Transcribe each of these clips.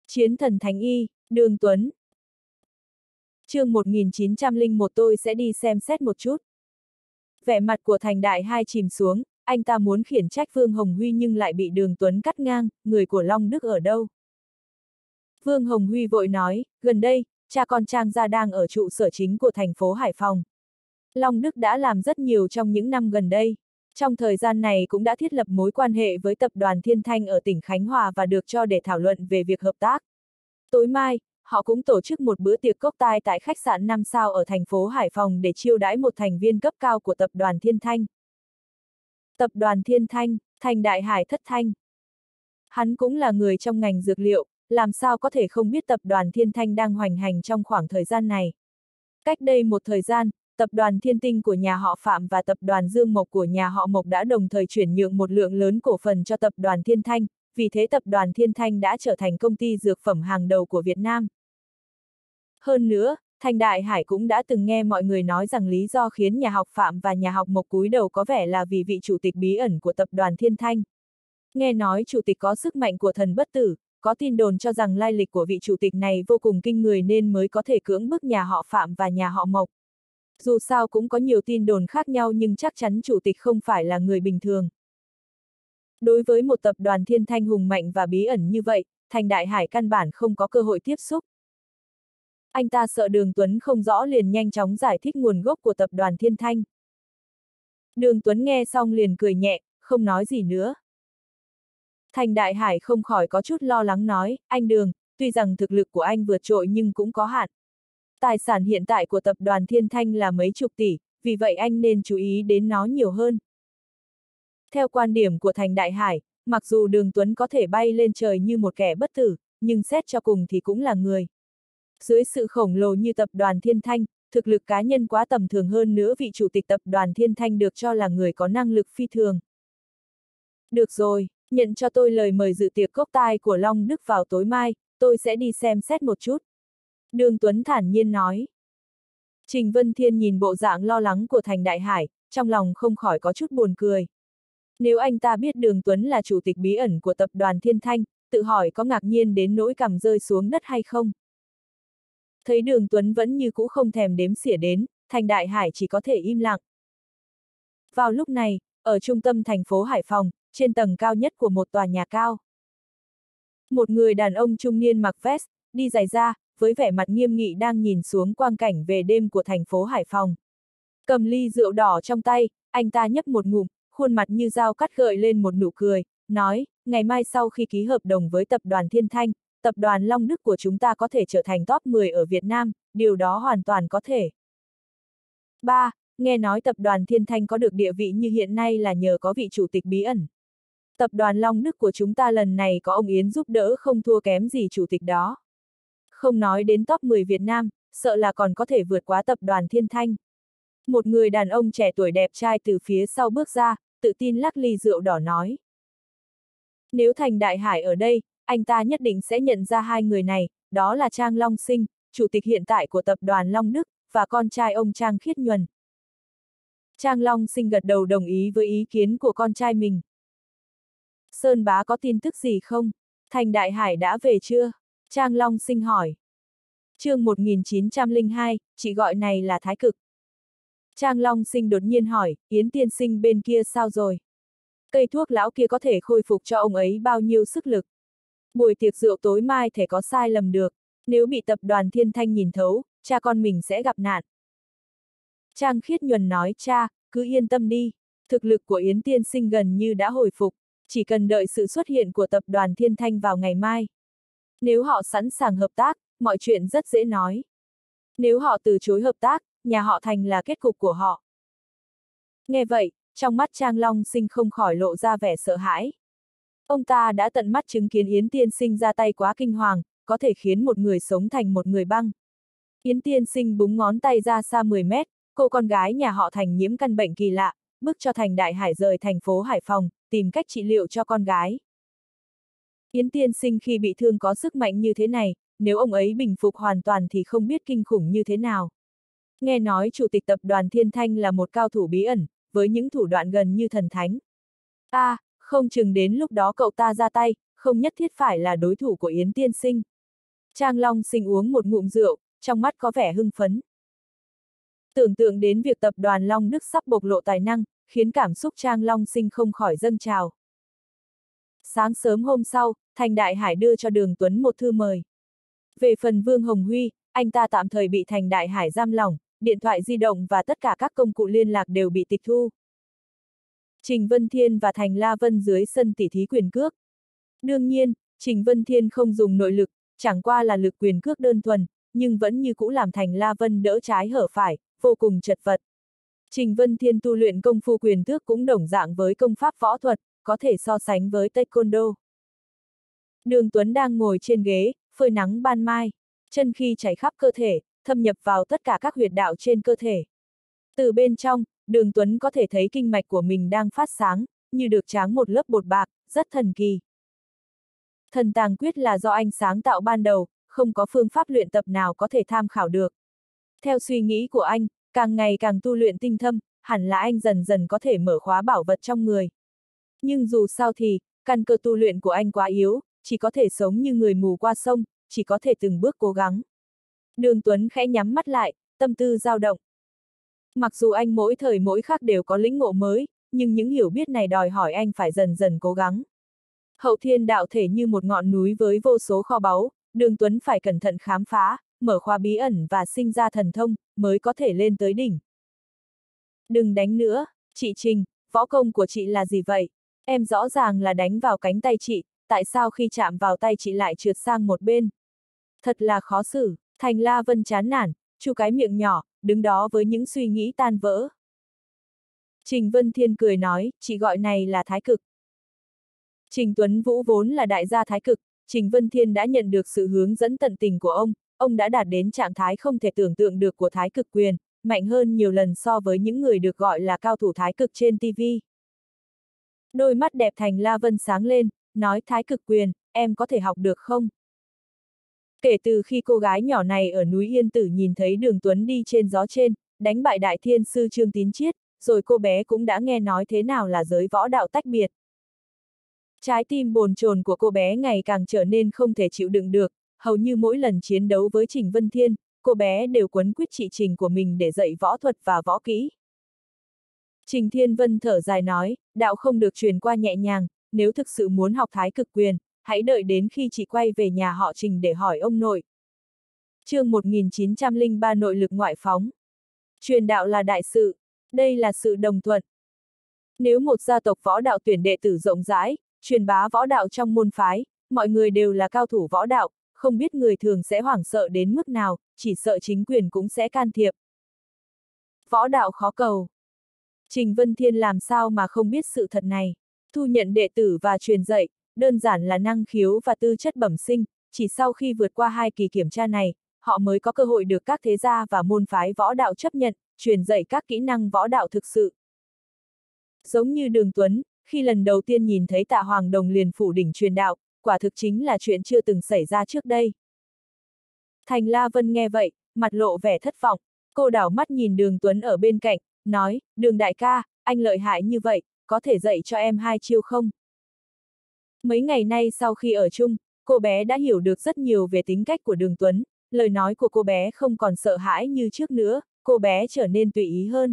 Chiến thần Thánh Y, Đường Tuấn. Chương 1901 tôi sẽ đi xem xét một chút. Vẻ mặt của Thành Đại Hai chìm xuống, anh ta muốn khiển trách Vương Hồng Huy nhưng lại bị Đường Tuấn cắt ngang, người của Long Đức ở đâu? Vương Hồng Huy vội nói, gần đây, cha con Trang gia đang ở trụ sở chính của thành phố Hải Phòng. Long Đức đã làm rất nhiều trong những năm gần đây. Trong thời gian này cũng đã thiết lập mối quan hệ với tập đoàn Thiên Thanh ở tỉnh Khánh Hòa và được cho để thảo luận về việc hợp tác. Tối mai, họ cũng tổ chức một bữa tiệc cốc tai tại khách sạn 5 sao ở thành phố Hải Phòng để chiêu đãi một thành viên cấp cao của tập đoàn Thiên Thanh. Tập đoàn Thiên Thanh, Thành Đại Hải thất thanh. Hắn cũng là người trong ngành dược liệu, làm sao có thể không biết tập đoàn Thiên Thanh đang hoành hành trong khoảng thời gian này. Cách đây một thời gian, tập đoàn Thiên Tinh của nhà họ Phạm và tập đoàn Dương Mộc của nhà họ Mộc đã đồng thời chuyển nhượng một lượng lớn cổ phần cho tập đoàn Thiên Thanh, vì thế tập đoàn Thiên Thanh đã trở thành công ty dược phẩm hàng đầu của Việt Nam. Hơn nữa, Thành Đại Hải cũng đã từng nghe mọi người nói rằng lý do khiến nhà học Phạm và nhà học Mộc cúi đầu có vẻ là vì vị chủ tịch bí ẩn của tập đoàn Thiên Thanh. Nghe nói chủ tịch có sức mạnh của thần bất tử, có tin đồn cho rằng lai lịch của vị chủ tịch này vô cùng kinh người nên mới có thể cưỡng bức nhà họ Phạm và nhà họ Mộc. Dù sao cũng có nhiều tin đồn khác nhau nhưng chắc chắn chủ tịch không phải là người bình thường. Đối với một tập đoàn Thiên Thanh hùng mạnh và bí ẩn như vậy, Thành Đại Hải căn bản không có cơ hội tiếp xúc. Anh ta sợ Đường Tuấn không rõ liền nhanh chóng giải thích nguồn gốc của tập đoàn Thiên Thanh. Đường Tuấn nghe xong liền cười nhẹ, không nói gì nữa. Thành Đại Hải không khỏi có chút lo lắng nói, anh Đường, tuy rằng thực lực của anh vượt trội nhưng cũng có hạn. Tài sản hiện tại của tập đoàn Thiên Thanh là mấy chục tỷ, vì vậy anh nên chú ý đến nó nhiều hơn. Theo quan điểm của Thành Đại Hải, mặc dù Đường Tuấn có thể bay lên trời như một kẻ bất tử, nhưng xét cho cùng thì cũng là người. Dưới sự khổng lồ như tập đoàn Thiên Thanh, thực lực cá nhân quá tầm thường hơn nữa vị chủ tịch tập đoàn Thiên Thanh được cho là người có năng lực phi thường. Được rồi, nhận cho tôi lời mời dự tiệc cốc tai của Long Đức vào tối mai, tôi sẽ đi xem xét một chút. Đường Tuấn thản nhiên nói. Trình Vân Thiên nhìn bộ dạng lo lắng của Thành Đại Hải, trong lòng không khỏi có chút buồn cười. Nếu anh ta biết Đường Tuấn là chủ tịch bí ẩn của tập đoàn Thiên Thanh, tự hỏi có ngạc nhiên đến nỗi cằm rơi xuống đất hay không? Thấy Đường Tuấn vẫn như cũ không thèm đếm xỉa đến, Thành Đại Hải chỉ có thể im lặng. Vào lúc này, ở trung tâm thành phố Hải Phòng, trên tầng cao nhất của một tòa nhà cao. Một người đàn ông trung niên mặc vest, đi giày da, với vẻ mặt nghiêm nghị đang nhìn xuống quang cảnh về đêm của thành phố Hải Phòng. Cầm ly rượu đỏ trong tay, anh ta nhấp một ngụm, khuôn mặt như dao cắt gợi lên một nụ cười, nói, ngày mai sau khi ký hợp đồng với tập đoàn Thiên Thanh, tập đoàn Long Đức của chúng ta có thể trở thành top 10 ở Việt Nam, điều đó hoàn toàn có thể. 3. Nghe nói tập đoàn Thiên Thanh có được địa vị như hiện nay là nhờ có vị chủ tịch bí ẩn. Tập đoàn Long Đức của chúng ta lần này có ông Yến giúp đỡ không thua kém gì chủ tịch đó. Không nói đến top 10 Việt Nam, sợ là còn có thể vượt quá tập đoàn Thiên Thanh. Một người đàn ông trẻ tuổi đẹp trai từ phía sau bước ra, tự tin lắc ly rượu đỏ nói. Nếu Thành Đại Hải ở đây, anh ta nhất định sẽ nhận ra hai người này, đó là Trang Long Sinh, chủ tịch hiện tại của tập đoàn Long Đức, và con trai ông Trang Khiết Nhuần. Trang Long Sinh gật đầu đồng ý với ý kiến của con trai mình. Sơn bá có tin tức gì không? Thành Đại Hải đã về chưa? Trang Long Sinh hỏi. Chương 1902, chị gọi này là Thái Cực. Trang Long Sinh đột nhiên hỏi, Yến tiên sinh bên kia sao rồi? Cây thuốc lão kia có thể khôi phục cho ông ấy bao nhiêu sức lực? Buổi tiệc rượu tối mai thể có sai lầm được, nếu bị tập đoàn Thiên Thanh nhìn thấu, cha con mình sẽ gặp nạn. Trang Khiết Nhuần nói, cha, cứ yên tâm đi, thực lực của Yến tiên sinh gần như đã hồi phục, chỉ cần đợi sự xuất hiện của tập đoàn Thiên Thanh vào ngày mai. Nếu họ sẵn sàng hợp tác, mọi chuyện rất dễ nói. Nếu họ từ chối hợp tác, nhà họ Thành là kết cục của họ. Nghe vậy, trong mắt Trang Long Sinh không khỏi lộ ra vẻ sợ hãi. Ông ta đã tận mắt chứng kiến Yến tiên sinh ra tay quá kinh hoàng, có thể khiến một người sống thành một người băng. Yến tiên sinh búng ngón tay ra xa 10 mét, cô con gái nhà họ Thành nhiễm căn bệnh kỳ lạ, bức cho Thành Đại Hải rời thành phố Hải Phòng, tìm cách trị liệu cho con gái. Yến tiên sinh khi bị thương có sức mạnh như thế này, nếu ông ấy bình phục hoàn toàn thì không biết kinh khủng như thế nào. Nghe nói chủ tịch tập đoàn Thiên Thanh là một cao thủ bí ẩn, với những thủ đoạn gần như thần thánh. Không chừng đến lúc đó cậu ta ra tay, không nhất thiết phải là đối thủ của Yến tiên sinh. Trang Long Sinh uống một ngụm rượu, trong mắt có vẻ hưng phấn. Tưởng tượng đến việc tập đoàn Long Đức sắp bộc lộ tài năng, khiến cảm xúc Trang Long Sinh không khỏi dâng trào. Sáng sớm hôm sau, Thành Đại Hải đưa cho Đường Tuấn một thư mời. Về phần Vương Hồng Huy, anh ta tạm thời bị Thành Đại Hải giam lỏng, điện thoại di động và tất cả các công cụ liên lạc đều bị tịch thu. Trình Vân Thiên và Thành La Vân dưới sân tỉ thí quyền cước. Đương nhiên, Trình Vân Thiên không dùng nội lực, chẳng qua là lực quyền cước đơn thuần, nhưng vẫn như cũ làm Thành La Vân đỡ trái hở phải, vô cùng chật vật. Trình Vân Thiên tu luyện công phu quyền tước cũng đồng dạng với công pháp võ thuật, có thể so sánh với taekwondo. Đường Tuấn đang ngồi trên ghế, phơi nắng ban mai, chân khi chảy khắp cơ thể, thâm nhập vào tất cả các huyệt đạo trên cơ thể. Từ bên trong, Đường Tuấn có thể thấy kinh mạch của mình đang phát sáng, như được tráng một lớp bột bạc, rất thần kỳ. Thần tàng quyết là do anh sáng tạo ban đầu, không có phương pháp luyện tập nào có thể tham khảo được. Theo suy nghĩ của anh, càng ngày càng tu luyện tinh thâm, hẳn là anh dần dần có thể mở khóa bảo vật trong người. Nhưng dù sao thì, căn cơ tu luyện của anh quá yếu, chỉ có thể sống như người mù qua sông, chỉ có thể từng bước cố gắng. Đường Tuấn khẽ nhắm mắt lại, tâm tư dao động. Mặc dù anh mỗi thời mỗi khắc đều có lĩnh ngộ mới, nhưng những hiểu biết này đòi hỏi anh phải dần dần cố gắng. Hậu thiên đạo thể như một ngọn núi với vô số kho báu, Đường Tuấn phải cẩn thận khám phá, mở khóa bí ẩn và sinh ra thần thông, mới có thể lên tới đỉnh. Đừng đánh nữa, chị Trình, võ công của chị là gì vậy? Em rõ ràng là đánh vào cánh tay chị, tại sao khi chạm vào tay chị lại trượt sang một bên? Thật là khó xử, Thành La Vân chán nản, chu cái miệng nhỏ, đứng đó với những suy nghĩ tan vỡ. Trình Vân Thiên cười nói, chị gọi này là thái cực. Trình Tuấn Vũ vốn là đại gia thái cực, Trình Vân Thiên đã nhận được sự hướng dẫn tận tình của ông đã đạt đến trạng thái không thể tưởng tượng được của thái cực quyền, mạnh hơn nhiều lần so với những người được gọi là cao thủ thái cực trên TV. Đôi mắt đẹp Thành La Vân sáng lên, nói thái cực quyền, em có thể học được không? Kể từ khi cô gái nhỏ này ở núi Yên Tử nhìn thấy Đường Tuấn đi trên gió trên, đánh bại đại thiên sư Trương Tín Chiết, rồi cô bé cũng đã nghe nói thế nào là giới võ đạo tách biệt. Trái tim bồn chồn của cô bé ngày càng trở nên không thể chịu đựng được, hầu như mỗi lần chiến đấu với Trình Vân Thiên, cô bé đều quấn quýt chị Trình của mình để dạy võ thuật và võ kỹ. Trình Thiên Vân thở dài nói, đạo không được truyền qua nhẹ nhàng, nếu thực sự muốn học thái cực quyền, hãy đợi đến khi chị quay về nhà họ Trình để hỏi ông nội. Chương 1903 nội lực ngoại phóng. Truyền đạo là đại sự, đây là sự đồng thuận. Nếu một gia tộc võ đạo tuyển đệ tử rộng rãi, truyền bá võ đạo trong môn phái, mọi người đều là cao thủ võ đạo, không biết người thường sẽ hoảng sợ đến mức nào, chỉ sợ chính quyền cũng sẽ can thiệp. Võ đạo khó cầu. Trình Vân Thiên làm sao mà không biết sự thật này, thu nhận đệ tử và truyền dạy, đơn giản là năng khiếu và tư chất bẩm sinh, chỉ sau khi vượt qua 2 kỳ kiểm tra này, họ mới có cơ hội được các thế gia và môn phái võ đạo chấp nhận, truyền dạy các kỹ năng võ đạo thực sự. Giống như Đường Tuấn, khi lần đầu tiên nhìn thấy Tạ Hoàng Đồng liền phủ đỉnh truyền đạo, quả thực chính là chuyện chưa từng xảy ra trước đây. Thành La Vân nghe vậy, mặt lộ vẻ thất vọng, cô đảo mắt nhìn Đường Tuấn ở bên cạnh, nói, Đường đại ca, anh lợi hại như vậy, có thể dạy cho em 2 chiêu không? Mấy ngày nay sau khi ở chung, cô bé đã hiểu được rất nhiều về tính cách của Đường Tuấn, lời nói của cô bé không còn sợ hãi như trước nữa, cô bé trở nên tùy ý hơn.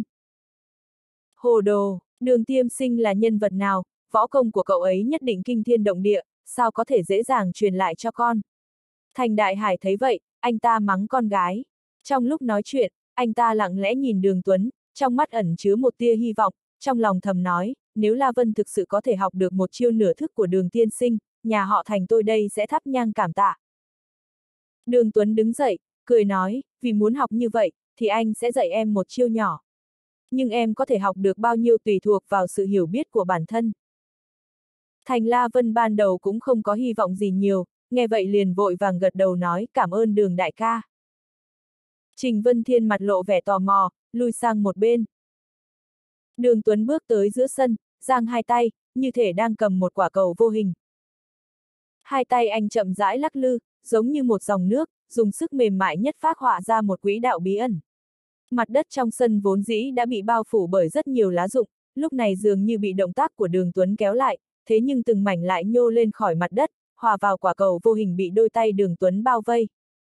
Hồ đồ, Đường Tiêm Sinh là nhân vật nào, võ công của cậu ấy nhất định kinh thiên động địa, sao có thể dễ dàng truyền lại cho con. Thành Đại Hải thấy vậy, anh ta mắng con gái. Trong lúc nói chuyện, anh ta lặng lẽ nhìn Đường Tuấn, trong mắt ẩn chứa một tia hy vọng, trong lòng thầm nói, nếu La Vân thực sự có thể học được một chiêu nửa thức của Đường tiên sinh, nhà họ Thành tôi đây sẽ thắp nhang cảm tạ. Đường Tuấn đứng dậy, cười nói, vì muốn học như vậy, thì anh sẽ dạy em một chiêu nhỏ. Nhưng em có thể học được bao nhiêu tùy thuộc vào sự hiểu biết của bản thân. Thành La Vân ban đầu cũng không có hy vọng gì nhiều, nghe vậy liền vội vàng gật đầu nói cảm ơn Đường đại ca. Trình Vân Thiên mặt lộ vẻ tò mò, lui sang một bên. Đường Tuấn bước tới giữa sân, giang hai tay, như thể đang cầm một quả cầu vô hình. Hai tay anh chậm rãi lắc lư, giống như một dòng nước, dùng sức mềm mại nhất phác họa ra một quỹ đạo bí ẩn. Mặt đất trong sân vốn dĩ đã bị bao phủ bởi rất nhiều lá rụng, lúc này dường như bị động tác của Đường Tuấn kéo lại, thế nhưng từng mảnh lại nhô lên khỏi mặt đất, hòa vào quả cầu vô hình bị đôi tay Đường Tuấn bao vây.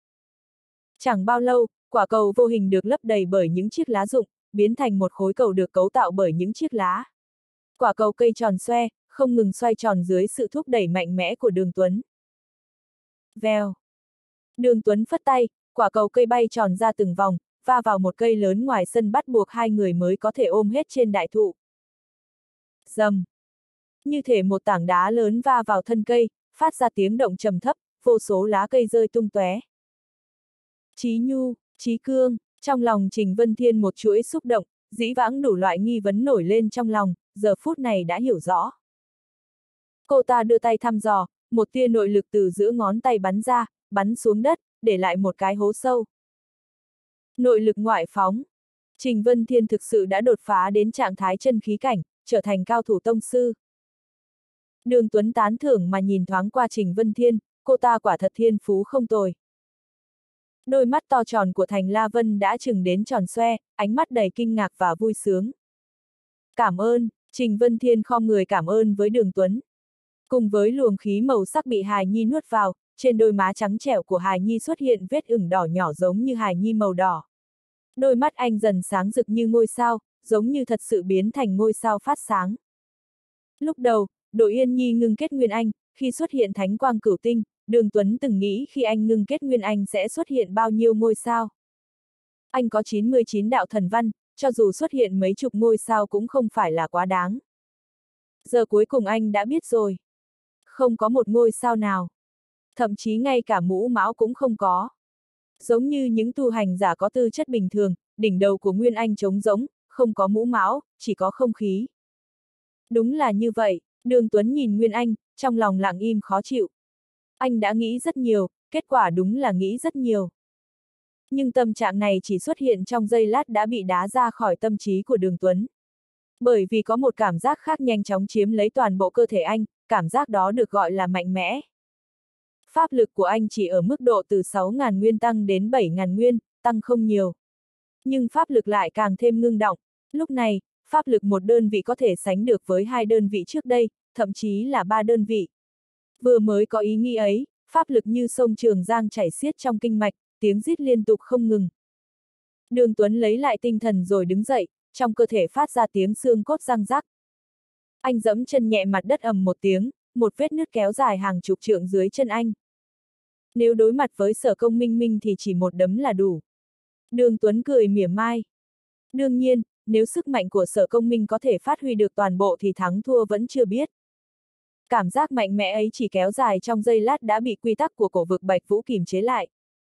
Chẳng bao lâu, quả cầu vô hình được lấp đầy bởi những chiếc lá rụng, biến thành một khối cầu được cấu tạo bởi những chiếc lá. Quả cầu cây tròn xoe, không ngừng xoay tròn dưới sự thúc đẩy mạnh mẽ của Đường Tuấn. Vèo. Đường Tuấn phất tay, quả cầu cây bay tròn ra từng vòng, va vào một cây lớn ngoài sân bắt buộc hai người mới có thể ôm hết trên đại thụ. Rầm. Như thể một tảng đá lớn va vào thân cây, phát ra tiếng động trầm thấp, vô số lá cây rơi tung tóe. Chí nhu, chí cương, trong lòng Trình Vân Thiên một chuỗi xúc động, dĩ vãng đủ loại nghi vấn nổi lên trong lòng, giờ phút này đã hiểu rõ. Cô ta đưa tay thăm dò, một tia nội lực từ giữa ngón tay bắn ra, bắn xuống đất, để lại một cái hố sâu. Nội lực ngoại phóng. Trình Vân Thiên thực sự đã đột phá đến trạng thái chân khí cảnh, trở thành cao thủ tông sư. Đường Tuấn tán thưởng mà nhìn thoáng qua Trình Vân Thiên, cô ta quả thật thiên phú không tồi. Đôi mắt to tròn của Thành La Vân đã chừng đến tròn xoe, ánh mắt đầy kinh ngạc và vui sướng. Cảm ơn, Trình Vân Thiên khom người cảm ơn với Đường Tuấn. Cùng với luồng khí màu sắc bị hài nhi nuốt vào, trên đôi má trắng trẻo của hài nhi xuất hiện vết ửng đỏ nhỏ giống như hài nhi màu đỏ. Đôi mắt anh dần sáng rực như ngôi sao, giống như thật sự biến thành ngôi sao phát sáng. Lúc đầu, Đỗ Yên Nhi ngưng kết Nguyên Anh, khi xuất hiện thánh quang cửu tinh, Đường Tuấn từng nghĩ khi anh ngưng kết Nguyên Anh sẽ xuất hiện bao nhiêu ngôi sao. Anh có 99 đạo thần văn, cho dù xuất hiện mấy chục ngôi sao cũng không phải là quá đáng. Giờ cuối cùng anh đã biết rồi. Không có một ngôi sao nào. Thậm chí ngay cả mũ mão cũng không có. Giống như những tu hành giả có tư chất bình thường, đỉnh đầu của Nguyên Anh trống rỗng, không có mũ mão, chỉ có không khí. Đúng là như vậy, Đường Tuấn nhìn Nguyên Anh, trong lòng lặng im khó chịu. Anh đã nghĩ rất nhiều, kết quả đúng là nghĩ rất nhiều. Nhưng tâm trạng này chỉ xuất hiện trong giây lát đã bị đá ra khỏi tâm trí của Đường Tuấn. Bởi vì có một cảm giác khác nhanh chóng chiếm lấy toàn bộ cơ thể anh, cảm giác đó được gọi là mạnh mẽ. Pháp lực của anh chỉ ở mức độ từ 6.000 nguyên tăng đến 7.000 nguyên, tăng không nhiều. Nhưng pháp lực lại càng thêm ngưng đọng. Lúc này, pháp lực một đơn vị có thể sánh được với 2 đơn vị trước đây, thậm chí là 3 đơn vị. Vừa mới có ý nghĩ ấy, pháp lực như sông Trường Giang chảy xiết trong kinh mạch, tiếng rít liên tục không ngừng. Đường Tuấn lấy lại tinh thần rồi đứng dậy, trong cơ thể phát ra tiếng xương cốt răng rắc. Anh giẫm chân nhẹ mặt đất ầm một tiếng, một vết nứt kéo dài hàng chục trượng dưới chân anh. Nếu đối mặt với Sở Công Minh Minh thì chỉ một đấm là đủ. Đường Tuấn cười mỉa mai. Đương nhiên, nếu sức mạnh của Sở Công Minh có thể phát huy được toàn bộ thì thắng thua vẫn chưa biết. Cảm giác mạnh mẽ ấy chỉ kéo dài trong giây lát đã bị quy tắc của cổ vực Bạch Vũ kìm chế lại.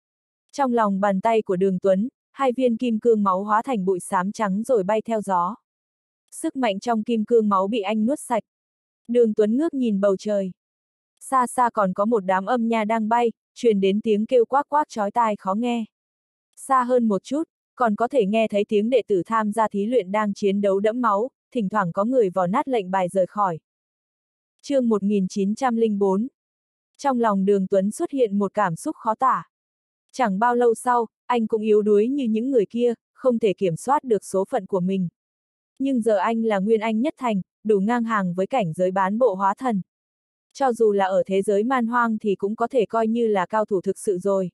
Trong lòng bàn tay của Đường Tuấn, 2 viên kim cương máu hóa thành bụi xám trắng rồi bay theo gió. Sức mạnh trong kim cương máu bị anh nuốt sạch. Đường Tuấn ngước nhìn bầu trời. Xa xa còn có một đám âm nha đang bay, truyền đến tiếng kêu quác quác chói tai khó nghe. Xa hơn một chút, còn có thể nghe thấy tiếng đệ tử tham gia thí luyện đang chiến đấu đẫm máu, thỉnh thoảng có người vò nát lệnh bài rời khỏi. Chương 1904. Trong lòng Đường Tuấn xuất hiện một cảm xúc khó tả. Chẳng bao lâu sau, anh cũng yếu đuối như những người kia, không thể kiểm soát được số phận của mình. Nhưng giờ anh là Nguyên Anh nhất thành, đủ ngang hàng với cảnh giới bán bộ hóa thần. Cho dù là ở thế giới man hoang thì cũng có thể coi như là cao thủ thực sự rồi.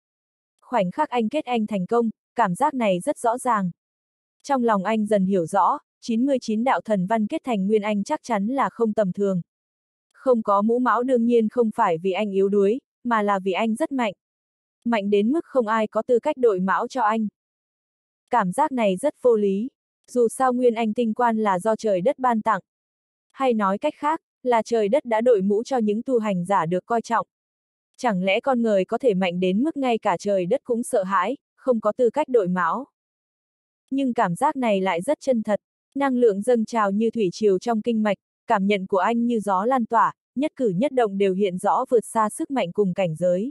Khoảnh khắc anh kết anh thành công, cảm giác này rất rõ ràng. Trong lòng anh dần hiểu rõ, 99 đạo thần văn kết thành Nguyên Anh chắc chắn là không tầm thường. Không có mũ mão đương nhiên không phải vì anh yếu đuối, mà là vì anh rất mạnh. Mạnh đến mức không ai có tư cách đội mão cho anh. Cảm giác này rất vô lý. Dù sao Nguyên Anh tinh quan là do trời đất ban tặng. Hay nói cách khác, là trời đất đã đội mũ cho những tu hành giả được coi trọng. Chẳng lẽ con người có thể mạnh đến mức ngay cả trời đất cũng sợ hãi, không có tư cách đội mão. Nhưng cảm giác này lại rất chân thật, năng lượng dâng trào như thủy triều trong kinh mạch, cảm nhận của anh như gió lan tỏa, nhất cử nhất động đều hiện rõ vượt xa sức mạnh cùng cảnh giới.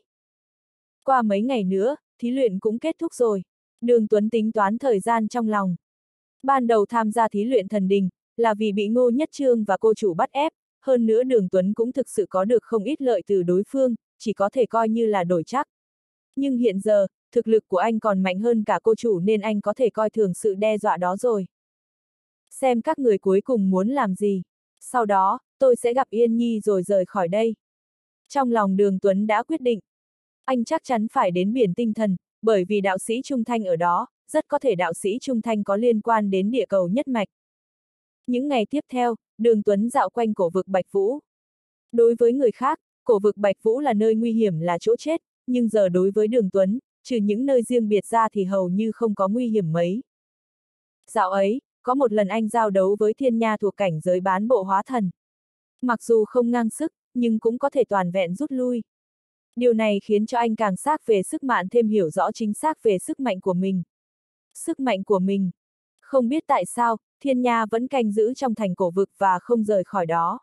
Qua mấy ngày nữa, thí luyện cũng kết thúc rồi. Đường Tuấn tính toán thời gian trong lòng. Ban đầu tham gia thí luyện thần đình, là vì bị Ngô Nhất Trương và cô chủ bắt ép, hơn nữa Đường Tuấn cũng thực sự có được không ít lợi từ đối phương, chỉ có thể coi như là đổi chắc. Nhưng hiện giờ, thực lực của anh còn mạnh hơn cả cô chủ nên anh có thể coi thường sự đe dọa đó rồi. Xem các người cuối cùng muốn làm gì. Sau đó, tôi sẽ gặp Yên Nhi rồi rời khỏi đây. Trong lòng Đường Tuấn đã quyết định. Anh chắc chắn phải đến biển tinh thần, bởi vì đạo sĩ Trung Thanh ở đó, rất có thể đạo sĩ Trung Thanh có liên quan đến địa cầu nhất mạch. Những ngày tiếp theo, Đường Tuấn dạo quanh cổ vực Bạch Vũ. Đối với người khác, cổ vực Bạch Vũ là nơi nguy hiểm là chỗ chết, nhưng giờ đối với Đường Tuấn, trừ những nơi riêng biệt ra thì hầu như không có nguy hiểm mấy. Dạo ấy, có một lần anh giao đấu với Thiên Nha thuộc cảnh giới bán bộ hóa thần. Mặc dù không ngang sức, nhưng cũng có thể toàn vẹn rút lui. Điều này khiến cho anh càng xác về sức mạnh thêm hiểu rõ chính xác về sức mạnh của mình. Sức mạnh của mình. Không biết tại sao, Thiên Nha vẫn canh giữ trong thành cổ vực và không rời khỏi đó.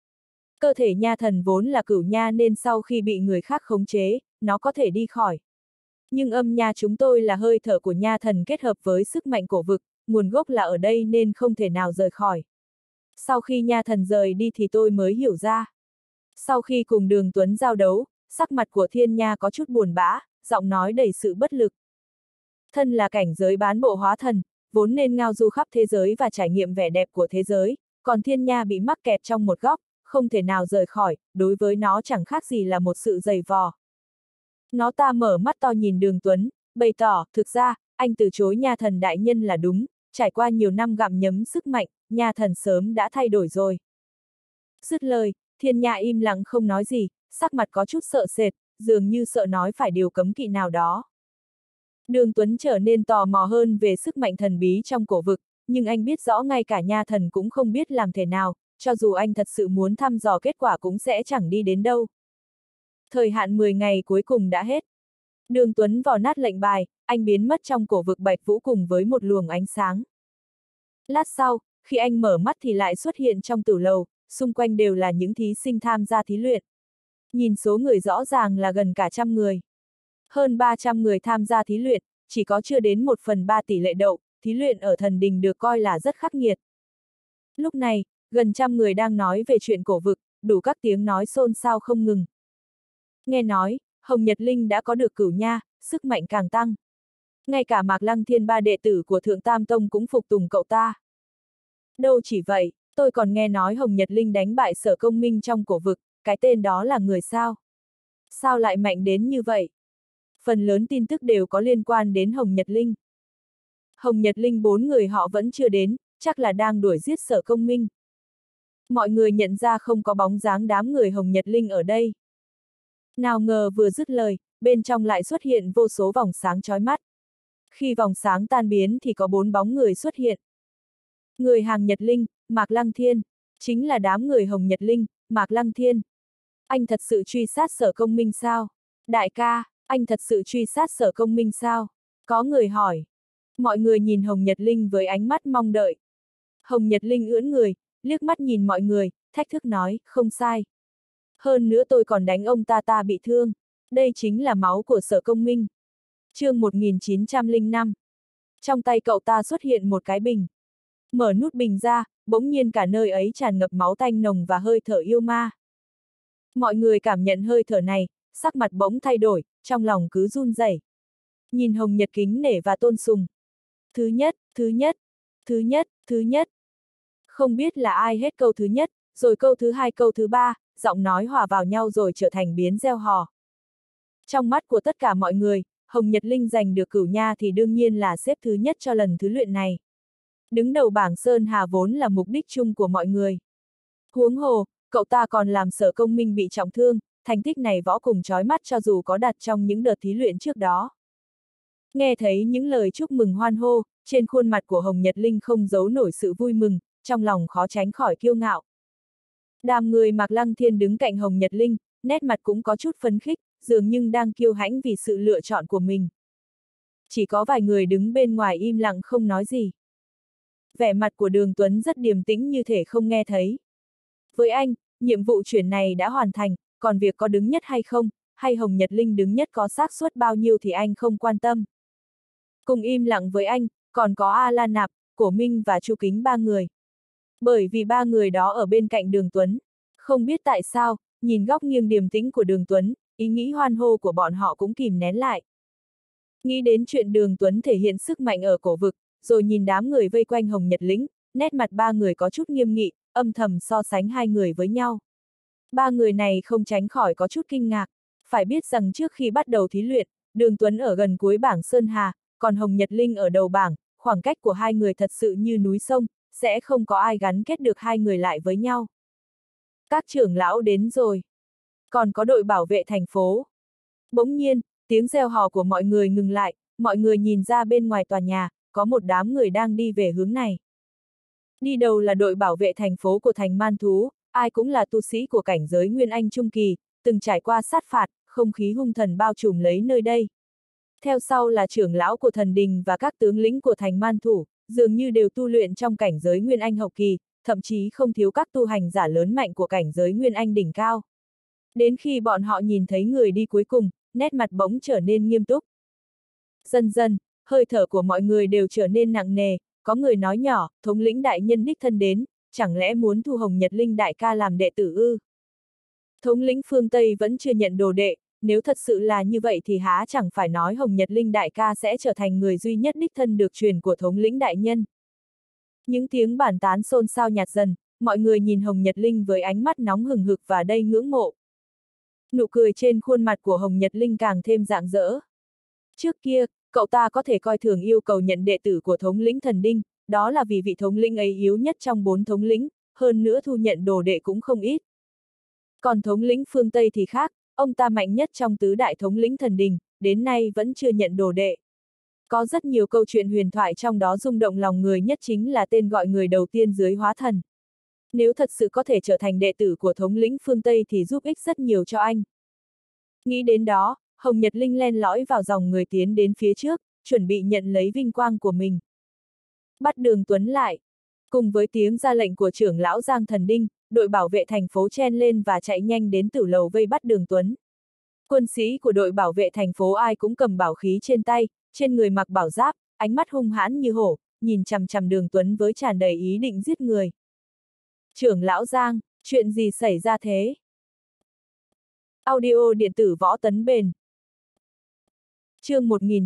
Cơ thể nha thần vốn là cửu nha nên sau khi bị người khác khống chế, nó có thể đi khỏi. Nhưng âm nha chúng tôi là hơi thở của nha thần kết hợp với sức mạnh cổ vực, nguồn gốc là ở đây nên không thể nào rời khỏi. Sau khi nha thần rời đi thì tôi mới hiểu ra. Sau khi cùng Đường Tuấn giao đấu, sắc mặt của Thiên Nha có chút buồn bã, giọng nói đầy sự bất lực. Thân là cảnh giới bán bộ hóa thần, vốn nên ngao du khắp thế giới và trải nghiệm vẻ đẹp của thế giới, còn Thiên Nha bị mắc kẹt trong một góc, không thể nào rời khỏi, đối với nó chẳng khác gì là một sự giày vò. Nó ta mở mắt to nhìn Đường Tuấn, bày tỏ, thực ra, anh từ chối nha thần đại nhân là đúng, trải qua nhiều năm gặm nhấm sức mạnh, nha thần sớm đã thay đổi rồi. Dứt lời, Thiên Nha im lặng không nói gì, sắc mặt có chút sợ sệt, dường như sợ nói phải điều cấm kỵ nào đó. Đường Tuấn trở nên tò mò hơn về sức mạnh thần bí trong cổ vực, nhưng anh biết rõ ngay cả nha thần cũng không biết làm thế nào, cho dù anh thật sự muốn thăm dò kết quả cũng sẽ chẳng đi đến đâu. Thời hạn 10 ngày cuối cùng đã hết. Đường Tuấn vò nát lệnh bài, anh biến mất trong cổ vực Bạch Vũ cùng với một luồng ánh sáng. Lát sau, khi anh mở mắt thì lại xuất hiện trong tử lầu, xung quanh đều là những thí sinh tham gia thí luyện. Nhìn số người rõ ràng là gần cả 100 người. Hơn 300 người tham gia thí luyện, chỉ có chưa đến 1/3 tỷ lệ đậu, thí luyện ở thần đình được coi là rất khắc nghiệt. Lúc này, gần 100 người đang nói về chuyện cổ vực, đủ các tiếng nói xôn xao không ngừng. Nghe nói, Hồng Nhật Linh đã có được cửu nha, sức mạnh càng tăng. Ngay cả Mạc Lăng Thiên ba đệ tử của Thượng Tam Tông cũng phục tùng cậu ta. Đâu chỉ vậy, tôi còn nghe nói Hồng Nhật Linh đánh bại Sở Công Minh trong cổ vực, cái tên đó là người sao? Sao lại mạnh đến như vậy? Phần lớn tin tức đều có liên quan đến Hồng Nhật Linh. Hồng Nhật Linh 4 người họ vẫn chưa đến, chắc là đang đuổi giết Sở Công Minh. Mọi người nhận ra không có bóng dáng đám người Hồng Nhật Linh ở đây. Nào ngờ vừa dứt lời, bên trong lại xuất hiện vô số vòng sáng chói mắt. Khi vòng sáng tan biến thì có 4 bóng người xuất hiện. Người hàng Nhật Linh, Mạc Lăng Thiên, chính là đám người Hồng Nhật Linh, Mạc Lăng Thiên. Anh thật sự truy sát Sở Công Minh sao? Đại ca, anh thật sự truy sát Sở Công Minh sao? Có người hỏi. Mọi người nhìn Hồng Nhật Linh với ánh mắt mong đợi. Hồng Nhật Linh ưỡn người, liếc mắt nhìn mọi người, thách thức nói, không sai. Hơn nữa tôi còn đánh ông ta bị thương. Đây chính là máu của Sở Công Minh. Chương 1905. Trong tay cậu ta xuất hiện một cái bình. Mở nút bình ra, bỗng nhiên cả nơi ấy tràn ngập máu tanh nồng và hơi thở yêu ma. Mọi người cảm nhận hơi thở này, sắc mặt bỗng thay đổi, trong lòng cứ run rẩy. Nhìn Hồng Nhật kính nể và tôn sùng. Thứ nhất, thứ nhất, thứ nhất, thứ nhất. Không biết là ai hết câu thứ nhất, rồi câu thứ hai câu thứ ba, giọng nói hòa vào nhau rồi trở thành biến reo hò. Trong mắt của tất cả mọi người, Hồng Nhật Linh giành được cửu nha thì đương nhiên là xếp thứ nhất cho lần thí luyện này. Đứng đầu bảng Sơn Hà vốn là mục đích chung của mọi người. Huống hồ, cậu ta còn làm Sở Công Minh bị trọng thương, thành tích này võ cùng chói mắt cho dù có đặt trong những đợt thí luyện trước đó. Nghe thấy những lời chúc mừng hoan hô, trên khuôn mặt của Hồng Nhật Linh không giấu nổi sự vui mừng, trong lòng khó tránh khỏi kiêu ngạo. Đám người Mạc Lăng Thiên đứng cạnh Hồng Nhật Linh, nét mặt cũng có chút phấn khích, dường như đang kiêu hãnh vì sự lựa chọn của mình. Chỉ có vài người đứng bên ngoài im lặng không nói gì. Vẻ mặt của Đường Tuấn rất điềm tĩnh như thể không nghe thấy. Với anh, nhiệm vụ chuyển này đã hoàn thành, còn việc có đứng nhất hay không, hay Hồng Nhật Linh đứng nhất có xác suất bao nhiêu thì anh không quan tâm. Cùng im lặng với anh, còn có A La Nạp, Cổ Minh và Chu Kính 3 người. Bởi vì 3 người đó ở bên cạnh Đường Tuấn. Không biết tại sao, nhìn góc nghiêng điềm tĩnh của Đường Tuấn, ý nghĩ hoan hô của bọn họ cũng kìm nén lại. Nghĩ đến chuyện Đường Tuấn thể hiện sức mạnh ở cổ vực, rồi nhìn đám người vây quanh Hồng Nhật Lĩnh, nét mặt 3 người có chút nghiêm nghị, âm thầm so sánh 2 người với nhau. Ba người này không tránh khỏi có chút kinh ngạc, phải biết rằng trước khi bắt đầu thí luyện, Đường Tuấn ở gần cuối bảng Sơn Hà, còn Hồng Nhật Linh ở đầu bảng, khoảng cách của hai người thật sự như núi sông, sẽ không có ai gắn kết được hai người lại với nhau. Các trưởng lão đến rồi. Còn có đội bảo vệ thành phố. Bỗng nhiên, tiếng reo hò của mọi người ngừng lại, mọi người nhìn ra bên ngoài tòa nhà, có một đám người đang đi về hướng này. Đi đầu là đội bảo vệ thành phố của thành man thú, ai cũng là tu sĩ của cảnh giới Nguyên Anh Trung Kỳ, từng trải qua sát phạt, không khí hung thần bao trùm lấy nơi đây. Theo sau là trưởng lão của thần đình và các tướng lĩnh của thành man thủ, dường như đều tu luyện trong cảnh giới Nguyên Anh hậu kỳ, thậm chí không thiếu các tu hành giả lớn mạnh của cảnh giới Nguyên Anh đỉnh cao. Đến khi bọn họ nhìn thấy người đi cuối cùng, nét mặt bỗng trở nên nghiêm túc. Dần dần, hơi thở của mọi người đều trở nên nặng nề, có người nói nhỏ, thống lĩnh đại nhân đích thân đến, chẳng lẽ muốn thu Hồng Nhật Linh đại ca làm đệ tử ư? Thống lĩnh phương Tây vẫn chưa nhận đồ đệ, nếu thật sự là như vậy thì há chẳng phải nói Hồng Nhật Linh đại ca sẽ trở thành người duy nhất đích thân được truyền của thống lĩnh đại nhân. Những tiếng bàn tán xôn xao nhạt dần, mọi người nhìn Hồng Nhật Linh với ánh mắt nóng hừng hực và đầy ngưỡng mộ. Nụ cười trên khuôn mặt của Hồng Nhật Linh càng thêm rạng rỡ. Trước kia, cậu ta có thể coi thường yêu cầu nhận đệ tử của thống lĩnh thần đinh, đó là vì vị thống lĩnh ấy yếu nhất trong 4 thống lĩnh, hơn nữa thu nhận đồ đệ cũng không ít. Còn thống lĩnh phương Tây thì khác, ông ta mạnh nhất trong tứ đại thống lĩnh thần đình, đến nay vẫn chưa nhận đồ đệ. Có rất nhiều câu chuyện huyền thoại trong đó rung động lòng người nhất chính là tên gọi người đầu tiên dưới hóa thần. Nếu thật sự có thể trở thành đệ tử của thống lĩnh phương Tây thì giúp ích rất nhiều cho anh. Nghĩ đến đó, Hồng Nhật Linh len lỏi vào dòng người tiến đến phía trước, chuẩn bị nhận lấy vinh quang của mình. Bắt Đường Tuấn lại. Cùng với tiếng ra lệnh của trưởng lão Giang Thần Đinh, đội bảo vệ thành phố chen lên và chạy nhanh đến tử lầu vây bắt Đường Tuấn. Quân sĩ của đội bảo vệ thành phố ai cũng cầm bảo khí trên tay, trên người mặc bảo giáp, ánh mắt hung hãn như hổ, nhìn chằm chằm Đường Tuấn với tràn đầy ý định giết người. Trưởng lão Giang, chuyện gì xảy ra thế? Audio điện tử Võ Tấn Bền. Chương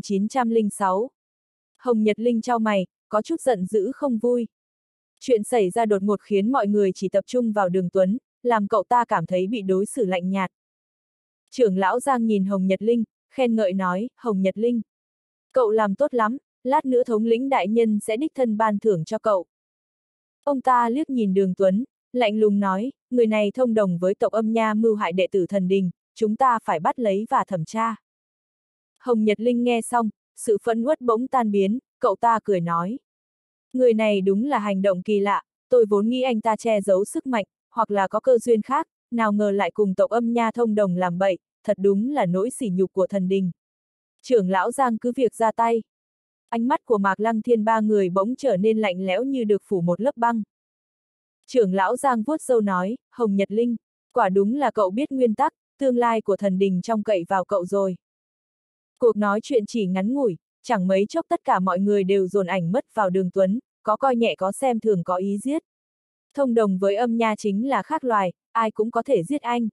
1906. Hồng Nhật Linh chau mày, có chút giận dữ không vui. Chuyện xảy ra đột ngột khiến mọi người chỉ tập trung vào Đường Tuấn, làm cậu ta cảm thấy bị đối xử lạnh nhạt. Trưởng lão Giang nhìn Hồng Nhật Linh, khen ngợi nói, Hồng Nhật Linh, cậu làm tốt lắm, lát nữa thống lĩnh đại nhân sẽ đích thân ban thưởng cho cậu. Ông ta liếc nhìn Đường Tuấn, lạnh lùng nói, người này thông đồng với tộc Âm Nha mưu hại đệ tử thần đình, chúng ta phải bắt lấy và thẩm tra. Hồng Nhật Linh nghe xong, sự phẫn uất bỗng tan biến, cậu ta cười nói. Người này đúng là hành động kỳ lạ, tôi vốn nghĩ anh ta che giấu sức mạnh, hoặc là có cơ duyên khác, nào ngờ lại cùng tộc Âm Nha thông đồng làm bậy, thật đúng là nỗi sỉ nhục của thần đình. Trưởng lão Giang cứ việc ra tay. Ánh mắt của Mạc Lăng Thiên ba người bỗng trở nên lạnh lẽo như được phủ một lớp băng. Trưởng lão Giang vuốt râu nói, Hồng Nhật Linh, quả đúng là cậu biết nguyên tắc, tương lai của thần đình trông cậy vào cậu rồi. Cuộc nói chuyện chỉ ngắn ngủi, chẳng mấy chốc tất cả mọi người đều dồn ảnh mất vào Đường Tuấn, có coi nhẹ có xem thường có ý giết. Thông đồng với Âm Nha chính là khác loài, ai cũng có thể giết anh.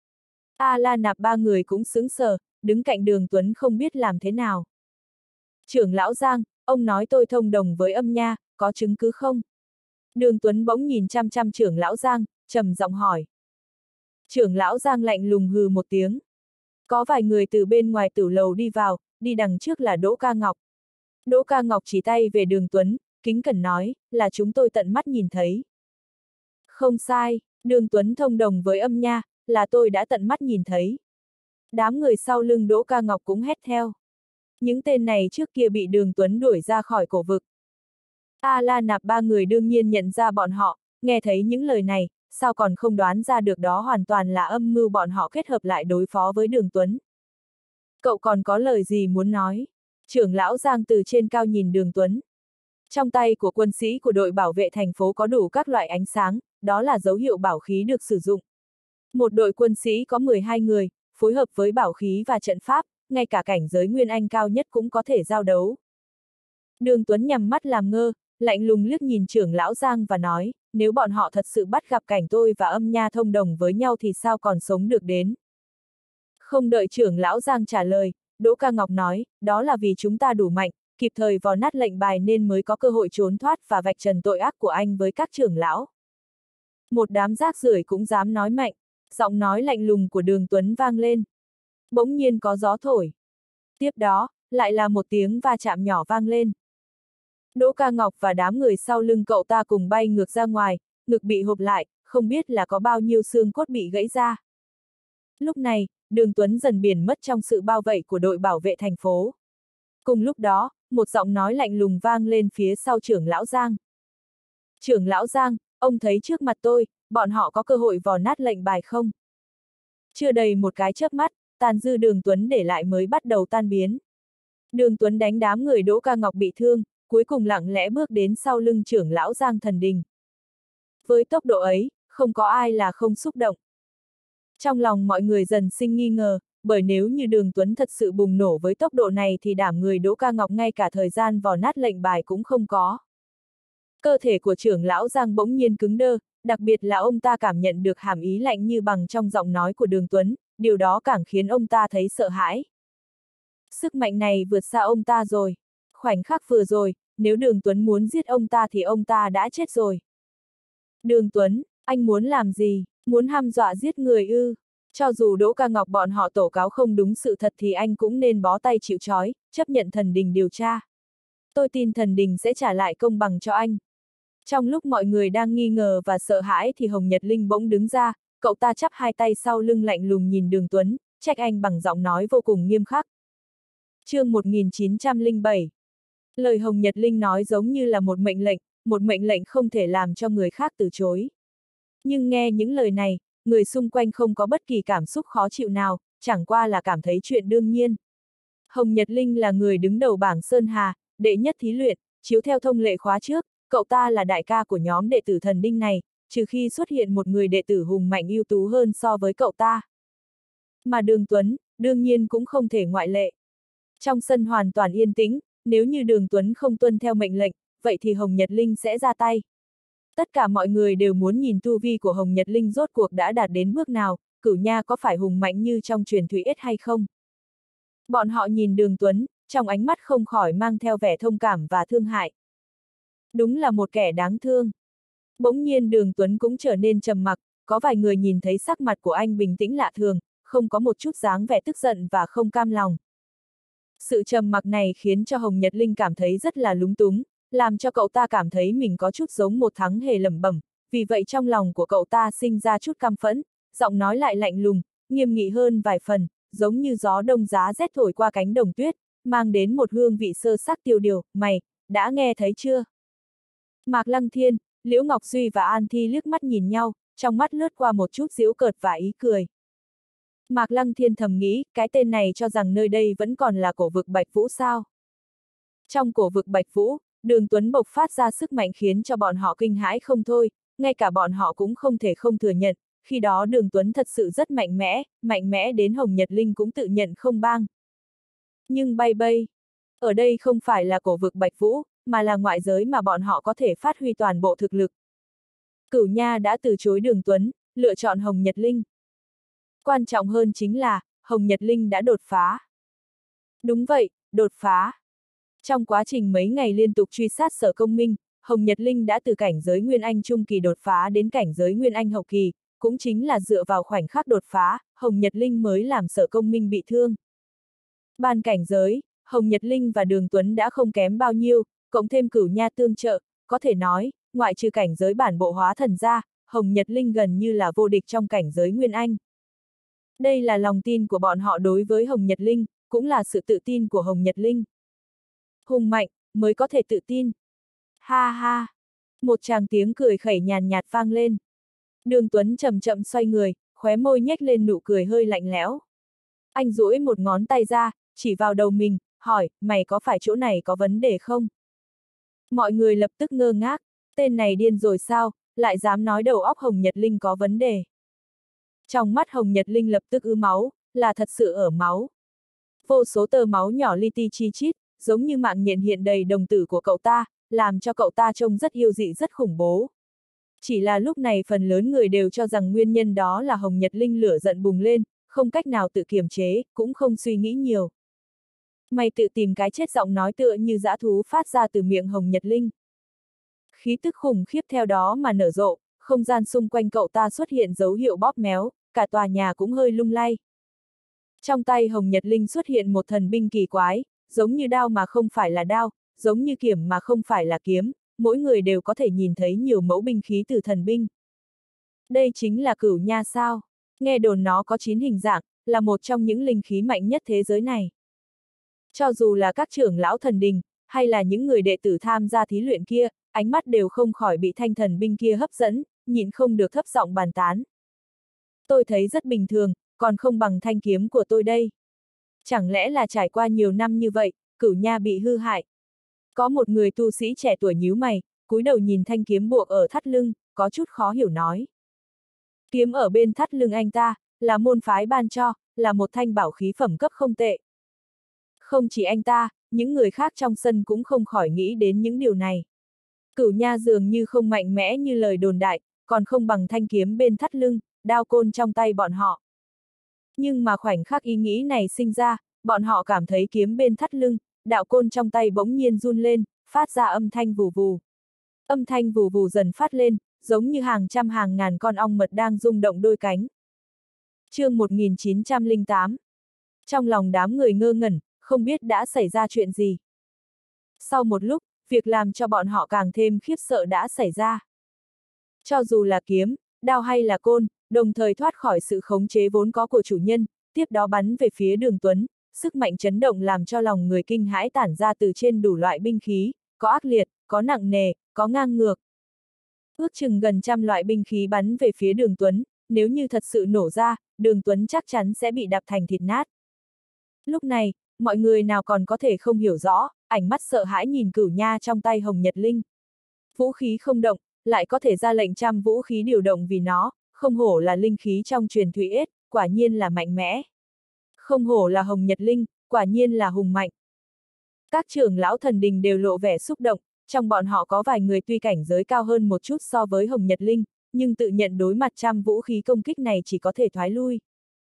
A La Nạp ba người cũng sững sờ, đứng cạnh Đường Tuấn không biết làm thế nào. Trưởng lão Giang, ông nói tôi thông đồng với Âm Nha, có chứng cứ không? Đường Tuấn bỗng nhìn chăm chăm trưởng lão Giang, trầm giọng hỏi. Trưởng lão Giang lạnh lùng hừ một tiếng. Có vài người từ bên ngoài tử lầu đi vào, đi đằng trước là Đỗ Ca Ngọc. Đỗ Ca Ngọc chỉ tay về Đường Tuấn, kính cẩn nói, là chúng tôi tận mắt nhìn thấy. Không sai, Đường Tuấn thông đồng với Âm Nha, là tôi đã tận mắt nhìn thấy. Đám người sau lưng Đỗ Ca Ngọc cũng hét theo. Những tên này trước kia bị Đường Tuấn đuổi ra khỏi cổ vực. A La Nạp ba người đương nhiên nhận ra bọn họ, nghe thấy những lời này, sao còn không đoán ra được đó hoàn toàn là âm mưu bọn họ kết hợp lại đối phó với Đường Tuấn. Cậu còn có lời gì muốn nói? Trưởng lão Giang từ trên cao nhìn Đường Tuấn. Trong tay của quân sĩ của đội bảo vệ thành phố có đủ các loại ánh sáng, đó là dấu hiệu bảo khí được sử dụng. Một đội quân sĩ có 12 người, phối hợp với bảo khí và trận pháp, ngay cả cảnh giới Nguyên Anh cao nhất cũng có thể giao đấu. Đường Tuấn nhắm mắt làm ngơ, lạnh lùng liếc nhìn trưởng lão Giang và nói, nếu bọn họ thật sự bắt gặp cảnh tôi và Âm Nha thông đồng với nhau thì sao còn sống được đến. Không đợi trưởng lão Giang trả lời, Đỗ Ca Ngọc nói, đó là vì chúng ta đủ mạnh, kịp thời vò nát lệnh bài nên mới có cơ hội trốn thoát và vạch trần tội ác của anh với các trưởng lão. Một đám rác rưởi cũng dám nói mạnh, Giọng nói lạnh lùng của Đường Tuấn vang lên. Bỗng nhiên có gió thổi. Tiếp đó, lại là một tiếng va chạm nhỏ vang lên. Đỗ Ca Ngọc và đám người sau lưng cậu ta cùng bay ngược ra ngoài, ngực bị hụp lại, không biết là có bao nhiêu xương cốt bị gãy ra. Lúc này, Đường Tuấn dần biến mất trong sự bao vây của đội bảo vệ thành phố. Cùng lúc đó, một giọng nói lạnh lùng vang lên phía sau trưởng lão Giang. Trưởng lão Giang, ông thấy trước mặt tôi, bọn họ có cơ hội vò nát lệnh bài không? Chưa đầy một cái chớp mắt, tàn dư Đường Tuấn để lại mới bắt đầu tan biến. Đường Tuấn đánh đám người Đỗ Ca Ngọc bị thương, cuối cùng lặng lẽ bước đến sau lưng trưởng lão Giang Thần Đình. Với tốc độ ấy, không có ai là không xúc động. Trong lòng mọi người dần sinh nghi ngờ, bởi nếu như Đường Tuấn thật sự bùng nổ với tốc độ này thì đảm người Đỗ Ca Ngọc ngay cả thời gian vò nát lệnh bài cũng không có. Cơ thể của trưởng lão Giang bỗng nhiên cứng đơ, đặc biệt là ông ta cảm nhận được hàm ý lạnh như bằng trong giọng nói của Đường Tuấn, điều đó càng khiến ông ta thấy sợ hãi. Sức mạnh này vượt xa ông ta rồi. Khoảnh khắc vừa rồi, nếu Đường Tuấn muốn giết ông ta thì ông ta đã chết rồi. Đường Tuấn, anh muốn làm gì? Muốn hăm dọa giết người ư? Cho dù Đỗ Ca Ngọc bọn họ tố cáo không đúng sự thật thì anh cũng nên bó tay chịu trói, chấp nhận thần đình điều tra. Tôi tin thần đình sẽ trả lại công bằng cho anh. Trong lúc mọi người đang nghi ngờ và sợ hãi thì Hồng Nhật Linh bỗng đứng ra, cậu ta chắp hai tay sau lưng lạnh lùng nhìn Đường Tuấn, trách anh bằng giọng nói vô cùng nghiêm khắc. Chương 1907. Lời Hồng Nhật Linh nói giống như là một mệnh lệnh không thể làm cho người khác từ chối. Nhưng nghe những lời này, người xung quanh không có bất kỳ cảm xúc khó chịu nào, chẳng qua là cảm thấy chuyện đương nhiên. Hồng Nhật Linh là người đứng đầu bảng Sơn Hà, đệ nhất thí luyện, chiếu theo thông lệ khóa trước, cậu ta là đại ca của nhóm đệ tử thần đinh này, trừ khi xuất hiện một người đệ tử hùng mạnh ưu tú hơn so với cậu ta. Mà Đường Tuấn, đương nhiên cũng không thể ngoại lệ. Trong sân hoàn toàn yên tĩnh, nếu như Đường Tuấn không tuân theo mệnh lệnh, vậy thì Hồng Nhật Linh sẽ ra tay. Tất cả mọi người đều muốn nhìn tu vi của Hồng Nhật Linh rốt cuộc đã đạt đến bước nào, Cửu Nha có phải hùng mạnh như trong truyền thuyết hay không. Bọn họ nhìn Đường Tuấn, trong ánh mắt không khỏi mang theo vẻ thông cảm và thương hại. Đúng là một kẻ đáng thương. Bỗng nhiên Đường Tuấn cũng trở nên trầm mặc, có vài người nhìn thấy sắc mặt của anh bình tĩnh lạ thường, không có một chút dáng vẻ tức giận và không cam lòng. Sự trầm mặc này khiến cho Hồng Nhật Linh cảm thấy rất là lúng túng, làm cho cậu ta cảm thấy mình có chút giống một thắng hề lẩm bẩm, vì vậy trong lòng của cậu ta sinh ra chút căm phẫn, giọng nói lại lạnh lùng, nghiêm nghị hơn vài phần, giống như gió đông giá rét thổi qua cánh đồng tuyết, mang đến một hương vị sơ sắc tiêu điều. Mày, đã nghe thấy chưa? Mạc Lăng Thiên, Liễu Ngọc Duy và An Thi liếc mắt nhìn nhau, trong mắt lướt qua một chút giễu cợt và ý cười. Mạc Lăng Thiên thầm nghĩ, cái tên này cho rằng nơi đây vẫn còn là cổ vực Bạch Vũ sao? Trong cổ vực Bạch Vũ, Đường Tuấn bộc phát ra sức mạnh khiến cho bọn họ kinh hãi không thôi, ngay cả bọn họ cũng không thể không thừa nhận, khi đó Đường Tuấn thật sự rất mạnh mẽ đến Hồng Nhật Linh cũng tự nhận không bang. Nhưng bay, ở đây không phải là cổ vực Bạch Vũ, mà là ngoại giới mà bọn họ có thể phát huy toàn bộ thực lực. Cửu Nha đã từ chối Đường Tuấn, lựa chọn Hồng Nhật Linh. Quan trọng hơn chính là, Hồng Nhật Linh đã đột phá. Đúng vậy, đột phá. Trong quá trình mấy ngày liên tục truy sát Sở Công Minh, Hồng Nhật Linh đã từ cảnh giới Nguyên Anh Trung Kỳ đột phá đến cảnh giới Nguyên Anh Hậu Kỳ, cũng chính là dựa vào khoảnh khắc đột phá, Hồng Nhật Linh mới làm Sở Công Minh bị thương. Ban cảnh giới, Hồng Nhật Linh và Đường Tuấn đã không kém bao nhiêu, cộng thêm Cửu Nha tương trợ, có thể nói, ngoại trừ cảnh giới bản bộ hóa thần ra, Hồng Nhật Linh gần như là vô địch trong cảnh giới Nguyên Anh. Đây là lòng tin của bọn họ đối với Hồng Nhật Linh, cũng là sự tự tin của Hồng Nhật Linh. Hùng mạnh, mới có thể tự tin. Ha ha! Một tràng tiếng cười khẩy nhàn nhạt vang lên. Đường Tuấn chậm chậm xoay người, khóe môi nhếch lên nụ cười hơi lạnh lẽo. Anh duỗi một ngón tay ra, chỉ vào đầu mình, hỏi, mày có phải chỗ này có vấn đề không? Mọi người lập tức ngơ ngác, tên này điên rồi sao, lại dám nói đầu óc Hồng Nhật Linh có vấn đề. Trong mắt Hồng Nhật Linh lập tức ứ máu, là thật sự ở máu. Vô số tơ máu nhỏ li ti chi chít, giống như mạng nhện hiện đầy đồng tử của cậu ta, làm cho cậu ta trông rất yêu dị rất khủng bố. Chỉ là lúc này phần lớn người đều cho rằng nguyên nhân đó là Hồng Nhật Linh lửa giận bùng lên, không cách nào tự kiềm chế, cũng không suy nghĩ nhiều. Mày tự tìm cái chết, giọng nói tựa như dã thú phát ra từ miệng Hồng Nhật Linh. Khí tức khủng khiếp theo đó mà nở rộ, không gian xung quanh cậu ta xuất hiện dấu hiệu bóp méo, cả tòa nhà cũng hơi lung lay. Trong tay Hồng Nhật Linh xuất hiện một thần binh kỳ quái, giống như đao mà không phải là đao, giống như kiếm mà không phải là kiếm, mỗi người đều có thể nhìn thấy nhiều mẫu binh khí từ thần binh. Đây chính là Cửu Nha sao? Nghe đồn nó có 9 hình dạng, là một trong những linh khí mạnh nhất thế giới này. Cho dù là các trưởng lão thần đình, hay là những người đệ tử tham gia thí luyện kia, ánh mắt đều không khỏi bị thanh thần binh kia hấp dẫn, nhịn không được thấp giọng bàn tán. Tôi thấy rất bình thường, còn không bằng thanh kiếm của tôi đây. Chẳng lẽ là trải qua nhiều năm như vậy, Cửu Nha bị hư hại? Có một người tu sĩ trẻ tuổi nhíu mày, cúi đầu nhìn thanh kiếm buộc ở thắt lưng, có chút khó hiểu nói. Kiếm ở bên thắt lưng anh ta, là môn phái ban cho, là một thanh bảo khí phẩm cấp không tệ. Không chỉ anh ta, những người khác trong sân cũng không khỏi nghĩ đến những điều này. Cửu Nha dường như không mạnh mẽ như lời đồn đại, còn không bằng thanh kiếm bên thắt lưng, đao côn trong tay bọn họ. Nhưng mà khoảnh khắc ý nghĩ này sinh ra, bọn họ cảm thấy kiếm bên thắt lưng, đạo côn trong tay bỗng nhiên run lên, phát ra âm thanh vù vù. Âm thanh vù vù dần phát lên, giống như hàng trăm hàng ngàn con ong mật đang rung động đôi cánh. Chương 1908. Trong lòng đám người ngơ ngẩn, không biết đã xảy ra chuyện gì. Sau một lúc, việc làm cho bọn họ càng thêm khiếp sợ đã xảy ra. Cho dù là kiếm, đao hay là côn, đồng thời thoát khỏi sự khống chế vốn có của chủ nhân, tiếp đó bắn về phía Đường Tuấn, sức mạnh chấn động làm cho lòng người kinh hãi tản ra từ trên đủ loại binh khí, có ác liệt, có nặng nề, có ngang ngược. Ước chừng gần trăm loại binh khí bắn về phía Đường Tuấn, nếu như thật sự nổ ra, Đường Tuấn chắc chắn sẽ bị đạp thành thịt nát. Lúc này, mọi người nào còn có thể không hiểu rõ, ánh mắt sợ hãi nhìn Cửu Nha trong tay Hồng Nhật Linh. Vũ khí không động, lại có thể ra lệnh trăm vũ khí điều động vì nó, không hổ là linh khí trong truyền thuyết ết, quả nhiên là mạnh mẽ. Không hổ là Hồng Nhật Linh, quả nhiên là hùng mạnh. Các trưởng lão thần đình đều lộ vẻ xúc động, trong bọn họ có vài người tuy cảnh giới cao hơn một chút so với Hồng Nhật Linh, nhưng tự nhận đối mặt trăm vũ khí công kích này chỉ có thể thoái lui.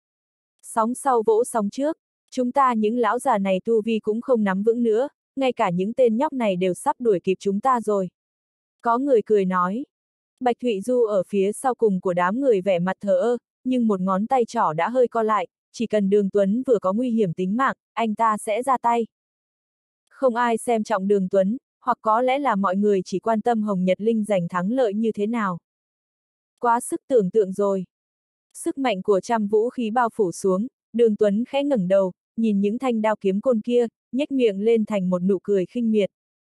Sóng sau vỗ sóng trước, chúng ta những lão già này tu vi cũng không nắm vững nữa, ngay cả những tên nhóc này đều sắp đuổi kịp chúng ta rồi. Có người cười nói. Bạch Thụy Du ở phía sau cùng của đám người vẻ mặt thờ ơ, nhưng một ngón tay trỏ đã hơi co lại, chỉ cần Đường Tuấn vừa có nguy hiểm tính mạng, anh ta sẽ ra tay. Không ai xem trọng Đường Tuấn, hoặc có lẽ là mọi người chỉ quan tâm Hồng Nhật Linh giành thắng lợi như thế nào. Quá sức tưởng tượng rồi. Sức mạnh của trăm vũ khí bao phủ xuống, Đường Tuấn khẽ ngẩng đầu, nhìn những thanh đao kiếm côn kia, nhếch miệng lên thành một nụ cười khinh miệt.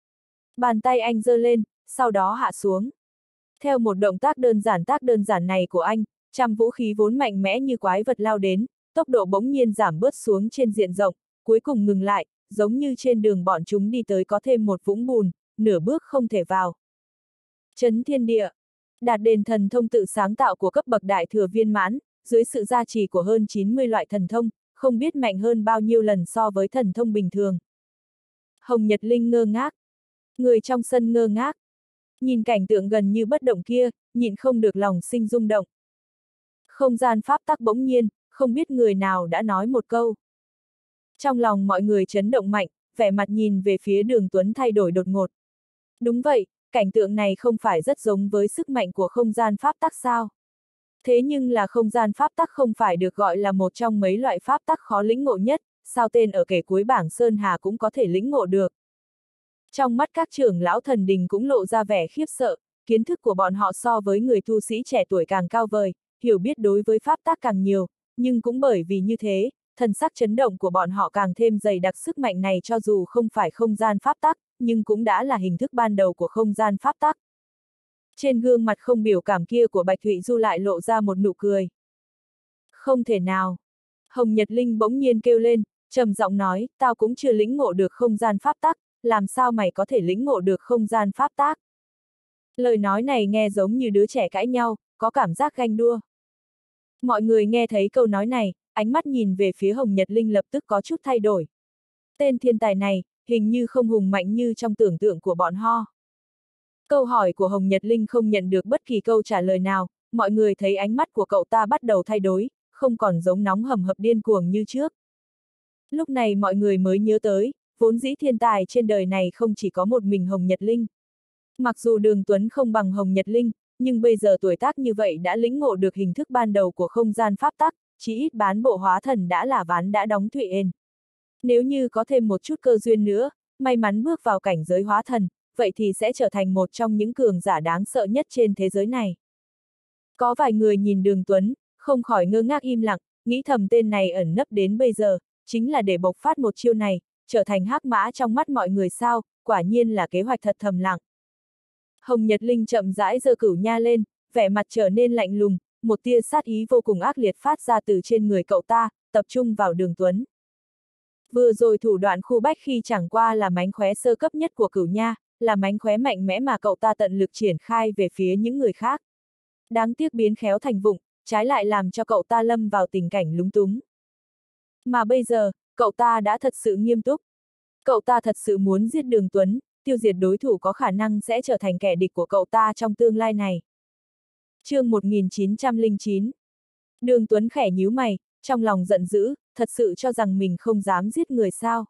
Bàn tay anh giơ lên, sau đó hạ xuống. Theo một động tác đơn giản này của anh, trăm vũ khí vốn mạnh mẽ như quái vật lao đến, tốc độ bỗng nhiên giảm bớt xuống trên diện rộng, cuối cùng ngừng lại, giống như trên đường bọn chúng đi tới có thêm một vũng bùn, nửa bước không thể vào. Chấn thiên địa. Đạt đền thần thông tự sáng tạo của cấp bậc đại thừa viên mãn, dưới sự gia trì của hơn 90 loại thần thông, không biết mạnh hơn bao nhiêu lần so với thần thông bình thường. Hồng Nhật Linh ngơ ngác. Người trong sân ngơ ngác. Nhìn cảnh tượng gần như bất động kia, nhịn không được lòng sinh rung động. Không gian pháp tắc bỗng nhiên, không biết người nào đã nói một câu. Trong lòng mọi người chấn động mạnh, vẻ mặt nhìn về phía Đường Tuấn thay đổi đột ngột. Đúng vậy, cảnh tượng này không phải rất giống với sức mạnh của không gian pháp tắc sao? Thế nhưng là không gian pháp tắc không phải được gọi là một trong mấy loại pháp tắc khó lĩnh ngộ nhất, sao tên ở kẻ cuối bảng Sơn Hà cũng có thể lĩnh ngộ được. Trong mắt các trưởng lão thần đình cũng lộ ra vẻ khiếp sợ, kiến thức của bọn họ so với người tu sĩ trẻ tuổi càng cao vời, hiểu biết đối với pháp tắc càng nhiều, nhưng cũng bởi vì như thế, thần sắc chấn động của bọn họ càng thêm dày đặc sức mạnh này cho dù không phải không gian pháp tắc, nhưng cũng đã là hình thức ban đầu của không gian pháp tắc. Trên gương mặt không biểu cảm kia của Bạch Thụy Du lại lộ ra một nụ cười. Không thể nào. Hồng Nhật Linh bỗng nhiên kêu lên, trầm giọng nói, tao cũng chưa lĩnh ngộ được không gian pháp tắc, làm sao mày có thể lĩnh ngộ được không gian pháp tắc? Lời nói này nghe giống như đứa trẻ cãi nhau, có cảm giác ganh đua. Mọi người nghe thấy câu nói này, ánh mắt nhìn về phía Hồng Nhật Linh lập tức có chút thay đổi. Tên thiên tài này, hình như không hùng mạnh như trong tưởng tượng của bọn họ. Câu hỏi của Hồng Nhật Linh không nhận được bất kỳ câu trả lời nào, mọi người thấy ánh mắt của cậu ta bắt đầu thay đổi, không còn giống nóng hầm hập điên cuồng như trước. Lúc này mọi người mới nhớ tới, vốn dĩ thiên tài trên đời này không chỉ có một mình Hồng Nhật Linh. Mặc dù Đường Tuấn không bằng Hồng Nhật Linh, nhưng bây giờ tuổi tác như vậy đã lĩnh ngộ được hình thức ban đầu của không gian pháp tắc, chỉ ít bán bộ hóa thần đã là ván đã đóng thụy ên. Nếu như có thêm một chút cơ duyên nữa, may mắn bước vào cảnh giới hóa thần, vậy thì sẽ trở thành một trong những cường giả đáng sợ nhất trên thế giới này. Có vài người nhìn Đường Tuấn, không khỏi ngơ ngác im lặng, nghĩ thầm tên này ẩn nấp đến bây giờ, chính là để bộc phát một chiêu này, trở thành hắc mã trong mắt mọi người sao, quả nhiên là kế hoạch thật thầm lặng. Hồng Nhật Linh chậm rãi giơ cửu nha lên, vẻ mặt trở nên lạnh lùng, một tia sát ý vô cùng ác liệt phát ra từ trên người cậu ta, tập trung vào Đường Tuấn. Vừa rồi thủ đoạn khu bách khi chẳng qua là mánh khóe sơ cấp nhất của cửu nha, là mánh khóe mạnh mẽ mà cậu ta tận lực triển khai về phía những người khác. Đáng tiếc biến khéo thành vụng, trái lại làm cho cậu ta lâm vào tình cảnh lúng túng. Mà bây giờ, cậu ta đã thật sự nghiêm túc. Cậu ta thật sự muốn giết Đường Tuấn, tiêu diệt đối thủ có khả năng sẽ trở thành kẻ địch của cậu ta trong tương lai này. Chương 1909. Đường Tuấn khẽ nhíu mày, trong lòng giận dữ, thật sự cho rằng mình không dám giết người sao.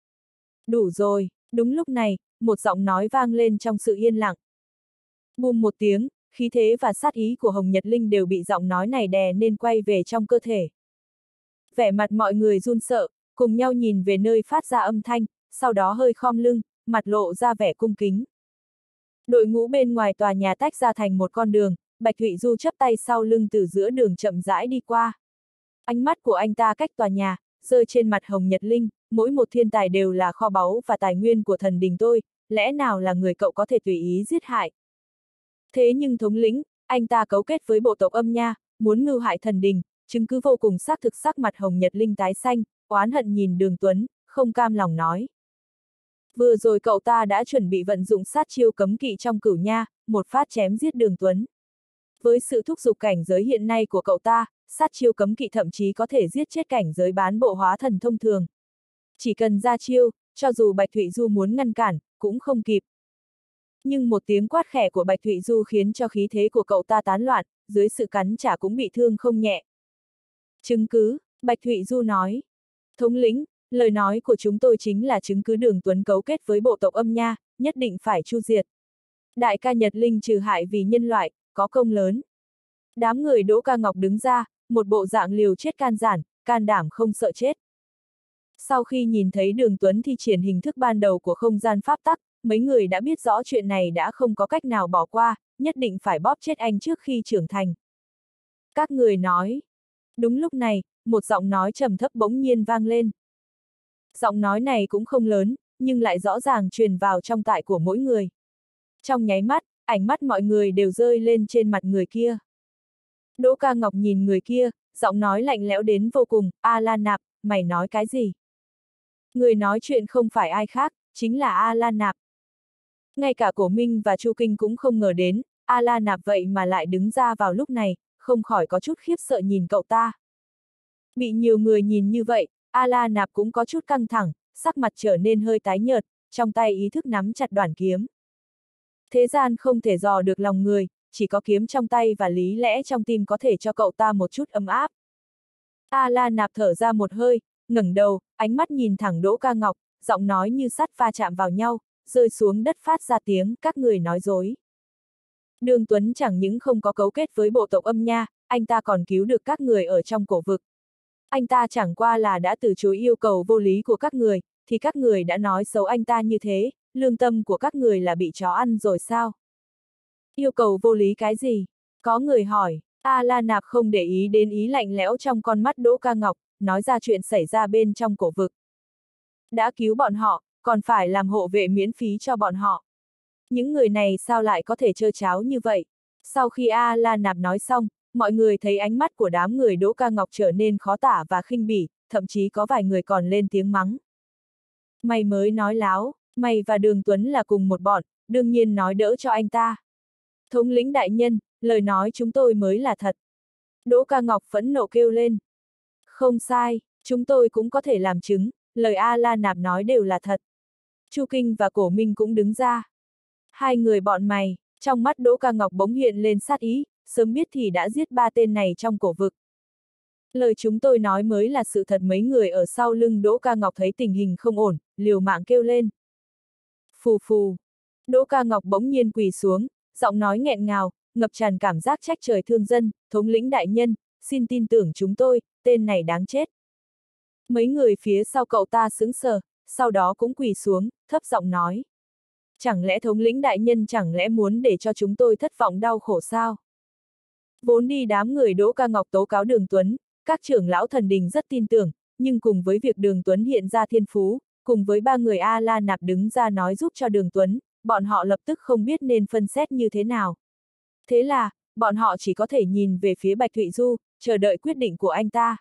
Đủ rồi, đúng lúc này, một giọng nói vang lên trong sự yên lặng. Bùm một tiếng, khí thế và sát ý của Hồng Nhật Linh đều bị giọng nói này đè nên quay về trong cơ thể. Vẻ mặt mọi người run sợ, cùng nhau nhìn về nơi phát ra âm thanh, sau đó hơi khom lưng, mặt lộ ra vẻ cung kính. Đội ngũ bên ngoài tòa nhà tách ra thành một con đường, Bạch Thụy Du chắp tay sau lưng từ giữa đường chậm rãi đi qua. Ánh mắt của anh ta cách tòa nhà, rơi trên mặt Hồng Nhật Linh, mỗi một thiên tài đều là kho báu và tài nguyên của thần đình tôi, lẽ nào là người cậu có thể tùy ý giết hại. Thế nhưng thống lĩnh, anh ta cấu kết với bộ tộc Âm Nha, muốn mưu hại thần đình, chứng cứ vô cùng xác thực. Sắc mặt Hồng Nhật Linh tái xanh, oán hận nhìn Đường Tuấn, không cam lòng nói. Vừa rồi cậu ta đã chuẩn bị vận dụng sát chiêu cấm kỵ trong cửu nha, một phát chém giết Đường Tuấn. Với sự thúc giục cảnh giới hiện nay của cậu ta, sát chiêu cấm kỵ thậm chí có thể giết chết cảnh giới bán bộ hóa thần thông thường. Chỉ cần ra chiêu, cho dù Bạch Thụy Du muốn ngăn cản, cũng không kịp. Nhưng một tiếng quát khẽ của Bạch Thụy Du khiến cho khí thế của cậu ta tán loạn, dưới sự cắn trả cũng bị thương không nhẹ. Chứng cứ, Bạch Thụy Du nói. Thống lĩnh, lời nói của chúng tôi chính là chứng cứ Đường Tuấn cấu kết với bộ tộc Âm Nha, nhất định phải chu diệt. Đại ca Nhật Linh trừ hại vì nhân loại, có công lớn. Đám người Đỗ Ca Ngọc đứng ra, một bộ dạng liều chết can giản, can đảm không sợ chết. Sau khi nhìn thấy Đường Tuấn thi triển hình thức ban đầu của không gian pháp tắc, mấy người đã biết rõ chuyện này đã không có cách nào bỏ qua, nhất định phải bóp chết anh trước khi trưởng thành. Các người nói. Đúng lúc này, một giọng nói trầm thấp bỗng nhiên vang lên. Giọng nói này cũng không lớn, nhưng lại rõ ràng truyền vào trong tai của mỗi người. Trong nháy mắt, ánh mắt mọi người đều rơi lên trên mặt người kia. Đỗ Ca Ngọc nhìn người kia, giọng nói lạnh lẽo đến vô cùng, A La Nạp, mày nói cái gì? Người nói chuyện không phải ai khác, chính là A La Nạp. Ngay cả Cổ Minh và Chu Kinh cũng không ngờ đến, A La Nạp vậy mà lại đứng ra vào lúc này, không khỏi có chút khiếp sợ nhìn cậu ta. Bị nhiều người nhìn như vậy, A La Nạp cũng có chút căng thẳng, sắc mặt trở nên hơi tái nhợt, trong tay ý thức nắm chặt đoản kiếm. Thế gian không thể dò được lòng người, chỉ có kiếm trong tay và lý lẽ trong tim có thể cho cậu ta một chút ấm áp. A La Nạp thở ra một hơi, ngẩng đầu, ánh mắt nhìn thẳng Đỗ Ca Ngọc, giọng nói như sắt va chạm vào nhau, rơi xuống đất phát ra tiếng, các người nói dối. Đường Tuấn chẳng những không có cấu kết với bộ tộc Âm Nha, anh ta còn cứu được các người ở trong cổ vực. Anh ta chẳng qua là đã từ chối yêu cầu vô lý của các người, thì các người đã nói xấu anh ta như thế, lương tâm của các người là bị chó ăn rồi sao? Yêu cầu vô lý cái gì? Có người hỏi. A La Nạp không để ý đến ý lạnh lẽo trong con mắt Đỗ Ca Ngọc, nói ra chuyện xảy ra bên trong cổ vực. Đã cứu bọn họ, còn phải làm hộ vệ miễn phí cho bọn họ. Những người này sao lại có thể trơ cháo như vậy? Sau khi A La Nạp nói xong, mọi người thấy ánh mắt của đám người Đỗ Ca Ngọc trở nên khó tả và khinh bỉ, thậm chí có vài người còn lên tiếng mắng. Mày mới nói láo, mày và Đường Tuấn là cùng một bọn, đương nhiên nói đỡ cho anh ta. Thống lĩnh đại nhân, lời nói chúng tôi mới là thật. Đỗ Ca Ngọc phẫn nộ kêu lên. Không sai, chúng tôi cũng có thể làm chứng, lời A La Nạp nói đều là thật. Chu Kinh và Cổ Minh cũng đứng ra. Hai người bọn mày, trong mắt Đỗ Ca Ngọc bỗng hiện lên sát ý, sớm biết thì đã giết ba tên này trong cổ vực. Lời chúng tôi nói mới là sự thật. Mấy người ở sau lưng Đỗ Ca Ngọc thấy tình hình không ổn, liều mạng kêu lên. Phù phù. Đỗ Ca Ngọc bỗng nhiên quỳ xuống, giọng nói nghẹn ngào, ngập tràn cảm giác trách trời thương dân, thống lĩnh đại nhân, xin tin tưởng chúng tôi, tên này đáng chết. Mấy người phía sau cậu ta sững sờ, sau đó cũng quỳ xuống, thấp giọng nói. Chẳng lẽ thống lĩnh đại nhân chẳng lẽ muốn để cho chúng tôi thất vọng đau khổ sao? Vốn đi đám người Đỗ Ca Ngọc tố cáo Đường Tuấn, các trưởng lão thần đình rất tin tưởng, nhưng cùng với việc Đường Tuấn hiện ra thiên phú, cùng với ba người A-la nạp đứng ra nói giúp cho Đường Tuấn, bọn họ lập tức không biết nên phân xét như thế nào. Thế là, bọn họ chỉ có thể nhìn về phía Bạch Thụy Du, chờ đợi quyết định của anh ta.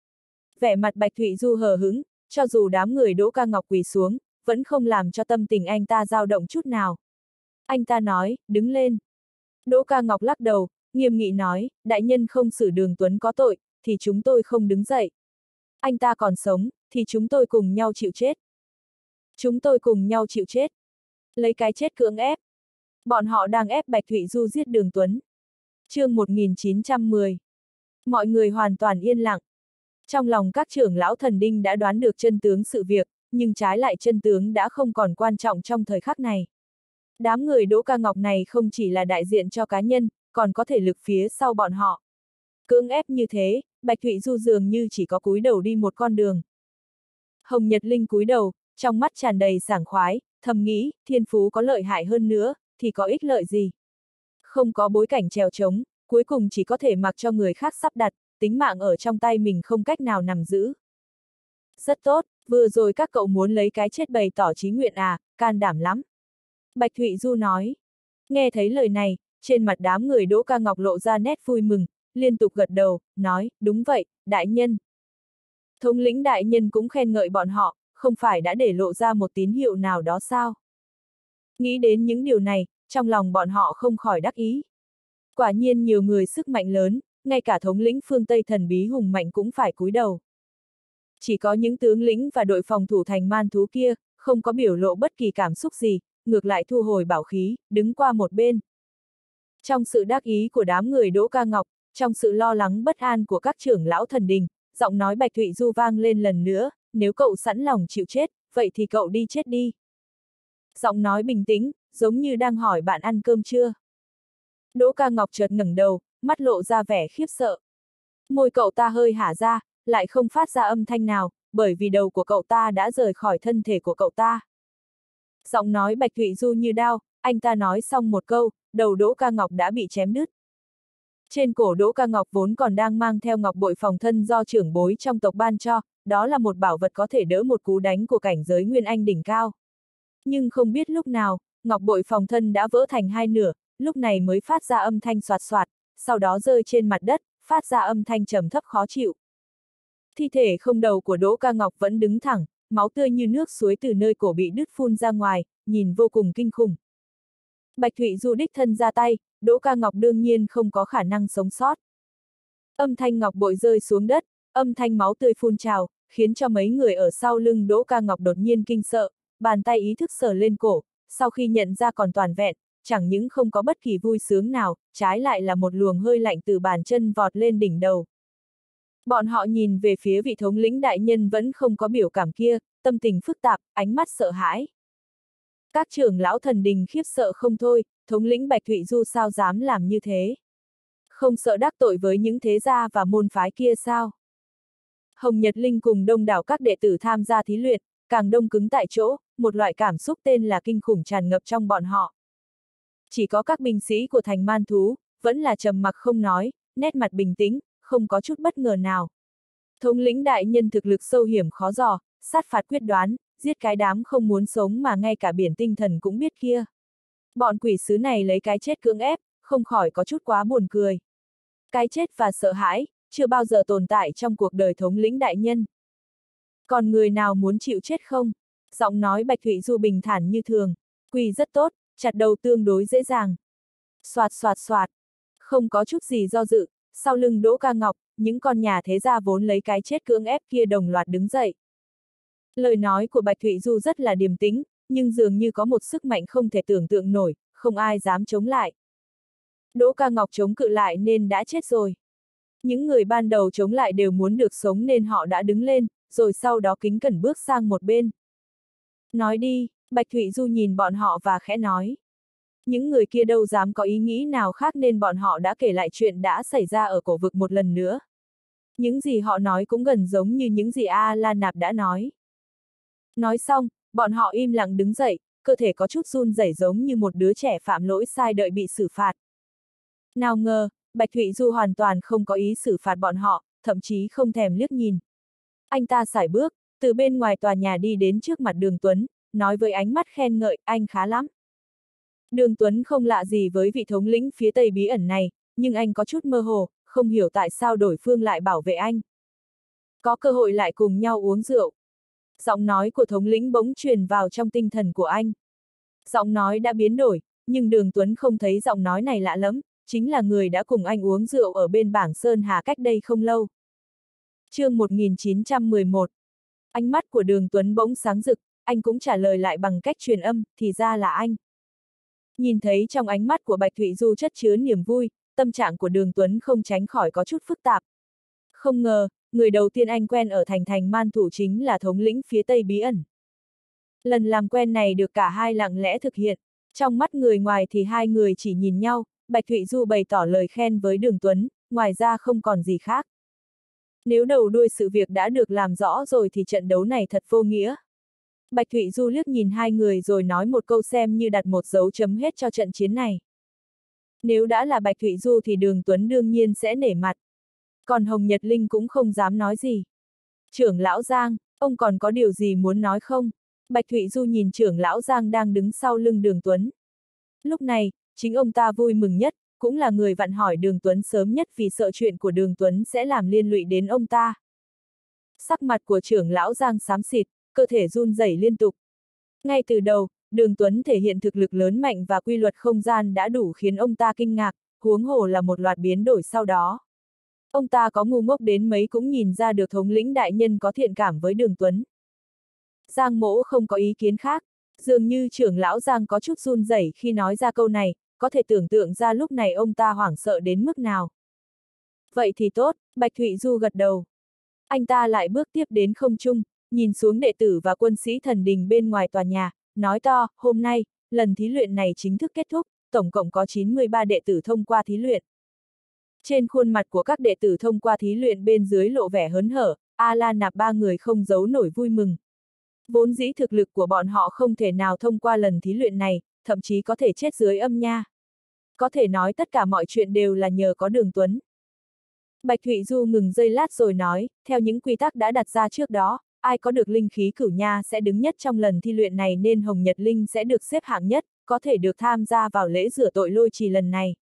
Vẻ mặt Bạch Thụy Du hờ hững, cho dù đám người Đỗ Ca Ngọc quỳ xuống, vẫn không làm cho tâm tình anh ta dao động chút nào. Anh ta nói, đứng lên. Đỗ Ca Ngọc lắc đầu, nghiêm nghị nói, đại nhân không xử Đường Tuấn có tội, thì chúng tôi không đứng dậy. Anh ta còn sống, thì chúng tôi cùng nhau chịu chết. Chúng tôi cùng nhau chịu chết. Lấy cái chết cưỡng ép. Bọn họ đang ép Bạch Thụy Du giết Đường Tuấn. Chương 1910. Mọi người hoàn toàn yên lặng. Trong lòng các trưởng lão thần đinh đã đoán được chân tướng sự việc, nhưng trái lại chân tướng đã không còn quan trọng trong thời khắc này. Đám người Đỗ Ca Ngọc này không chỉ là đại diện cho cá nhân, còn có thể lực phía sau bọn họ. Cưỡng ép như thế, Bạch Thụy Du dường như chỉ có cúi đầu đi một con đường. Hồng Nhật Linh cúi đầu, trong mắt tràn đầy sảng khoái, thầm nghĩ, thiên phú có lợi hại hơn nữa, thì có ích lợi gì? Không có bối cảnh trèo trống, cuối cùng chỉ có thể mặc cho người khác sắp đặt, tính mạng ở trong tay mình không cách nào nắm giữ. Rất tốt, vừa rồi các cậu muốn lấy cái chết bày tỏ chí nguyện à, can đảm lắm. Bạch Thụy Du nói. Nghe thấy lời này, trên mặt đám người Đỗ Ca Ngọc lộ ra nét vui mừng, liên tục gật đầu, nói, đúng vậy, đại nhân. Thống lĩnh đại nhân cũng khen ngợi bọn họ, không phải đã để lộ ra một tín hiệu nào đó sao? Nghĩ đến những điều này, trong lòng bọn họ không khỏi đắc ý. Quả nhiên nhiều người sức mạnh lớn, ngay cả thống lĩnh phương Tây thần bí hùng mạnh cũng phải cúi đầu. Chỉ có những tướng lĩnh và đội phòng thủ thành man thú kia, không có biểu lộ bất kỳ cảm xúc gì, ngược lại thu hồi bảo khí, đứng qua một bên. Trong sự đắc ý của đám người Đỗ Ca Ngọc, trong sự lo lắng bất an của các trưởng lão thần đình, giọng nói Bạch Thụy Du vang lên lần nữa, nếu cậu sẵn lòng chịu chết, vậy thì cậu đi chết đi. Giọng nói bình tĩnh, giống như đang hỏi bạn ăn cơm chưa. Đỗ Ca Ngọc chợt ngẩng đầu, mắt lộ ra vẻ khiếp sợ. Môi cậu ta hơi hả ra, lại không phát ra âm thanh nào, bởi vì đầu của cậu ta đã rời khỏi thân thể của cậu ta. Giọng nói Bạch Thụy Du như đao, anh ta nói xong một câu, đầu Đỗ Ca Ngọc đã bị chém đứt. Trên cổ Đỗ Ca Ngọc vốn còn đang mang theo ngọc bội phòng thân do trưởng bối trong tộc ban cho, đó là một bảo vật có thể đỡ một cú đánh của cảnh giới Nguyên Anh đỉnh cao. Nhưng không biết lúc nào, ngọc bội phòng thân đã vỡ thành hai nửa, lúc này mới phát ra âm thanh xoạt xoạt, sau đó rơi trên mặt đất, phát ra âm thanh trầm thấp khó chịu. Thi thể không đầu của Đỗ Ca Ngọc vẫn đứng thẳng, máu tươi như nước suối từ nơi cổ bị đứt phun ra ngoài, nhìn vô cùng kinh khủng. Bạch Thụy Du đích thân ra tay, Đỗ Ca Ngọc đương nhiên không có khả năng sống sót. Âm thanh ngọc bội rơi xuống đất, âm thanh máu tươi phun trào, khiến cho mấy người ở sau lưng Đỗ Ca Ngọc đột nhiên kinh sợ, bàn tay ý thức sờ lên cổ, sau khi nhận ra còn toàn vẹn, chẳng những không có bất kỳ vui sướng nào, trái lại là một luồng hơi lạnh từ bàn chân vọt lên đỉnh đầu. Bọn họ nhìn về phía vị thống lĩnh đại nhân vẫn không có biểu cảm kia, tâm tình phức tạp, ánh mắt sợ hãi. Các trưởng lão thần đình khiếp sợ không thôi, thống lĩnh Bạch Thụy Du sao dám làm như thế? Không sợ đắc tội với những thế gia và môn phái kia sao? Hồng Nhật Linh cùng đông đảo các đệ tử tham gia thí luyện, càng đông cứng tại chỗ, một loại cảm xúc tên là kinh khủng tràn ngập trong bọn họ. Chỉ có các binh sĩ của thành man thú, vẫn là trầm mặc không nói, nét mặt bình tĩnh, không có chút bất ngờ nào. Thống lĩnh đại nhân thực lực sâu hiểm khó dò, sát phạt quyết đoán, giết cái đám không muốn sống mà ngay cả biển tinh thần cũng biết kia. Bọn quỷ sứ này lấy cái chết cưỡng ép, không khỏi có chút quá buồn cười. Cái chết và sợ hãi, chưa bao giờ tồn tại trong cuộc đời thống lĩnh đại nhân. Còn người nào muốn chịu chết không? Giọng nói Bạch Thụy Du bình thản như thường, quỳ rất tốt, chặt đầu tương đối dễ dàng. Xoạt xoạt xoạt, không có chút gì do dự, sau lưng Đỗ Ca Ngọc, những con nhà thế gia vốn lấy cái chết cưỡng ép kia đồng loạt đứng dậy. Lời nói của Bạch Thụy Du rất là điềm tĩnh, nhưng dường như có một sức mạnh không thể tưởng tượng nổi, không ai dám chống lại. Đỗ Ca Ngọc chống cự lại nên đã chết rồi. Những người ban đầu chống lại đều muốn được sống nên họ đã đứng lên, rồi sau đó kính cẩn bước sang một bên. Nói đi, Bạch Thụy Du nhìn bọn họ và khẽ nói. Những người kia đâu dám có ý nghĩ nào khác nên bọn họ đã kể lại chuyện đã xảy ra ở cổ vực một lần nữa. Những gì họ nói cũng gần giống như những gì A-La Nạp đã nói. Nói xong, bọn họ im lặng đứng dậy, cơ thể có chút run rẩy giống như một đứa trẻ phạm lỗi sai đợi bị xử phạt. Nào ngờ, Bạch Thụy Du hoàn toàn không có ý xử phạt bọn họ, thậm chí không thèm liếc nhìn. Anh ta sải bước, từ bên ngoài tòa nhà đi đến trước mặt Đường Tuấn, nói với ánh mắt khen ngợi, anh khá lắm. Đường Tuấn không lạ gì với vị thống lĩnh phía Tây bí ẩn này, nhưng anh có chút mơ hồ, không hiểu tại sao đối phương lại bảo vệ anh. Có cơ hội lại cùng nhau uống rượu. Giọng nói của thống lĩnh bỗng truyền vào trong tinh thần của anh. Giọng nói đã biến đổi, nhưng Đường Tuấn không thấy giọng nói này lạ lắm, chính là người đã cùng anh uống rượu ở bên Bảng Sơn Hà cách đây không lâu. Chương 1911. Ánh mắt của Đường Tuấn bỗng sáng rực, anh cũng trả lời lại bằng cách truyền âm, thì ra là anh. Nhìn thấy trong ánh mắt của Bạch Thụy Du chất chứa niềm vui, tâm trạng của Đường Tuấn không tránh khỏi có chút phức tạp. Không ngờ, người đầu tiên anh quen ở thành Man Thủ chính là thống lĩnh phía Tây bí ẩn. Lần làm quen này được cả hai lặng lẽ thực hiện. Trong mắt người ngoài thì hai người chỉ nhìn nhau, Bạch Thụy Du bày tỏ lời khen với Đường Tuấn, ngoài ra không còn gì khác. Nếu đầu đuôi sự việc đã được làm rõ rồi thì trận đấu này thật vô nghĩa. Bạch Thụy Du liếc nhìn hai người rồi nói một câu xem như đặt một dấu chấm hết cho trận chiến này. Nếu đã là Bạch Thụy Du thì Đường Tuấn đương nhiên sẽ nể mặt. Còn Hồng Nhật Linh cũng không dám nói gì. Trưởng lão Giang, ông còn có điều gì muốn nói không? Bạch Thụy Du nhìn trưởng lão Giang đang đứng sau lưng Đường Tuấn. Lúc này, chính ông ta vui mừng nhất, cũng là người vặn hỏi Đường Tuấn sớm nhất vì sợ chuyện của Đường Tuấn sẽ làm liên lụy đến ông ta. Sắc mặt của trưởng lão Giang xám xịt, cơ thể run rẩy liên tục. Ngay từ đầu, Đường Tuấn thể hiện thực lực lớn mạnh và quy luật không gian đã đủ khiến ông ta kinh ngạc, huống hồ là một loạt biến đổi sau đó. Ông ta có ngu ngốc đến mấy cũng nhìn ra được thống lĩnh đại nhân có thiện cảm với Đường Tuấn. Giang Mỗ không có ý kiến khác, dường như trưởng lão Giang có chút run rẩy khi nói ra câu này, có thể tưởng tượng ra lúc này ông ta hoảng sợ đến mức nào. Vậy thì tốt, Bạch Thụy Du gật đầu. Anh ta lại bước tiếp đến không trung, nhìn xuống đệ tử và quân sĩ thần đình bên ngoài tòa nhà, nói to, hôm nay, lần thí luyện này chính thức kết thúc, tổng cộng có 93 đệ tử thông qua thí luyện. Trên khuôn mặt của các đệ tử thông qua thí luyện bên dưới lộ vẻ hớn hở, A-La Nạp ba người không giấu nổi vui mừng. Vốn dĩ thực lực của bọn họ không thể nào thông qua lần thí luyện này, thậm chí có thể chết dưới âm nha. Có thể nói tất cả mọi chuyện đều là nhờ có Đường Tuấn. Bạch Thụy Du ngừng giây lát rồi nói, theo những quy tắc đã đặt ra trước đó, ai có được linh khí cửu nha sẽ đứng nhất trong lần thi luyện này nên Hồng Nhật Linh sẽ được xếp hạng nhất, có thể được tham gia vào lễ rửa tội lôi trì lần này.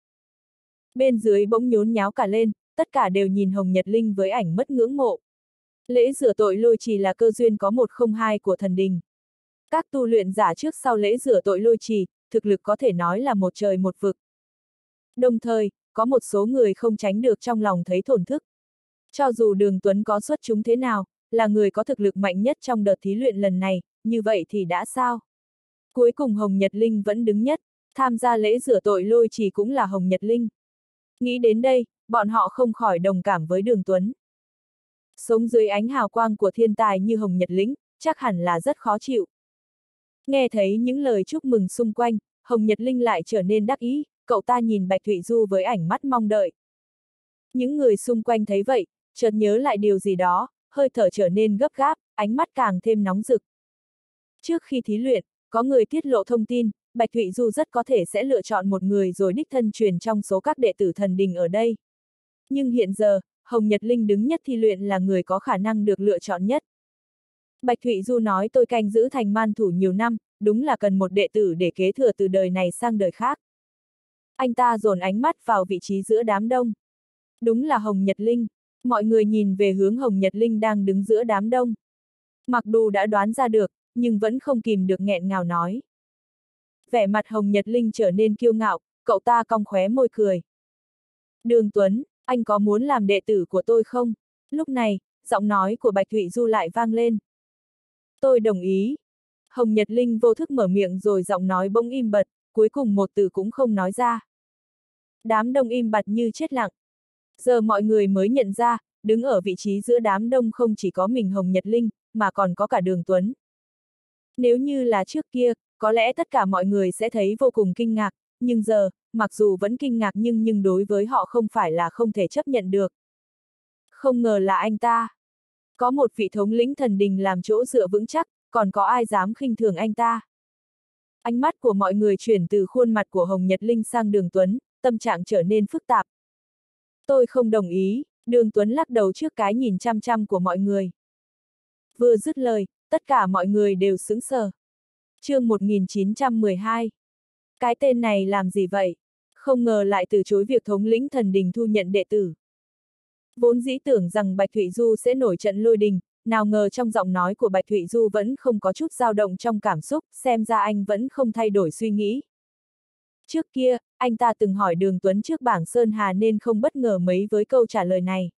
Bên dưới bỗng nhốn nháo cả lên, tất cả đều nhìn Hồng Nhật Linh với ảnh mất ngưỡng mộ. Lễ rửa tội lôi trì là cơ duyên có 102 của thần đình. Các tu luyện giả trước sau lễ rửa tội lôi trì, thực lực có thể nói là một trời một vực. Đồng thời, có một số người không tránh được trong lòng thấy thổn thức. Cho dù Đường Tuấn có xuất chúng thế nào, là người có thực lực mạnh nhất trong đợt thí luyện lần này, như vậy thì đã sao? Cuối cùng Hồng Nhật Linh vẫn đứng nhất, tham gia lễ rửa tội lôi trì cũng là Hồng Nhật Linh. Nghĩ đến đây, bọn họ không khỏi đồng cảm với Đường Tuấn. Sống dưới ánh hào quang của thiên tài như Hồng Nhật Linh, chắc hẳn là rất khó chịu. Nghe thấy những lời chúc mừng xung quanh, Hồng Nhật Linh lại trở nên đắc ý, cậu ta nhìn Bạch Thụy Du với ảnh mắt mong đợi. Những người xung quanh thấy vậy, chợt nhớ lại điều gì đó, hơi thở trở nên gấp gáp, ánh mắt càng thêm nóng rực. Trước khi thí luyện, có người tiết lộ thông tin, Bạch Thụy Du rất có thể sẽ lựa chọn một người rồi đích thân truyền trong số các đệ tử thần đình ở đây. Nhưng hiện giờ, Hồng Nhật Linh đứng nhất thi luyện là người có khả năng được lựa chọn nhất. Bạch Thụy Du nói tôi canh giữ thành man thủ nhiều năm, đúng là cần một đệ tử để kế thừa từ đời này sang đời khác. Anh ta dồn ánh mắt vào vị trí giữa đám đông. Đúng là Hồng Nhật Linh. Mọi người nhìn về hướng Hồng Nhật Linh đang đứng giữa đám đông. Mặc dù đã đoán ra được, nhưng vẫn không kìm được nghẹn ngào nói. Vẻ mặt Hồng Nhật Linh trở nên kiêu ngạo, cậu ta cong khóe môi cười. Đường Tuấn, anh có muốn làm đệ tử của tôi không? Lúc này, giọng nói của Bạch Thụy Du lại vang lên. Tôi đồng ý. Hồng Nhật Linh vô thức mở miệng rồi giọng nói bỗng im bặt, cuối cùng một từ cũng không nói ra. Đám đông im bặt như chết lặng. Giờ mọi người mới nhận ra, đứng ở vị trí giữa đám đông không chỉ có mình Hồng Nhật Linh, mà còn có cả Đường Tuấn. Nếu như là trước kia, có lẽ tất cả mọi người sẽ thấy vô cùng kinh ngạc, nhưng giờ, mặc dù vẫn kinh ngạc nhưng đối với họ không phải là không thể chấp nhận được. Không ngờ là anh ta. Có một vị thống lĩnh thần đình làm chỗ dựa vững chắc, còn có ai dám khinh thường anh ta. Ánh mắt của mọi người chuyển từ khuôn mặt của Hồng Nhật Linh sang Đường Tuấn, tâm trạng trở nên phức tạp. Tôi không đồng ý, Đường Tuấn lắc đầu trước cái nhìn chăm chăm của mọi người. Vừa dứt lời, tất cả mọi người đều sững sờ. Chương 1912. Cái tên này làm gì vậy? Không ngờ lại từ chối việc thống lĩnh thần đình thu nhận đệ tử. Vốn dĩ tưởng rằng Bạch Thụy Du sẽ nổi trận lôi đình, nào ngờ trong giọng nói của Bạch Thụy Du vẫn không có chút dao động trong cảm xúc, xem ra anh vẫn không thay đổi suy nghĩ. Trước kia, anh ta từng hỏi Đường Tuấn trước bảng Sơn Hà nên không bất ngờ mấy với câu trả lời này.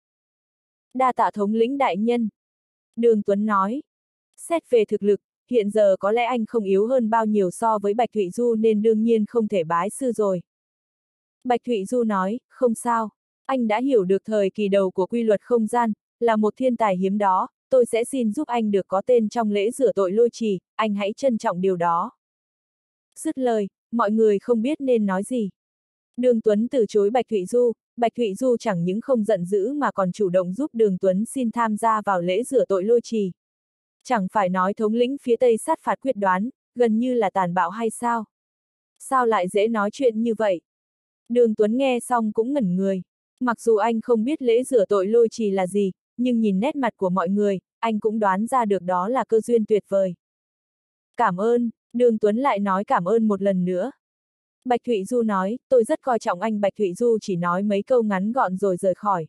Đa tạ thống lĩnh đại nhân. Đường Tuấn nói. Xét về thực lực, hiện giờ có lẽ anh không yếu hơn bao nhiêu so với Bạch Thụy Du nên đương nhiên không thể bái sư rồi. Bạch Thụy Du nói, không sao. Anh đã hiểu được thời kỳ đầu của quy luật không gian, là một thiên tài hiếm đó, tôi sẽ xin giúp anh được có tên trong lễ rửa tội lôi trì, anh hãy trân trọng điều đó. Dứt lời, mọi người không biết nên nói gì. Đường Tuấn từ chối Bạch Thụy Du chẳng những không giận dữ mà còn chủ động giúp Đường Tuấn xin tham gia vào lễ rửa tội lôi trì. Chẳng phải nói thống lĩnh phía Tây sát phạt quyết đoán, gần như là tàn bạo hay sao? Sao lại dễ nói chuyện như vậy? Đường Tuấn nghe xong cũng ngẩn người. Mặc dù anh không biết lễ rửa tội lôi trì là gì, nhưng nhìn nét mặt của mọi người, anh cũng đoán ra được đó là cơ duyên tuyệt vời. Cảm ơn, Đường Tuấn lại nói cảm ơn một lần nữa. Bạch Thụy Du nói, tôi rất coi trọng anh. Bạch Thụy Du chỉ nói mấy câu ngắn gọn rồi rời khỏi.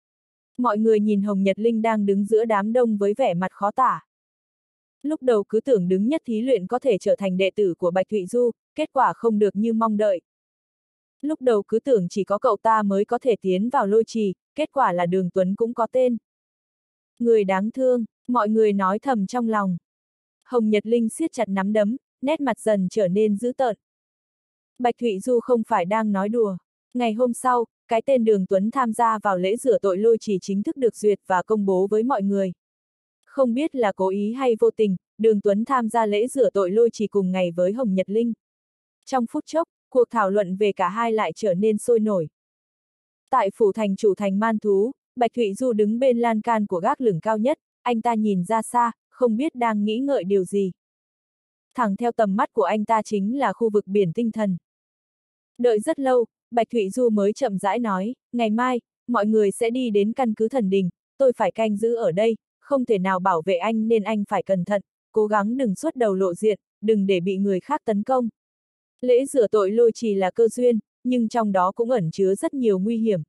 Mọi người nhìn Hồng Nhật Linh đang đứng giữa đám đông với vẻ mặt khó tả. Lúc đầu cứ tưởng đứng nhất thí luyện có thể trở thành đệ tử của Bạch Thụy Du, kết quả không được như mong đợi. Lúc đầu cứ tưởng chỉ có cậu ta mới có thể tiến vào lôi trì, kết quả là Đường Tuấn cũng có tên. Người đáng thương, mọi người nói thầm trong lòng. Hồng Nhật Linh siết chặt nắm đấm, nét mặt dần trở nên dữ tợn. Bạch Thụy Du không phải đang nói đùa. Ngày hôm sau, cái tên Đường Tuấn tham gia vào lễ rửa tội lôi trì chính thức được duyệt và công bố với mọi người. Không biết là cố ý hay vô tình, Đường Tuấn tham gia lễ rửa tội lôi trì cùng ngày với Hồng Nhật Linh. Trong phút chốc, cuộc thảo luận về cả hai lại trở nên sôi nổi. Tại phủ thành chủ thành Man Thú, Bạch Thụy Du đứng bên lan can của gác lửng cao nhất, anh ta nhìn ra xa, không biết đang nghĩ ngợi điều gì. Thẳng theo tầm mắt của anh ta chính là khu vực biển tinh thần. Đợi rất lâu, Bạch Thụy Du mới chậm rãi nói, ngày mai, mọi người sẽ đi đến căn cứ thần đình, tôi phải canh giữ ở đây, không thể nào bảo vệ anh nên anh phải cẩn thận, cố gắng đừng xuất đầu lộ diện, đừng để bị người khác tấn công. Lễ rửa tội lôi trì là cơ duyên, nhưng trong đó cũng ẩn chứa rất nhiều nguy hiểm.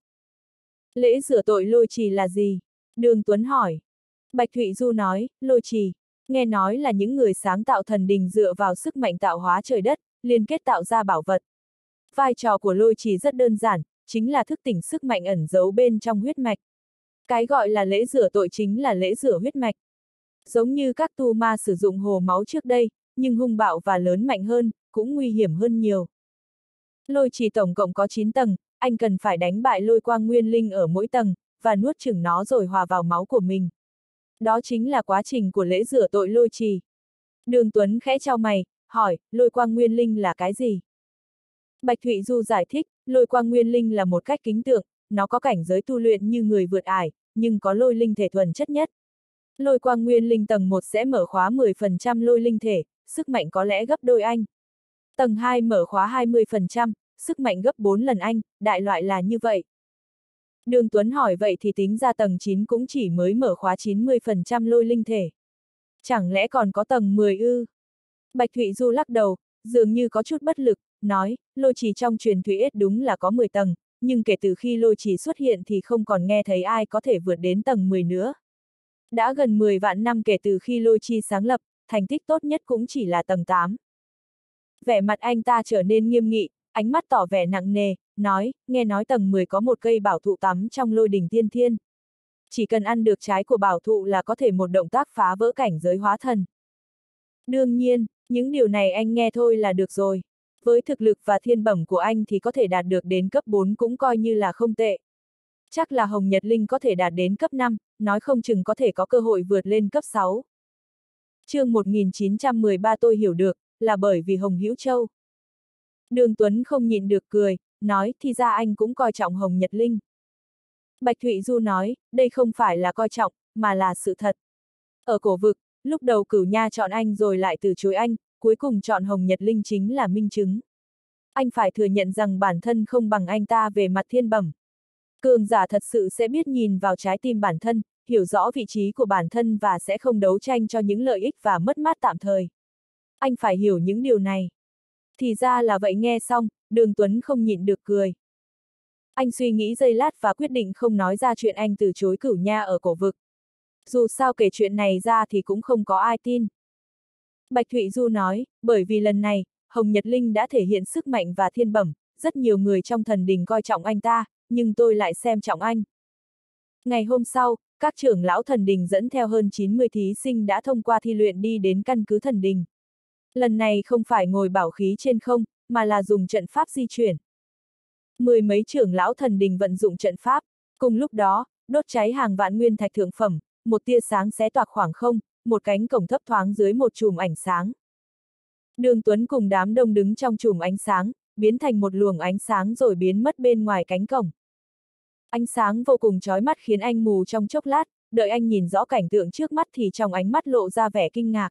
Lễ rửa tội lôi trì là gì? Đường Tuấn hỏi. Bạch Thụy Du nói, lôi trì, nghe nói là những người sáng tạo thần đình dựa vào sức mạnh tạo hóa trời đất, liên kết tạo ra bảo vật. Vai trò của lôi trì rất đơn giản, chính là thức tỉnh sức mạnh ẩn giấu bên trong huyết mạch. Cái gọi là lễ rửa tội chính là lễ rửa huyết mạch. Giống như các tu ma sử dụng hồ máu trước đây, nhưng hung bạo và lớn mạnh hơn, cũng nguy hiểm hơn nhiều. Lôi trì tổng cộng có 9 tầng, anh cần phải đánh bại lôi quang nguyên linh ở mỗi tầng, và nuốt chửng nó rồi hòa vào máu của mình. Đó chính là quá trình của lễ rửa tội lôi trì. Đường Tuấn khẽ chau mày, hỏi, lôi quang nguyên linh là cái gì? Bạch Thụy Du giải thích, lôi quang nguyên linh là một cách kính tượng, nó có cảnh giới tu luyện như người vượt ải, nhưng có lôi linh thể thuần chất nhất. Lôi quang nguyên linh tầng 1 sẽ mở khóa 10% lôi linh thể, sức mạnh có lẽ gấp đôi anh. Tầng 2 mở khóa 20%, sức mạnh gấp 4 lần anh, đại loại là như vậy. Đường Tuấn hỏi vậy thì tính ra tầng 9 cũng chỉ mới mở khóa 90% lôi linh thể. Chẳng lẽ còn có tầng 10 ư? Bạch Thụy Du lắc đầu, dường như có chút bất lực, nói, lôi trì trong truyền thuyết đúng là có 10 tầng, nhưng kể từ khi lôi trì xuất hiện thì không còn nghe thấy ai có thể vượt đến tầng 10 nữa. Đã gần 10 vạn năm kể từ khi lôi trì sáng lập, thành tích tốt nhất cũng chỉ là tầng 8. Vẻ mặt anh ta trở nên nghiêm nghị, ánh mắt tỏ vẻ nặng nề, nói, nghe nói tầng 10 có một cây bảo thụ tắm trong lôi đỉnh tiên thiên. Chỉ cần ăn được trái của bảo thụ là có thể một động tác phá vỡ cảnh giới hóa thần. Đương nhiên, những điều này anh nghe thôi là được rồi. Với thực lực và thiên bẩm của anh thì có thể đạt được đến cấp 4 cũng coi như là không tệ. Chắc là Hồng Nhật Linh có thể đạt đến cấp 5, nói không chừng có thể có cơ hội vượt lên cấp 6. Chương 1913 tôi hiểu được, là bởi vì Hồng Hữu Châu. Đường Tuấn không nhịn được cười, nói thì ra anh cũng coi trọng Hồng Nhật Linh. Bạch Thụy Du nói, đây không phải là coi trọng, mà là sự thật. Ở cổ vực, lúc đầu Cửu Nha chọn anh rồi lại từ chối anh, cuối cùng chọn Hồng Nhật Linh chính là minh chứng. Anh phải thừa nhận rằng bản thân không bằng anh ta về mặt thiên bẩm. Cường giả thật sự sẽ biết nhìn vào trái tim bản thân, hiểu rõ vị trí của bản thân và sẽ không đấu tranh cho những lợi ích và mất mát tạm thời. Anh phải hiểu những điều này. Thì ra là vậy, nghe xong, Đường Tuấn không nhịn được cười. Anh suy nghĩ giây lát và quyết định không nói ra chuyện anh từ chối Cửu Nha ở cổ vực. Dù sao kể chuyện này ra thì cũng không có ai tin. Bạch Thụy Du nói, bởi vì lần này, Hồng Nhật Linh đã thể hiện sức mạnh và thiên bẩm, rất nhiều người trong thần đình coi trọng anh ta, nhưng tôi lại xem trọng anh. Ngày hôm sau, các trưởng lão thần đình dẫn theo hơn 90 thí sinh đã thông qua thi luyện đi đến căn cứ thần đình. Lần này không phải ngồi bảo khí trên không, mà là dùng trận pháp di chuyển. Mười mấy trưởng lão thần đình vận dụng trận pháp, cùng lúc đó, đốt cháy hàng vạn nguyên thạch thượng phẩm, một tia sáng xé toạc khoảng không, một cánh cổng thấp thoáng dưới một chùm ánh sáng. Đường Tuấn cùng đám đông đứng trong chùm ánh sáng, biến thành một luồng ánh sáng rồi biến mất bên ngoài cánh cổng. Ánh sáng vô cùng chói mắt khiến anh mù trong chốc lát, đợi anh nhìn rõ cảnh tượng trước mắt thì trong ánh mắt lộ ra vẻ kinh ngạc.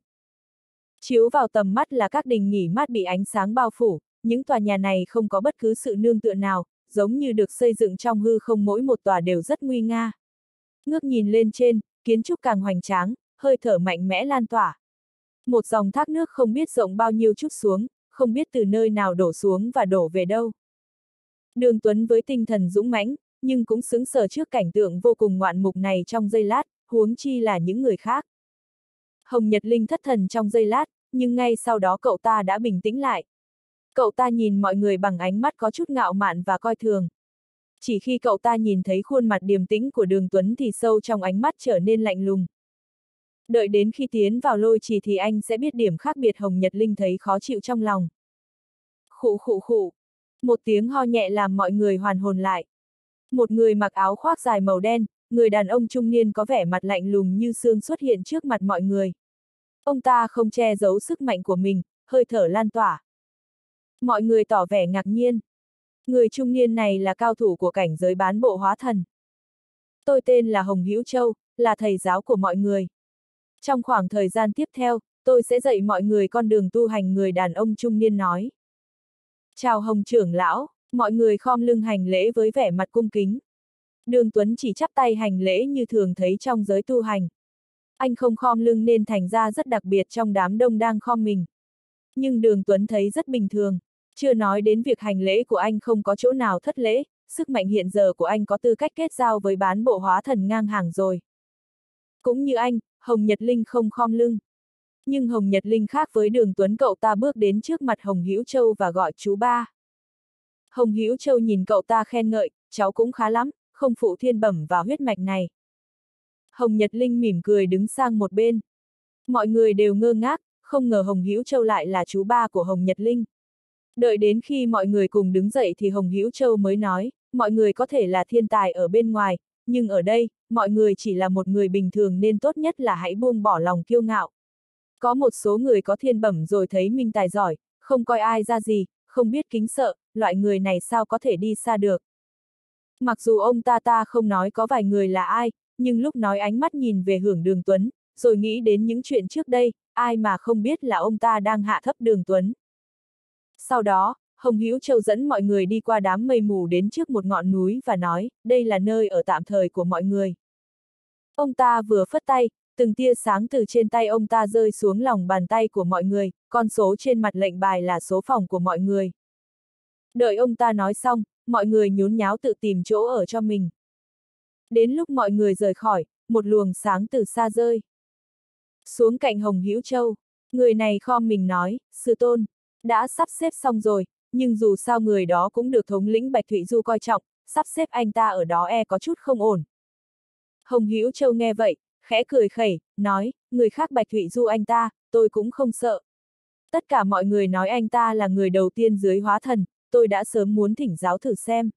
Chiếu vào tầm mắt là các đình nghỉ mát bị ánh sáng bao phủ, những tòa nhà này không có bất cứ sự nương tựa nào, giống như được xây dựng trong hư không, mỗi một tòa đều rất nguy nga. Ngước nhìn lên trên, kiến trúc càng hoành tráng, hơi thở mạnh mẽ lan tỏa. Một dòng thác nước không biết rộng bao nhiêu trút xuống, không biết từ nơi nào đổ xuống và đổ về đâu. Đường Tuấn với tinh thần dũng mãnh, nhưng cũng sững sờ trước cảnh tượng vô cùng ngoạn mục này trong giây lát, huống chi là những người khác. Hồng Nhật Linh thất thần trong giây lát, nhưng ngay sau đó cậu ta đã bình tĩnh lại. Cậu ta nhìn mọi người bằng ánh mắt có chút ngạo mạn và coi thường. Chỉ khi cậu ta nhìn thấy khuôn mặt điềm tĩnh của Đường Tuấn thì sâu trong ánh mắt trở nên lạnh lùng. Đợi đến khi tiến vào lôi trì thì anh sẽ biết điểm khác biệt. Hồng Nhật Linh thấy khó chịu trong lòng. Khụ khụ khụ. Một tiếng ho nhẹ làm mọi người hoàn hồn lại. Một người mặc áo khoác dài màu đen, người đàn ông trung niên có vẻ mặt lạnh lùng như xương xuất hiện trước mặt mọi người. Ông ta không che giấu sức mạnh của mình, hơi thở lan tỏa. Mọi người tỏ vẻ ngạc nhiên. Người trung niên này là cao thủ của cảnh giới bán bộ hóa thần. Tôi tên là Hồng Hữu Châu, là thầy giáo của mọi người. Trong khoảng thời gian tiếp theo, tôi sẽ dạy mọi người con đường tu hành, người đàn ông trung niên nói. Chào Hồng trưởng lão, mọi người khom lưng hành lễ với vẻ mặt cung kính. Đường Tuấn chỉ chắp tay hành lễ như thường thấy trong giới tu hành. Anh không khom lưng nên thành ra rất đặc biệt trong đám đông đang khom mình. Nhưng Đường Tuấn thấy rất bình thường. Chưa nói đến việc hành lễ của anh không có chỗ nào thất lễ, sức mạnh hiện giờ của anh có tư cách kết giao với bán bộ hóa thần ngang hàng rồi. Cũng như anh, Hồng Nhật Linh không khom lưng. Nhưng Hồng Nhật Linh khác với Đường Tuấn, cậu ta bước đến trước mặt Hồng Hữu Châu và gọi chú ba. Hồng Hữu Châu nhìn cậu ta khen ngợi, cháu cũng khá lắm, không phụ thiên bẩm và huyết mạch này. Hồng Nhật Linh mỉm cười đứng sang một bên. Mọi người đều ngơ ngác, không ngờ Hồng Hữu Châu lại là chú ba của Hồng Nhật Linh. Đợi đến khi mọi người cùng đứng dậy thì Hồng Hữu Châu mới nói, mọi người có thể là thiên tài ở bên ngoài, nhưng ở đây, mọi người chỉ là một người bình thường nên tốt nhất là hãy buông bỏ lòng kiêu ngạo. Có một số người có thiên bẩm rồi thấy mình tài giỏi, không coi ai ra gì, không biết kính sợ, loại người này sao có thể đi xa được. Mặc dù ông ta không nói có vài người là ai, nhưng lúc nói ánh mắt nhìn về hướng Đường Tuấn, rồi nghĩ đến những chuyện trước đây, ai mà không biết là ông ta đang hạ thấp Đường Tuấn. Sau đó, Hồng Hữu Châu dẫn mọi người đi qua đám mây mù đến trước một ngọn núi và nói, đây là nơi ở tạm thời của mọi người. Ông ta vừa phất tay, từng tia sáng từ trên tay ông ta rơi xuống lòng bàn tay của mọi người, con số trên mặt lệnh bài là số phòng của mọi người. Đợi ông ta nói xong, mọi người nhốn nháo tự tìm chỗ ở cho mình. Đến lúc mọi người rời khỏi, một luồng sáng từ xa rơi xuống cạnh Hồng Hữu Châu. Người này khom mình nói, sư tôn, đã sắp xếp xong rồi, nhưng dù sao người đó cũng được thống lĩnh Bạch Thụy Du coi trọng, sắp xếp anh ta ở đó có chút không ổn. Hồng Hữu Châu nghe vậy, khẽ cười khẩy, nói, người khác Bạch Thụy Du anh ta, tôi cũng không sợ. Tất cả mọi người nói anh ta là người đầu tiên dưới hóa thần, tôi đã sớm muốn thỉnh giáo thử xem.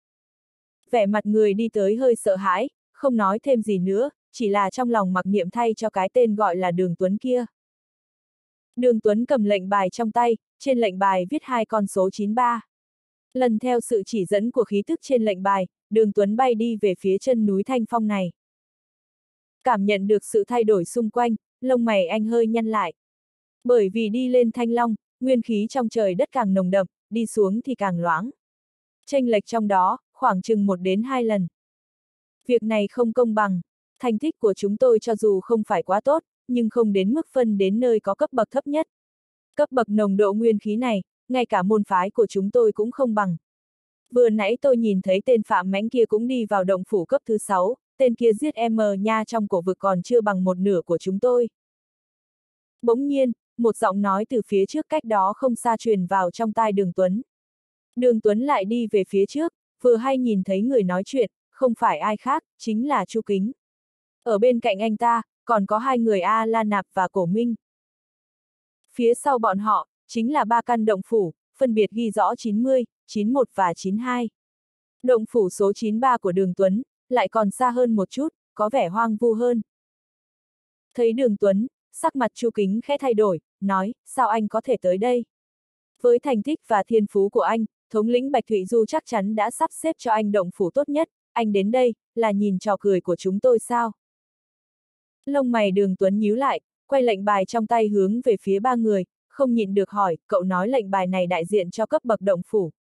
Vẻ mặt người đi tới hơi sợ hãi, không nói thêm gì nữa, chỉ là trong lòng mặc niệm thay cho cái tên gọi là Đường Tuấn kia. Đường Tuấn cầm lệnh bài trong tay, trên lệnh bài viết 2 con số 93. Lần theo sự chỉ dẫn của khí tức trên lệnh bài, Đường Tuấn bay đi về phía chân núi Thanh Phong này. Cảm nhận được sự thay đổi xung quanh, lông mày anh hơi nhăn lại. Bởi vì đi lên Thanh Long, nguyên khí trong trời đất càng nồng đậm, đi xuống thì càng loãng. Chênh lệch trong đó, khoảng chừng 1 đến 2 lần. Việc này không công bằng. Thành tích của chúng tôi cho dù không phải quá tốt, nhưng không đến mức phân đến nơi có cấp bậc thấp nhất. Cấp bậc nồng độ nguyên khí này, ngay cả môn phái của chúng tôi cũng không bằng. Vừa nãy tôi nhìn thấy tên Phạm Mãnh kia cũng đi vào động phủ cấp thứ 6, tên kia giết em nha trong cổ vực còn chưa bằng một nửa của chúng tôi. Bỗng nhiên, một giọng nói từ phía trước cách đó không xa truyền vào trong tai Đường Tuấn. Đường Tuấn lại đi về phía trước, vừa hay nhìn thấy người nói chuyện, không phải ai khác, chính là Chu Kính. Ở bên cạnh anh ta, còn có 2 người A La Nạp và Cổ Minh. Phía sau bọn họ, chính là 3 căn động phủ, phân biệt ghi rõ 90, 91 và 92. Động phủ số 93 của Đường Tuấn, lại còn xa hơn một chút, có vẻ hoang vu hơn. Thấy Đường Tuấn, sắc mặt Chu Kính khẽ thay đổi, nói, sao anh có thể tới đây? Với thành tích và thiên phú của anh, thống lĩnh Bạch Thụy Du chắc chắn đã sắp xếp cho anh động phủ tốt nhất, anh đến đây, là nhìn trò cười của chúng tôi sao? Lông mày Đường Tuấn nhíu lại, quay lệnh bài trong tay hướng về phía 3 người, không nhịn được hỏi, cậu nói lệnh bài này đại diện cho cấp bậc động phủ.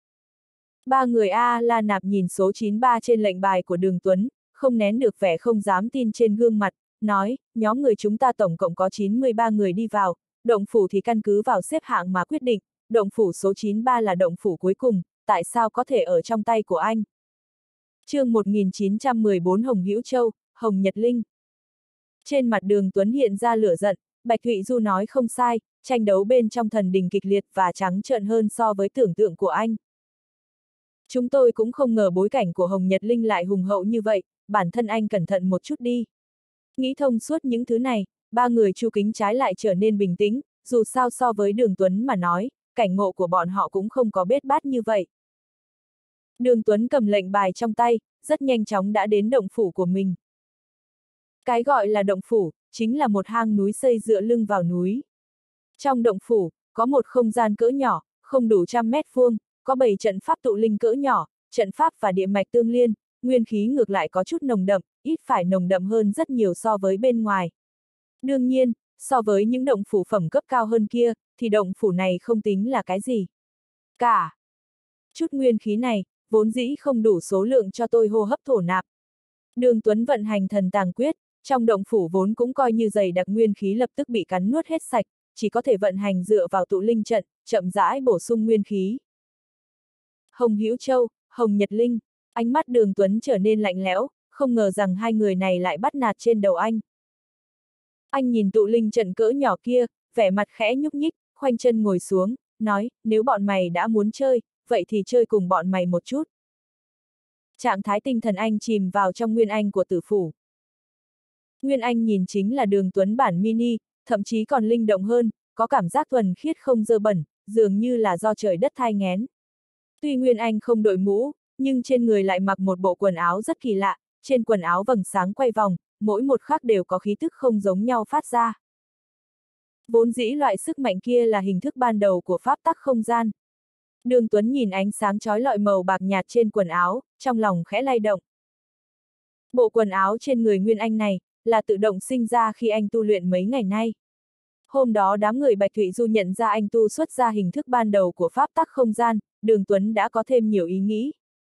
3 người A La Nạp nhìn số 93 trên lệnh bài của Đường Tuấn, không nén được vẻ không dám tin trên gương mặt, nói, nhóm người chúng ta tổng cộng có 93 người đi vào, động phủ thì căn cứ vào xếp hạng mà quyết định, động phủ số 93 là động phủ cuối cùng, tại sao có thể ở trong tay của anh? Chương 1914 Hồng Hữu Châu, Hồng Nhật Linh. Trên mặt Đường Tuấn hiện ra lửa giận, Bạch Thụy Du nói không sai, tranh đấu bên trong thần đình kịch liệt và trắng trợn hơn so với tưởng tượng của anh. Chúng tôi cũng không ngờ bối cảnh của Hồng Nhật Linh lại hùng hậu như vậy, bản thân anh cẩn thận một chút đi. Nghĩ thông suốt những thứ này, 3 người Chu Kính trái lại trở nên bình tĩnh, dù sao so với Đường Tuấn mà nói, cảnh ngộ của bọn họ cũng không có bết bát như vậy. Đường Tuấn cầm lệnh bài trong tay, rất nhanh chóng đã đến động phủ của mình. Cái gọi là động phủ, chính là một hang núi xây dựa lưng vào núi. Trong động phủ, có một không gian cỡ nhỏ, không đủ 100 mét vuông, có 7 trận pháp tụ linh cỡ nhỏ, trận pháp và địa mạch tương liên, nguyên khí ngược lại có chút nồng đậm, ít phải nồng đậm hơn rất nhiều so với bên ngoài. Đương nhiên, so với những động phủ phẩm cấp cao hơn kia, thì động phủ này không tính là cái gì cả. Chút nguyên khí này, vốn dĩ không đủ số lượng cho tôi hô hấp thổ nạp. Đường Tuấn vận hành thần tàng quyết, trong động phủ vốn cũng coi như dày đặc nguyên khí lập tức bị cắn nuốt hết sạch, chỉ có thể vận hành dựa vào tụ linh trận, chậm rãi bổ sung nguyên khí. Hồng Hữu Châu, Hồng Nhật Linh, ánh mắt Đường Tuấn trở nên lạnh lẽo, không ngờ rằng 2 người này lại bắt nạt trên đầu anh. Anh nhìn tụ linh trận cỡ nhỏ kia, vẻ mặt khẽ nhúc nhích, khoanh chân ngồi xuống, nói, nếu bọn mày đã muốn chơi, vậy thì chơi cùng bọn mày một chút. Trạng thái tinh thần anh chìm vào trong nguyên anh của tử phủ. Nguyên anh nhìn chính là Đường Tuấn bản mini, thậm chí còn linh động hơn, có cảm giác thuần khiết không dơ bẩn, dường như là do trời đất thai nghén. Tuy Nguyên anh không đội mũ, nhưng trên người lại mặc một bộ quần áo rất kỳ lạ, trên quần áo vầng sáng quay vòng, mỗi một khắc đều có khí tức không giống nhau phát ra. Vốn dĩ loại sức mạnh kia là hình thức ban đầu của pháp tắc không gian. Đường Tuấn nhìn ánh sáng chói lọi màu bạc nhạt trên quần áo, trong lòng khẽ lay động. Bộ quần áo trên người Nguyên Anh này, là tự động sinh ra khi anh tu luyện mấy ngày nay. Hôm đó đám người Bạch Thụy Du nhận ra anh tu xuất ra hình thức ban đầu của pháp tắc không gian, Đường Tuấn đã có thêm nhiều ý nghĩ.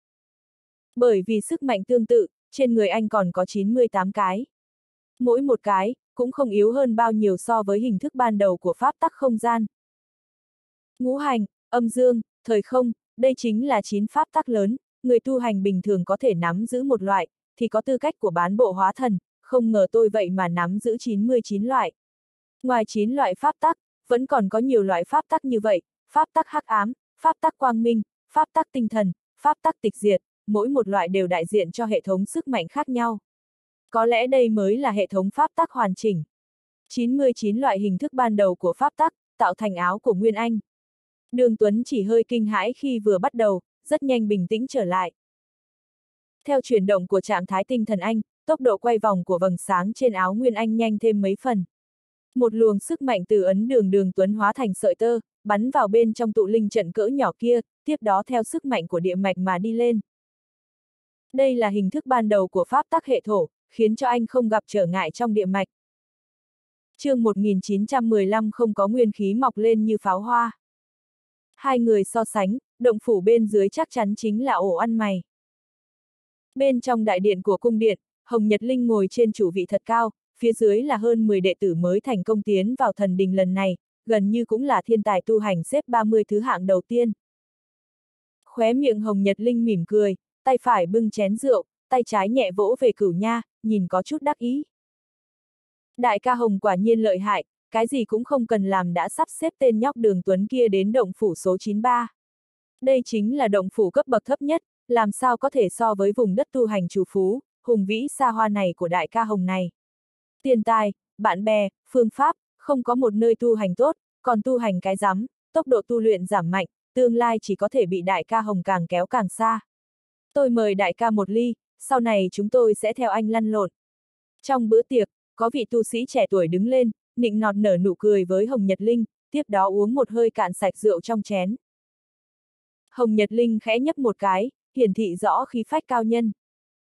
Bởi vì sức mạnh tương tự, trên người anh còn có 98 cái. Mỗi một cái, cũng không yếu hơn bao nhiêu so với hình thức ban đầu của pháp tắc không gian. Ngũ hành, âm dương, thời không, đây chính là 9 pháp tắc lớn, người tu hành bình thường có thể nắm giữ một loại, thì có tư cách của bán bộ hóa thần, không ngờ tôi vậy mà nắm giữ 99 loại. Ngoài 9 loại pháp tắc, vẫn còn có nhiều loại pháp tắc như vậy, pháp tắc hắc ám, pháp tắc quang minh, pháp tắc tinh thần, pháp tắc tịch diệt, mỗi một loại đều đại diện cho hệ thống sức mạnh khác nhau. Có lẽ đây mới là hệ thống pháp tắc hoàn chỉnh. 99 loại hình thức ban đầu của pháp tắc, tạo thành áo của Nguyên Anh. Đường Tuấn chỉ hơi kinh hãi khi vừa bắt đầu, rất nhanh bình tĩnh trở lại. Theo chuyển động của trạng thái tinh thần anh, tốc độ quay vòng của vầng sáng trên áo Nguyên Anh nhanh thêm mấy phần. Một luồng sức mạnh từ ấn đường Đường Tuấn hóa thành sợi tơ, bắn vào bên trong tụ linh trận cỡ nhỏ kia, tiếp đó theo sức mạnh của địa mạch mà đi lên. Đây là hình thức ban đầu của pháp tắc hệ thổ, khiến cho anh không gặp trở ngại trong địa mạch. Chương 1915 không có nguyên khí mọc lên như pháo hoa. Hai người so sánh, động phủ bên dưới chắc chắn chính là ổ ăn mày. Bên trong đại điện của cung điện, Hồng Nhật Linh ngồi trên chủ vị thật cao, phía dưới là hơn 10 đệ tử mới thành công tiến vào thần đình lần này, gần như cũng là thiên tài tu hành xếp 30 thứ hạng đầu tiên. Khóe miệng Hồng Nhật Linh mỉm cười, tay phải bưng chén rượu, tay trái nhẹ vỗ về cửu nha, nhìn có chút đắc ý. Đại ca Hồng quả nhiên lợi hại, cái gì cũng không cần làm đã sắp xếp tên nhóc Đường Tuấn kia đến động phủ số 93. Đây chính là động phủ cấp bậc thấp nhất, làm sao có thể so với vùng đất tu hành chủ phú, hùng vĩ xa hoa này của đại ca Hồng này. Tiền tài, bạn bè, phương pháp, không có một nơi tu hành tốt, còn tu hành cái rắm, tốc độ tu luyện giảm mạnh, tương lai chỉ có thể bị đại ca Hồng càng kéo càng xa. Tôi mời đại ca một ly, sau này chúng tôi sẽ theo anh lăn lộn. Trong bữa tiệc, có vị tu sĩ trẻ tuổi đứng lên, nịnh nọt nở nụ cười với Hồng Nhật Linh, tiếp đó uống một hơi cạn sạch rượu trong chén. Hồng Nhật Linh khẽ nhấp một cái, hiển thị rõ khí phách cao nhân.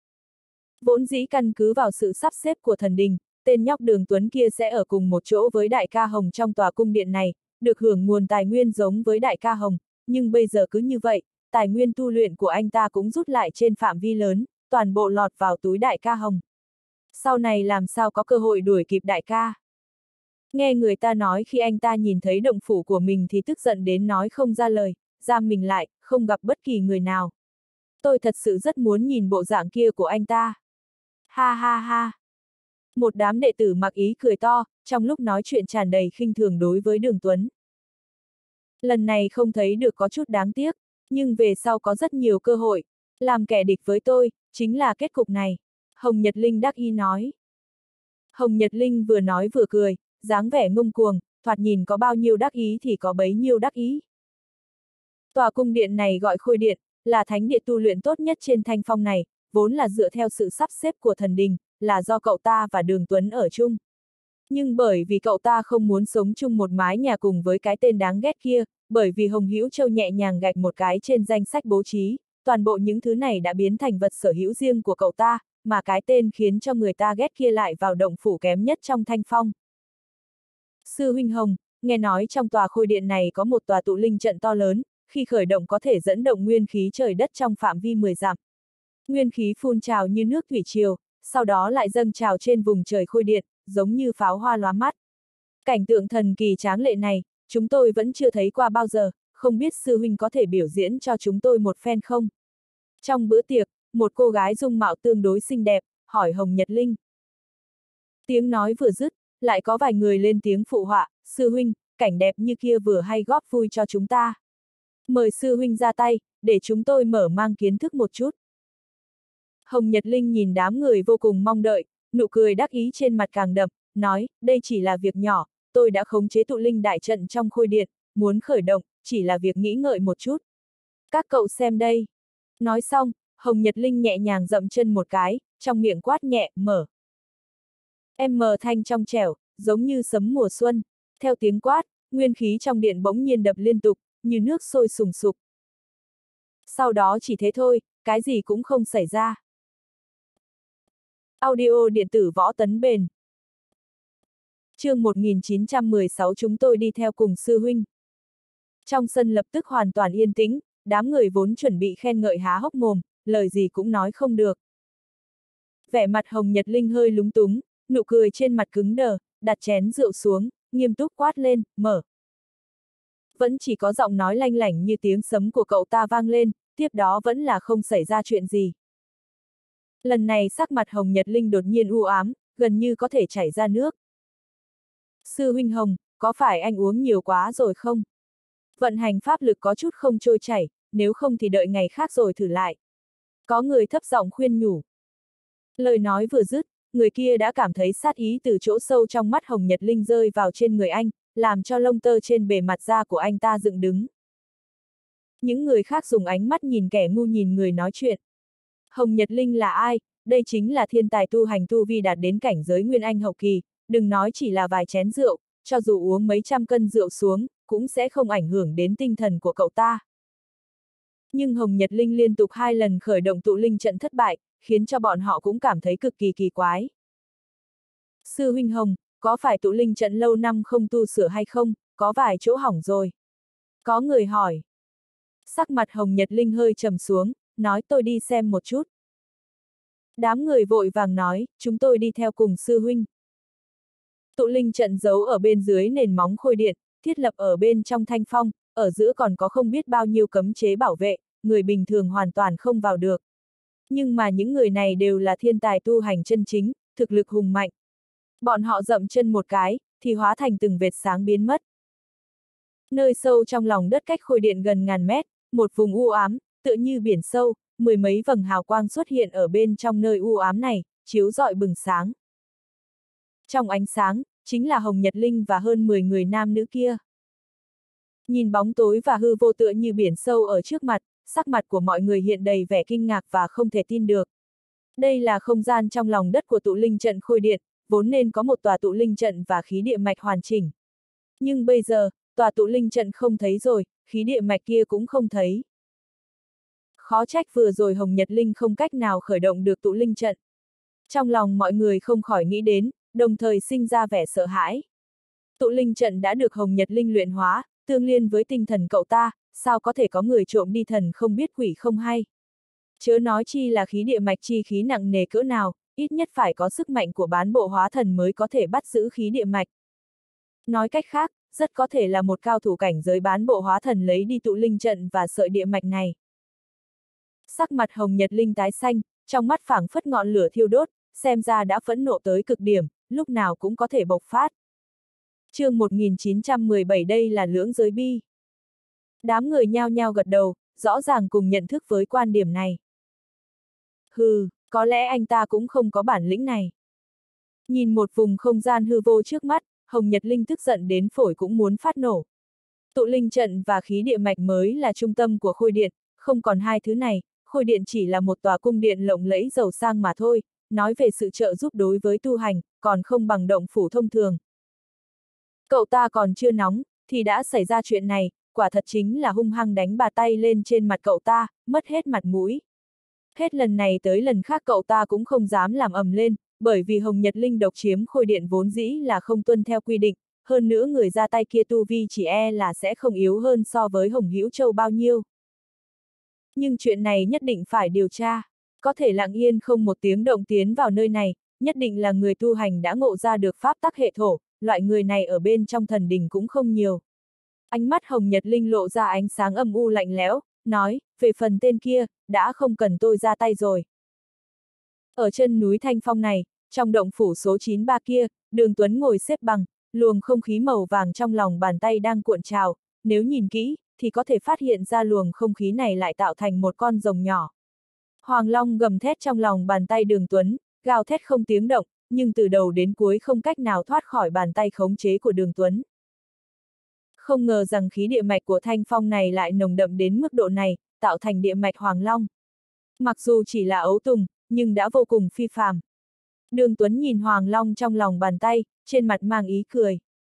Vốn dĩ căn cứ vào sự sắp xếp của thần đình, tên nhóc Đường Tuấn kia sẽ ở cùng một chỗ với đại ca Hồng trong tòa cung điện này, được hưởng nguồn tài nguyên giống với đại ca Hồng, nhưng bây giờ cứ như vậy, tài nguyên tu luyện của anh ta cũng rút lại trên phạm vi lớn, toàn bộ lọt vào túi đại ca Hồng. Sau này làm sao có cơ hội đuổi kịp đại ca? Nghe người ta nói khi anh ta nhìn thấy động phủ của mình thì tức giận đến nói không ra lời, giam mình lại, không gặp bất kỳ người nào. Tôi thật sự rất muốn nhìn bộ dạng kia của anh ta. Ha ha ha. Một đám đệ tử mặc ý cười to, trong lúc nói chuyện tràn đầy khinh thường đối với Đường Tuấn. Lần này không thấy được có chút đáng tiếc, nhưng về sau có rất nhiều cơ hội. Làm kẻ địch với tôi, chính là kết cục này. Hồng Nhật Linh đắc ý nói. Hồng Nhật Linh vừa nói vừa cười, dáng vẻ ngông cuồng, thoạt nhìn có bao nhiêu đắc ý thì có bấy nhiêu đắc ý. Tòa cung điện này gọi Khôi Điện, là thánh địa tu luyện tốt nhất trên thanh phong này, vốn là dựa theo sự sắp xếp của thần đình, là do cậu ta và Đường Tuấn ở chung. Nhưng bởi vì cậu ta không muốn sống chung một mái nhà cùng với cái tên đáng ghét kia, bởi vì Hồng Hữu Châu nhẹ nhàng gạch một cái trên danh sách bố trí, toàn bộ những thứ này đã biến thành vật sở hữu riêng của cậu ta, mà cái tên khiến cho người ta ghét kia lại vào động phủ kém nhất trong thanh phong. Sư huynh Hồng, nghe nói trong tòa Khôi Điện này có một tòa tụ linh trận to lớn, khi khởi động có thể dẫn động nguyên khí trời đất trong phạm vi 10 dặm. Nguyên khí phun trào như nước thủy triều, sau đó lại dâng trào trên vùng trời Khôi Điện, giống như pháo hoa lóa mắt. Cảnh tượng thần kỳ tráng lệ này, chúng tôi vẫn chưa thấy qua bao giờ, không biết sư huynh có thể biểu diễn cho chúng tôi một phen không? Trong bữa tiệc, một cô gái dung mạo tương đối xinh đẹp, hỏi Hồng Nhật Linh. Tiếng nói vừa dứt, lại có vài người lên tiếng phụ họa, sư huynh, cảnh đẹp như kia vừa hay góp vui cho chúng ta. Mời sư huynh ra tay, để chúng tôi mở mang kiến thức một chút. Hồng Nhật Linh nhìn đám người vô cùng mong đợi, nụ cười đắc ý trên mặt càng đậm, nói, đây chỉ là việc nhỏ, tôi đã khống chế tụ linh đại trận trong Khôi Điện, muốn khởi động, chỉ là việc nghĩ ngợi một chút. Các cậu xem đây. Nói xong, Hồng Nhật Linh nhẹ nhàng dậm chân một cái, trong miệng quát nhẹ, mở. Mở thanh trong trẻo, giống như sấm mùa xuân. Theo tiếng quát, nguyên khí trong điện bỗng nhiên đập liên tục, như nước sôi sùng sục. Sau đó chỉ thế thôi, cái gì cũng không xảy ra. Audio điện tử Võ Tấn Bền. Chương 1916 chúng tôi đi theo cùng sư huynh. Trong sân lập tức hoàn toàn yên tĩnh, đám người vốn chuẩn bị khen ngợi há hốc mồm, lời gì cũng nói không được. Vẻ mặt Hồng Nhật Linh hơi lúng túng, nụ cười trên mặt cứng đờ, đặt chén rượu xuống, nghiêm túc quát lên, mở. Vẫn chỉ có giọng nói lanh lảnh như tiếng sấm của cậu ta vang lên, tiếp đó vẫn là không xảy ra chuyện gì. Lần này sắc mặt Hồng Nhật Linh đột nhiên u ám, gần như có thể chảy ra nước. Sư huynh Hồng, có phải anh uống nhiều quá rồi không? Vận hành pháp lực có chút không trôi chảy, nếu không thì đợi ngày khác rồi thử lại. Có người thấp giọng khuyên nhủ. Lời nói vừa dứt, người kia đã cảm thấy sát ý từ chỗ sâu trong mắt Hồng Nhật Linh rơi vào trên người anh, làm cho lông tơ trên bề mặt da của anh ta dựng đứng. Những người khác dùng ánh mắt nhìn kẻ ngu nhìn người nói chuyện. Hồng Nhật Linh là ai? Đây chính là thiên tài tu hành tu vi đạt đến cảnh giới Nguyên Anh hậu kỳ, đừng nói chỉ là vài chén rượu, cho dù uống mấy trăm cân rượu xuống, cũng sẽ không ảnh hưởng đến tinh thần của cậu ta. Nhưng Hồng Nhật Linh liên tục 2 lần khởi động tụ linh trận thất bại, khiến cho bọn họ cũng cảm thấy cực kỳ kỳ quái. Sư huynh Hồng, có phải tụ linh trận lâu năm không tu sửa hay không, có vài chỗ hỏng rồi? Có người hỏi. Sắc mặt Hồng Nhật Linh hơi trầm xuống, nói tôi đi xem một chút. Đám người vội vàng nói, chúng tôi đi theo cùng sư huynh. Tụ linh trận giấu ở bên dưới nền móng khôi điện, thiết lập ở bên trong thanh phong, ở giữa còn có không biết bao nhiêu cấm chế bảo vệ, người bình thường hoàn toàn không vào được. Nhưng mà những người này đều là thiên tài tu hành chân chính, thực lực hùng mạnh. Bọn họ dậm chân một cái, thì hóa thành từng vệt sáng biến mất. Nơi sâu trong lòng đất cách khôi điện gần ngàn mét, một vùng u ám, tựa như biển sâu, 10 mấy vầng hào quang xuất hiện ở bên trong nơi u ám này, chiếu rọi bừng sáng. Trong ánh sáng, chính là Hồng Nhật Linh và hơn 10 người nam nữ kia. Nhìn bóng tối và hư vô tựa như biển sâu ở trước mặt, sắc mặt của mọi người hiện đầy vẻ kinh ngạc và không thể tin được. Đây là không gian trong lòng đất của tụ linh trận khôi điện, vốn nên có một tòa tụ linh trận và khí địa mạch hoàn chỉnh. Nhưng bây giờ, tòa tụ linh trận không thấy rồi, khí địa mạch kia cũng không thấy. Khó trách vừa rồi Hồng Nhật Linh không cách nào khởi động được tụ linh trận. Trong lòng mọi người không khỏi nghĩ đến, đồng thời sinh ra vẻ sợ hãi. Tụ linh trận đã được Hồng Nhật Linh luyện hóa, tương liên với tinh thần cậu ta, sao có thể có người trộm đi thần không biết quỷ không hay. Chớ nói chi là khí địa mạch chi khí nặng nề cỡ nào, ít nhất phải có sức mạnh của bán bộ hóa thần mới có thể bắt giữ khí địa mạch. Nói cách khác, rất có thể là một cao thủ cảnh giới bán bộ hóa thần lấy đi tụ linh trận và sợi địa mạch này. Sắc mặt Hồng Nhật Linh tái xanh, trong mắt phảng phất ngọn lửa thiêu đốt, xem ra đã phẫn nộ tới cực điểm, lúc nào cũng có thể bộc phát. Chương 1917 đây là lưỡng giới bi. Đám người nhao nhao gật đầu, rõ ràng cùng nhận thức với quan điểm này. Hừ, có lẽ anh ta cũng không có bản lĩnh này. Nhìn một vùng không gian hư vô trước mắt, Hồng Nhật Linh tức giận đến phổi cũng muốn phát nổ. Tụ linh trận và khí địa mạch mới là trung tâm của khôi điện, không còn hai thứ này, khôi điện chỉ là một tòa cung điện lộng lẫy giàu sang mà thôi, nói về sự trợ giúp đối với tu hành, còn không bằng động phủ thông thường. Cậu ta còn chưa nóng, thì đã xảy ra chuyện này, quả thật chính là hung hăng đánh bà tay lên trên mặt cậu ta, mất hết mặt mũi. Hết lần này tới lần khác cậu ta cũng không dám làm ầm lên, bởi vì Hồng Nhật Linh độc chiếm khôi điện vốn dĩ là không tuân theo quy định, hơn nữa người ra tay kia tu vi chỉ e là sẽ không yếu hơn so với Hồng Hữu Châu bao nhiêu. Nhưng chuyện này nhất định phải điều tra, có thể lặng yên không một tiếng động tiến vào nơi này, nhất định là người tu hành đã ngộ ra được pháp tắc hệ thổ, loại người này ở bên trong thần đình cũng không nhiều. Ánh mắt Hồng Nhật Linh lộ ra ánh sáng âm u lạnh lẽo, nói, về phần tên kia, đã không cần tôi ra tay rồi. Ở chân núi Thanh Phong này, trong động phủ số 93 kia, Đường Tuấn ngồi xếp bằng, luồng không khí màu vàng trong lòng bàn tay đang cuộn trào, nếu nhìn kỹ, thì có thể phát hiện ra luồng không khí này lại tạo thành một con rồng nhỏ. Hoàng Long gầm thét trong lòng bàn tay Đường Tuấn, gào thét không tiếng động, nhưng từ đầu đến cuối không cách nào thoát khỏi bàn tay khống chế của Đường Tuấn. Không ngờ rằng khí địa mạch của Thanh Phong này lại nồng đậm đến mức độ này, tạo thành địa mạch Hoàng Long. Mặc dù chỉ là ấu tùng, nhưng đã vô cùng phi phàm. Đường Tuấn nhìn Hoàng Long trong lòng bàn tay, trên mặt mang ý cười.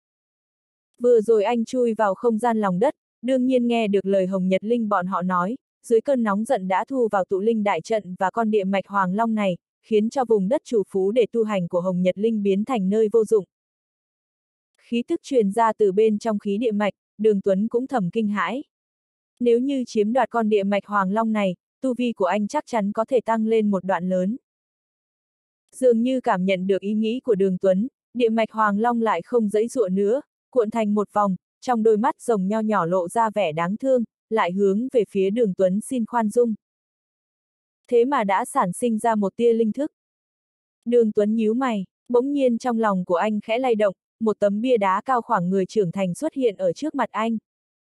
Vừa rồi anh chui vào không gian lòng đất, đương nhiên nghe được lời Hồng Nhật Linh bọn họ nói, dưới cơn nóng giận đã thu vào tụ linh đại trận và con địa mạch Hoàng Long này, khiến cho vùng đất chủ phú để tu hành của Hồng Nhật Linh biến thành nơi vô dụng. Khí tức truyền ra từ bên trong khí địa mạch, Đường Tuấn cũng thầm kinh hãi. Nếu như chiếm đoạt con địa mạch Hoàng Long này, tu vi của anh chắc chắn có thể tăng lên một đoạn lớn. Dường như cảm nhận được ý nghĩ của Đường Tuấn, địa mạch Hoàng Long lại không giãy giụa nữa, cuộn thành một vòng, trong đôi mắt rồng nho nhỏ lộ ra vẻ đáng thương, lại hướng về phía Đường Tuấn xin khoan dung. Thế mà đã sản sinh ra một tia linh thức. Đường Tuấn nhíu mày, bỗng nhiên trong lòng của anh khẽ lay động, một tấm bia đá cao khoảng người trưởng thành xuất hiện ở trước mặt anh.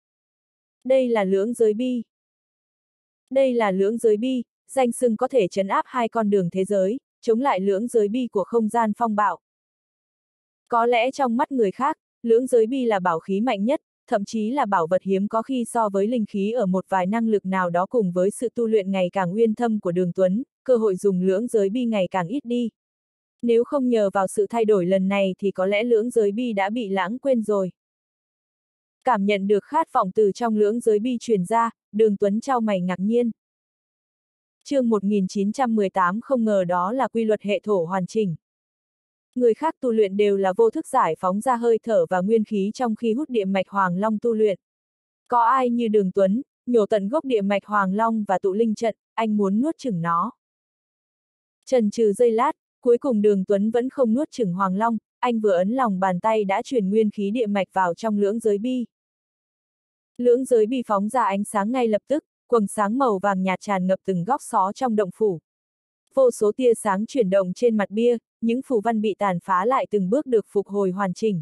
Đây là lưỡng giới bi. Đây là lưỡng giới bi, danh xưng có thể trấn áp hai con đường thế giới, chống lại lưỡng giới bi của không gian phong bạo. Có lẽ trong mắt người khác, lưỡng giới bi là bảo khí mạnh nhất, thậm chí là bảo vật hiếm có khi so với linh khí ở một vài năng lực nào đó cùng với sự tu luyện ngày càng uyên thâm của Đường Tuấn, cơ hội dùng lưỡng giới bi ngày càng ít đi. Nếu không nhờ vào sự thay đổi lần này thì có lẽ lưỡng giới bi đã bị lãng quên rồi. Cảm nhận được khát vọng từ trong lưỡng giới bi truyền ra, Đường Tuấn chau mày ngạc nhiên. Chương 1918 không ngờ đó là quy luật hệ thổ hoàn chỉnh. Người khác tu luyện đều là vô thức giải phóng ra hơi thở và nguyên khí trong khi hút địa mạch Hoàng Long tu luyện. Có ai như Đường Tuấn, nhổ tận gốc địa mạch Hoàng Long và tụ linh trận, anh muốn nuốt chửng nó. Chần chừ giây lát, cuối cùng Đường Tuấn vẫn không nuốt chửng Hoàng Long, anh vừa ấn lòng bàn tay đã truyền nguyên khí địa mạch vào trong lưỡng giới bi. Lưỡng giới bi phóng ra ánh sáng ngay lập tức, quầng sáng màu vàng nhạt tràn ngập từng góc xó trong động phủ. Vô số tia sáng chuyển động trên mặt bia, những phù văn bị tàn phá lại từng bước được phục hồi hoàn chỉnh.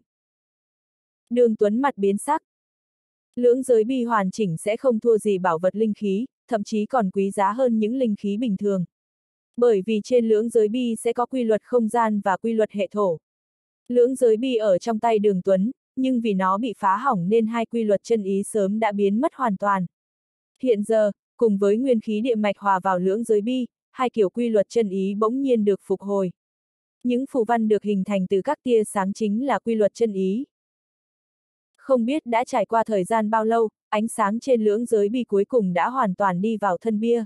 Đường Tuấn mặt biến sắc. Lưỡng giới bi hoàn chỉnh sẽ không thua gì bảo vật linh khí, thậm chí còn quý giá hơn những linh khí bình thường. Bởi vì trên lưỡng giới bi sẽ có quy luật không gian và quy luật hệ thổ. Lưỡng giới bi ở trong tay Đường Tuấn, nhưng vì nó bị phá hỏng nên hai quy luật chân ý sớm đã biến mất hoàn toàn. Hiện giờ, cùng với nguyên khí địa mạch hòa vào lưỡng giới bi, hai kiểu quy luật chân ý bỗng nhiên được phục hồi. Những phù văn được hình thành từ các tia sáng chính là quy luật chân ý. Không biết đã trải qua thời gian bao lâu, ánh sáng trên lưỡng giới bi cuối cùng đã hoàn toàn đi vào thân bia.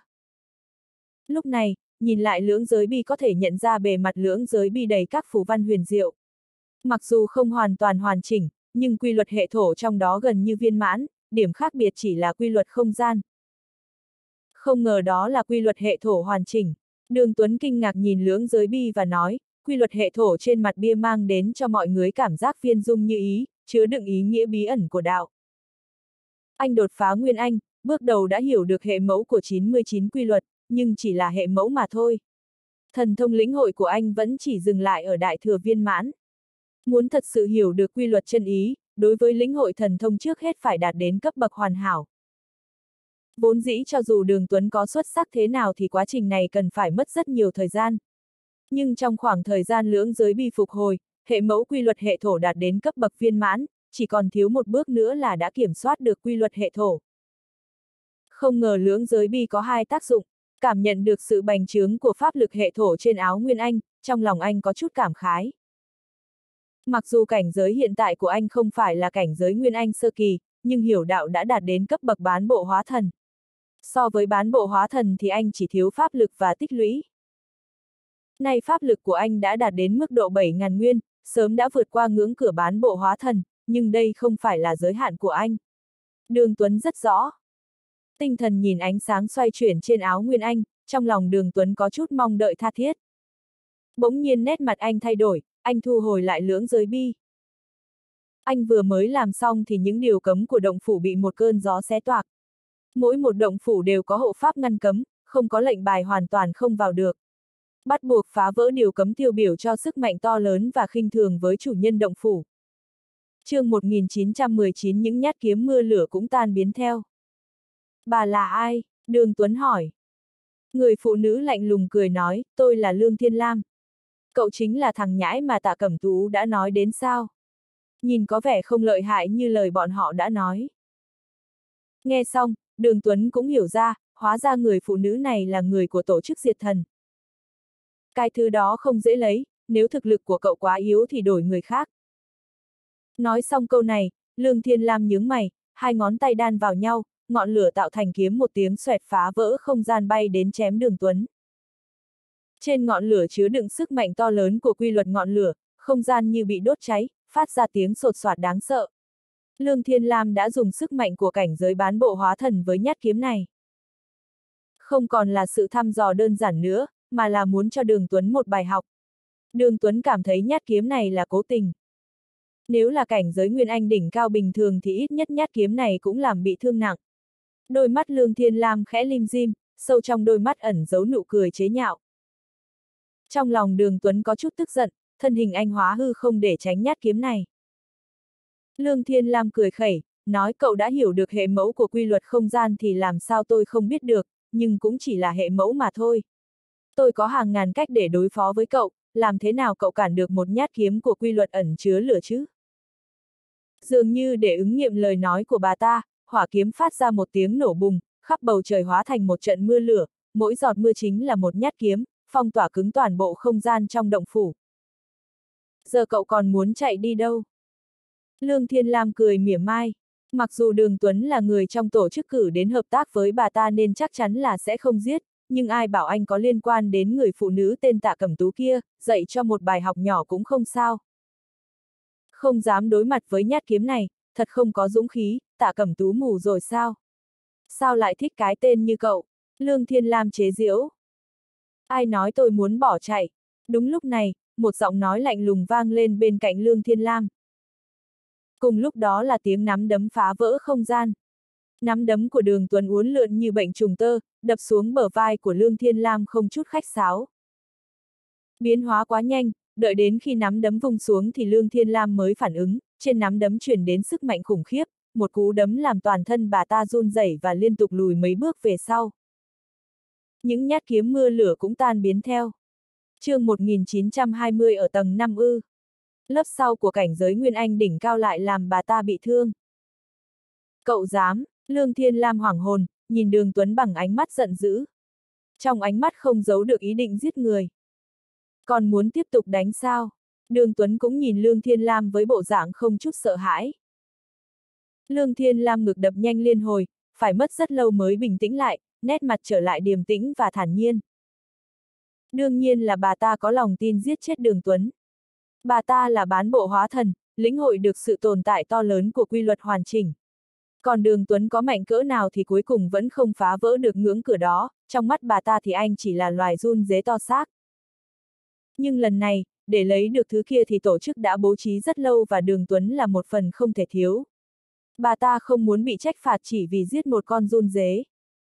Lúc này, nhìn lại lưỡng giới bi có thể nhận ra bề mặt lưỡng giới bi đầy các phù văn huyền diệu. Mặc dù không hoàn toàn hoàn chỉnh, nhưng quy luật hệ thổ trong đó gần như viên mãn, điểm khác biệt chỉ là quy luật không gian. Không ngờ đó là quy luật hệ thổ hoàn chỉnh. Đường Tuấn kinh ngạc nhìn lưỡng giới bi và nói, quy luật hệ thổ trên mặt bia mang đến cho mọi người cảm giác viên dung như ý, chứa đựng ý nghĩa bí ẩn của đạo. Anh đột phá Nguyên Anh, bước đầu đã hiểu được hệ mẫu của 99 quy luật, nhưng chỉ là hệ mẫu mà thôi. Thần thông lĩnh hội của anh vẫn chỉ dừng lại ở đại thừa viên mãn. Muốn thật sự hiểu được quy luật chân ý, đối với lĩnh hội thần thông trước hết phải đạt đến cấp bậc hoàn hảo. Vốn dĩ cho dù Đường Tuấn có xuất sắc thế nào thì quá trình này cần phải mất rất nhiều thời gian. Nhưng trong khoảng thời gian lưỡng giới bi phục hồi, hệ mẫu quy luật hệ thổ đạt đến cấp bậc viên mãn, chỉ còn thiếu một bước nữa là đã kiểm soát được quy luật hệ thổ. Không ngờ lưỡng giới bi có hai tác dụng, cảm nhận được sự bành trướng của pháp lực hệ thổ trên áo Nguyên Anh, trong lòng anh có chút cảm khái. Mặc dù cảnh giới hiện tại của anh không phải là cảnh giới Nguyên Anh sơ kỳ, nhưng hiểu đạo đã đạt đến cấp bậc bán bộ hóa thần. So với bán bộ hóa thần thì anh chỉ thiếu pháp lực và tích lũy. Nay pháp lực của anh đã đạt đến mức độ 7.000 nguyên, sớm đã vượt qua ngưỡng cửa bán bộ hóa thần, nhưng đây không phải là giới hạn của anh. Đường Tuấn rất rõ. Tinh thần nhìn ánh sáng xoay chuyển trên áo Nguyên Anh, trong lòng Đường Tuấn có chút mong đợi tha thiết. Bỗng nhiên nét mặt anh thay đổi, anh thu hồi lại lưỡng giới bi. Anh vừa mới làm xong thì những điều cấm của động phủ bị một cơn gió xé toạc. Mỗi một động phủ đều có hộ pháp ngăn cấm, không có lệnh bài hoàn toàn không vào được. Bắt buộc phá vỡ điều cấm tiêu biểu cho sức mạnh to lớn và khinh thường với chủ nhân động phủ. Chương 1919 những nhát kiếm mưa lửa cũng tan biến theo. Bà là ai? Đường Tuấn hỏi. Người phụ nữ lạnh lùng cười nói, tôi là Lương Thiên Lam. Cậu chính là thằng nhãi mà Tạ Cẩm Tú đã nói đến sao? Nhìn có vẻ không lợi hại như lời bọn họ đã nói. Nghe xong, Đường Tuấn cũng hiểu ra, hóa ra người phụ nữ này là người của tổ chức diệt thần. Cái thứ đó không dễ lấy, nếu thực lực của cậu quá yếu thì đổi người khác. Nói xong câu này, Lương Thiên Lam nhướng mày, hai ngón tay đan vào nhau, ngọn lửa tạo thành kiếm một tiếng xoẹt phá vỡ không gian bay đến chém Đường Tuấn. Trên ngọn lửa chứa đựng sức mạnh to lớn của quy luật ngọn lửa, không gian như bị đốt cháy, phát ra tiếng sột soạt đáng sợ. Lương Thiên Lam đã dùng sức mạnh của cảnh giới bán bộ hóa thần với nhát kiếm này. Không còn là sự thăm dò đơn giản nữa, mà là muốn cho Đường Tuấn một bài học. Đường Tuấn cảm thấy nhát kiếm này là cố tình. Nếu là cảnh giới Nguyên Anh đỉnh cao bình thường thì ít nhất nhát kiếm này cũng làm bị thương nặng. Đôi mắt Lương Thiên Lam khẽ lim dim, sâu trong đôi mắt ẩn giấu nụ cười chế nhạo. Trong lòng Đường Tuấn có chút tức giận, thân hình anh hóa hư không để tránh nhát kiếm này. Lương Thiên Lam cười khẩy, nói cậu đã hiểu được hệ mẫu của quy luật không gian thì làm sao tôi không biết được, nhưng cũng chỉ là hệ mẫu mà thôi. Tôi có hàng ngàn cách để đối phó với cậu, làm thế nào cậu cản được một nhát kiếm của quy luật ẩn chứa lửa chứ? Dường như để ứng nghiệm lời nói của bà ta, hỏa kiếm phát ra một tiếng nổ bùng, khắp bầu trời hóa thành một trận mưa lửa, mỗi giọt mưa chính là một nhát kiếm, phong tỏa cứng toàn bộ không gian trong động phủ. Giờ cậu còn muốn chạy đi đâu? Lương Thiên Lam cười mỉa mai. Mặc dù Đường Tuấn là người trong tổ chức cử đến hợp tác với bà ta nên chắc chắn là sẽ không giết, nhưng ai bảo anh có liên quan đến người phụ nữ tên Tạ Cẩm Tú kia, dạy cho một bài học nhỏ cũng không sao. Không dám đối mặt với nhát kiếm này, thật không có dũng khí, Tạ Cẩm Tú mù rồi sao? Sao lại thích cái tên như cậu? Lương Thiên Lam chế giễu. Ai nói tôi muốn bỏ chạy? Đúng lúc này, một giọng nói lạnh lùng vang lên bên cạnh Lương Thiên Lam. Cùng lúc đó là tiếng nắm đấm phá vỡ không gian. Nắm đấm của Đường Tuấn uốn lượn như bệnh trùng tơ, đập xuống bờ vai của Lương Thiên Lam không chút khách sáo. Biến hóa quá nhanh, đợi đến khi nắm đấm vung xuống thì Lương Thiên Lam mới phản ứng, trên nắm đấm truyền đến sức mạnh khủng khiếp, một cú đấm làm toàn thân bà ta run rẩy và liên tục lùi mấy bước về sau. Những nhát kiếm mưa lửa cũng tan biến theo. Chương 1920 ở tầng 5 ư. Lớp sau của cảnh giới Nguyên Anh đỉnh cao lại làm bà ta bị thương. Cậu dám? Lương Thiên Lam hoảng hồn, nhìn Đường Tuấn bằng ánh mắt giận dữ. Trong ánh mắt không giấu được ý định giết người. Còn muốn tiếp tục đánh sao? Đường Tuấn cũng nhìn Lương Thiên Lam với bộ dạng không chút sợ hãi. Lương Thiên Lam ngực đập nhanh liên hồi, phải mất rất lâu mới bình tĩnh lại, nét mặt trở lại điềm tĩnh và thản nhiên. Đương nhiên là bà ta có lòng tin giết chết Đường Tuấn. Bà ta là bán bộ hóa thần, lĩnh hội được sự tồn tại to lớn của quy luật hoàn chỉnh. Còn Đường Tuấn có mạnh cỡ nào thì cuối cùng vẫn không phá vỡ được ngưỡng cửa đó, trong mắt bà ta thì anh chỉ là loài run rế to xác. Nhưng lần này, để lấy được thứ kia thì tổ chức đã bố trí rất lâu và Đường Tuấn là một phần không thể thiếu. Bà ta không muốn bị trách phạt chỉ vì giết một con run rế.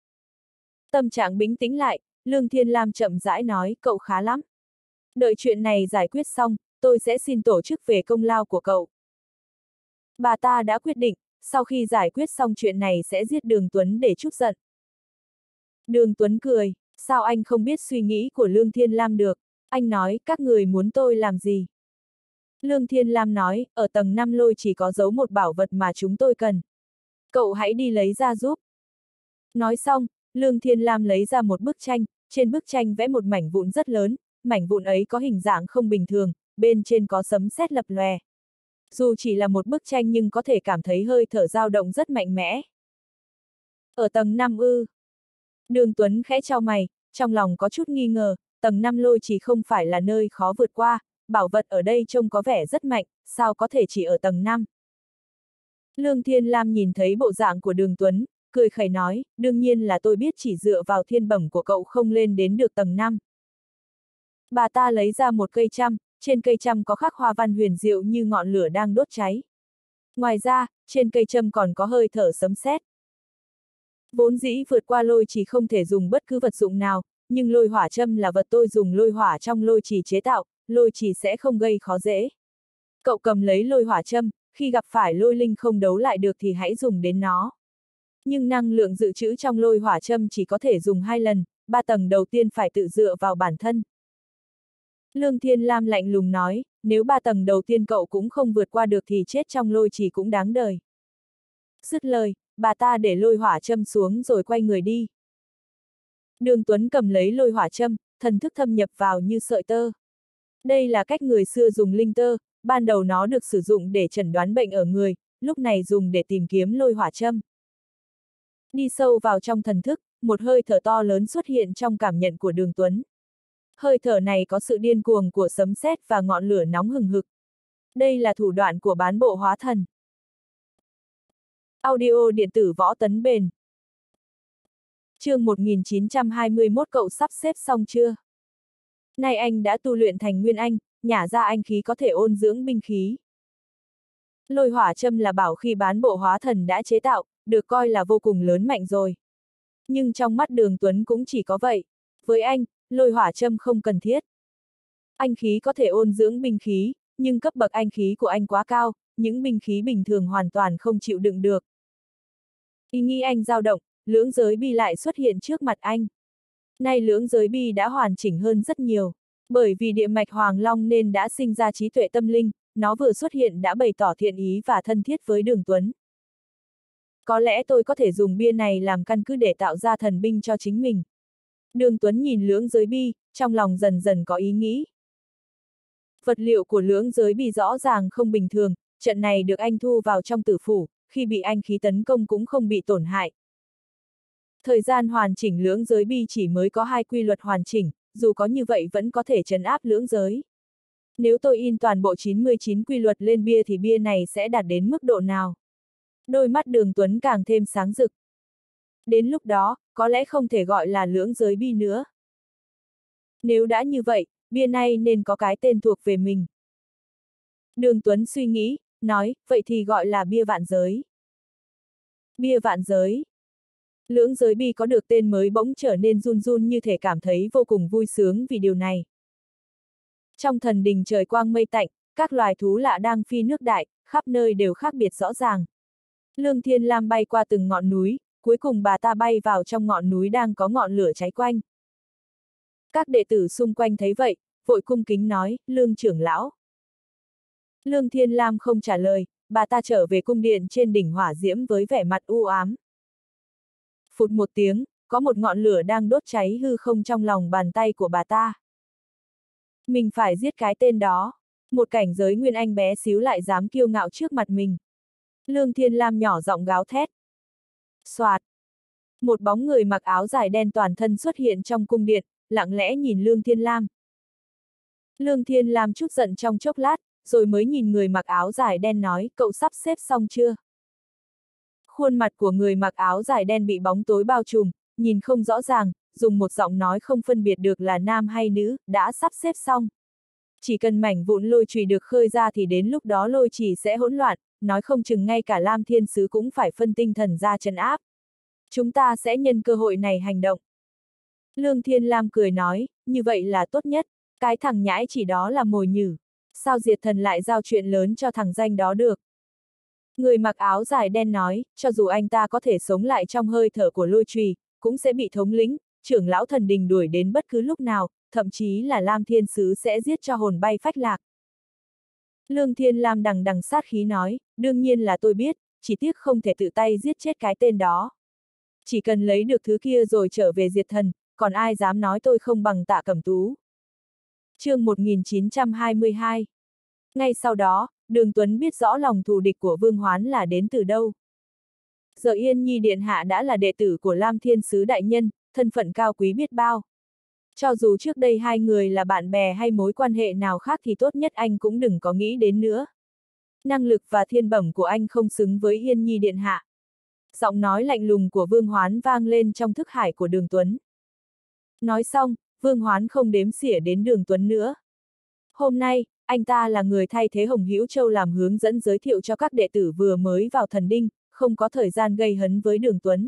Tâm trạng bình tĩnh lại, Lương Thiên Lam chậm rãi nói, cậu khá lắm. Đợi chuyện này giải quyết xong, tôi sẽ xin tổ chức về công lao của cậu. Bà ta đã quyết định, sau khi giải quyết xong chuyện này sẽ giết Đường Tuấn để trút giận. Đường Tuấn cười, sao anh không biết suy nghĩ của Lương Thiên Lam được? Anh nói, các người muốn tôi làm gì? Lương Thiên Lam nói, ở tầng 5 lôi chỉ có giấu một bảo vật mà chúng tôi cần. Cậu hãy đi lấy ra giúp. Nói xong, Lương Thiên Lam lấy ra một bức tranh, trên bức tranh vẽ một mảnh vụn rất lớn, mảnh vụn ấy có hình dạng không bình thường, bên trên có sấm sét lập lòe. Dù chỉ là một bức tranh nhưng có thể cảm thấy hơi thở dao động rất mạnh mẽ. Ở tầng 5 ư? Đường Tuấn khẽ chau mày, trong lòng có chút nghi ngờ, tầng 5 lôi chỉ không phải là nơi khó vượt qua, bảo vật ở đây trông có vẻ rất mạnh, sao có thể chỉ ở tầng 5? Lương Thiên Lam nhìn thấy bộ dạng của Đường Tuấn, cười khẩy nói, đương nhiên là tôi biết chỉ dựa vào thiên bẩm của cậu không lên đến được tầng 5. Bà ta lấy ra một cây chăm, trên cây chăm có khắc hoa văn huyền diệu như ngọn lửa đang đốt cháy. Ngoài ra, trên cây châm còn có hơi thở sấm sét. Vốn dĩ vượt qua lôi chỉ không thể dùng bất cứ vật dụng nào, nhưng lôi hỏa châm là vật tôi dùng lôi hỏa trong lôi chỉ chế tạo, lôi chỉ sẽ không gây khó dễ. Cậu cầm lấy lôi hỏa châm, khi gặp phải lôi linh không đấu lại được thì hãy dùng đến nó. Nhưng năng lượng dự trữ trong lôi hỏa châm chỉ có thể dùng 2 lần, 3 tầng đầu tiên phải tự dựa vào bản thân. Lương Thiên Lam lạnh lùng nói, nếu 3 tầng đầu tiên cậu cũng không vượt qua được thì chết trong lôi chỉ cũng đáng đời. Dứt lời, bà ta để lôi hỏa châm xuống rồi quay người đi. Đường Tuấn cầm lấy lôi hỏa châm, thần thức thâm nhập vào như sợi tơ. Đây là cách người xưa dùng linh tơ, ban đầu nó được sử dụng để chẩn đoán bệnh ở người, lúc này dùng để tìm kiếm lôi hỏa châm. Đi sâu vào trong thần thức, một hơi thở to lớn xuất hiện trong cảm nhận của Đường Tuấn. Hơi thở này có sự điên cuồng của sấm sét và ngọn lửa nóng hừng hực. Đây là thủ đoạn của bán bộ hóa thần. Audio điện tử Võ Tấn Bền. Chương 1921 cậu sắp xếp xong chưa? Nay anh đã tu luyện thành Nguyên Anh, nhả ra anh khí có thể ôn dưỡng binh khí. Lôi hỏa châm là bảo khi bán bộ hóa thần đã chế tạo, được coi là vô cùng lớn mạnh rồi. Nhưng trong mắt Đường Tuấn cũng chỉ có vậy. Với anh, lôi hỏa châm không cần thiết. Anh khí có thể ôn dưỡng binh khí, nhưng cấp bậc anh khí của anh quá cao, những binh khí bình thường hoàn toàn không chịu đựng được. Ý nghĩ anh dao động, lưỡng giới bi lại xuất hiện trước mặt anh. Nay lưỡng giới bi đã hoàn chỉnh hơn rất nhiều. Bởi vì địa mạch Hoàng Long nên đã sinh ra trí tuệ tâm linh, nó vừa xuất hiện đã bày tỏ thiện ý và thân thiết với Đường Tuấn. Có lẽ tôi có thể dùng bia này làm căn cứ để tạo ra thần binh cho chính mình. Đường Tuấn nhìn lưỡng giới bi, trong lòng dần dần có ý nghĩ. Vật liệu của lưỡng giới bi rõ ràng không bình thường, trận này được anh thu vào trong tử phủ, khi bị anh khí tấn công cũng không bị tổn hại. Thời gian hoàn chỉnh lưỡng giới bi chỉ mới có 2 quy luật hoàn chỉnh, dù có như vậy vẫn có thể trấn áp lưỡng giới. Nếu tôi in toàn bộ 99 quy luật lên bia thì bia này sẽ đạt đến mức độ nào? Đôi mắt Đường Tuấn càng thêm sáng rực. Đến lúc đó, có lẽ không thể gọi là lưỡng giới bi nữa. Nếu đã như vậy, bia này nên có cái tên thuộc về mình. Đường Tuấn suy nghĩ, nói, vậy thì gọi là bia vạn giới. Bia vạn giới. Lưỡng giới bi có được tên mới bỗng trở nên run run như thể cảm thấy vô cùng vui sướng vì điều này. Trong thần đình trời quang mây tạnh, các loài thú lạ đang phi nước đại, khắp nơi đều khác biệt rõ ràng. Lương Thiên Lam bay qua từng ngọn núi, cuối cùng bà ta bay vào trong ngọn núi đang có ngọn lửa cháy quanh. Các đệ tử xung quanh thấy vậy, vội cung kính nói, Lương trưởng lão. Lương Thiên Lam không trả lời, bà ta trở về cung điện trên đỉnh hỏa diễm với vẻ mặt u ám. Phụt một tiếng, có một ngọn lửa đang đốt cháy hư không trong lòng bàn tay của bà ta. Mình phải giết cái tên đó. Một cảnh giới nguyên anh bé xíu lại dám kiêu ngạo trước mặt mình. Lương Thiên Lam nhỏ giọng gào thét. Soạt. Một bóng người mặc áo dài đen toàn thân xuất hiện trong cung điện, lặng lẽ nhìn Lương Thiên Lam. Lương Thiên Lam chút giận trong chốc lát, rồi mới nhìn người mặc áo dài đen nói, cậu sắp xếp xong chưa? Khuôn mặt của người mặc áo dài đen bị bóng tối bao trùm, nhìn không rõ ràng, dùng một giọng nói không phân biệt được là nam hay nữ, đã sắp xếp xong. Chỉ cần mảnh vụn lôi chùy được khơi ra thì đến lúc đó lôi trì sẽ hỗn loạn, nói không chừng ngay cả Lam Thiên Sứ cũng phải phân tinh thần ra trấn áp. Chúng ta sẽ nhân cơ hội này hành động. Lương Thiên Lam cười nói, như vậy là tốt nhất, cái thằng nhãi chỉ đó là mồi nhử. Sao Diệt Thần lại giao chuyện lớn cho thằng danh đó được? Người mặc áo dài đen nói, cho dù anh ta có thể sống lại trong hơi thở của lôi chùy, cũng sẽ bị thống lĩnh, trưởng lão thần đình đuổi đến bất cứ lúc nào, thậm chí là Lam Thiên Sứ sẽ giết cho hồn bay phách lạc. Lương Thiên Lam đằng đằng sát khí nói, đương nhiên là tôi biết, chỉ tiếc không thể tự tay giết chết cái tên đó. Chỉ cần lấy được thứ kia rồi trở về Diệt Thần, còn ai dám nói tôi không bằng Tạ Cẩm Tú. Chương 1922. Ngay sau đó, Đường Tuấn biết rõ lòng thù địch của Vương Hoán là đến từ đâu. Giờ Yên Nhi Điện Hạ đã là đệ tử của Lam Thiên Sứ Đại Nhân, thân phận cao quý biết bao. Cho dù trước đây hai người là bạn bè hay mối quan hệ nào khác thì tốt nhất anh cũng đừng có nghĩ đến nữa. Năng lực và thiên bẩm của anh không xứng với Yên Nhi Điện Hạ. Giọng nói lạnh lùng của Vương Hoán vang lên trong thức hải của Đường Tuấn. Nói xong, Vương Hoán không đếm xỉa đến Đường Tuấn nữa. Hôm nay, anh ta là người thay thế Hồng Hữu Châu làm hướng dẫn giới thiệu cho các đệ tử vừa mới vào thần đinh, không có thời gian gây hấn với Đường Tuấn.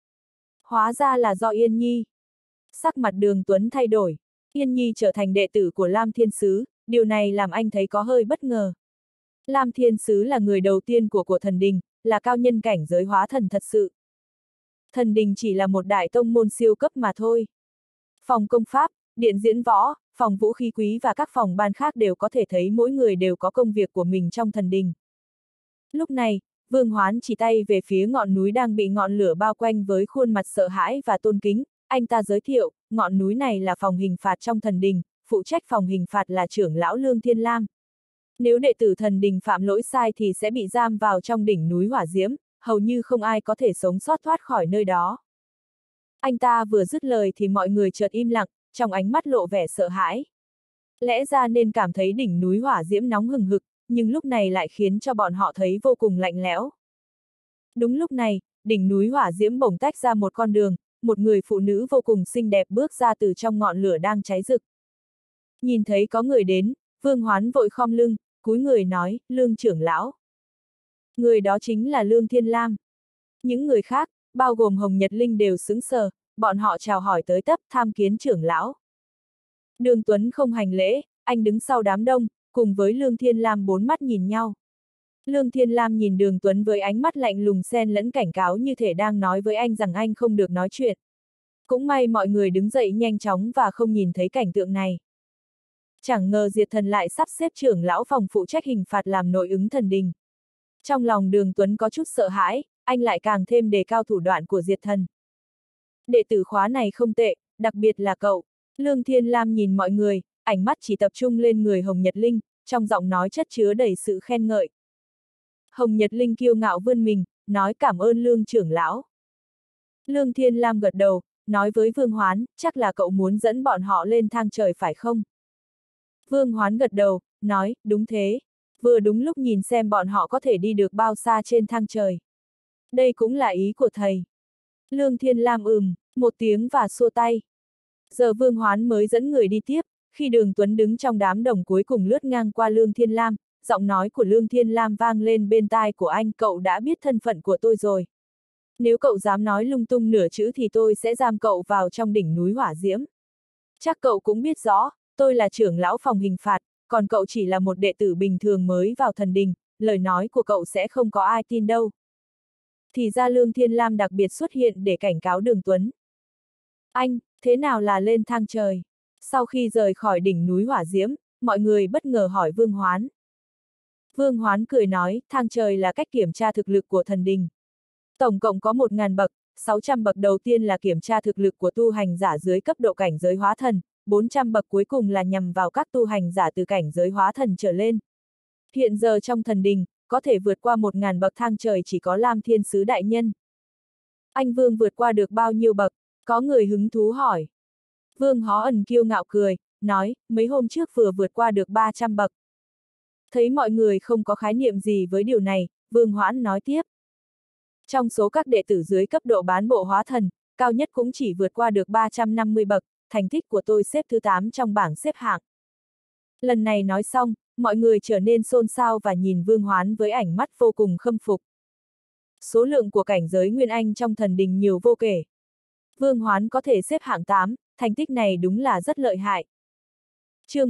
Hóa ra là do Yên Nhi. Sắc mặt Đường Tuấn thay đổi. Yên Nhi trở thành đệ tử của Lam Thiên Sứ, điều này làm anh thấy có hơi bất ngờ. Lam Thiên Sứ là người đầu tiên của thần đình, là cao nhân cảnh giới hóa thần thật sự. Thần đình chỉ là một đại tông môn siêu cấp mà thôi. Phòng công pháp, điện diễn võ, phòng vũ khí quý và các phòng ban khác đều có thể thấy mỗi người đều có công việc của mình trong thần đình. Lúc này, Vương Hoán chỉ tay về phía ngọn núi đang bị ngọn lửa bao quanh với khuôn mặt sợ hãi và tôn kính, anh ta giới thiệu, ngọn núi này là phòng hình phạt trong thần đình, phụ trách phòng hình phạt là trưởng lão Lương Thiên Lam. Nếu đệ tử thần đình phạm lỗi sai thì sẽ bị giam vào trong đỉnh núi hỏa diễm, hầu như không ai có thể sống sót thoát khỏi nơi đó. Anh ta vừa dứt lời thì mọi người chợt im lặng, trong ánh mắt lộ vẻ sợ hãi. Lẽ ra nên cảm thấy đỉnh núi hỏa diễm nóng hừng hực, nhưng lúc này lại khiến cho bọn họ thấy vô cùng lạnh lẽo. Đúng lúc này, đỉnh núi hỏa diễm bỗng tách ra một con đường, một người phụ nữ vô cùng xinh đẹp bước ra từ trong ngọn lửa đang cháy rực. Nhìn thấy có người đến, Vương Hoán vội khom lưng, cúi người nói, Lương trưởng lão. Người đó chính là Lương Thiên Lam. Những người khác, bao gồm Hồng Nhật Linh đều sững sờ, bọn họ chào hỏi tới tấp tham kiến trưởng lão. Đường Tuấn không hành lễ, anh đứng sau đám đông, cùng với Lương Thiên Lam bốn mắt nhìn nhau. Lương Thiên Lam nhìn Đường Tuấn với ánh mắt lạnh lùng xen lẫn cảnh cáo như thể đang nói với anh rằng anh không được nói chuyện. Cũng may mọi người đứng dậy nhanh chóng và không nhìn thấy cảnh tượng này. Chẳng ngờ Diệt Thần lại sắp xếp trưởng lão phòng phụ trách hình phạt làm nội ứng thần đình. Trong lòng Đường Tuấn có chút sợ hãi, anh lại càng thêm đề cao thủ đoạn của Diệt Thần. Đệ tử khóa này không tệ, đặc biệt là cậu. Lương Thiên Lam nhìn mọi người, ánh mắt chỉ tập trung lên người Hồng Nhật Linh, trong giọng nói chất chứa đầy sự khen ngợi. Hồng Nhật Linh kiêu ngạo vươn mình, nói cảm ơn Lương trưởng lão. Lương Thiên Lam gật đầu, nói với Vương Hoán, chắc là cậu muốn dẫn bọn họ lên thang trời phải không? Vương Hoán gật đầu, nói, đúng thế. Vừa đúng lúc nhìn xem bọn họ có thể đi được bao xa trên thang trời. Đây cũng là ý của thầy. Lương Thiên Lam một tiếng và xua tay. Giờ Vương Hoán mới dẫn người đi tiếp, khi Đường Tuấn đứng trong đám đồng cuối cùng lướt ngang qua Lương Thiên Lam, giọng nói của Lương Thiên Lam vang lên bên tai của anh, cậu đã biết thân phận của tôi rồi. Nếu cậu dám nói lung tung nửa chữ thì tôi sẽ giam cậu vào trong đỉnh núi hỏa diễm. Chắc cậu cũng biết rõ, tôi là trưởng lão phòng hình phạt, còn cậu chỉ là một đệ tử bình thường mới vào thần đình, lời nói của cậu sẽ không có ai tin đâu. Thì ra Lương Thiên Lam đặc biệt xuất hiện để cảnh cáo Đường Tuấn. Anh, thế nào là lên thang trời? Sau khi rời khỏi đỉnh núi hỏa diễm, mọi người bất ngờ hỏi Vương Hoán. Vương Hoán cười nói, thang trời là cách kiểm tra thực lực của thần đình. Tổng cộng có 1000 bậc, 600 bậc đầu tiên là kiểm tra thực lực của tu hành giả dưới cấp độ cảnh giới hóa thần, 400 bậc cuối cùng là nhằm vào các tu hành giả từ cảnh giới hóa thần trở lên. Hiện giờ trong thần đình, có thể vượt qua 1000 bậc thang trời chỉ có Lam Thiên Sứ đại nhân. Anh Vương vượt qua được bao nhiêu bậc? Có người hứng thú hỏi. Vương Hó Ẩn kiêu ngạo cười, nói, mấy hôm trước vừa vượt qua được 300 bậc. Thấy mọi người không có khái niệm gì với điều này, Vương Hoãn nói tiếp. Trong số các đệ tử dưới cấp độ bán bộ hóa thần, cao nhất cũng chỉ vượt qua được 350 bậc, thành tích của tôi xếp thứ 8 trong bảng xếp hạng. Lần này nói xong, mọi người trở nên xôn xao và nhìn Vương Hoán với ánh mắt vô cùng khâm phục. Số lượng của cảnh giới Nguyên Anh trong thần đình nhiều vô kể. Vương Hoán có thể xếp hạng 8, thành tích này đúng là rất lợi hại. Chương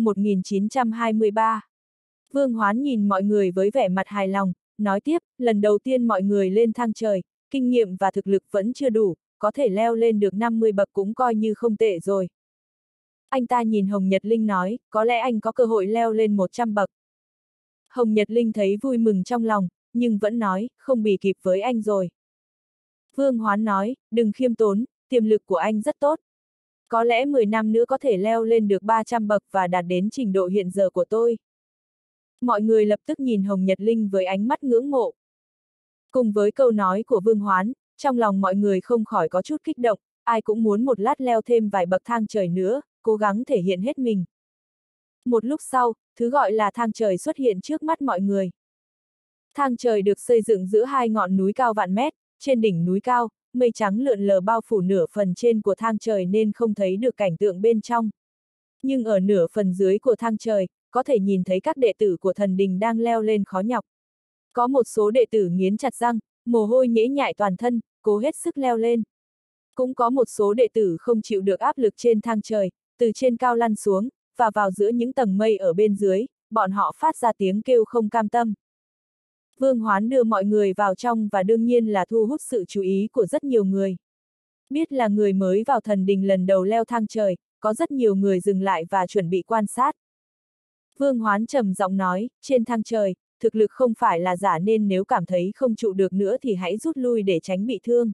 1923. Vương Hoán nhìn mọi người với vẻ mặt hài lòng, nói tiếp, lần đầu tiên mọi người lên thang trời, kinh nghiệm và thực lực vẫn chưa đủ, có thể leo lên được 50 bậc cũng coi như không tệ rồi. Anh ta nhìn Hồng Nhật Linh nói, có lẽ anh có cơ hội leo lên 100 bậc. Hồng Nhật Linh thấy vui mừng trong lòng, nhưng vẫn nói, không bì kịp với anh rồi. Vương Hoán nói, đừng khiêm tốn, tiềm lực của anh rất tốt. Có lẽ 10 năm nữa có thể leo lên được 300 bậc và đạt đến trình độ hiện giờ của tôi. Mọi người lập tức nhìn Hồng Nhật Linh với ánh mắt ngưỡng mộ. Cùng với câu nói của Vương Hoán, trong lòng mọi người không khỏi có chút kích động, ai cũng muốn một lát leo thêm vài bậc thang trời nữa, cố gắng thể hiện hết mình. Một lúc sau, thứ gọi là thang trời xuất hiện trước mắt mọi người. Thang trời được xây dựng giữa hai ngọn núi cao vạn mét, trên đỉnh núi cao, mây trắng lượn lờ bao phủ nửa phần trên của thang trời nên không thấy được cảnh tượng bên trong. Nhưng ở nửa phần dưới của thang trời, có thể nhìn thấy các đệ tử của thần đình đang leo lên khó nhọc. Có một số đệ tử nghiến chặt răng, mồ hôi nhễ nhại toàn thân, cố hết sức leo lên. Cũng có một số đệ tử không chịu được áp lực trên thang trời, từ trên cao lăn xuống, và vào giữa những tầng mây ở bên dưới, bọn họ phát ra tiếng kêu không cam tâm. Vương Hoán đưa mọi người vào trong và đương nhiên là thu hút sự chú ý của rất nhiều người. Biết là người mới vào thần đình lần đầu leo thang trời, có rất nhiều người dừng lại và chuẩn bị quan sát. Vương Hoán trầm giọng nói, trên thang trời, thực lực không phải là giả nên nếu cảm thấy không trụ được nữa thì hãy rút lui để tránh bị thương.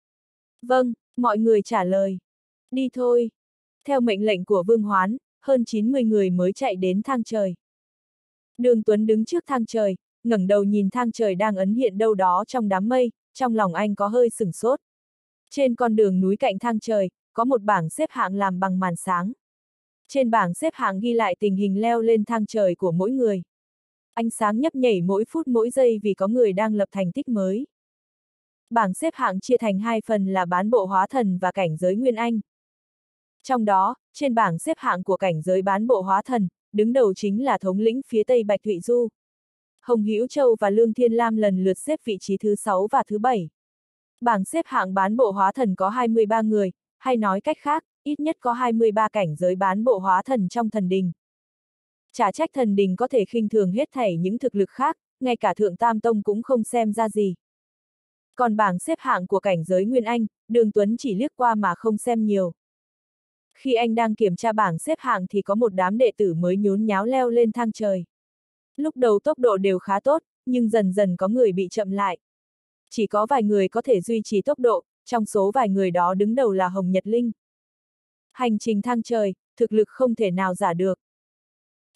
Vâng, mọi người trả lời. Đi thôi. Theo mệnh lệnh của Vương Hoán, hơn 90 người mới chạy đến thang trời. Đường Tuấn đứng trước thang trời, ngẩng đầu nhìn thang trời đang ẩn hiện đâu đó trong đám mây, trong lòng anh có hơi sửng sốt. Trên con đường núi cạnh thang trời, có một bảng xếp hạng làm bằng màn sáng. Trên bảng xếp hạng ghi lại tình hình leo lên thang trời của mỗi người. Ánh sáng nhấp nhảy mỗi phút mỗi giây vì có người đang lập thành tích mới. Bảng xếp hạng chia thành hai phần là bán bộ hóa thần và cảnh giới Nguyên Anh. Trong đó, trên bảng xếp hạng của cảnh giới bán bộ hóa thần, đứng đầu chính là thống lĩnh phía Tây Bạch Thụy Du. Hồng Hữu Châu và Lương Thiên Lam lần lượt xếp vị trí thứ 6 và thứ 7. Bảng xếp hạng bán bộ hóa thần có 23 người, hay nói cách khác, ít nhất có 23 cảnh giới bán bộ hóa thần trong thần đình. Chả trách thần đình có thể khinh thường hết thảy những thực lực khác, ngay cả Thượng Tam Tông cũng không xem ra gì. Còn bảng xếp hạng của cảnh giới Nguyên Anh, Đường Tuấn chỉ liếc qua mà không xem nhiều. Khi anh đang kiểm tra bảng xếp hạng thì có một đám đệ tử mới nhốn nháo leo lên thang trời. Lúc đầu tốc độ đều khá tốt, nhưng dần dần có người bị chậm lại. Chỉ có vài người có thể duy trì tốc độ, trong số vài người đó đứng đầu là Hồng Nhật Linh. Hành trình thang trời, thực lực không thể nào giả được.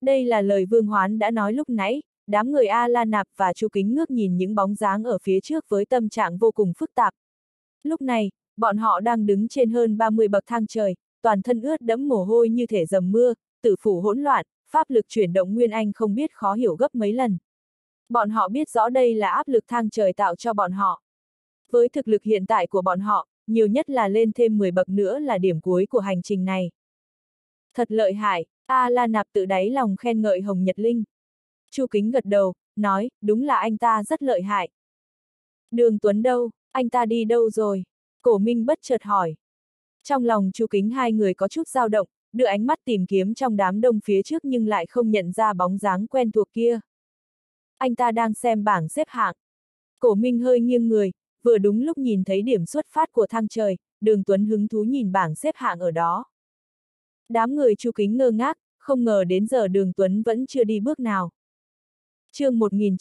Đây là lời Vương Hoán đã nói lúc nãy, đám người A La Nạp và Chu Kính ngước nhìn những bóng dáng ở phía trước với tâm trạng vô cùng phức tạp. Lúc này, bọn họ đang đứng trên hơn 30 bậc thang trời, toàn thân ướt đẫm mồ hôi như thể dầm mưa, tử phủ hỗn loạn, pháp lực chuyển động Nguyên Anh không biết khó hiểu gấp mấy lần. Bọn họ biết rõ đây là áp lực thang trời tạo cho bọn họ. Với thực lực hiện tại của bọn họ, nhiều nhất là lên thêm 10 bậc nữa là điểm cuối của hành trình này. Thật lợi hại, A La Nạp tự đáy lòng khen ngợi Hồng Nhật Linh. Chu Kính gật đầu, nói, đúng là anh ta rất lợi hại. Đường Tuấn đâu, anh ta đi đâu rồi? Cổ Minh bất chợt hỏi. Trong lòng Chu Kính hai người có chút dao động, đưa ánh mắt tìm kiếm trong đám đông phía trước nhưng lại không nhận ra bóng dáng quen thuộc kia. Anh ta đang xem bảng xếp hạng. Cổ Minh hơi nghiêng người, vừa đúng lúc nhìn thấy điểm xuất phát của thang trời, Đường Tuấn hứng thú nhìn bảng xếp hạng ở đó. Đám người Chu Kính ngơ ngác, không ngờ đến giờ Đường Tuấn vẫn chưa đi bước nào. Chương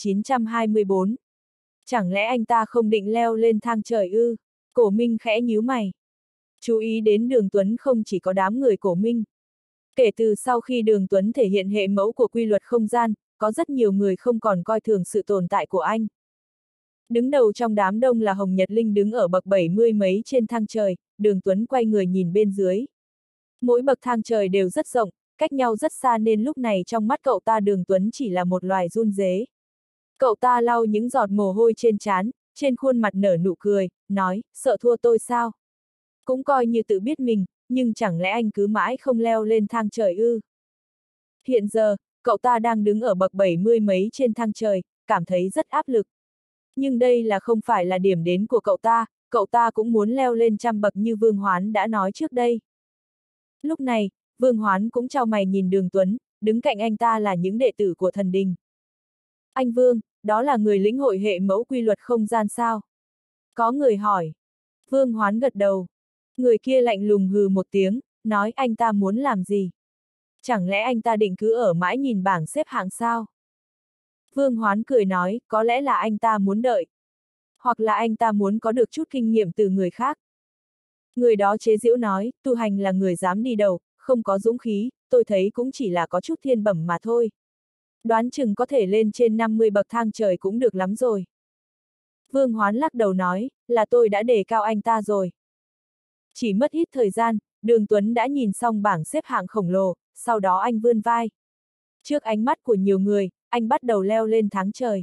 1924. Chẳng lẽ anh ta không định leo lên thang trời ư? Cổ Minh khẽ nhíu mày. Chú ý đến Đường Tuấn không chỉ có đám người Cổ Minh. Kể từ sau khi Đường Tuấn thể hiện hệ mẫu của quy luật không gian, có rất nhiều người không còn coi thường sự tồn tại của anh. Đứng đầu trong đám đông là Hồng Nhật Linh đứng ở bậc 70 mấy trên thang trời, Đường Tuấn quay người nhìn bên dưới. Mỗi bậc thang trời đều rất rộng, cách nhau rất xa nên lúc này trong mắt cậu ta Đường Tuấn chỉ là một loài run rế. Cậu ta lau những giọt mồ hôi trên trán, trên khuôn mặt nở nụ cười, nói, sợ thua tôi sao? Cũng coi như tự biết mình, nhưng chẳng lẽ anh cứ mãi không leo lên thang trời ư? Hiện giờ, cậu ta đang đứng ở bậc 70 mấy trên thang trời, cảm thấy rất áp lực. Nhưng đây là không phải là điểm đến của cậu ta cũng muốn leo lên trăm bậc như Vương Hoán đã nói trước đây. Lúc này, Vương Hoán cũng chau mày nhìn Đường Tuấn, đứng cạnh anh ta là những đệ tử của thần đình. Anh Vương, đó là người lĩnh hội hệ mẫu quy luật không gian sao? Có người hỏi. Vương Hoán gật đầu. Người kia lạnh lùng hừ một tiếng, nói anh ta muốn làm gì? Chẳng lẽ anh ta định cứ ở mãi nhìn bảng xếp hạng sao? Vương Hoán cười nói, có lẽ là anh ta muốn đợi. Hoặc là anh ta muốn có được chút kinh nghiệm từ người khác. Người đó chế giễu nói, tu hành là người dám đi đầu, không có dũng khí, tôi thấy cũng chỉ là có chút thiên bẩm mà thôi. Đoán chừng có thể lên trên 50 bậc thang trời cũng được lắm rồi. Vương Hoán lắc đầu nói, là tôi đã đề cao anh ta rồi. Chỉ mất ít thời gian, Đường Tuấn đã nhìn xong bảng xếp hạng khổng lồ, sau đó anh vươn vai. Trước ánh mắt của nhiều người, anh bắt đầu leo lên thang trời.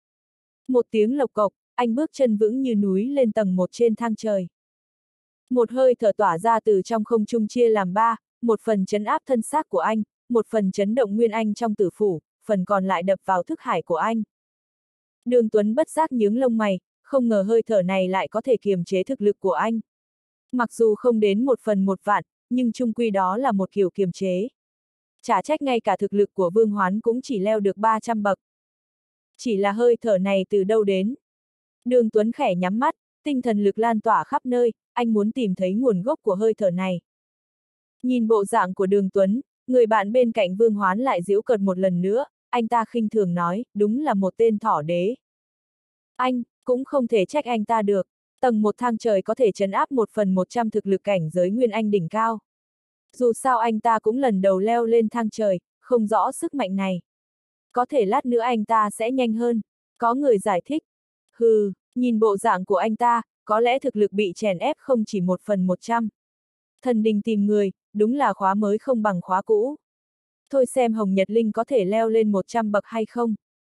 Một tiếng lộc cộc, anh bước chân vững như núi lên tầng 1 trên thang trời. Một hơi thở tỏa ra từ trong không trung chia làm ba, một phần chấn áp thân xác của anh, một phần chấn động nguyên anh trong tử phủ, phần còn lại đập vào thức hải của anh. Đường Tuấn bất giác nhướng lông mày, không ngờ hơi thở này lại có thể kiềm chế thực lực của anh. Mặc dù không đến 1/100000, nhưng chung quy đó là một kiểu kiềm chế. Chả trách ngay cả thực lực của Vương Hoán cũng chỉ leo được 300 bậc. Chỉ là hơi thở này từ đâu đến? Đường Tuấn khẽ nhắm mắt, tinh thần lực lan tỏa khắp nơi, anh muốn tìm thấy nguồn gốc của hơi thở này. Nhìn bộ dạng của Đường Tuấn, người bạn bên cạnh Vương Hoán lại giễu cợt một lần nữa, anh ta khinh thường nói, đúng là một tên thỏ đế. Anh, cũng không thể trách anh ta được, tầng 1 thang trời có thể trấn áp 1/100 thực lực cảnh giới Nguyên Anh đỉnh cao. Dù sao anh ta cũng lần đầu leo lên thang trời, không rõ sức mạnh này. Có thể lát nữa anh ta sẽ nhanh hơn, có người giải thích. Hừ, nhìn bộ dạng của anh ta, có lẽ thực lực bị chèn ép không chỉ 1/100. Thần đình tìm người, đúng là khóa mới không bằng khóa cũ. Thôi xem Hồng Nhật Linh có thể leo lên 100 bậc hay không.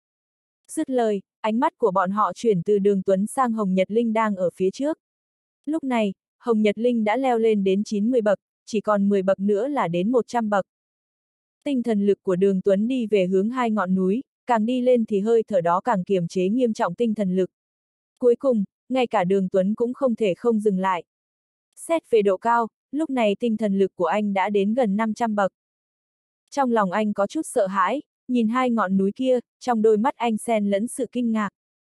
Dứt lời, ánh mắt của bọn họ chuyển từ Đường Tuấn sang Hồng Nhật Linh đang ở phía trước. Lúc này, Hồng Nhật Linh đã leo lên đến 90 bậc, chỉ còn 10 bậc nữa là đến 100 bậc. Tinh thần lực của Đường Tuấn đi về hướng hai ngọn núi, càng đi lên thì hơi thở đó càng kiềm chế nghiêm trọng tinh thần lực. Cuối cùng, ngay cả Đường Tuấn cũng không thể không dừng lại. Xét về độ cao, lúc này tinh thần lực của anh đã đến gần 500 bậc. Trong lòng anh có chút sợ hãi, nhìn hai ngọn núi kia, trong đôi mắt anh xen lẫn sự kinh ngạc.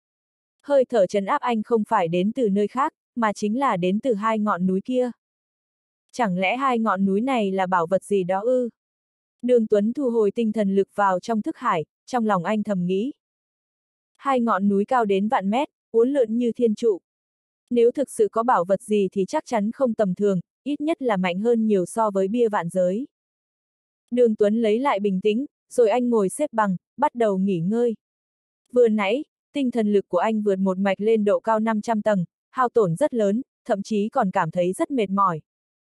Hơi thở trấn áp anh không phải đến từ nơi khác, mà chính là đến từ hai ngọn núi kia. Chẳng lẽ hai ngọn núi này là bảo vật gì đó ư? Đường Tuấn thu hồi tinh thần lực vào trong thức hải, trong lòng anh thầm nghĩ. Hai ngọn núi cao đến vạn mét, uốn lượn như thiên trụ. Nếu thực sự có bảo vật gì thì chắc chắn không tầm thường, ít nhất là mạnh hơn nhiều so với bia vạn giới. Đường Tuấn lấy lại bình tĩnh, rồi anh ngồi xếp bằng, bắt đầu nghỉ ngơi. Vừa nãy, tinh thần lực của anh vượt một mạch lên độ cao 500 tầng, hao tổn rất lớn, thậm chí còn cảm thấy rất mệt mỏi.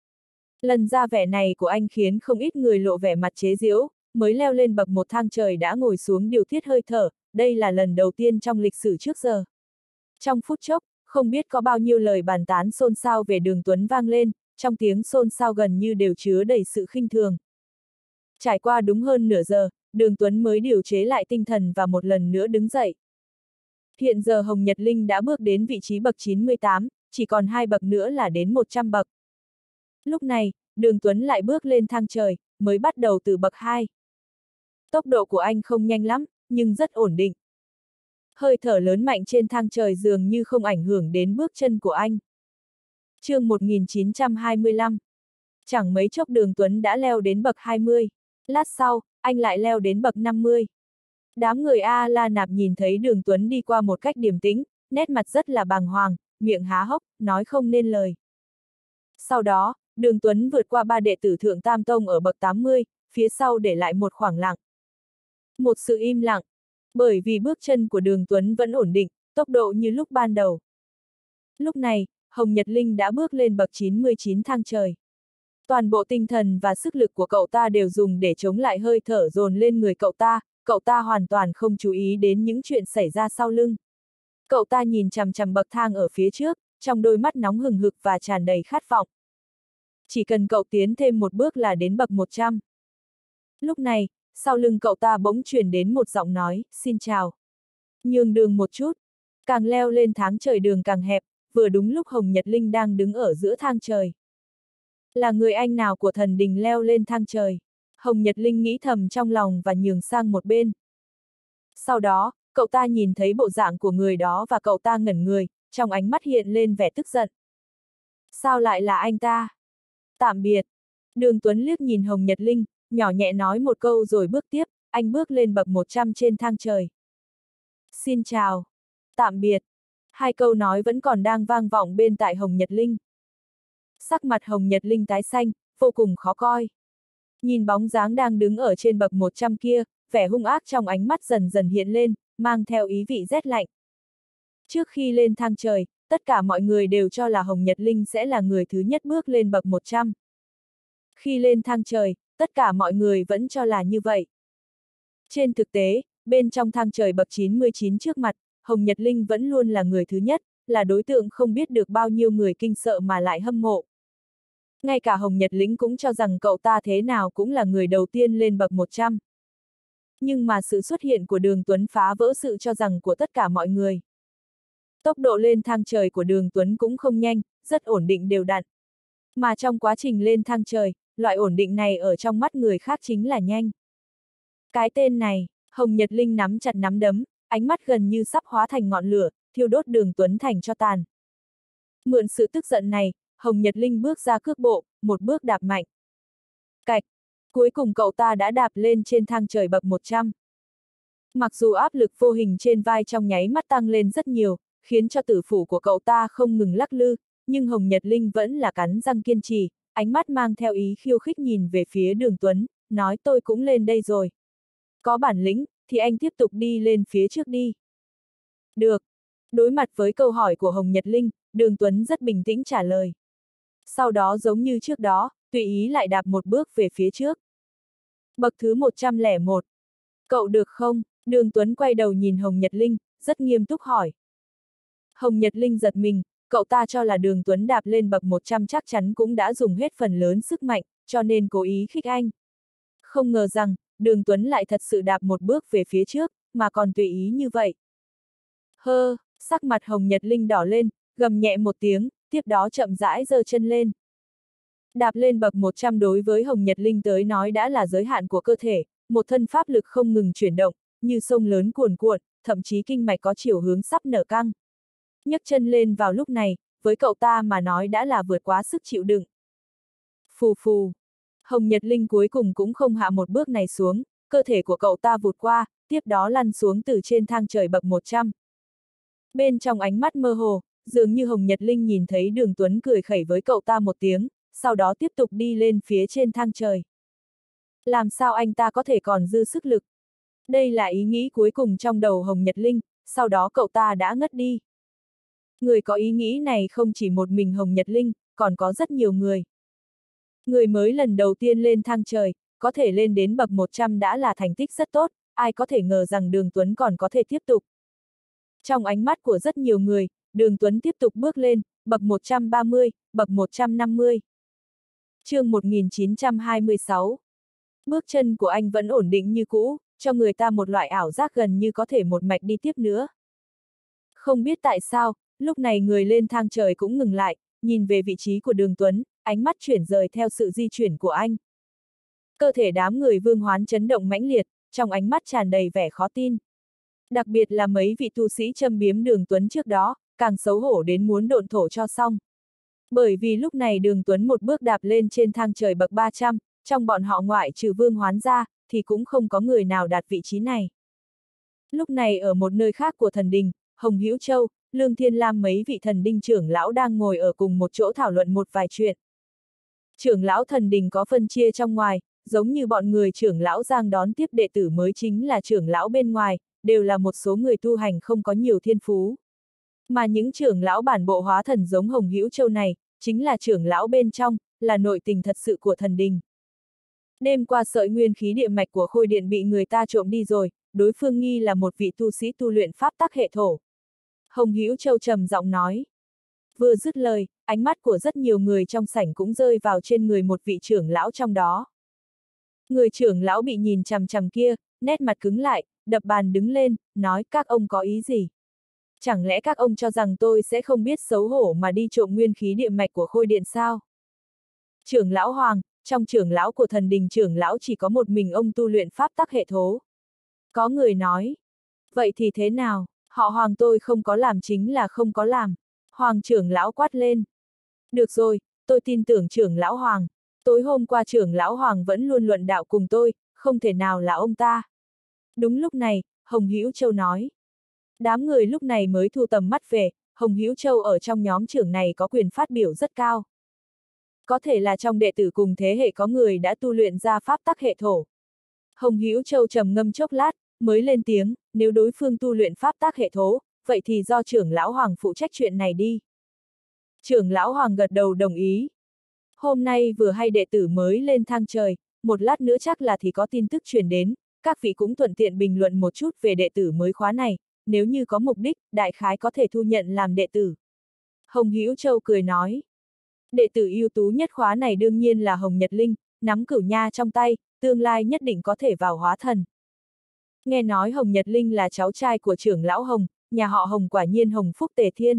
Lần ra vẻ này của anh khiến không ít người lộ vẻ mặt chế giễu, mới leo lên bậc một thang trời đã ngồi xuống điều tiết hơi thở, đây là lần đầu tiên trong lịch sử trước giờ. Trong phút chốc, không biết có bao nhiêu lời bàn tán xôn xao về Đường Tuấn vang lên, trong tiếng xôn xao gần như đều chứa đầy sự khinh thường. Trải qua đúng hơn nửa giờ, Đường Tuấn mới điều chế lại tinh thần và một lần nữa đứng dậy. Hiện giờ Hồng Nhật Linh đã bước đến vị trí bậc 98, chỉ còn 2 bậc nữa là đến 100 bậc. Lúc này, Đường Tuấn lại bước lên thang trời, mới bắt đầu từ bậc 2. Tốc độ của anh không nhanh lắm, nhưng rất ổn định. Hơi thở lớn mạnh trên thang trời dường như không ảnh hưởng đến bước chân của anh. Chương 1925. Chẳng mấy chốc Đường Tuấn đã leo đến bậc 20. Lát sau, anh lại leo đến bậc 50. Đám người A-la nạp nhìn thấy Đường Tuấn đi qua một cách điềm tĩnh, nét mặt rất là bàng hoàng, miệng há hốc, nói không nên lời. Sau đó, Đường Tuấn vượt qua 3 đệ tử Thượng Tam Tông ở bậc 80, phía sau để lại một khoảng lặng. Một sự im lặng, bởi vì bước chân của Đường Tuấn vẫn ổn định, tốc độ như lúc ban đầu. Lúc này, Hồng Nhật Linh đã bước lên bậc 99 thang trời. Toàn bộ tinh thần và sức lực của cậu ta đều dùng để chống lại hơi thở dồn lên người cậu ta hoàn toàn không chú ý đến những chuyện xảy ra sau lưng. Cậu ta nhìn chằm chằm bậc thang ở phía trước, trong đôi mắt nóng hừng hực và tràn đầy khát vọng. Chỉ cần cậu tiến thêm một bước là đến bậc 100. Lúc này, sau lưng cậu ta bỗng truyền đến một giọng nói, xin chào. Nhường đường một chút. Càng leo lên thang trời đường càng hẹp, vừa đúng lúc Hồng Nhật Linh đang đứng ở giữa thang trời. Là người anh nào của thần đình leo lên thang trời? Hồng Nhật Linh nghĩ thầm trong lòng và nhường sang một bên. Sau đó, cậu ta nhìn thấy bộ dạng của người đó và cậu ta ngẩn người, trong ánh mắt hiện lên vẻ tức giận. Sao lại là anh ta? Tạm biệt. Đường Tuấn liếc nhìn Hồng Nhật Linh, nhỏ nhẹ nói một câu rồi bước tiếp, anh bước lên bậc 100 trên thang trời. Xin chào. Tạm biệt. Hai câu nói vẫn còn đang vang vọng bên tai Hồng Nhật Linh. Sắc mặt Hồng Nhật Linh tái xanh, vô cùng khó coi. Nhìn bóng dáng đang đứng ở trên bậc 100 kia, vẻ hung ác trong ánh mắt dần dần hiện lên, mang theo ý vị rét lạnh. Trước khi lên thang trời, tất cả mọi người đều cho là Hồng Nhật Linh sẽ là người thứ nhất bước lên bậc 100. Khi lên thang trời, tất cả mọi người vẫn cho là như vậy. Trên thực tế, bên trong thang trời bậc 99 trước mặt, Hồng Nhật Linh vẫn luôn là người thứ nhất, là đối tượng không biết được bao nhiêu người kinh sợ mà lại hâm mộ. Ngay cả Hồng Nhật Linh cũng cho rằng cậu ta thế nào cũng là người đầu tiên lên bậc 100. Nhưng mà sự xuất hiện của Đường Tuấn phá vỡ sự cho rằng của tất cả mọi người. Tốc độ lên thang trời của Đường Tuấn cũng không nhanh, rất ổn định đều đặn. Mà trong quá trình lên thang trời, loại ổn định này ở trong mắt người khác chính là nhanh. Cái tên này, Hồng Nhật Linh nắm chặt nắm đấm, ánh mắt gần như sắp hóa thành ngọn lửa, thiêu đốt Đường Tuấn thành tro tàn. Mượn sự tức giận này, Hồng Nhật Linh bước ra cước bộ, một bước đạp mạnh. Cạch, cuối cùng cậu ta đã đạp lên trên thang trời bậc 100. Mặc dù áp lực vô hình trên vai trong nháy mắt tăng lên rất nhiều, khiến cho tử phủ của cậu ta không ngừng lắc lư, nhưng Hồng Nhật Linh vẫn là cắn răng kiên trì, ánh mắt mang theo ý khiêu khích nhìn về phía Đường Tuấn, nói tôi cũng lên đây rồi. Có bản lĩnh, thì anh tiếp tục đi lên phía trước đi. Được. Đối mặt với câu hỏi của Hồng Nhật Linh, Đường Tuấn rất bình tĩnh trả lời. Sau đó giống như trước đó, tùy ý lại đạp một bước về phía trước. Bậc thứ 101. Cậu được không? Đường Tuấn quay đầu nhìn Hồng Nhật Linh, rất nghiêm túc hỏi. Hồng Nhật Linh giật mình, cậu ta cho là Đường Tuấn đạp lên bậc 100 chắc chắn cũng đã dùng hết phần lớn sức mạnh, cho nên cố ý khích anh. Không ngờ rằng, Đường Tuấn lại thật sự đạp một bước về phía trước, mà còn tùy ý như vậy. Hơ, sắc mặt Hồng Nhật Linh đỏ lên, gầm nhẹ một tiếng, tiếp đó chậm rãi giơ chân lên. Đạp lên bậc 100 đối với Hồng Nhật Linh tới nói đã là giới hạn của cơ thể, một thân pháp lực không ngừng chuyển động, như sông lớn cuồn cuộn, thậm chí kinh mạch có chiều hướng sắp nở căng. Nhấc chân lên vào lúc này, với cậu ta mà nói đã là vượt quá sức chịu đựng. Phù phù. Hồng Nhật Linh cuối cùng cũng không hạ một bước này xuống, cơ thể của cậu ta vụt qua, tiếp đó lăn xuống từ trên thang trời bậc 100. Bên trong ánh mắt mơ hồ, dường như Hồng Nhật Linh nhìn thấy Đường Tuấn cười khẩy với cậu ta một tiếng, sau đó tiếp tục đi lên phía trên thang trời. Làm sao anh ta có thể còn dư sức lực? Đây là ý nghĩ cuối cùng trong đầu Hồng Nhật Linh, sau đó cậu ta đã ngất đi. Người có ý nghĩ này không chỉ một mình Hồng Nhật Linh, còn có rất nhiều người. Người mới lần đầu tiên lên thang trời, có thể lên đến bậc 100 đã là thành tích rất tốt, ai có thể ngờ rằng Đường Tuấn còn có thể tiếp tục. Trong ánh mắt của rất nhiều người, Đường Tuấn tiếp tục bước lên, bậc 130, bậc 150. chương 1926. Bước chân của anh vẫn ổn định như cũ, cho người ta một loại ảo giác gần như có thể một mạch đi tiếp nữa. Không biết tại sao, lúc này người lên thang trời cũng ngừng lại, nhìn về vị trí của Đường Tuấn, ánh mắt chuyển rời theo sự di chuyển của anh. Cơ thể đám người Vương Hoán chấn động mãnh liệt, trong ánh mắt tràn đầy vẻ khó tin. Đặc biệt là mấy vị tu sĩ châm biếm Đường Tuấn trước đó, càng xấu hổ đến muốn độn thổ cho xong. Bởi vì lúc này Đường Tuấn một bước đạp lên trên thang trời bậc 300, trong bọn họ ngoại trừ Vương Hoán ra, thì cũng không có người nào đạt vị trí này. Lúc này ở một nơi khác của thần đình, Hồng Hữu Châu, Lương Thiên Lam mấy vị thần đinh trưởng lão đang ngồi ở cùng một chỗ thảo luận một vài chuyện. Trưởng lão thần đình có phân chia trong ngoài, giống như bọn người trưởng lão Giang đón tiếp đệ tử mới chính là trưởng lão bên ngoài, đều là một số người tu hành không có nhiều thiên phú. Mà những trưởng lão bản bộ hóa thần giống Hồng Hữu Châu này, chính là trưởng lão bên trong, là nội tình thật sự của thần đình. Đêm qua sợi nguyên khí địa mạch của Khôi Điện bị người ta trộm đi rồi, đối phương nghi là một vị tu sĩ tu luyện pháp tắc hệ thổ. Hồng Hữu Châu trầm giọng nói. Vừa dứt lời, ánh mắt của rất nhiều người trong sảnh cũng rơi vào trên người một vị trưởng lão trong đó. Người trưởng lão bị nhìn chằm chằm kia, nét mặt cứng lại, đập bàn đứng lên, nói các ông có ý gì? Chẳng lẽ các ông cho rằng tôi sẽ không biết xấu hổ mà đi trộm nguyên khí địa mạch của Khôi Điện sao? Trưởng lão Hoàng, trong trưởng lão của thần đình trưởng lão chỉ có một mình ông tu luyện pháp tắc hệ thố. Có người nói, vậy thì thế nào, họ Hoàng tôi không có làm chính là không có làm. Hoàng trưởng lão quát lên. Được rồi, tôi tin tưởng trưởng lão Hoàng. Tối hôm qua trưởng lão Hoàng vẫn luôn luận đạo cùng tôi, không thể nào là ông ta. Đúng lúc này, Hồng Hữu Châu nói. Đám người lúc này mới thu tầm mắt về, Hồng Hữu Châu ở trong nhóm trưởng này có quyền phát biểu rất cao. Có thể là trong đệ tử cùng thế hệ có người đã tu luyện ra pháp tắc hệ thổ. Hồng Hữu Châu trầm ngâm chốc lát, mới lên tiếng, nếu đối phương tu luyện pháp tắc hệ thố, vậy thì do trưởng lão Hoàng phụ trách chuyện này đi. Trưởng lão Hoàng gật đầu đồng ý. Hôm nay vừa hay đệ tử mới lên thang trời, một lát nữa chắc là thì có tin tức truyền đến, các vị cũng thuận tiện bình luận một chút về đệ tử mới khóa này, nếu như có mục đích, đại khái có thể thu nhận làm đệ tử. Hồng Hữu Châu cười nói. Đệ tử ưu tú nhất khóa này đương nhiên là Hồng Nhật Linh, nắm cửu nha trong tay, tương lai nhất định có thể vào hóa thần. Nghe nói Hồng Nhật Linh là cháu trai của trưởng lão Hồng, nhà họ Hồng quả nhiên hồng phúc tề thiên.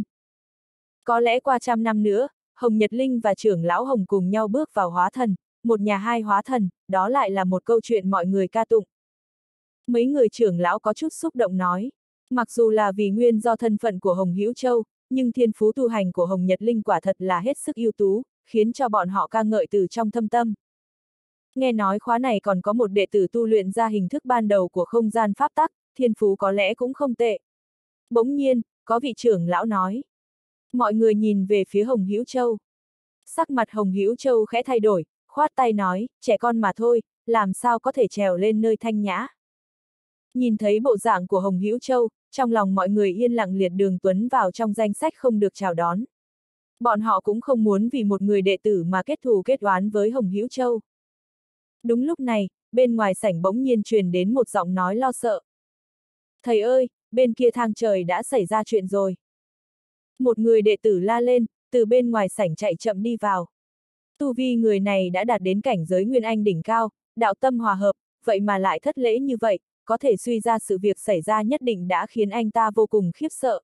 Có lẽ qua 100 năm nữa, Hồng Nhật Linh và trưởng lão Hồng cùng nhau bước vào hóa thần, một nhà hai hóa thần, đó lại là một câu chuyện mọi người ca tụng. Mấy người trưởng lão có chút xúc động nói, mặc dù là vì nguyên do thân phận của Hồng Hữu Châu, nhưng thiên phú tu hành của Hồng Nhật Linh quả thật là hết sức ưu tú, khiến cho bọn họ ca ngợi từ trong thâm tâm. Nghe nói khóa này còn có một đệ tử tu luyện ra hình thức ban đầu của không gian pháp tắc, thiên phú có lẽ cũng không tệ. Bỗng nhiên, có vị trưởng lão nói. Mọi người nhìn về phía Hồng Hữu Châu. Sắc mặt Hồng Hữu Châu khẽ thay đổi, khoát tay nói, trẻ con mà thôi, làm sao có thể trèo lên nơi thanh nhã. Nhìn thấy bộ dạng của Hồng Hữu Châu, trong lòng mọi người yên lặng liệt Đường Tuấn vào trong danh sách không được chào đón. Bọn họ cũng không muốn vì một người đệ tử mà kết thù kết oán với Hồng Hữu Châu. Đúng lúc này, bên ngoài sảnh bỗng nhiên truyền đến một giọng nói lo sợ. Thầy ơi, bên kia thang trời đã xảy ra chuyện rồi. Một người đệ tử la lên, từ bên ngoài sảnh chạy chậm đi vào. Tu vi người này đã đạt đến cảnh giới Nguyên Anh đỉnh cao, đạo tâm hòa hợp, vậy mà lại thất lễ như vậy, có thể suy ra sự việc xảy ra nhất định đã khiến anh ta vô cùng khiếp sợ.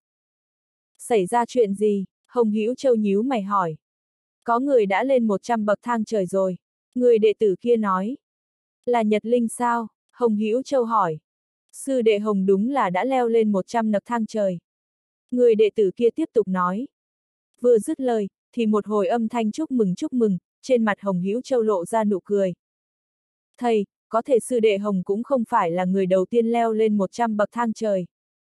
Xảy ra chuyện gì? Hồng Hữu Châu nhíu mày hỏi. Có người đã lên 100 bậc thang trời rồi. Người đệ tử kia nói. Là Nhật Linh sao? Hồng Hữu Châu hỏi. Sư đệ Hồng đúng là đã leo lên 100 nấc thang trời. Người đệ tử kia tiếp tục nói. Vừa dứt lời, thì một hồi âm thanh chúc mừng, trên mặt Hồng Hữu Châu lộ ra nụ cười. Thầy, có thể sư đệ Hồng cũng không phải là người đầu tiên leo lên 100 bậc thang trời.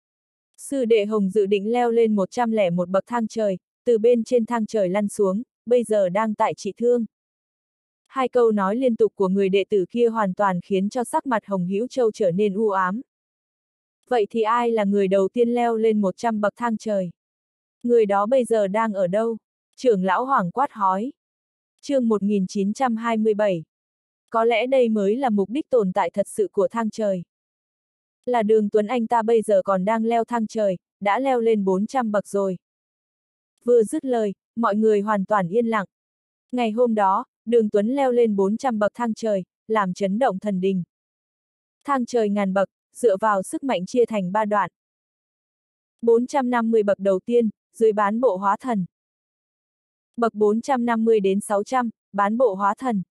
Sư đệ Hồng dự định leo lên 101 bậc thang trời, từ bên trên thang trời lăn xuống, bây giờ đang tại trị thương. Hai câu nói liên tục của người đệ tử kia hoàn toàn khiến cho sắc mặt Hồng Hữu Châu trở nên u ám. Vậy thì ai là người đầu tiên leo lên 100 bậc thang trời? Người đó bây giờ đang ở đâu? Trưởng lão hoảng quát hỏi. Chương 1927. Có lẽ đây mới là mục đích tồn tại thật sự của thang trời. Là Đường Tuấn, anh ta bây giờ còn đang leo thang trời, đã leo lên 400 bậc rồi. Vừa dứt lời, mọi người hoàn toàn yên lặng. Ngày hôm đó, Đường Tuấn leo lên 400 bậc thang trời, làm chấn động thần đình. Thang trời ngàn bậc, dựa vào sức mạnh chia thành 3 đoạn. 450 bậc đầu tiên, dưới bán bộ hóa thần. Bậc 450 đến 600, bán bộ hóa thần.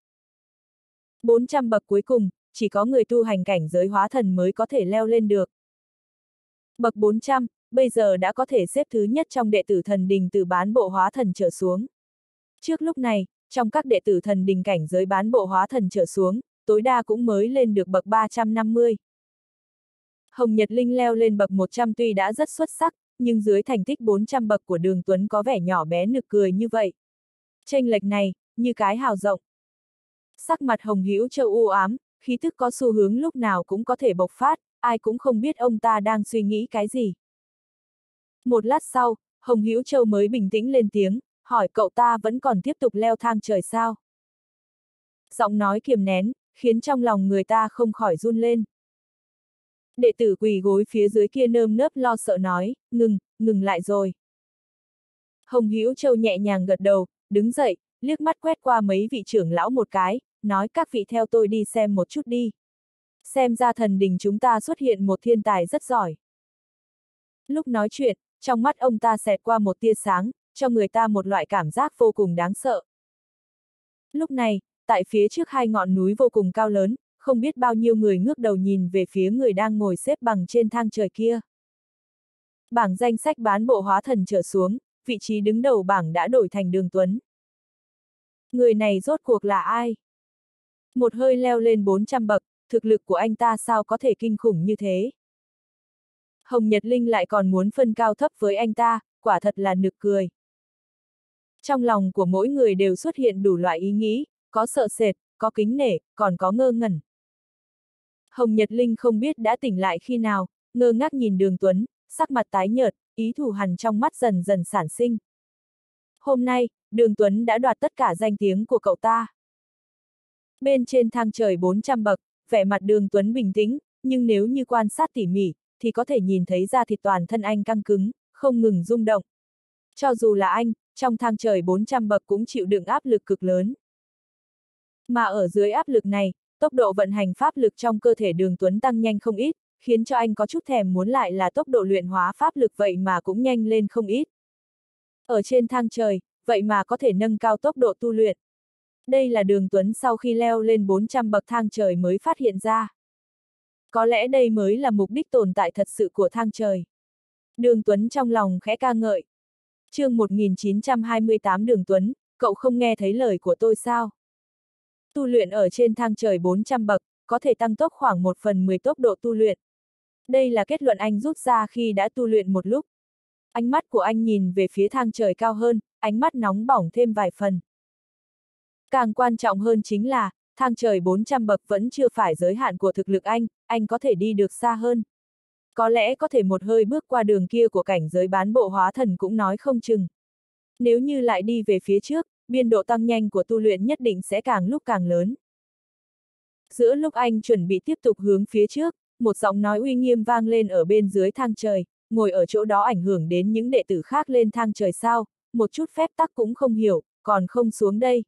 400 bậc cuối cùng, chỉ có người tu hành cảnh giới hóa thần mới có thể leo lên được. Bậc 400, bây giờ đã có thể xếp thứ nhất trong đệ tử thần đình từ bán bộ hóa thần trở xuống. Trước lúc này, trong các đệ tử thần đình cảnh giới bán bộ hóa thần trở xuống, tối đa cũng mới lên được bậc 350. Hồng Nhật Linh leo lên bậc 100 tuy đã rất xuất sắc, nhưng dưới thành tích 400 bậc của Đường Tuấn có vẻ nhỏ bé nực cười như vậy. Chênh lệch này, như cái hào rộng. Sắc mặt Hồng Hữu Châu u ám, khí tức có xu hướng lúc nào cũng có thể bộc phát, ai cũng không biết ông ta đang suy nghĩ cái gì. Một lát sau, Hồng Hữu Châu mới bình tĩnh lên tiếng, hỏi cậu ta vẫn còn tiếp tục leo thang trời sao? Giọng nói kiềm nén, khiến trong lòng người ta không khỏi run lên. Đệ tử quỳ gối phía dưới kia nơm nớp lo sợ nói, ngừng lại rồi. Hồng Hữu Châu nhẹ nhàng gật đầu, đứng dậy, liếc mắt quét qua mấy vị trưởng lão một cái, nói các vị theo tôi đi xem một chút đi. Xem ra thần đình chúng ta xuất hiện một thiên tài rất giỏi. Lúc nói chuyện, trong mắt ông ta xẹt qua một tia sáng, cho người ta một loại cảm giác vô cùng đáng sợ. Lúc này, tại phía trước hai ngọn núi vô cùng cao lớn, không biết bao nhiêu người ngước đầu nhìn về phía người đang ngồi xếp bằng trên thang trời kia. Bảng danh sách bán bộ hóa thần trở xuống, vị trí đứng đầu bảng đã đổi thành Đường Tuấn. Người này rốt cuộc là ai? Một hơi leo lên 400 bậc, thực lực của anh ta sao có thể kinh khủng như thế? Hồng Nhật Linh lại còn muốn phân cao thấp với anh ta, quả thật là nực cười. Trong lòng của mỗi người đều xuất hiện đủ loại ý nghĩ, có sợ sệt, có kính nể, còn có ngơ ngẩn. Hồng Nhật Linh không biết đã tỉnh lại khi nào, ngơ ngác nhìn Đường Tuấn, sắc mặt tái nhợt, ý thù hằn trong mắt dần dần sản sinh. Hôm nay, Đường Tuấn đã đoạt tất cả danh tiếng của cậu ta. Bên trên thang trời 400 bậc, vẻ mặt Đường Tuấn bình tĩnh, nhưng nếu như quan sát tỉ mỉ, thì có thể nhìn thấy da thịt toàn thân anh căng cứng, không ngừng rung động. Cho dù là anh, trong thang trời 400 bậc cũng chịu đựng áp lực cực lớn. Mà ở dưới áp lực này, tốc độ vận hành pháp lực trong cơ thể Đường Tuấn tăng nhanh không ít, khiến cho anh có chút thèm muốn lại là tốc độ luyện hóa pháp lực vậy mà cũng nhanh lên không ít. Ở trên thang trời, vậy mà có thể nâng cao tốc độ tu luyện. Đây là Đường Tuấn sau khi leo lên 400 bậc thang trời mới phát hiện ra. Có lẽ đây mới là mục đích tồn tại thật sự của thang trời. Đường Tuấn trong lòng khẽ ca ngợi. Chương 1928 Đường Tuấn, cậu không nghe thấy lời của tôi sao? Tu luyện ở trên thang trời 400 bậc, có thể tăng tốc khoảng 1/10 tốc độ tu luyện. Đây là kết luận anh rút ra khi đã tu luyện một lúc. Ánh mắt của anh nhìn về phía thang trời cao hơn, ánh mắt nóng bỏng thêm vài phần. Càng quan trọng hơn chính là, thang trời 400 bậc vẫn chưa phải giới hạn của thực lực anh có thể đi được xa hơn. Có lẽ có thể một hơi bước qua đường kia của cảnh giới bán bộ hóa thần cũng nói không chừng. Nếu như lại đi về phía trước, biên độ tăng nhanh của tu luyện nhất định sẽ càng lúc càng lớn. Giữa lúc anh chuẩn bị tiếp tục hướng phía trước, một giọng nói uy nghiêm vang lên ở bên dưới thang trời, ngồi ở chỗ đó ảnh hưởng đến những đệ tử khác lên thang trời sao, một chút phép tắc cũng không hiểu, còn không xuống đây.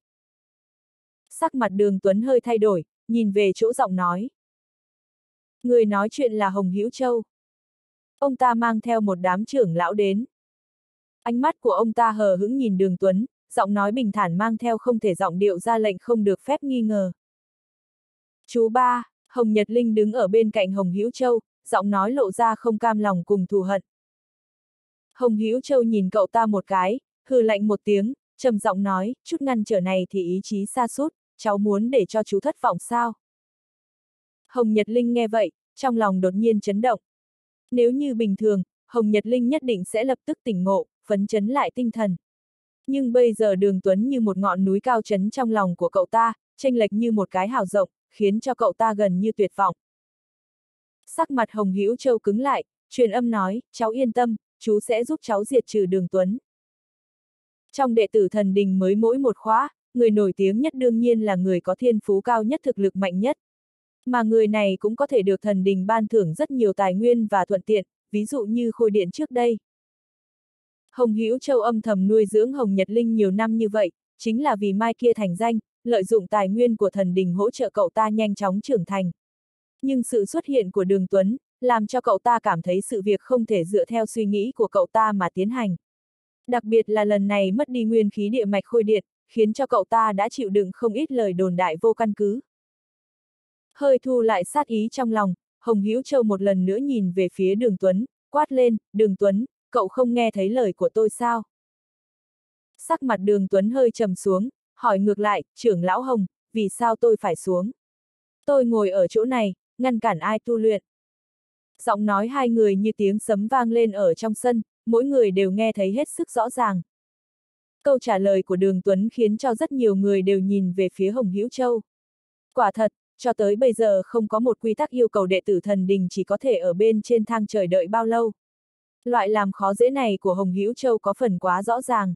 Sắc mặt Đường Tuấn hơi thay đổi, nhìn về chỗ giọng nói. Người nói chuyện là Hồng Hữu Châu. Ông ta mang theo một đám trưởng lão đến. Ánh mắt của ông ta hờ hững nhìn Đường Tuấn, giọng nói bình thản mang theo không thể giọng điệu ra lệnh không được phép nghi ngờ. Chú ba, Hồng Nhật Linh đứng ở bên cạnh Hồng Hữu Châu, giọng nói lộ ra không cam lòng cùng thù hận. Hồng Hữu Châu nhìn cậu ta một cái, hừ lạnh một tiếng, trầm giọng nói, chút ngăn trở này thì ý chí sa sút, cháu muốn để cho chú thất vọng sao? Hồng Nhật Linh nghe vậy, trong lòng đột nhiên chấn động. Nếu như bình thường, Hồng Nhật Linh nhất định sẽ lập tức tỉnh ngộ, phấn chấn lại tinh thần. Nhưng bây giờ Đường Tuấn như một ngọn núi cao trấn trong lòng của cậu ta, chênh lệch như một cái hào rộng, khiến cho cậu ta gần như tuyệt vọng. Sắc mặt Hồng Hữu Châu cứng lại, truyền âm nói, cháu yên tâm, chú sẽ giúp cháu diệt trừ Đường Tuấn. Trong đệ tử thần đình mới mỗi một khóa, người nổi tiếng nhất đương nhiên là người có thiên phú cao nhất, thực lực mạnh nhất. Mà người này cũng có thể được thần đình ban thưởng rất nhiều tài nguyên và thuận tiện, ví dụ như Khôi Điện trước đây. Hồng Hữu Châu âm thầm nuôi dưỡng Hồng Nhật Linh nhiều năm như vậy, chính là vì mai kia thành danh, lợi dụng tài nguyên của thần đình hỗ trợ cậu ta nhanh chóng trưởng thành. Nhưng sự xuất hiện của Đường Tuấn, làm cho cậu ta cảm thấy sự việc không thể dựa theo suy nghĩ của cậu ta mà tiến hành. Đặc biệt là lần này mất đi nguyên khí địa mạch Khôi Điện, khiến cho cậu ta đã chịu đựng không ít lời đồn đại vô căn cứ. Hơi thu lại sát ý trong lòng, Hồng Hữu Châu một lần nữa nhìn về phía Đường Tuấn, quát lên, Đường Tuấn, cậu không nghe thấy lời của tôi sao? Sắc mặt Đường Tuấn hơi trầm xuống, hỏi ngược lại, trưởng lão Hồng, vì sao tôi phải xuống? Tôi ngồi ở chỗ này, ngăn cản ai tu luyện? Giọng nói hai người như tiếng sấm vang lên ở trong sân, mỗi người đều nghe thấy hết sức rõ ràng. Câu trả lời của Đường Tuấn khiến cho rất nhiều người đều nhìn về phía Hồng Hữu Châu. Quả thật, cho tới bây giờ không có một quy tắc yêu cầu đệ tử thần đình chỉ có thể ở bên trên thang trời đợi bao lâu. Loại làm khó dễ này của Hồng Hữu Châu có phần quá rõ ràng.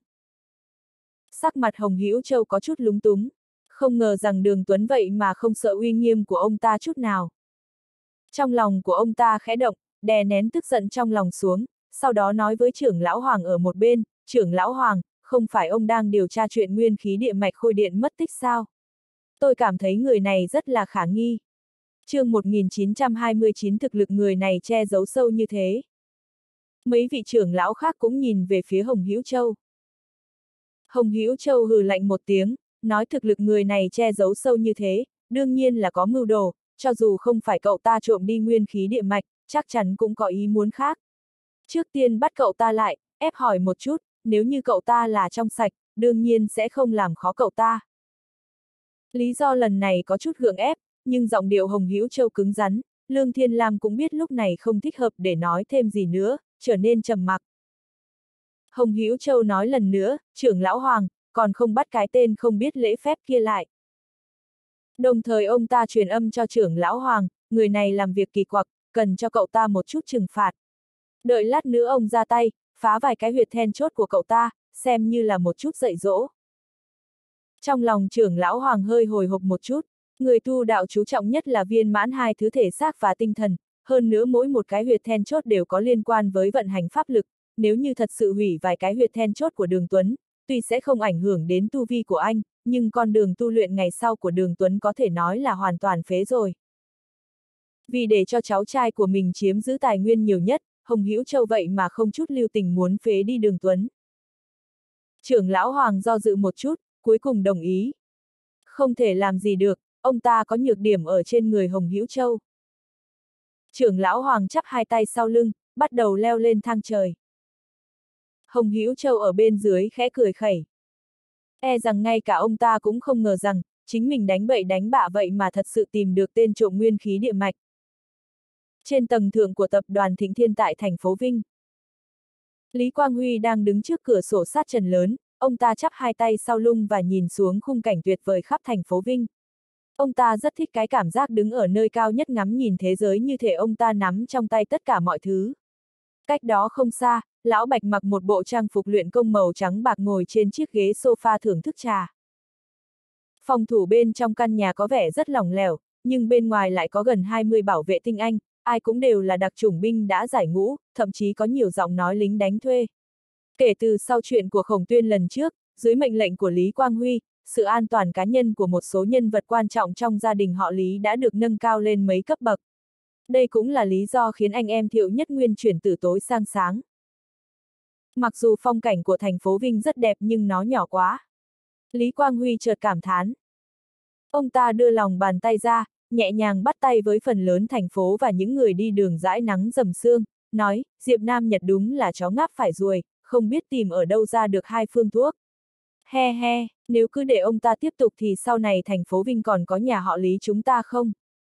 Sắc mặt Hồng Hữu Châu có chút lúng túng, không ngờ rằng Đường Tuấn vậy mà không sợ uy nghiêm của ông ta chút nào. Trong lòng của ông ta khẽ động, đè nén tức giận trong lòng xuống, sau đó nói với trưởng lão Hoàng ở một bên, trưởng lão Hoàng, không phải ông đang điều tra chuyện nguyên khí địa mạch Khôi Điện mất tích sao? Tôi cảm thấy người này rất là khả nghi. Chương 1929 thực lực người này che giấu sâu như thế. Mấy vị trưởng lão khác cũng nhìn về phía Hồng Hữu Châu. Hồng Hữu Châu hừ lạnh một tiếng, nói thực lực người này che giấu sâu như thế, đương nhiên là có mưu đồ, cho dù không phải cậu ta trộm đi nguyên khí địa mạch, chắc chắn cũng có ý muốn khác. Trước tiên bắt cậu ta lại, ép hỏi một chút, nếu như cậu ta là trong sạch, đương nhiên sẽ không làm khó cậu ta. Lý do lần này có chút gượng ép, nhưng giọng điệu Hồng Hữu Châu cứng rắn, Lương Thiên Lam cũng biết lúc này không thích hợp để nói thêm gì nữa, trở nên trầm mặc. Hồng Hữu Châu nói lần nữa, trưởng lão Hoàng, còn không bắt cái tên không biết lễ phép kia lại. Đồng thời ông ta truyền âm cho trưởng lão Hoàng, người này làm việc kỳ quặc, cần cho cậu ta một chút trừng phạt. Đợi lát nữa ông ra tay, phá vài cái huyệt then chốt của cậu ta, xem như là một chút dạy dỗ. Trong lòng trưởng lão Hoàng hơi hồi hộp một chút, người tu đạo chú trọng nhất là viên mãn hai thứ thể xác và tinh thần, hơn nữa mỗi một cái huyệt then chốt đều có liên quan với vận hành pháp lực, nếu như thật sự hủy vài cái huyệt then chốt của Đường Tuấn, tuy sẽ không ảnh hưởng đến tu vi của anh, nhưng con đường tu luyện ngày sau của Đường Tuấn có thể nói là hoàn toàn phế rồi. Vì để cho cháu trai của mình chiếm giữ tài nguyên nhiều nhất, Hồng Hữu Châu vậy mà không chút lưu tình muốn phế đi Đường Tuấn. Trưởng lão Hoàng do dự một chút, cuối cùng đồng ý. Không thể làm gì được, ông ta có nhược điểm ở trên người Hồng Hữu Châu. Trưởng lão Hoàng chắp hai tay sau lưng, bắt đầu leo lên thang trời. Hồng Hữu Châu ở bên dưới khẽ cười khẩy. E rằng ngay cả ông ta cũng không ngờ rằng, chính mình đánh bậy đánh bạ vậy mà thật sự tìm được tên trộm nguyên khí địa mạch. Trên tầng thượng của tập đoàn Thịnh Thiên tại thành phố Vinh, Lý Quang Huy đang đứng trước cửa sổ sát trần lớn, ông ta chắp hai tay sau lưng và nhìn xuống khung cảnh tuyệt vời khắp thành phố Vinh. Ông ta rất thích cái cảm giác đứng ở nơi cao nhất ngắm nhìn thế giới như thể ông ta nắm trong tay tất cả mọi thứ. Cách đó không xa, Lão Bạch mặc một bộ trang phục luyện công màu trắng bạc ngồi trên chiếc ghế sofa thưởng thức trà. Phòng thủ bên trong căn nhà có vẻ rất lỏng lẻo, nhưng bên ngoài lại có gần 20 bảo vệ tinh anh, ai cũng đều là đặc chủng binh đã giải ngũ, thậm chí có nhiều giọng nói lính đánh thuê. Kể từ sau chuyện của Khổng Tuyên lần trước, dưới mệnh lệnh của Lý Quang Huy, sự an toàn cá nhân của một số nhân vật quan trọng trong gia đình họ Lý đã được nâng cao lên mấy cấp bậc. Đây cũng là lý do khiến anh em Thiệu Nhất Nguyên chuyển từ tối sang sáng. Mặc dù phong cảnh của thành phố Vinh rất đẹp nhưng nó nhỏ quá. Lý Quang Huy chợt cảm thán. Ông ta đưa lòng bàn tay ra, nhẹ nhàng bắt tay với phần lớn thành phố và những người đi đường dãi nắng rầm sương, nói, Diệp Nam Nhật đúng là chó ngáp phải ruồi, không biết tìm ở đâu ra được hai phương thuốc. He he, nếu cứ để ông ta tiếp tục thì sau này thành phố Vinh còn có nhà họ Lý chúng ta không?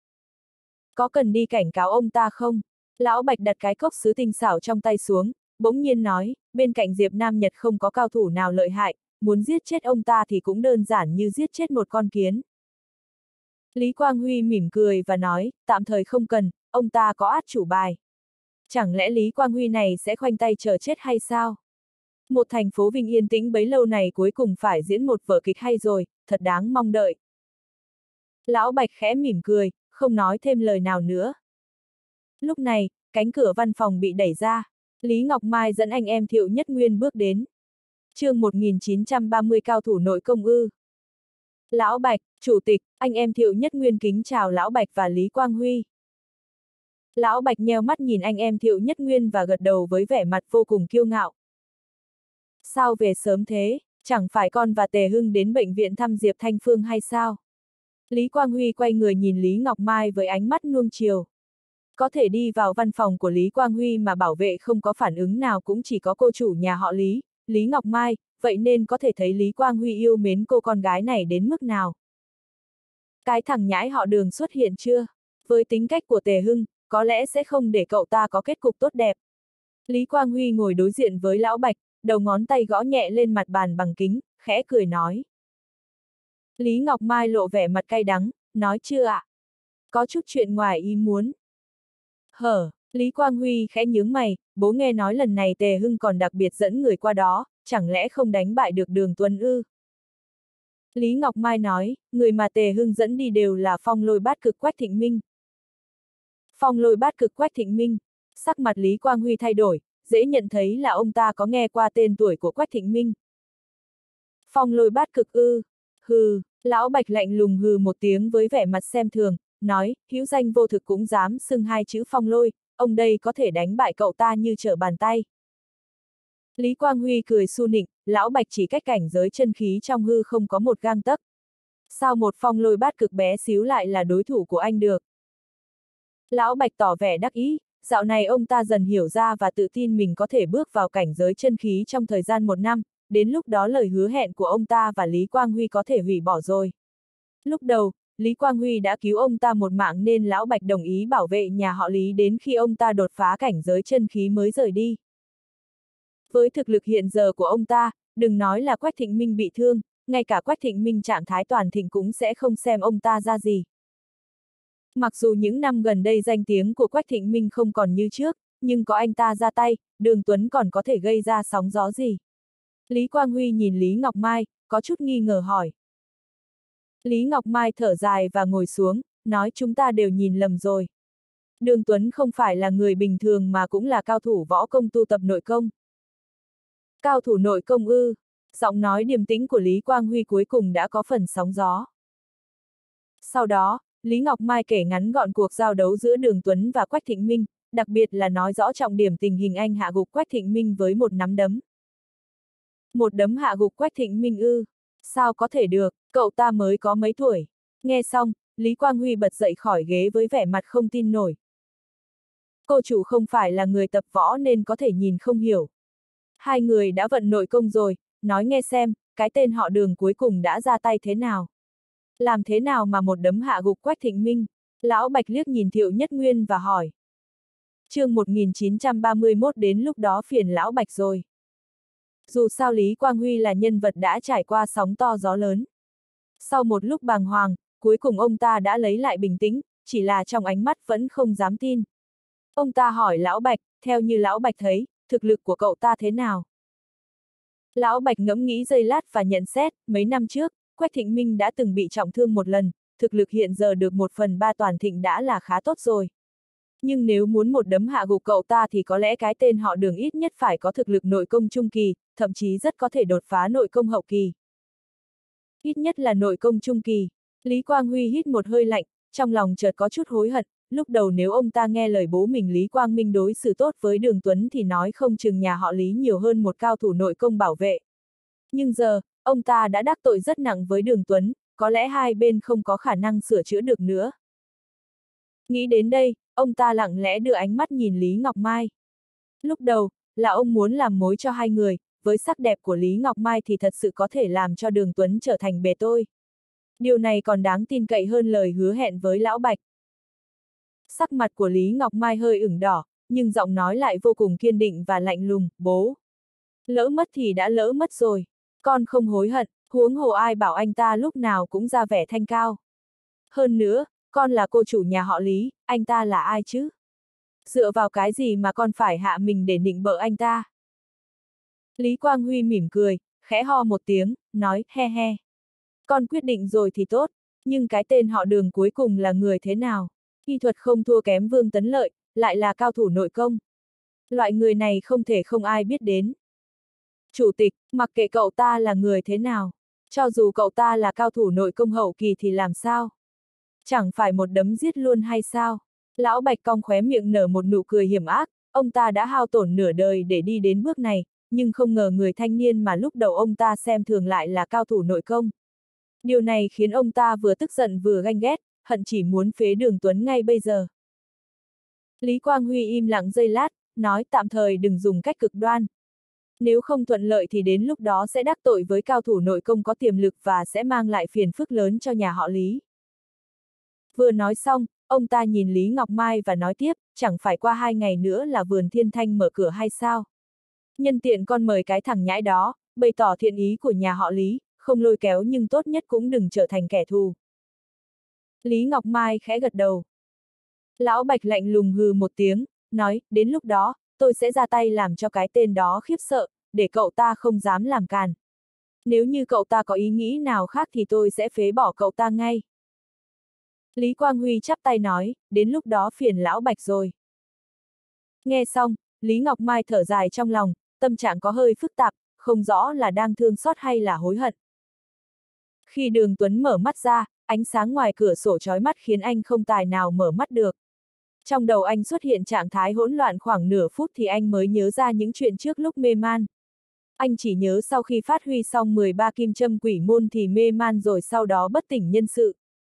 Có cần đi cảnh cáo ông ta không? Lão Bạch đặt cái cốc sứ tinh xảo trong tay xuống, bỗng nhiên nói, bên cạnh Diệp Nam Nhật không có cao thủ nào lợi hại, muốn giết chết ông ta thì cũng đơn giản như giết chết một con kiến. Lý Quang Huy mỉm cười và nói, tạm thời không cần, ông ta có át chủ bài. Chẳng lẽ Lý Quang Huy này sẽ khoanh tay chờ chết hay sao? Một thành phố Vinh yên tĩnh bấy lâu này cuối cùng phải diễn một vở kịch hay rồi, thật đáng mong đợi. Lão Bạch khẽ mỉm cười, không nói thêm lời nào nữa. Lúc này, cánh cửa văn phòng bị đẩy ra. Lý Ngọc Mai dẫn anh em Thiệu Nhất Nguyên bước đến. Chương 1930 cao thủ nội công ư. Lão Bạch, Chủ tịch, anh em Thiệu Nhất Nguyên kính chào Lão Bạch và Lý Quang Huy. Lão Bạch nheo mắt nhìn anh em Thiệu Nhất Nguyên và gật đầu với vẻ mặt vô cùng kiêu ngạo. Sao về sớm thế, chẳng phải con và Tề Hưng đến bệnh viện thăm Diệp Thanh Phương hay sao? Lý Quang Huy quay người nhìn Lý Ngọc Mai với ánh mắt nuông chiều. Có thể đi vào văn phòng của Lý Quang Huy mà bảo vệ không có phản ứng nào cũng chỉ có cô chủ nhà họ Lý, Lý Ngọc Mai, vậy nên có thể thấy Lý Quang Huy yêu mến cô con gái này đến mức nào. Cái thằng nhãi họ Đường xuất hiện chưa? Với tính cách của Tề Hưng, có lẽ sẽ không để cậu ta có kết cục tốt đẹp. Lý Quang Huy ngồi đối diện với Lão Bạch, đầu ngón tay gõ nhẹ lên mặt bàn bằng kính, khẽ cười nói. Lý Ngọc Mai lộ vẻ mặt cay đắng, nói chưa ạ? Có chút chuyện ngoài ý muốn. Lý Quang Huy khẽ nhướng mày, bố nghe nói lần này Tề Hưng còn đặc biệt dẫn người qua đó, chẳng lẽ không đánh bại được Đường Tuấn ư? Lý Ngọc Mai nói, người mà Tề Hưng dẫn đi đều là Phong Lôi Bát Cực Quách Thịnh Minh. Phong Lôi Bát Cực Quách Thịnh Minh, sắc mặt Lý Quang Huy thay đổi, dễ nhận thấy là ông ta có nghe qua tên tuổi của Quách Thịnh Minh. Phong Lôi Bát Cực ư? Hừ, Lão Bạch lạnh lùng hừ một tiếng với vẻ mặt xem thường, nói, hữu danh vô thực cũng dám xưng hai chữ Phong Lôi, ông đây có thể đánh bại cậu ta như trở bàn tay. Lý Quang Huy cười su nịnh, Lão Bạch chỉ cách cảnh giới chân khí trong hư không có một gang tấc. Sao một Phong Lôi Bát Cực bé xíu lại là đối thủ của anh được? Lão Bạch tỏ vẻ đắc ý, dạo này ông ta dần hiểu ra và tự tin mình có thể bước vào cảnh giới chân khí trong thời gian 1 năm, đến lúc đó lời hứa hẹn của ông ta và Lý Quang Huy có thể hủy bỏ rồi. Lúc đầu, Lý Quang Huy đã cứu ông ta một mạng nên Lão Bạch đồng ý bảo vệ nhà họ Lý đến khi ông ta đột phá cảnh giới chân khí mới rời đi. Với thực lực hiện giờ của ông ta, đừng nói là Quách Thịnh Minh bị thương, ngay cả Quách Thịnh Minh trạng thái toàn thịnh cũng sẽ không xem ông ta ra gì. Mặc dù những năm gần đây danh tiếng của Quách Thịnh Minh không còn như trước, nhưng có anh ta ra tay, Đường Tuấn còn có thể gây ra sóng gió gì? Lý Quang Huy nhìn Lý Ngọc Mai, có chút nghi ngờ hỏi. Lý Ngọc Mai thở dài và ngồi xuống, nói chúng ta đều nhìn lầm rồi. Đường Tuấn không phải là người bình thường mà cũng là cao thủ võ công tu tập nội công. Cao thủ nội công ư? Giọng nói điềm tĩnh của Lý Quang Huy cuối cùng đã có phần sóng gió. Sau đó, Lý Ngọc Mai kể ngắn gọn cuộc giao đấu giữa Đường Tuấn và Quách Thịnh Minh, đặc biệt là nói rõ trọng điểm tình hình anh hạ gục Quách Thịnh Minh với một nắm đấm. Một đấm hạ gục Quách Thịnh Minh ư? Sao có thể được, cậu ta mới có mấy tuổi? Nghe xong, Lý Quang Huy bật dậy khỏi ghế với vẻ mặt không tin nổi. Cô chủ không phải là người tập võ nên có thể nhìn không hiểu. Hai người đã vận nội công rồi, nói nghe xem, cái tên họ Đường cuối cùng đã ra tay thế nào? Làm thế nào mà một đấm hạ gục Quách Thịnh Minh? Lão Bạch liếc nhìn Thiệu Nhất Nguyên và hỏi. Chương 1931 đến lúc đó phiền Lão Bạch rồi. Dù sao Lý Quang Huy là nhân vật đã trải qua sóng to gió lớn. Sau một lúc bàng hoàng, cuối cùng ông ta đã lấy lại bình tĩnh, chỉ là trong ánh mắt vẫn không dám tin. Ông ta hỏi Lão Bạch, theo như Lão Bạch thấy, thực lực của cậu ta thế nào? Lão Bạch ngẫm nghĩ giây lát và nhận xét, mấy năm trước, Quách Thịnh Minh đã từng bị trọng thương một lần, thực lực hiện giờ được 1/3 toàn thịnh đã là khá tốt rồi. Nhưng nếu muốn một đấm hạ gục cậu ta thì có lẽ cái tên họ Đường ít nhất phải có thực lực nội công trung kỳ, thậm chí rất có thể đột phá nội công hậu kỳ. Ít nhất là nội công trung kỳ. Lý Quang Huy hít một hơi lạnh, trong lòng chợt có chút hối hận, lúc đầu nếu ông ta nghe lời bố mình Lý Quang Minh đối xử tốt với Đường Tuấn thì nói không chừng nhà họ Lý nhiều hơn một cao thủ nội công bảo vệ. Nhưng giờ, ông ta đã đắc tội rất nặng với Đường Tuấn, có lẽ hai bên không có khả năng sửa chữa được nữa. Nghĩ đến đây, ông ta lặng lẽ đưa ánh mắt nhìn Lý Ngọc Mai. Lúc đầu, là ông muốn làm mối cho hai người, với sắc đẹp của Lý Ngọc Mai thì thật sự có thể làm cho Đường Tuấn trở thành bề tôi. Điều này còn đáng tin cậy hơn lời hứa hẹn với Lão Bạch. Sắc mặt của Lý Ngọc Mai hơi ửng đỏ, nhưng giọng nói lại vô cùng kiên định và lạnh lùng, bố. Lỡ mất thì đã lỡ mất rồi. Con không hối hận, huống hồ ai bảo anh ta lúc nào cũng ra vẻ thanh cao. Hơn nữa, con là cô chủ nhà họ Lý, anh ta là ai chứ? Dựa vào cái gì mà con phải hạ mình để nịnh bợ anh ta? Lý Quang Huy mỉm cười, khẽ ho một tiếng, nói, he he. Con quyết định rồi thì tốt, nhưng cái tên họ Đường cuối cùng là người thế nào? Y thuật không thua kém Vương Tấn Lợi, lại là cao thủ nội công. Loại người này không thể không ai biết đến. Chủ tịch, mặc kệ cậu ta là người thế nào, cho dù cậu ta là cao thủ nội công hậu kỳ thì làm sao? Chẳng phải một đấm giết luôn hay sao? Lão Bạch cong khóe miệng nở một nụ cười hiểm ác, ông ta đã hao tổn nửa đời để đi đến bước này, nhưng không ngờ người thanh niên mà lúc đầu ông ta xem thường lại là cao thủ nội công. Điều này khiến ông ta vừa tức giận vừa ganh ghét, hận chỉ muốn phế Đường Tuấn ngay bây giờ. Lý Quang Huy im lặng giây lát, nói tạm thời đừng dùng cách cực đoan. Nếu không thuận lợi thì đến lúc đó sẽ đắc tội với cao thủ nội công có tiềm lực và sẽ mang lại phiền phức lớn cho nhà họ Lý. Vừa nói xong, ông ta nhìn Lý Ngọc Mai và nói tiếp, chẳng phải qua 2 ngày nữa là vườn Thiên Thanh mở cửa hay sao? Nhân tiện con mời cái thằng nhãi đó, bày tỏ thiện ý của nhà họ Lý, không lôi kéo nhưng tốt nhất cũng đừng trở thành kẻ thù. Lý Ngọc Mai khẽ gật đầu. Lão Bạch lạnh lùng hừ một tiếng, nói, đến lúc đó, tôi sẽ ra tay làm cho cái tên đó khiếp sợ, để cậu ta không dám làm càn. Nếu như cậu ta có ý nghĩ nào khác thì tôi sẽ phế bỏ cậu ta ngay. Lý Quang Huy chắp tay nói, đến lúc đó phiền Lão Bạch rồi. Nghe xong, Lý Ngọc Mai thở dài trong lòng, tâm trạng có hơi phức tạp, không rõ là đang thương xót hay là hối hận. Khi Đường Tuấn mở mắt ra, ánh sáng ngoài cửa sổ chói mắt khiến anh không tài nào mở mắt được. Trong đầu anh xuất hiện trạng thái hỗn loạn khoảng nửa phút thì anh mới nhớ ra những chuyện trước lúc mê man. Anh chỉ nhớ sau khi phát huy xong 13 kim châm quỷ môn thì mê man rồi sau đó bất tỉnh nhân sự.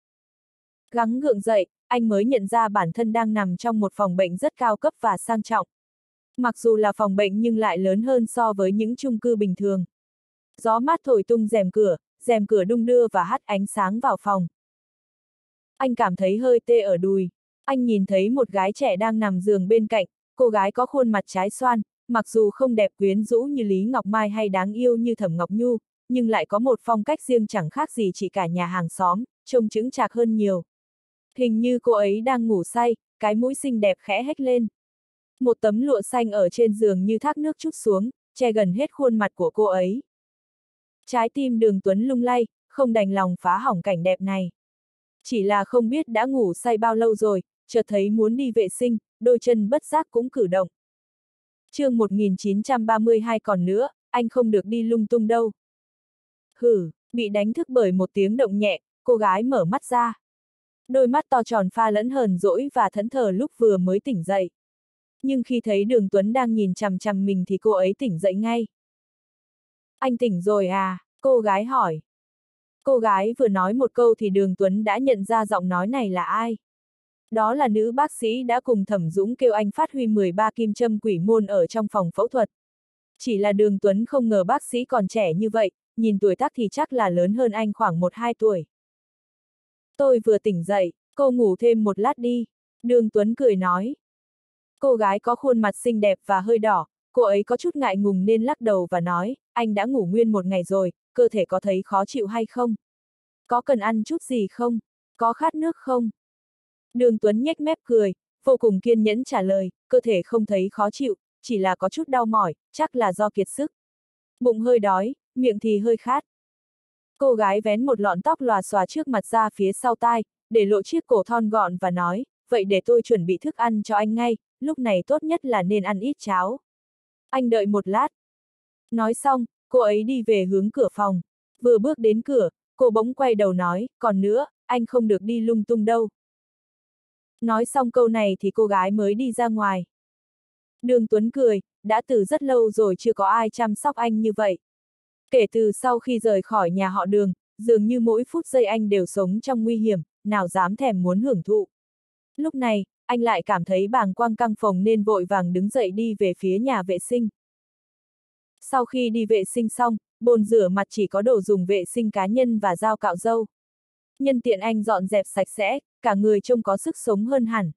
Gắng gượng dậy, anh mới nhận ra bản thân đang nằm trong một phòng bệnh rất cao cấp và sang trọng. Mặc dù là phòng bệnh nhưng lại lớn hơn so với những chung cư bình thường. Gió mát thổi tung rèm cửa đung đưa và hắt ánh sáng vào phòng. Anh cảm thấy hơi tê ở đùi. Anh nhìn thấy một gái trẻ đang nằm giường bên cạnh, cô gái có khuôn mặt trái xoan, mặc dù không đẹp quyến rũ như Lý Ngọc Mai hay đáng yêu như Thẩm Ngọc Nhu, nhưng lại có một phong cách riêng chẳng khác gì chị cả nhà hàng xóm, trông chững chạc hơn nhiều. Hình như cô ấy đang ngủ say, cái mũi xinh đẹp khẽ hếch lên. Một tấm lụa xanh ở trên giường như thác nước trút xuống, che gần hết khuôn mặt của cô ấy. Trái tim Đường Tuấn lung lay, không đành lòng phá hỏng cảnh đẹp này. Chỉ là không biết đã ngủ say bao lâu rồi, chợt thấy muốn đi vệ sinh, đôi chân bất giác cũng cử động. Chương 1932 còn nữa, anh không được đi lung tung đâu. Hử, bị đánh thức bởi một tiếng động nhẹ, cô gái mở mắt ra. Đôi mắt to tròn pha lẫn hờn dỗi và thẫn thờ lúc vừa mới tỉnh dậy. Nhưng khi thấy Đường Tuấn đang nhìn chằm chằm mình thì cô ấy tỉnh dậy ngay. Anh tỉnh rồi à? Cô gái hỏi. Cô gái vừa nói một câu thì Đường Tuấn đã nhận ra giọng nói này là ai. Đó là nữ bác sĩ đã cùng Thẩm Dũng kêu anh phát huy 13 kim châm quỷ môn ở trong phòng phẫu thuật. Chỉ là Đường Tuấn không ngờ bác sĩ còn trẻ như vậy, nhìn tuổi tác thì chắc là lớn hơn anh khoảng 1-2 tuổi. Tôi vừa tỉnh dậy, cô ngủ thêm một lát đi. Đường Tuấn cười nói. Cô gái có khuôn mặt xinh đẹp và hơi đỏ, cô ấy có chút ngại ngùng nên lắc đầu và nói, anh đã ngủ nguyên một ngày rồi, cơ thể có thấy khó chịu hay không? Có cần ăn chút gì không? Có khát nước không? Đường Tuấn nhếch mép cười, vô cùng kiên nhẫn trả lời, cơ thể không thấy khó chịu, chỉ là có chút đau mỏi, chắc là do kiệt sức. Bụng hơi đói, miệng thì hơi khát. Cô gái vén một lọn tóc lòa xòa trước mặt ra phía sau tai, để lộ chiếc cổ thon gọn và nói, vậy để tôi chuẩn bị thức ăn cho anh ngay, lúc này tốt nhất là nên ăn ít cháo. Anh đợi một lát. Nói xong, cô ấy đi về hướng cửa phòng. Vừa bước đến cửa, cô bỗng quay đầu nói, còn nữa, anh không được đi lung tung đâu. Nói xong câu này thì cô gái mới đi ra ngoài. Đường Tuấn cười, đã từ rất lâu rồi chưa có ai chăm sóc anh như vậy. Kể từ sau khi rời khỏi nhà họ Đường, dường như mỗi phút giây anh đều sống trong nguy hiểm, nào dám thèm muốn hưởng thụ. Lúc này, anh lại cảm thấy bàng quang căng phồng nên vội vàng đứng dậy đi về phía nhà vệ sinh. Sau khi đi vệ sinh xong, bồn rửa mặt chỉ có đồ dùng vệ sinh cá nhân và dao cạo râu. Nhân tiện anh dọn dẹp sạch sẽ, cả người trông có sức sống hơn hẳn.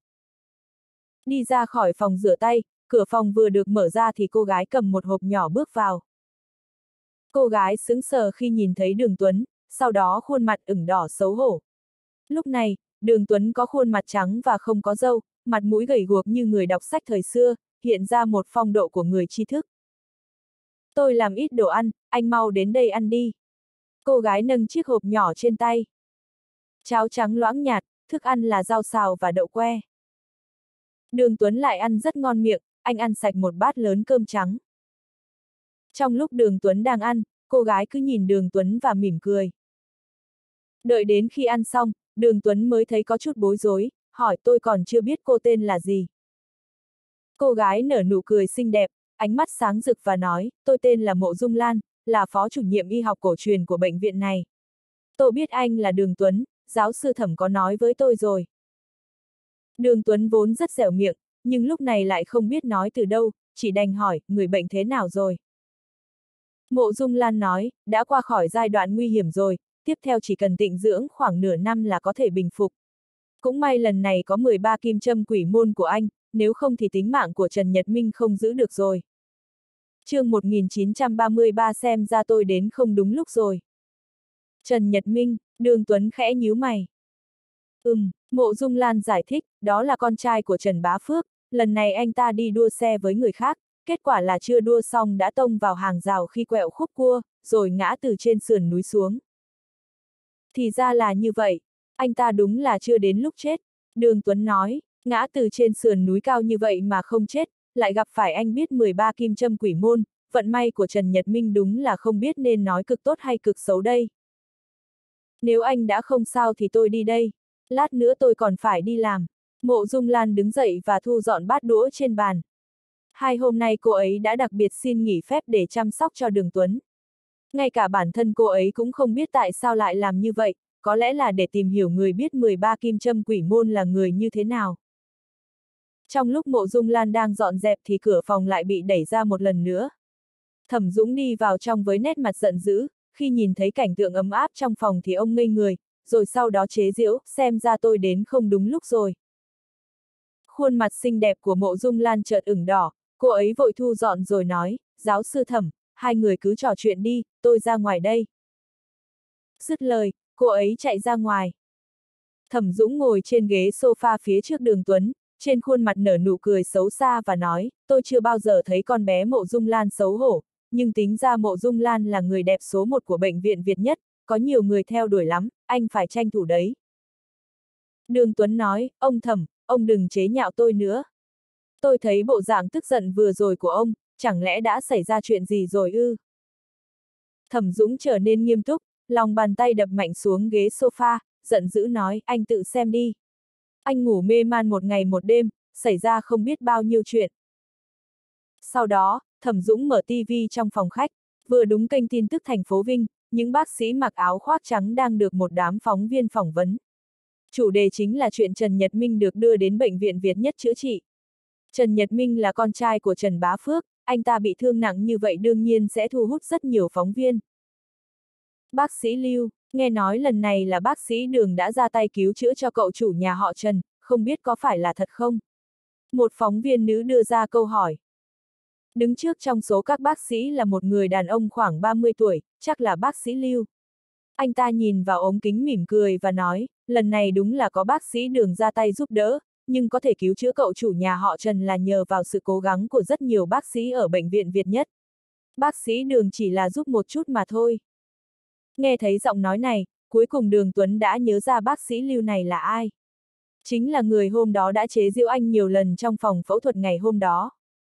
Đi ra khỏi phòng rửa tay, cửa phòng vừa được mở ra thì cô gái cầm một hộp nhỏ bước vào. Cô gái sững sờ khi nhìn thấy Đường Tuấn, sau đó khuôn mặt ửng đỏ xấu hổ. Lúc này, Đường Tuấn có khuôn mặt trắng và không có râu, mặt mũi gầy guộc như người đọc sách thời xưa, hiện ra một phong độ của người tri thức. Tôi làm ít đồ ăn, anh mau đến đây ăn đi. Cô gái nâng chiếc hộp nhỏ trên tay. Cháo trắng loãng nhạt, thức ăn là rau xào và đậu que. Đường Tuấn lại ăn rất ngon miệng, anh ăn sạch một bát lớn cơm trắng. Trong lúc Đường Tuấn đang ăn, cô gái cứ nhìn Đường Tuấn và mỉm cười. Đợi đến khi ăn xong, Đường Tuấn mới thấy có chút bối rối, hỏi tôi còn chưa biết cô tên là gì. Cô gái nở nụ cười xinh đẹp, ánh mắt sáng rực và nói, tôi tên là Mộ Dung Lan, là phó chủ nhiệm y học cổ truyền của bệnh viện này. Tôi biết anh là Đường Tuấn, giáo sư Thẩm có nói với tôi rồi. Đường Tuấn vốn rất dẻo miệng, nhưng lúc này lại không biết nói từ đâu, chỉ đành hỏi, người bệnh thế nào rồi? Mộ Dung Lan nói, đã qua khỏi giai đoạn nguy hiểm rồi, tiếp theo chỉ cần tịnh dưỡng khoảng nửa năm là có thể bình phục. Cũng may lần này có 13 kim châm quỷ môn của anh, nếu không thì tính mạng của Trần Nhật Minh không giữ được rồi. Chương 1933 xem ra tôi đến không đúng lúc rồi. Trần Nhật Minh, Đường Tuấn khẽ nhíu mày. Mộ Dung Lan giải thích, đó là con trai của Trần Bá Phước, lần này anh ta đi đua xe với người khác, kết quả là chưa đua xong đã tông vào hàng rào khi quẹo khúc cua, rồi ngã từ trên sườn núi xuống. Thì ra là như vậy, anh ta đúng là chưa đến lúc chết. Đường Tuấn nói, ngã từ trên sườn núi cao như vậy mà không chết, lại gặp phải anh biết 13 kim châm quỷ môn, vận may của Trần Nhật Minh đúng là không biết nên nói cực tốt hay cực xấu đây. Nếu anh đã không sao thì tôi đi đây, lát nữa tôi còn phải đi làm. Mộ Dung Lan đứng dậy và thu dọn bát đũa trên bàn. Hai hôm nay cô ấy đã đặc biệt xin nghỉ phép để chăm sóc cho Đường Tuấn. Ngay cả bản thân cô ấy cũng không biết tại sao lại làm như vậy, có lẽ là để tìm hiểu người biết 13 kim châm quỷ môn là người như thế nào. Trong lúc Mộ Dung Lan đang dọn dẹp thì cửa phòng lại bị đẩy ra một lần nữa. Thẩm Dũng đi vào trong với nét mặt giận dữ, khi nhìn thấy cảnh tượng ấm áp trong phòng thì ông ngây người, rồi sau đó chế giễu, xem ra tôi đến không đúng lúc rồi. Khuôn mặt xinh đẹp của Mộ Dung Lan chợt ửng đỏ, cô ấy vội thu dọn rồi nói, giáo sư Thẩm, hai người cứ trò chuyện đi, tôi ra ngoài đây. Dứt lời, cô ấy chạy ra ngoài. Thẩm Dũng ngồi trên ghế sofa phía trước Đường Tuấn, trên khuôn mặt nở nụ cười xấu xa và nói, tôi chưa bao giờ thấy con bé Mộ Dung Lan xấu hổ, nhưng tính ra Mộ Dung Lan là người đẹp số 1 của bệnh viện Việt Nhất, có nhiều người theo đuổi lắm, anh phải tranh thủ đấy. Đường Tuấn nói, ông Thẩm, ông đừng chế nhạo tôi nữa. Tôi thấy bộ dạng tức giận vừa rồi của ông, chẳng lẽ đã xảy ra chuyện gì rồi ư? Thẩm Dũng trở nên nghiêm túc, lòng bàn tay đập mạnh xuống ghế sofa, giận dữ nói, anh tự xem đi. Anh ngủ mê man một ngày một đêm, xảy ra không biết bao nhiêu chuyện. Sau đó, Thẩm Dũng mở TV trong phòng khách, vừa đúng kênh tin tức thành phố Vinh, những bác sĩ mặc áo khoác trắng đang được một đám phóng viên phỏng vấn. Chủ đề chính là chuyện Trần Nhật Minh được đưa đến bệnh viện Việt Nhất chữa trị. Trần Nhật Minh là con trai của Trần Bá Phước, anh ta bị thương nặng như vậy đương nhiên sẽ thu hút rất nhiều phóng viên. Bác sĩ Lưu, nghe nói lần này là bác sĩ Đường đã ra tay cứu chữa cho cậu chủ nhà họ Trần, không biết có phải là thật không? Một phóng viên nữ đưa ra câu hỏi. Đứng trước trong số các bác sĩ là một người đàn ông khoảng 30 tuổi, chắc là bác sĩ Lưu. Anh ta nhìn vào ống kính mỉm cười và nói, lần này đúng là có bác sĩ Đường ra tay giúp đỡ, nhưng có thể cứu chữa cậu chủ nhà họ Trần là nhờ vào sự cố gắng của rất nhiều bác sĩ ở bệnh viện Việt Nhất. Bác sĩ Đường chỉ là giúp một chút mà thôi. Nghe thấy giọng nói này, cuối cùng Đường Tuấn đã nhớ ra bác sĩ Lưu này là ai. Chính là người hôm đó đã chế giễu anh nhiều lần trong phòng phẫu thuật ngày hôm đó.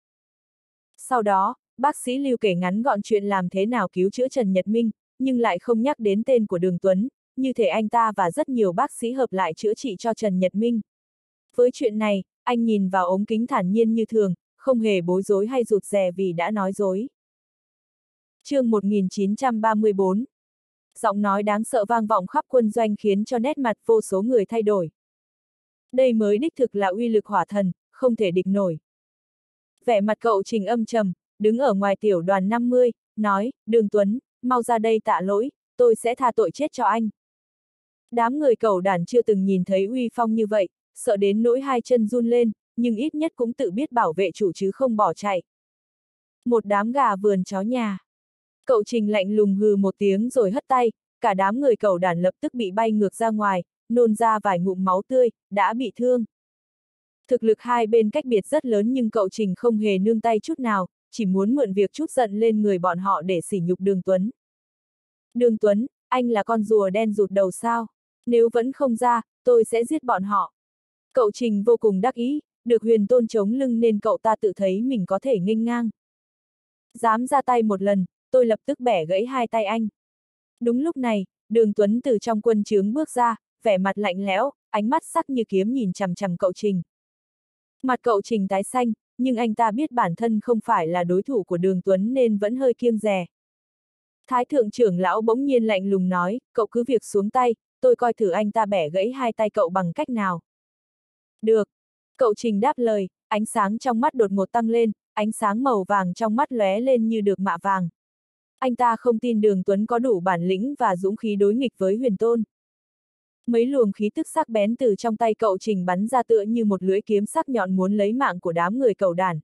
Sau đó, bác sĩ Lưu kể ngắn gọn chuyện làm thế nào cứu chữa Trần Nhật Minh, nhưng lại không nhắc đến tên của Đường Tuấn, như thể anh ta và rất nhiều bác sĩ hợp lại chữa trị cho Trần Nhật Minh. Với chuyện này, anh nhìn vào ống kính thản nhiên như thường, không hề bối rối hay rụt rè vì đã nói dối. Chương 1934. Giọng nói đáng sợ vang vọng khắp quân doanh khiến cho nét mặt vô số người thay đổi. Đây mới đích thực là uy lực hỏa thần, không thể địch nổi. Vẻ mặt cậu Trình âm trầm, đứng ở ngoài tiểu đoàn 50, nói, Đường Tuấn, mau ra đây tạ lỗi, tôi sẽ tha tội chết cho anh. Đám người cẩu đản chưa từng nhìn thấy uy phong như vậy, sợ đến nỗi hai chân run lên, nhưng ít nhất cũng tự biết bảo vệ chủ chứ không bỏ chạy. Một đám gà vườn chó nhà. Cậu Trình lạnh lùng hừ một tiếng rồi hất tay, cả đám người cẩu đản lập tức bị bay ngược ra ngoài, nôn ra vài ngụm máu tươi, đã bị thương. Thực lực hai bên cách biệt rất lớn nhưng cậu Trình không hề nương tay chút nào, chỉ muốn mượn việc trút giận lên người bọn họ để sỉ nhục Đường Tuấn. Đường Tuấn, anh là con rùa đen rụt đầu sao? Nếu vẫn không ra, tôi sẽ giết bọn họ. Cậu Trình vô cùng đắc ý, được Huyền Tôn chống lưng nên cậu ta tự thấy mình có thể nghênh ngang. Dám ra tay một lần, tôi lập tức bẻ gãy hai tay anh. Đúng lúc này, Đường Tuấn từ trong quân trướng bước ra, vẻ mặt lạnh lẽo, ánh mắt sắc như kiếm nhìn chằm chằm cậu Trình. Mặt cậu Trình tái xanh, nhưng anh ta biết bản thân không phải là đối thủ của Đường Tuấn nên vẫn hơi kiêng dè. Thái thượng trưởng lão bỗng nhiên lạnh lùng nói, cậu cứ việc xuống tay, tôi coi thử anh ta bẻ gãy hai tay cậu bằng cách nào. Được. Cậu Trình đáp lời, ánh sáng trong mắt đột ngột tăng lên, ánh sáng màu vàng trong mắt lóe lên như được mạ vàng. Anh ta không tin Đường Tuấn có đủ bản lĩnh và dũng khí đối nghịch với Huyền Tôn. Mấy luồng khí tức sắc bén từ trong tay cậu Trình bắn ra tựa như một lưỡi kiếm sắc nhọn muốn lấy mạng của đám người cẩu đản.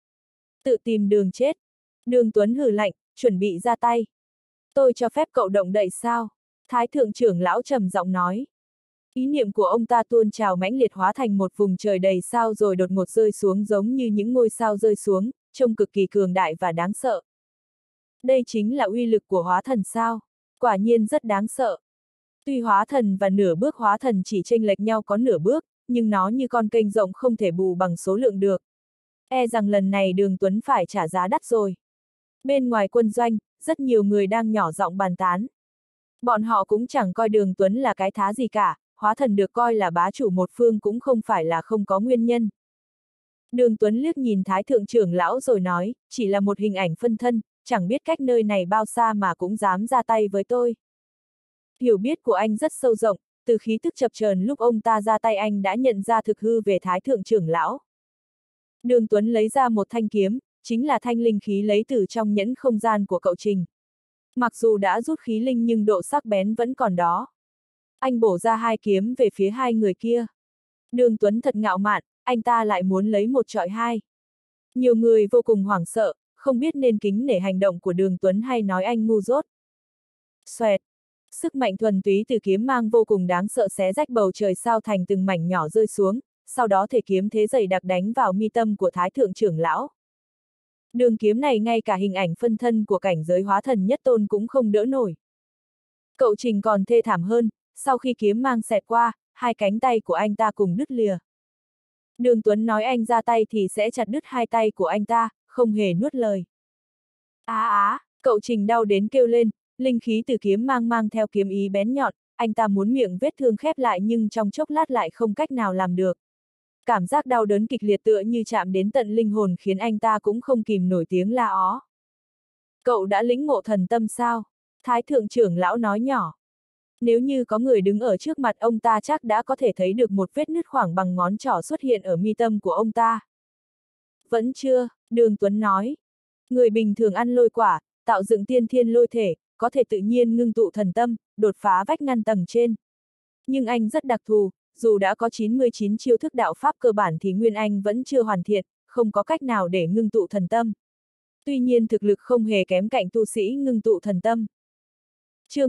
Tự tìm đường chết. Đường Tuấn hừ lạnh, chuẩn bị ra tay. Tôi cho phép cậu động đậy sao? Thái thượng trưởng lão trầm giọng nói. Ý niệm của ông ta tuôn trào mãnh liệt hóa thành một vùng trời đầy sao rồi đột ngột rơi xuống giống như những ngôi sao rơi xuống, trông cực kỳ cường đại và đáng sợ. Đây chính là uy lực của hóa thần sao? Quả nhiên rất đáng sợ. Tuy hóa thần và nửa bước hóa thần chỉ chênh lệch nhau có nửa bước, nhưng nó như con kênh rộng không thể bù bằng số lượng được. E rằng lần này Đường Tuấn phải trả giá đắt rồi. Bên ngoài quân doanh, rất nhiều người đang nhỏ giọng bàn tán. Bọn họ cũng chẳng coi Đường Tuấn là cái thá gì cả, hóa thần được coi là bá chủ một phương cũng không phải là không có nguyên nhân. Đường Tuấn liếc nhìn Thái thượng trưởng lão rồi nói, chỉ là một hình ảnh phân thân, chẳng biết cách nơi này bao xa mà cũng dám ra tay với tôi. Hiểu biết của anh rất sâu rộng, từ khí tức chập chờn lúc ông ta ra tay anh đã nhận ra thực hư về Thái thượng trưởng lão. Đường Tuấn lấy ra một thanh kiếm, chính là thanh linh khí lấy từ trong nhẫn không gian của cậu Trình. Mặc dù đã rút khí linh nhưng độ sắc bén vẫn còn đó. Anh bổ ra hai kiếm về phía hai người kia. Đường Tuấn thật ngạo mạn, anh ta lại muốn lấy một chọi hai. Nhiều người vô cùng hoảng sợ, không biết nên kính nể hành động của Đường Tuấn hay nói anh ngu dốt. Xoẹt! Sức mạnh thuần túy từ kiếm mang vô cùng đáng sợ xé rách bầu trời sao thành từng mảnh nhỏ rơi xuống, sau đó thể kiếm thế dày đặc đánh vào mi tâm của Thái thượng trưởng lão. Đường kiếm này ngay cả hình ảnh phân thân của cảnh giới hóa thần nhất tôn cũng không đỡ nổi. Cậu Trình còn thê thảm hơn, sau khi kiếm mang xẹt qua, hai cánh tay của anh ta cùng đứt lìa. Đường Tuấn nói anh ra tay thì sẽ chặt đứt hai tay của anh ta, không hề nuốt lời. Cậu Trình đau đến kêu lên, linh khí từ kiếm mang theo kiếm ý bén nhọn, anh ta muốn miệng vết thương khép lại nhưng trong chốc lát lại không cách nào làm được. Cảm giác đau đớn kịch liệt tựa như chạm đến tận linh hồn khiến anh ta cũng không kìm nổi tiếng la ó. Cậu đã lĩnh ngộ thần tâm sao? Thái thượng trưởng lão nói nhỏ. Nếu như có người đứng ở trước mặt ông ta chắc đã có thể thấy được một vết nứt khoảng bằng ngón trỏ xuất hiện ở mi tâm của ông ta. Vẫn chưa, Đường Tuấn nói. Người bình thường ăn lôi quả, tạo dựng tiên thiên lôi thể, có thể tự nhiên ngưng tụ thần tâm, đột phá vách ngăn tầng trên. Nhưng anh rất đặc thù, dù đã có 99 chiêu thức đạo pháp cơ bản thì Nguyên Anh vẫn chưa hoàn thiện, không có cách nào để ngưng tụ thần tâm. Tuy nhiên thực lực không hề kém cạnh tu sĩ ngưng tụ thần tâm. Chương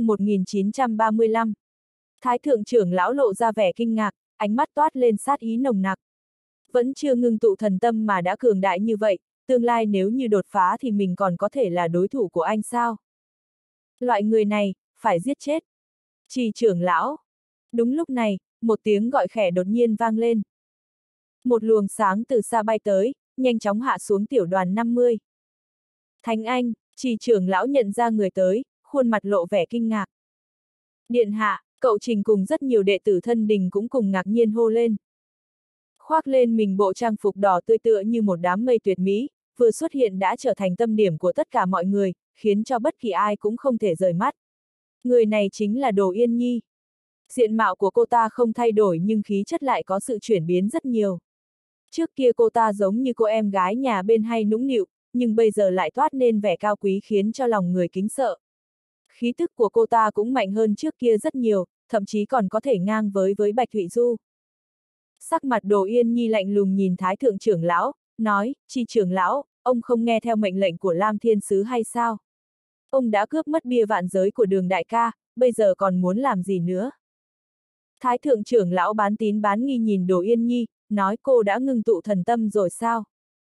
1935. Thái thượng trưởng lão lộ ra vẻ kinh ngạc, ánh mắt toát lên sát ý nồng nặc. Vẫn chưa ngưng tụ thần tâm mà đã cường đại như vậy, tương lai nếu như đột phá thì mình còn có thể là đối thủ của anh sao? Loại người này, phải giết chết. Trì trưởng lão. Đúng lúc này, một tiếng gọi khẽ đột nhiên vang lên. Một luồng sáng từ xa bay tới, nhanh chóng hạ xuống tiểu đoàn 50. Thánh Anh, Trì trưởng lão nhận ra người tới, khuôn mặt lộ vẻ kinh ngạc. Điện hạ, cậu Trình cùng rất nhiều đệ tử thân đình cũng cùng ngạc nhiên hô lên. Khoác lên mình bộ trang phục đỏ tươi tựa như một đám mây tuyệt mỹ, vừa xuất hiện đã trở thành tâm điểm của tất cả mọi người, khiến cho bất kỳ ai cũng không thể rời mắt. Người này chính là Đồ Yên Nhi. Diện mạo của cô ta không thay đổi nhưng khí chất lại có sự chuyển biến rất nhiều. Trước kia cô ta giống như cô em gái nhà bên hay nũng nịu, nhưng bây giờ lại toát nên vẻ cao quý khiến cho lòng người kính sợ. Khí tức của cô ta cũng mạnh hơn trước kia rất nhiều, thậm chí còn có thể ngang với Bạch Thụy Du. Sắc mặt Đồ Yên Nhi lạnh lùng nhìn Thái thượng trưởng lão, nói, Trì trưởng lão, ông không nghe theo mệnh lệnh của Lam Thiên Sứ hay sao? Ông đã cướp mất bia vạn giới của Đường đại ca, bây giờ còn muốn làm gì nữa? Thái thượng trưởng lão bán tín bán nghi nhìn Đồ Yên Nhi, nói cô đã ngưng tụ thần tâm rồi sao?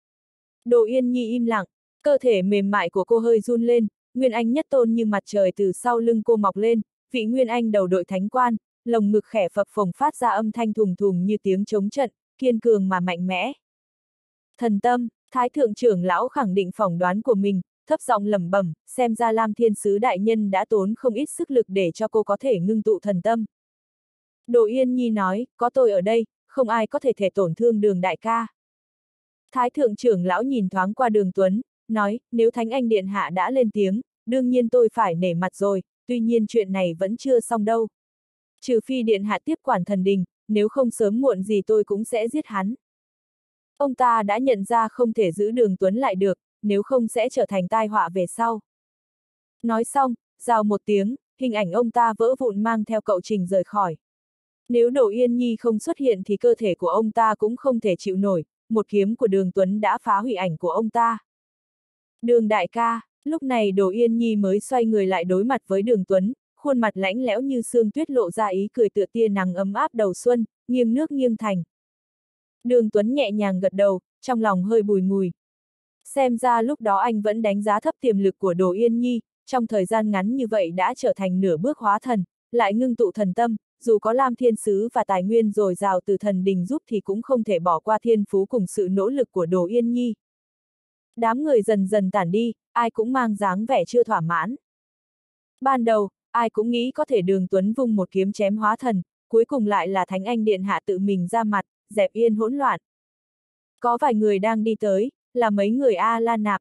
Đồ Yên Nhi im lặng, cơ thể mềm mại của cô hơi run lên, Nguyên Anh nhất tôn như mặt trời từ sau lưng cô mọc lên, vị Nguyên Anh đầu đội thánh quan, lồng ngực khẽ phập phồng phát ra âm thanh thùng thùng như tiếng trống trận, kiên cường mà mạnh mẽ. Thần tâm, Thái thượng trưởng lão khẳng định phỏng đoán của mình, thấp giọng lẩm bẩm, xem ra Lam Thiên Sứ đại nhân đã tốn không ít sức lực để cho cô có thể ngưng tụ thần tâm. Đồ Yên Nhi nói, có tôi ở đây, không ai có thể tổn thương Đường đại ca. Thái thượng trưởng lão nhìn thoáng qua Đường Tuấn, nói, nếu Thánh Anh Điện Hạ đã lên tiếng, đương nhiên tôi phải nể mặt rồi, tuy nhiên chuyện này vẫn chưa xong đâu. Trừ phi Điện Hạ tiếp quản thần đình, nếu không sớm muộn gì tôi cũng sẽ giết hắn. Ông ta đã nhận ra không thể giữ Đường Tuấn lại được, nếu không sẽ trở thành tai họa về sau. Nói xong, rào một tiếng, hình ảnh ông ta vỡ vụn mang theo cậu Trình rời khỏi. Nếu Đồ Yên Nhi không xuất hiện thì cơ thể của ông ta cũng không thể chịu nổi, một kiếm của Đường Tuấn đã phá hủy ảnh của ông ta. Đường đại ca, lúc này Đồ Yên Nhi mới xoay người lại đối mặt với Đường Tuấn, khuôn mặt lãnh lẽo như sương tuyết lộ ra ý cười tựa tia nắng ấm áp đầu xuân, nghiêng nước nghiêng thành. Đường Tuấn nhẹ nhàng gật đầu, trong lòng hơi bùi ngùi. Xem ra lúc đó anh vẫn đánh giá thấp tiềm lực của Đồ Yên Nhi, trong thời gian ngắn như vậy đã trở thành nửa bước hóa thần, lại ngưng tụ thần tâm, dù có Lam Thiên Sứ và tài nguyên dồi dào từ thần đình giúp thì cũng không thể bỏ qua thiên phú cùng sự nỗ lực của Đồ Yên Nhi. Đám người dần dần tản đi, ai cũng mang dáng vẻ chưa thỏa mãn. Ban đầu, ai cũng nghĩ có thể Đường Tuấn vung một kiếm chém hóa thần, cuối cùng lại là Thánh Anh Điện Hạ tự mình ra mặt, dẹp yên hỗn loạn. Có vài người đang đi tới, là mấy người A-la nạp.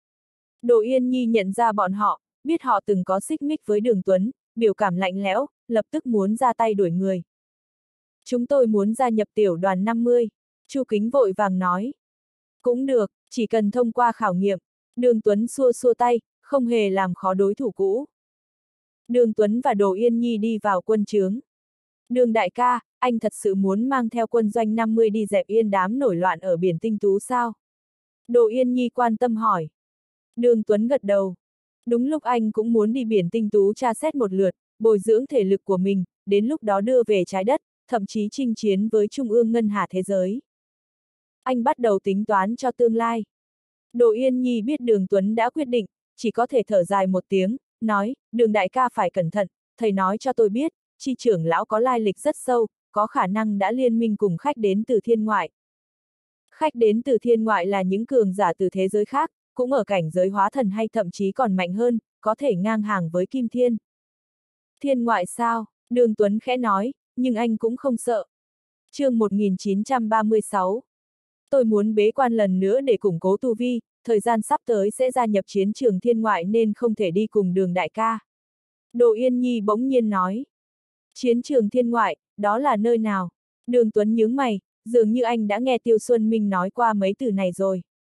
Đồ Yên Nhi nhận ra bọn họ, biết họ từng có xích mích với Đường Tuấn, biểu cảm lạnh lẽo, lập tức muốn ra tay đuổi người. Chúng tôi muốn gia nhập tiểu đoàn 50, Chu Kính vội vàng nói. Cũng được, chỉ cần thông qua khảo nghiệm. Đường Tuấn xua xua tay, không hề làm khó đối thủ cũ. Đường Tuấn và Đồ Yên Nhi đi vào quân trướng. Đường đại ca, anh thật sự muốn mang theo quân doanh 50 đi dẹp yên đám nổi loạn ở biển Tinh Tú sao? Đồ Yên Nhi quan tâm hỏi. Đường Tuấn gật đầu. Đúng lúc anh cũng muốn đi biển Tinh Tú tra xét một lượt, bồi dưỡng thể lực của mình, đến lúc đó đưa về trái đất, thậm chí chinh chiến với Trung ương Ngân Hà thế giới. Anh bắt đầu tính toán cho tương lai. Đồ Yên Nhi biết Đường Tuấn đã quyết định, chỉ có thể thở dài một tiếng, nói, Đường đại ca phải cẩn thận, thầy nói cho tôi biết, Chi trưởng lão có lai lịch rất sâu, có khả năng đã liên minh cùng khách đến từ thiên ngoại. Khách đến từ thiên ngoại là những cường giả từ thế giới khác, cũng ở cảnh giới hóa thần hay thậm chí còn mạnh hơn, có thể ngang hàng với Kim Thiên. Thiên ngoại sao? Đường Tuấn khẽ nói, nhưng anh cũng không sợ. Chương 1936. Tôi muốn bế quan lần nữa để củng cố tu vi, thời gian sắp tới sẽ gia nhập chiến trường thiên ngoại nên không thể đi cùng Đường đại ca. Đồ Yên Nhi bỗng nhiên nói. Chiến trường thiên ngoại, đó là nơi nào? Đường Tuấn nhướng mày, dường như anh đã nghe Tiêu Xuân Minh nói qua mấy từ này rồi.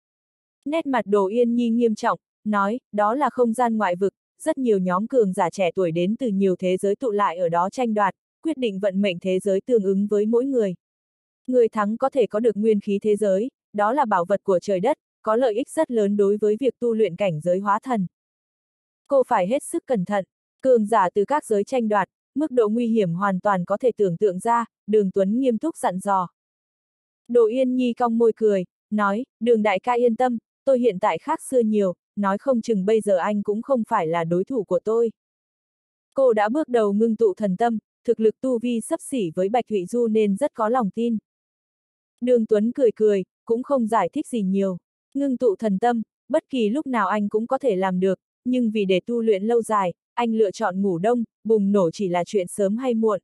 Nét mặt Đồ Yên Nhi nghiêm trọng, nói, đó là không gian ngoại vực, rất nhiều nhóm cường giả trẻ tuổi đến từ nhiều thế giới tụ lại ở đó tranh đoạt, quyết định vận mệnh thế giới tương ứng với mỗi người. Người thắng có thể có được nguyên khí thế giới, đó là bảo vật của trời đất, có lợi ích rất lớn đối với việc tu luyện cảnh giới hóa thần. Cô phải hết sức cẩn thận, cường giả từ các giới tranh đoạt, mức độ nguy hiểm hoàn toàn có thể tưởng tượng ra, Đường Tuấn nghiêm túc dặn dò. Đồ Yên Nhi cong môi cười, nói, Đường đại ca yên tâm, tôi hiện tại khác xưa nhiều, nói không chừng bây giờ anh cũng không phải là đối thủ của tôi. Cô đã bước đầu ngưng tụ thần tâm, thực lực tu vi xấp xỉ với Bạch Thụy Du nên rất có lòng tin. Đường Tuấn cười cười, cũng không giải thích gì nhiều. Ngưng tụ thần tâm, bất kỳ lúc nào anh cũng có thể làm được, nhưng vì để tu luyện lâu dài, anh lựa chọn ngủ đông, bùng nổ chỉ là chuyện sớm hay muộn.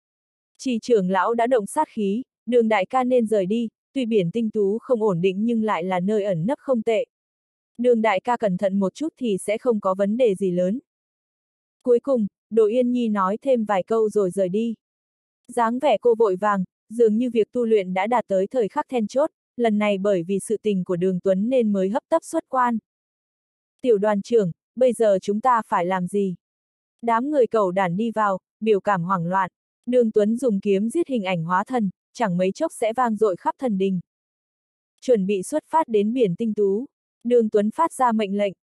Chỉ trưởng lão đã động sát khí, Đường đại ca nên rời đi, tuy biển Tinh Tú không ổn định nhưng lại là nơi ẩn nấp không tệ. Đường đại ca cẩn thận một chút thì sẽ không có vấn đề gì lớn. Cuối cùng, Đồ Yên Nhi nói thêm vài câu rồi rời đi. Dáng vẻ cô vội vàng, dường như việc tu luyện đã đạt tới thời khắc then chốt, lần này bởi vì sự tình của Đường Tuấn nên mới hấp tấp xuất quan. Tiểu đoàn trưởng, bây giờ chúng ta phải làm gì? Đám người cẩu đản đi vào, biểu cảm hoảng loạn. Đường Tuấn dùng kiếm giết hình ảnh hóa thần, chẳng mấy chốc sẽ vang dội khắp thần đình. Chuẩn bị xuất phát đến biển Tinh Tú. Đường Tuấn phát ra mệnh lệnh.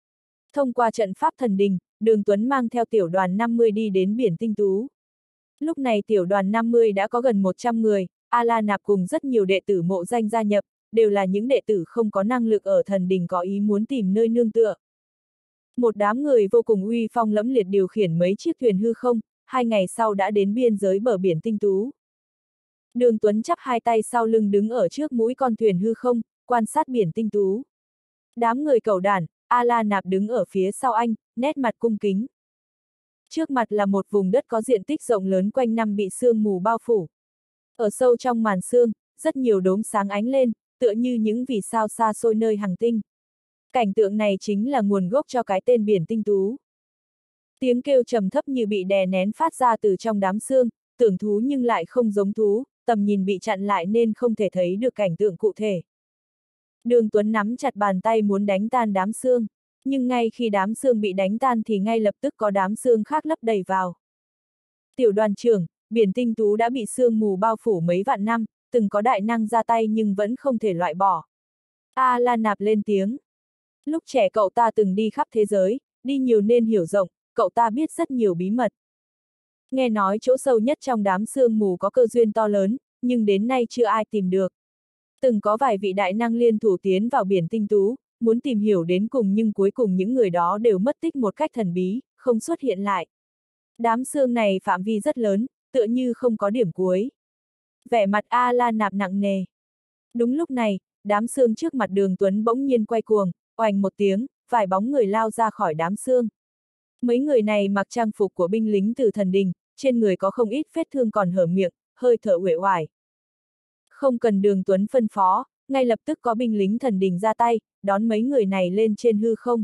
Thông qua trận pháp thần đình, Đường Tuấn mang theo tiểu đoàn 50 đi đến biển Tinh Tú. Lúc này tiểu đoàn 50 đã có gần 100 người, A-La Nạp cùng rất nhiều đệ tử mộ danh gia nhập, đều là những đệ tử không có năng lực ở thần đình có ý muốn tìm nơi nương tựa. Một đám người vô cùng uy phong lẫm liệt điều khiển mấy chiếc thuyền hư không, 2 ngày sau đã đến biên giới bờ biển Tinh Tú. Đường Tuấn chắp hai tay sau lưng đứng ở trước mũi con thuyền hư không, quan sát biển Tinh Tú. Đám người cầu đàn, A-La Nạp đứng ở phía sau anh, nét mặt cung kính. Trước mặt là một vùng đất có diện tích rộng lớn quanh năm bị sương mù bao phủ. Ở sâu trong màn sương, rất nhiều đốm sáng ánh lên, tựa như những vì sao xa xôi nơi hành tinh. Cảnh tượng này chính là nguồn gốc cho cái tên biển Tinh Tú. Tiếng kêu trầm thấp như bị đè nén phát ra từ trong đám sương, tưởng thú nhưng lại không giống thú, tầm nhìn bị chặn lại nên không thể thấy được cảnh tượng cụ thể. Đường Tuấn nắm chặt bàn tay muốn đánh tan đám sương, nhưng ngay khi đám sương bị đánh tan thì ngay lập tức có đám sương khác lấp đầy vào. Tiểu đoàn trưởng, biển Tinh Tú đã bị sương mù bao phủ mấy vạn năm, từng có đại năng ra tay nhưng vẫn không thể loại bỏ. A-La Nạp lên tiếng. Lúc trẻ cậu ta từng đi khắp thế giới, đi nhiều nên hiểu rộng, cậu ta biết rất nhiều bí mật. Nghe nói chỗ sâu nhất trong đám sương mù có cơ duyên to lớn, nhưng đến nay chưa ai tìm được. Từng có vài vị đại năng liên thủ tiến vào biển Tinh Tú, muốn tìm hiểu đến cùng nhưng cuối cùng những người đó đều mất tích một cách thần bí, không xuất hiện lại. Đám sương này phạm vi rất lớn, tựa như không có điểm cuối. Vẻ mặt A-La Nạp nặng nề. Đúng lúc này, đám sương trước mặt Đường Tuấn bỗng nhiên quay cuồng, oành một tiếng, vài bóng người lao ra khỏi đám sương. Mấy người này mặc trang phục của binh lính từ thần đình, trên người có không ít vết thương còn hở miệng, hơi thở uể oải. Không cần Đường Tuấn phân phó, ngay lập tức có binh lính thần đình ra tay, đón mấy người này lên trên hư không.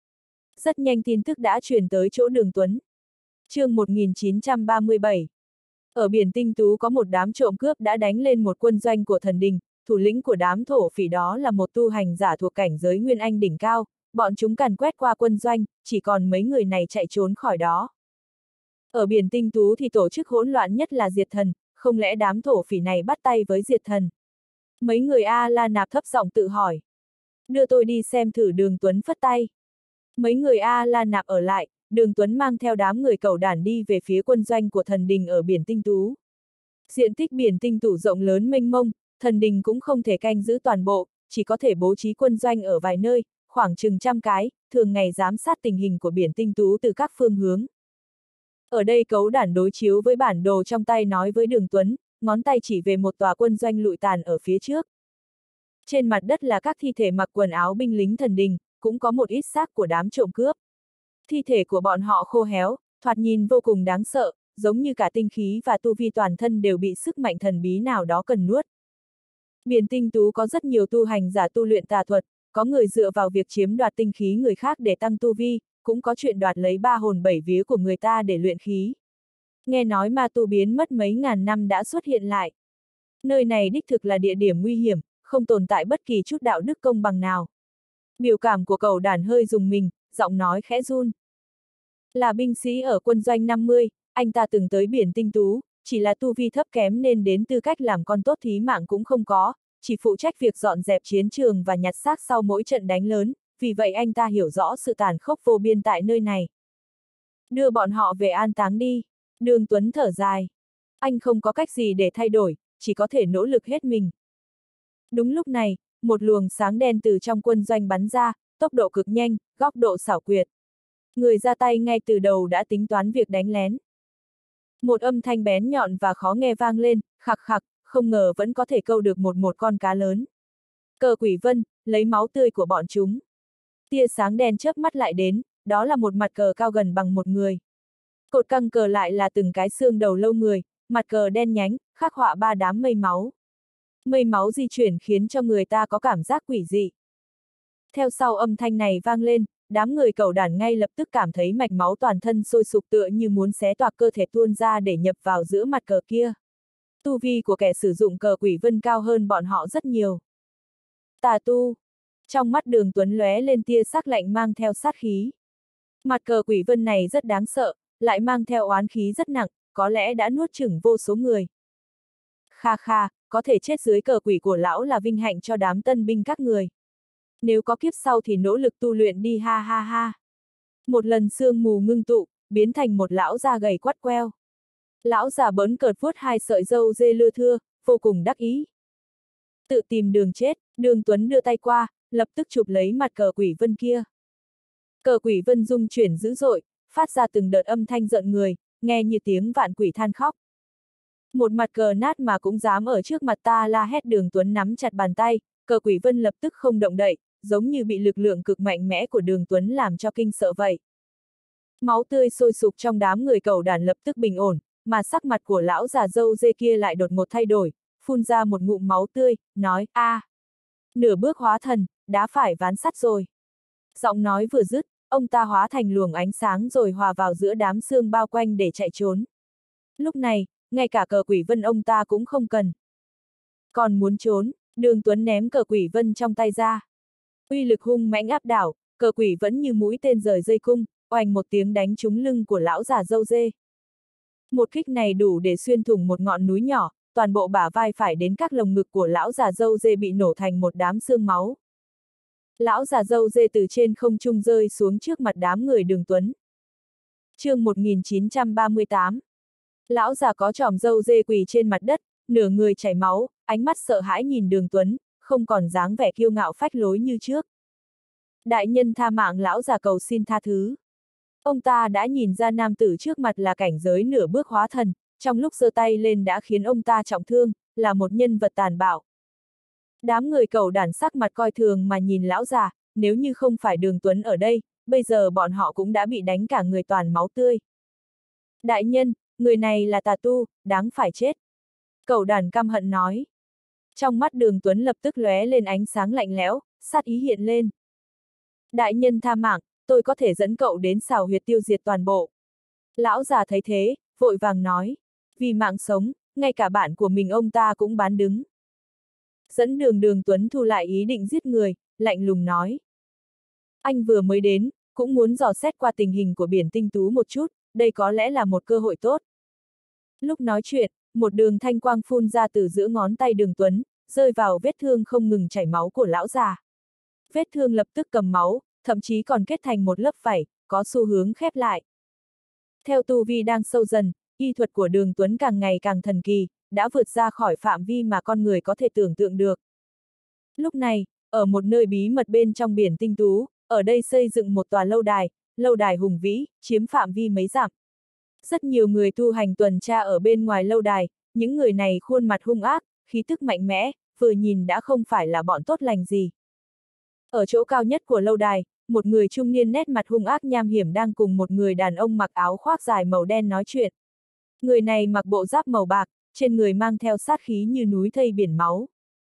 Rất nhanh tin tức đã truyền tới chỗ Đường Tuấn. Chương 1937. Ở biển Tinh Tú có một đám trộm cướp đã đánh lên một quân doanh của thần đình, thủ lĩnh của đám thổ phỉ đó là một tu hành giả thuộc cảnh giới Nguyên Anh đỉnh cao, bọn chúng càn quét qua quân doanh, chỉ còn mấy người này chạy trốn khỏi đó. Ở biển Tinh Tú thì tổ chức hỗn loạn nhất là Diệt Thần, không lẽ đám thổ phỉ này bắt tay với Diệt Thần? Mấy người A-La Nạp thấp giọng tự hỏi. Đưa tôi đi xem thử. Đường Tuấn phất tay. Mấy người A-La Nạp ở lại, Đường Tuấn mang theo đám người cẩu đản đi về phía quân doanh của thần đình ở biển Tinh Tú. Diện tích biển Tinh Tú rộng lớn mênh mông, thần đình cũng không thể canh giữ toàn bộ, chỉ có thể bố trí quân doanh ở vài nơi, khoảng chừng trăm cái, thường ngày giám sát tình hình của biển Tinh Tú từ các phương hướng. Ở đây cẩu đản đối chiếu với bản đồ trong tay nói với Đường Tuấn, ngón tay chỉ về một tòa quân doanh lụi tàn ở phía trước. Trên mặt đất là các thi thể mặc quần áo binh lính thần đình, cũng có một ít xác của đám trộm cướp. Thi thể của bọn họ khô héo, thoạt nhìn vô cùng đáng sợ, giống như cả tinh khí và tu vi toàn thân đều bị sức mạnh thần bí nào đó cần nuốt. Biển Tinh Tú có rất nhiều tu hành giả tu luyện tà thuật, có người dựa vào việc chiếm đoạt tinh khí người khác để tăng tu vi, cũng có chuyện đoạt lấy 3 hồn 7 vía của người ta để luyện khí. Nghe nói ma tu biến mất mấy ngàn năm đã xuất hiện lại. Nơi này đích thực là địa điểm nguy hiểm, không tồn tại bất kỳ chút đạo đức công bằng nào. Biểu cảm của cẩu đản hơi rùng mình, giọng nói khẽ run. Là binh sĩ ở quân doanh 50, anh ta từng tới biển Tinh Tú, chỉ là tu vi thấp kém nên đến tư cách làm con tốt thí mạng cũng không có, chỉ phụ trách việc dọn dẹp chiến trường và nhặt xác sau mỗi trận đánh lớn, vì vậy anh ta hiểu rõ sự tàn khốc vô biên tại nơi này. Đưa bọn họ về an táng đi. Đường Tuấn thở dài. Anh không có cách gì để thay đổi, chỉ có thể nỗ lực hết mình. Đúng lúc này, một luồng sáng đen từ trong quân doanh bắn ra, tốc độ cực nhanh, góc độ xảo quyệt. Người ra tay ngay từ đầu đã tính toán việc đánh lén. Một âm thanh bén nhọn và khó nghe vang lên, khặc khặc, không ngờ vẫn có thể câu được một con cá lớn. Cờ Quỷ Vân, lấy máu tươi của bọn chúng. Tia sáng đen chớp mắt lại đến, đó là một mặt cờ cao gần bằng một người. Cột căng cờ lại là từng cái xương đầu lâu người, mặt cờ đen nhánh, khắc họa 3 đám mây máu. Mây máu di chuyển khiến cho người ta có cảm giác quỷ dị. Theo sau âm thanh này vang lên, đám người cẩu đản ngay lập tức cảm thấy mạch máu toàn thân sôi sục tựa như muốn xé toạc cơ thể tuôn ra để nhập vào giữa mặt cờ kia. Tu vi của kẻ sử dụng cờ Quỷ Vân cao hơn bọn họ rất nhiều. Tà tu. Trong mắt Đường Tuấn lóe lên tia sắc lạnh mang theo sát khí. Mặt cờ Quỷ Vân này rất đáng sợ, lại mang theo oán khí rất nặng, có lẽ đã nuốt chửng vô số người. Kha kha, có thể chết dưới cờ quỷ của lão là vinh hạnh cho đám tân binh các người. Nếu có kiếp sau thì nỗ lực tu luyện đi ha ha ha. Một lần sương mù ngưng tụ, biến thành một lão già gầy quắt queo. Lão già bỡn cợt vuốt hai sợi râu dê lưa thưa, vô cùng đắc ý. Tự tìm đường chết, Đường Tuấn đưa tay qua, lập tức chụp lấy mặt cờ quỷ vân kia. Cờ quỷ vân rung chuyển dữ dội, phát ra từng đợt âm thanh rợn người, nghe như tiếng vạn quỷ than khóc. Một mặt cờ nát mà cũng dám ở trước mặt ta, la hét. Đường Tuấn nắm chặt bàn tay, cờ quỷ vân lập tức không động đậy, giống như bị lực lượng cực mạnh mẽ của Đường Tuấn làm cho kinh sợ vậy. Máu tươi sôi sục trong đám người cẩu đản lập tức bình ổn, mà sắc mặt của lão già râu dê kia lại đột ngột thay đổi, phun ra một ngụm máu tươi, nói, nửa bước hóa thần, đã phải ván sắt rồi. Giọng nói vừa dứt, ông ta hóa thành luồng ánh sáng rồi hòa vào giữa đám xương bao quanh để chạy trốn. Lúc này, ngay cả cờ quỷ vân ông ta cũng không cần. Còn muốn trốn, Đường Tuấn ném cờ quỷ vân trong tay ra. Uy lực hung mãnh áp đảo, cờ quỷ vẫn như mũi tên rời dây cung, oành một tiếng đánh trúng lưng của lão già râu dê. Một kích này đủ để xuyên thủng một ngọn núi nhỏ, toàn bộ bả vai phải đến các lồng ngực của lão già râu dê bị nổ thành một đám xương máu. Lão già râu dê từ trên không trung rơi xuống trước mặt đám người Đường Tuấn. Chương 1938. Lão già có chòm râu dê quỳ trên mặt đất, nửa người chảy máu, ánh mắt sợ hãi nhìn Đường Tuấn, không còn dáng vẻ kiêu ngạo phách lối như trước. Đại nhân tha mạng, lão già cầu xin tha thứ. Ông ta đã nhìn ra nam tử trước mặt là cảnh giới nửa bước hóa thần, trong lúc giơ tay lên đã khiến ông ta trọng thương, là một nhân vật tàn bạo. Đám người cẩu đản sắc mặt coi thường mà nhìn lão già, nếu như không phải Đường Tuấn ở đây, bây giờ bọn họ cũng đã bị đánh cả người toàn máu tươi. Đại nhân, người này là tà tu, đáng phải chết. Cẩu đản căm hận nói. Trong mắt Đường Tuấn lập tức lóe lên ánh sáng lạnh lẽo, sát ý hiện lên. Đại nhân tha mạng, tôi có thể dẫn cậu đến xào huyệt tiêu diệt toàn bộ. Lão già thấy thế, vội vàng nói. Vì mạng sống, ngay cả bạn của mình ông ta cũng bán đứng. Dẫn đường. Đường Tuấn thu lại ý định giết người, lạnh lùng nói. Anh vừa mới đến, cũng muốn dò xét qua tình hình của biển tinh tú một chút, đây có lẽ là một cơ hội tốt. Lúc nói chuyện, một đường thanh quang phun ra từ giữa ngón tay Đường Tuấn, rơi vào vết thương không ngừng chảy máu của lão già. Vết thương lập tức cầm máu, thậm chí còn kết thành một lớp vảy, có xu hướng khép lại. Theo tu vi đang sâu dần, y thuật của Đường Tuấn càng ngày càng thần kỳ, đã vượt ra khỏi phạm vi mà con người có thể tưởng tượng được. Lúc này, ở một nơi bí mật bên trong biển tinh tú, ở đây xây dựng một tòa lâu đài hùng vĩ, chiếm phạm vi mấy dặm. Rất nhiều người tu hành tuần tra ở bên ngoài lâu đài, những người này khuôn mặt hung ác, khí tức mạnh mẽ, vừa nhìn đã không phải là bọn tốt lành gì. Ở chỗ cao nhất của lâu đài, một người trung niên nét mặt hung ác nham hiểm đang cùng một người đàn ông mặc áo khoác dài màu đen nói chuyện. Người này mặc bộ giáp màu bạc, trên người mang theo sát khí như núi thây biển máu.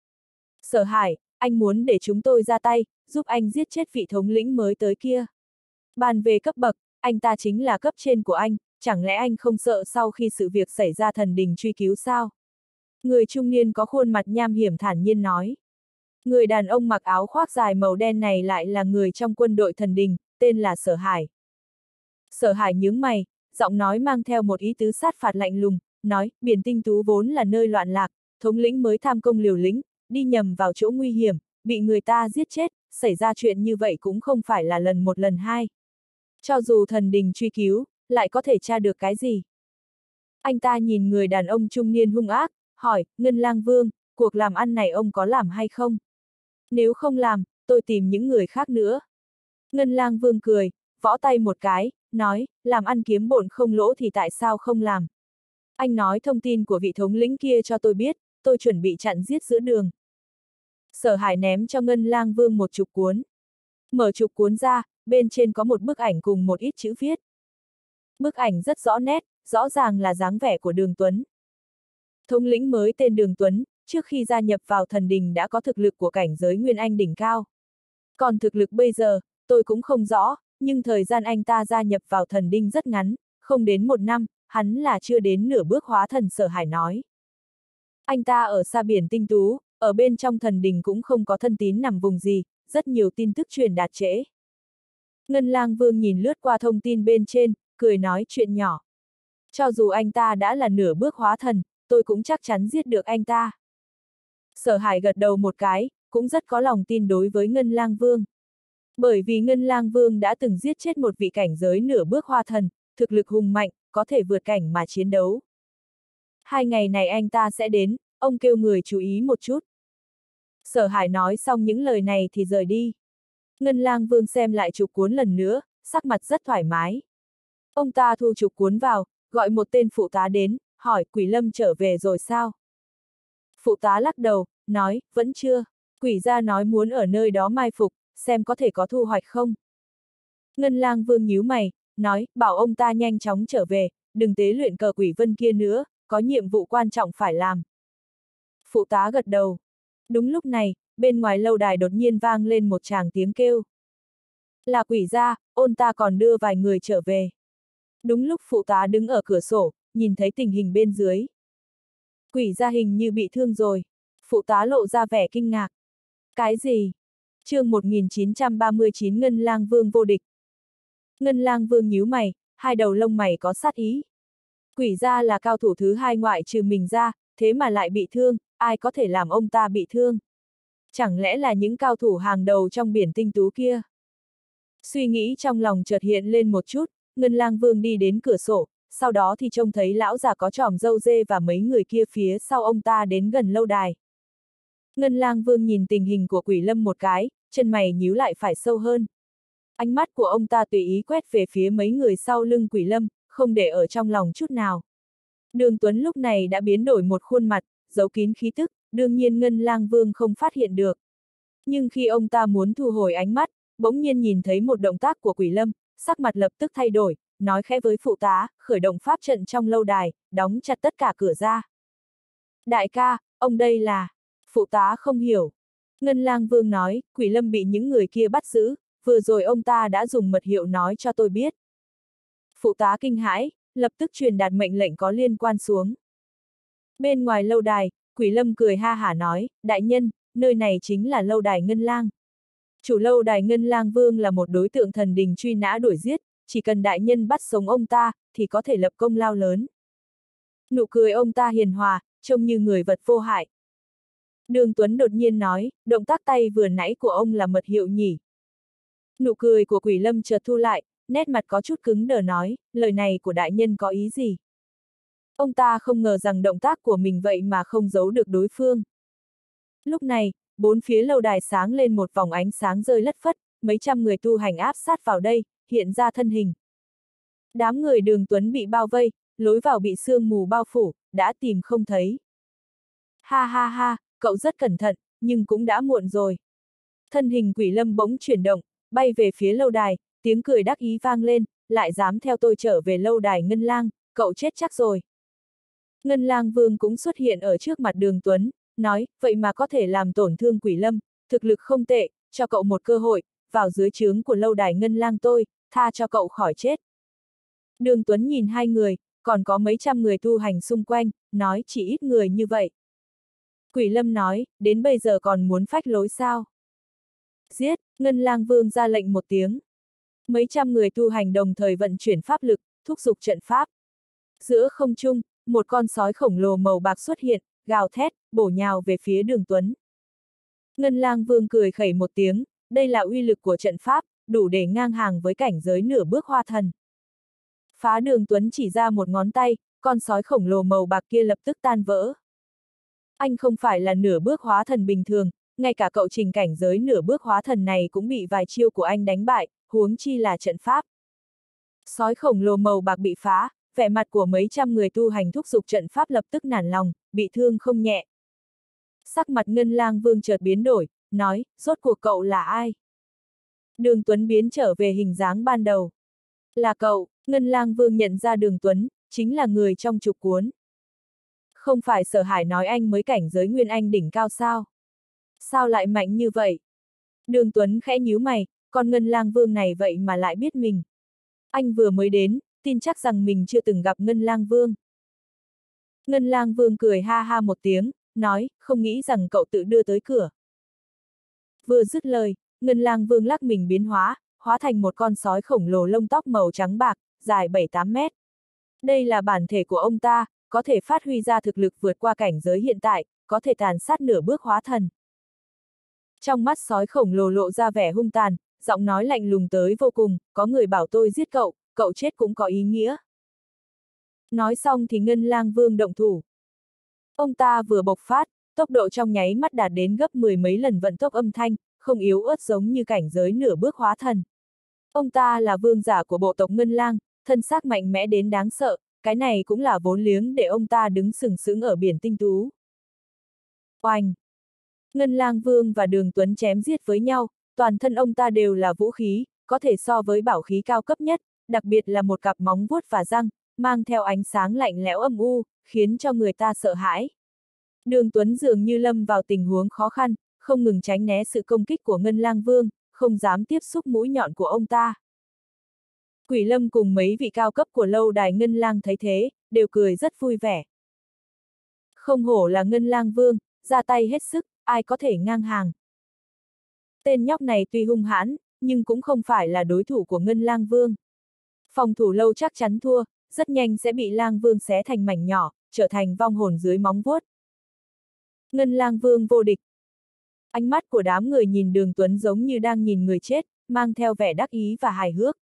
Sở Hải, anh muốn để chúng tôi ra tay, giúp anh giết chết vị thống lĩnh mới tới kia. Bàn về cấp bậc, anh ta chính là cấp trên của anh, chẳng lẽ anh không sợ sau khi sự việc xảy ra thần đình truy cứu sao? Người trung niên có khuôn mặt nham hiểm thản nhiên nói. Người đàn ông mặc áo khoác dài màu đen này lại là người trong quân đội thần đình, tên là Sở Hải. Sở Hải nhướng mày, giọng nói mang theo một ý tứ sát phạt lạnh lùng, nói, biển tinh tú vốn là nơi loạn lạc, thống lĩnh mới tham công liều lĩnh, đi nhầm vào chỗ nguy hiểm, bị người ta giết chết, xảy ra chuyện như vậy cũng không phải là lần một lần hai. Cho dù thần đình truy cứu, lại có thể tra được cái gì? Anh ta nhìn người đàn ông trung niên hung ác, hỏi, Ngân Lang Vương, cuộc làm ăn này ông có làm hay không? Nếu không làm, tôi tìm những người khác nữa. Ngân Lang Vương cười, võ tay một cái, nói, làm ăn kiếm bộn không lỗ thì tại sao không làm? Anh nói thông tin của vị thống lĩnh kia cho tôi biết, tôi chuẩn bị chặn giết giữa đường. Sở Hải ném cho Ngân Lang Vương một chục cuốn. Mở chục cuốn ra, bên trên có một bức ảnh cùng một ít chữ viết. Bức ảnh rất rõ nét, rõ ràng là dáng vẻ của Đường Tuấn. Thống lĩnh mới tên Đường Tuấn, trước khi gia nhập vào thần đình đã có thực lực của cảnh giới Nguyên Anh đỉnh cao. Còn thực lực bây giờ, tôi cũng không rõ, nhưng thời gian anh ta gia nhập vào thần đình rất ngắn, không đến một năm, hắn là chưa đến nửa bước hóa thần. Sở Hải nói. Anh ta ở xa biển tinh tú, ở bên trong thần đình cũng không có thân tín nằm vùng gì, rất nhiều tin tức truyền đạt trễ. Ngân Lang Vương nhìn lướt qua thông tin bên trên, cười nói chuyện nhỏ. Cho dù anh ta đã là nửa bước hóa thần, tôi cũng chắc chắn giết được anh ta. Sở Hải gật đầu một cái, cũng rất có lòng tin đối với Ngân Lang Vương. Bởi vì Ngân Lang Vương đã từng giết chết một vị cảnh giới nửa bước hoa thần, thực lực hùng mạnh, có thể vượt cảnh mà chiến đấu. 2 ngày này anh ta sẽ đến, ông kêu người chú ý một chút. Sở Hải nói xong những lời này thì rời đi. Ngân Lang Vương xem lại trục cuốn lần nữa, sắc mặt rất thoải mái. Ông ta thu trục cuốn vào, gọi một tên phụ tá đến, hỏi Quỷ Lâm trở về rồi sao? Phụ tá lắc đầu, nói, vẫn chưa. Quỷ gia nói muốn ở nơi đó mai phục, xem có thể có thu hoạch không. Ngân Lang Vương nhíu mày, nói, bảo ông ta nhanh chóng trở về, đừng tế luyện cờ quỷ vân kia nữa, có nhiệm vụ quan trọng phải làm. Phụ tá gật đầu. Đúng lúc này, bên ngoài lâu đài đột nhiên vang lên một tràng tiếng kêu. Là quỷ gia, ôn ta còn đưa vài người trở về. Đúng lúc phụ tá đứng ở cửa sổ, nhìn thấy tình hình bên dưới. Quỷ gia hình như bị thương rồi. Phụ tá lộ ra vẻ kinh ngạc. Cái gì? Chương 1939 Ngân Lang Vương vô địch. Ngân Lang Vương nhíu mày, hai đầu lông mày có sát ý. Quỷ gia là cao thủ thứ 2 ngoại trừ mình ra, thế mà lại bị thương, ai có thể làm ông ta bị thương? Chẳng lẽ là những cao thủ hàng đầu trong biển tinh tú kia? Suy nghĩ trong lòng chợt hiện lên một chút, Ngân Lang Vương đi đến cửa sổ, sau đó thì trông thấy lão già có chòm râu dê và mấy người kia phía sau ông ta đến gần lâu đài. Ngân Lang Vương nhìn tình hình của Quỷ Lâm một cái, chân mày nhíu lại phải sâu hơn. Ánh mắt của ông ta tùy ý quét về phía mấy người sau lưng Quỷ Lâm, không để ở trong lòng chút nào. Đường Tuấn lúc này đã biến đổi một khuôn mặt, giấu kín khí tức, đương nhiên Ngân Lang Vương không phát hiện được. Nhưng khi ông ta muốn thu hồi ánh mắt, bỗng nhiên nhìn thấy một động tác của Quỷ Lâm, sắc mặt lập tức thay đổi, nói khẽ với phụ tá, khởi động pháp trận trong lâu đài, đóng chặt tất cả cửa ra. Đại ca, ông đây là... Phụ tá không hiểu. Ngân Lang Vương nói, Quỷ Lâm bị những người kia bắt giữ, vừa rồi ông ta đã dùng mật hiệu nói cho tôi biết. Phụ tá kinh hãi, lập tức truyền đạt mệnh lệnh có liên quan xuống. Bên ngoài lâu đài, Quỷ Lâm cười ha hả nói, đại nhân, nơi này chính là lâu đài Ngân Lang. Chủ lâu đài Ngân Lang Vương là một đối tượng thần đình truy nã đuổi giết, chỉ cần đại nhân bắt sống ông ta, thì có thể lập công lao lớn. Nụ cười ông ta hiền hòa, trông như người vật vô hại. Đường Tuấn đột nhiên nói, động tác tay vừa nãy của ông là mật hiệu nhỉ. Nụ cười của Quỷ Lâm chợt thu lại, nét mặt có chút cứng đờ nói, lời này của đại nhân có ý gì? Ông ta không ngờ rằng động tác của mình vậy mà không giấu được đối phương. Lúc này, bốn phía lâu đài sáng lên một vòng ánh sáng rơi lất phất, mấy trăm người tu hành áp sát vào đây, hiện ra thân hình. Đám người Đường Tuấn bị bao vây, lối vào bị sương mù bao phủ, đã tìm không thấy. Ha ha ha, cậu rất cẩn thận, nhưng cũng đã muộn rồi. Thân hình Quỷ Lâm bỗng chuyển động, bay về phía lâu đài, tiếng cười đắc ý vang lên, lại dám theo tôi trở về lâu đài Ngân Lang, cậu chết chắc rồi. Ngân Lang Vương cũng xuất hiện ở trước mặt Đường Tuấn, nói, vậy mà có thể làm tổn thương Quỷ Lâm, thực lực không tệ, cho cậu một cơ hội, vào dưới trướng của lâu đài Ngân Lang tôi, tha cho cậu khỏi chết. Đường Tuấn nhìn hai người, còn có mấy trăm người tu hành xung quanh, nói chỉ ít người như vậy. Quỷ Lâm nói, đến bây giờ còn muốn phách lối sao? Giết, Ngân Lang Vương ra lệnh một tiếng. Mấy trăm người tu hành đồng thời vận chuyển pháp lực, thúc giục trận pháp. Giữa không trung, một con sói khổng lồ màu bạc xuất hiện, gào thét, bổ nhào về phía Đường Tuấn. Ngân Lang Vương cười khẩy một tiếng, đây là uy lực của trận pháp, đủ để ngang hàng với cảnh giới nửa bước hoa thần. Phá Đường Tuấn chỉ ra một ngón tay, con sói khổng lồ màu bạc kia lập tức tan vỡ. Anh không phải là nửa bước hóa thần bình thường, ngay cả cậu trình cảnh giới nửa bước hóa thần này cũng bị vài chiêu của anh đánh bại, huống chi là trận pháp. Sói khổng lồ màu bạc bị phá, vẻ mặt của mấy trăm người tu hành thúc giục trận pháp lập tức nản lòng, bị thương không nhẹ. Sắc mặt Ngân Lang Vương chợt biến đổi, nói, rốt cuộc cậu là ai? Đường Tuấn biến trở về hình dáng ban đầu. Là cậu, Ngân Lang Vương nhận ra Đường Tuấn, chính là người trong trục cuốn. Không phải Sở Hải nói anh mới cảnh giới Nguyên Anh đỉnh cao sao? Sao lại mạnh như vậy? Đường Tuấn khẽ nhíu mày, con Ngân Lang Vương này vậy mà lại biết mình. Anh vừa mới đến, tin chắc rằng mình chưa từng gặp Ngân Lang Vương. Ngân Lang Vương cười ha ha một tiếng, nói, không nghĩ rằng cậu tự đưa tới cửa. Vừa dứt lời, Ngân Lang Vương lắc mình biến hóa, hóa thành một con sói khổng lồ lông tóc màu trắng bạc, dài 7-8 mét. Đây là bản thể của ông ta, có thể phát huy ra thực lực vượt qua cảnh giới hiện tại, có thể tàn sát nửa bước hóa thần. Trong mắt sói khổng lồ lộ ra vẻ hung tàn, giọng nói lạnh lùng tới vô cùng, có người bảo tôi giết cậu, cậu chết cũng có ý nghĩa. Nói xong thì Ngân Lang Vương động thủ. Ông ta vừa bộc phát, tốc độ trong nháy mắt đạt đến gấp 10 mấy lần vận tốc âm thanh, không yếu ớt giống như cảnh giới nửa bước hóa thần. Ông ta là vương giả của bộ tộc Ngân Lang, thân xác mạnh mẽ đến đáng sợ, cái này cũng là vốn liếng để ông ta đứng sừng sững ở biển tinh tú. Oanh! Ngân Lang Vương và Đường Tuấn chém giết với nhau, toàn thân ông ta đều là vũ khí, có thể so với bảo khí cao cấp nhất, đặc biệt là một cặp móng vuốt và răng, mang theo ánh sáng lạnh lẽo âm u, khiến cho người ta sợ hãi. Đường Tuấn dường như lâm vào tình huống khó khăn, không ngừng tránh né sự công kích của Ngân Lang Vương, không dám tiếp xúc mũi nhọn của ông ta. Quỷ Lâm cùng mấy vị cao cấp của lâu đài Ngân Lang thấy thế, đều cười rất vui vẻ. Không hổ là Ngân Lang Vương, ra tay hết sức, ai có thể ngang hàng. Tên nhóc này tuy hung hãn, nhưng cũng không phải là đối thủ của Ngân Lang Vương. Phòng thủ lâu chắc chắn thua, rất nhanh sẽ bị Lang Vương xé thành mảnh nhỏ, trở thành vong hồn dưới móng vuốt. Ngân Lang Vương vô địch. Ánh mắt của đám người nhìn Đường Tuấn giống như đang nhìn người chết, mang theo vẻ đắc ý và hài hước.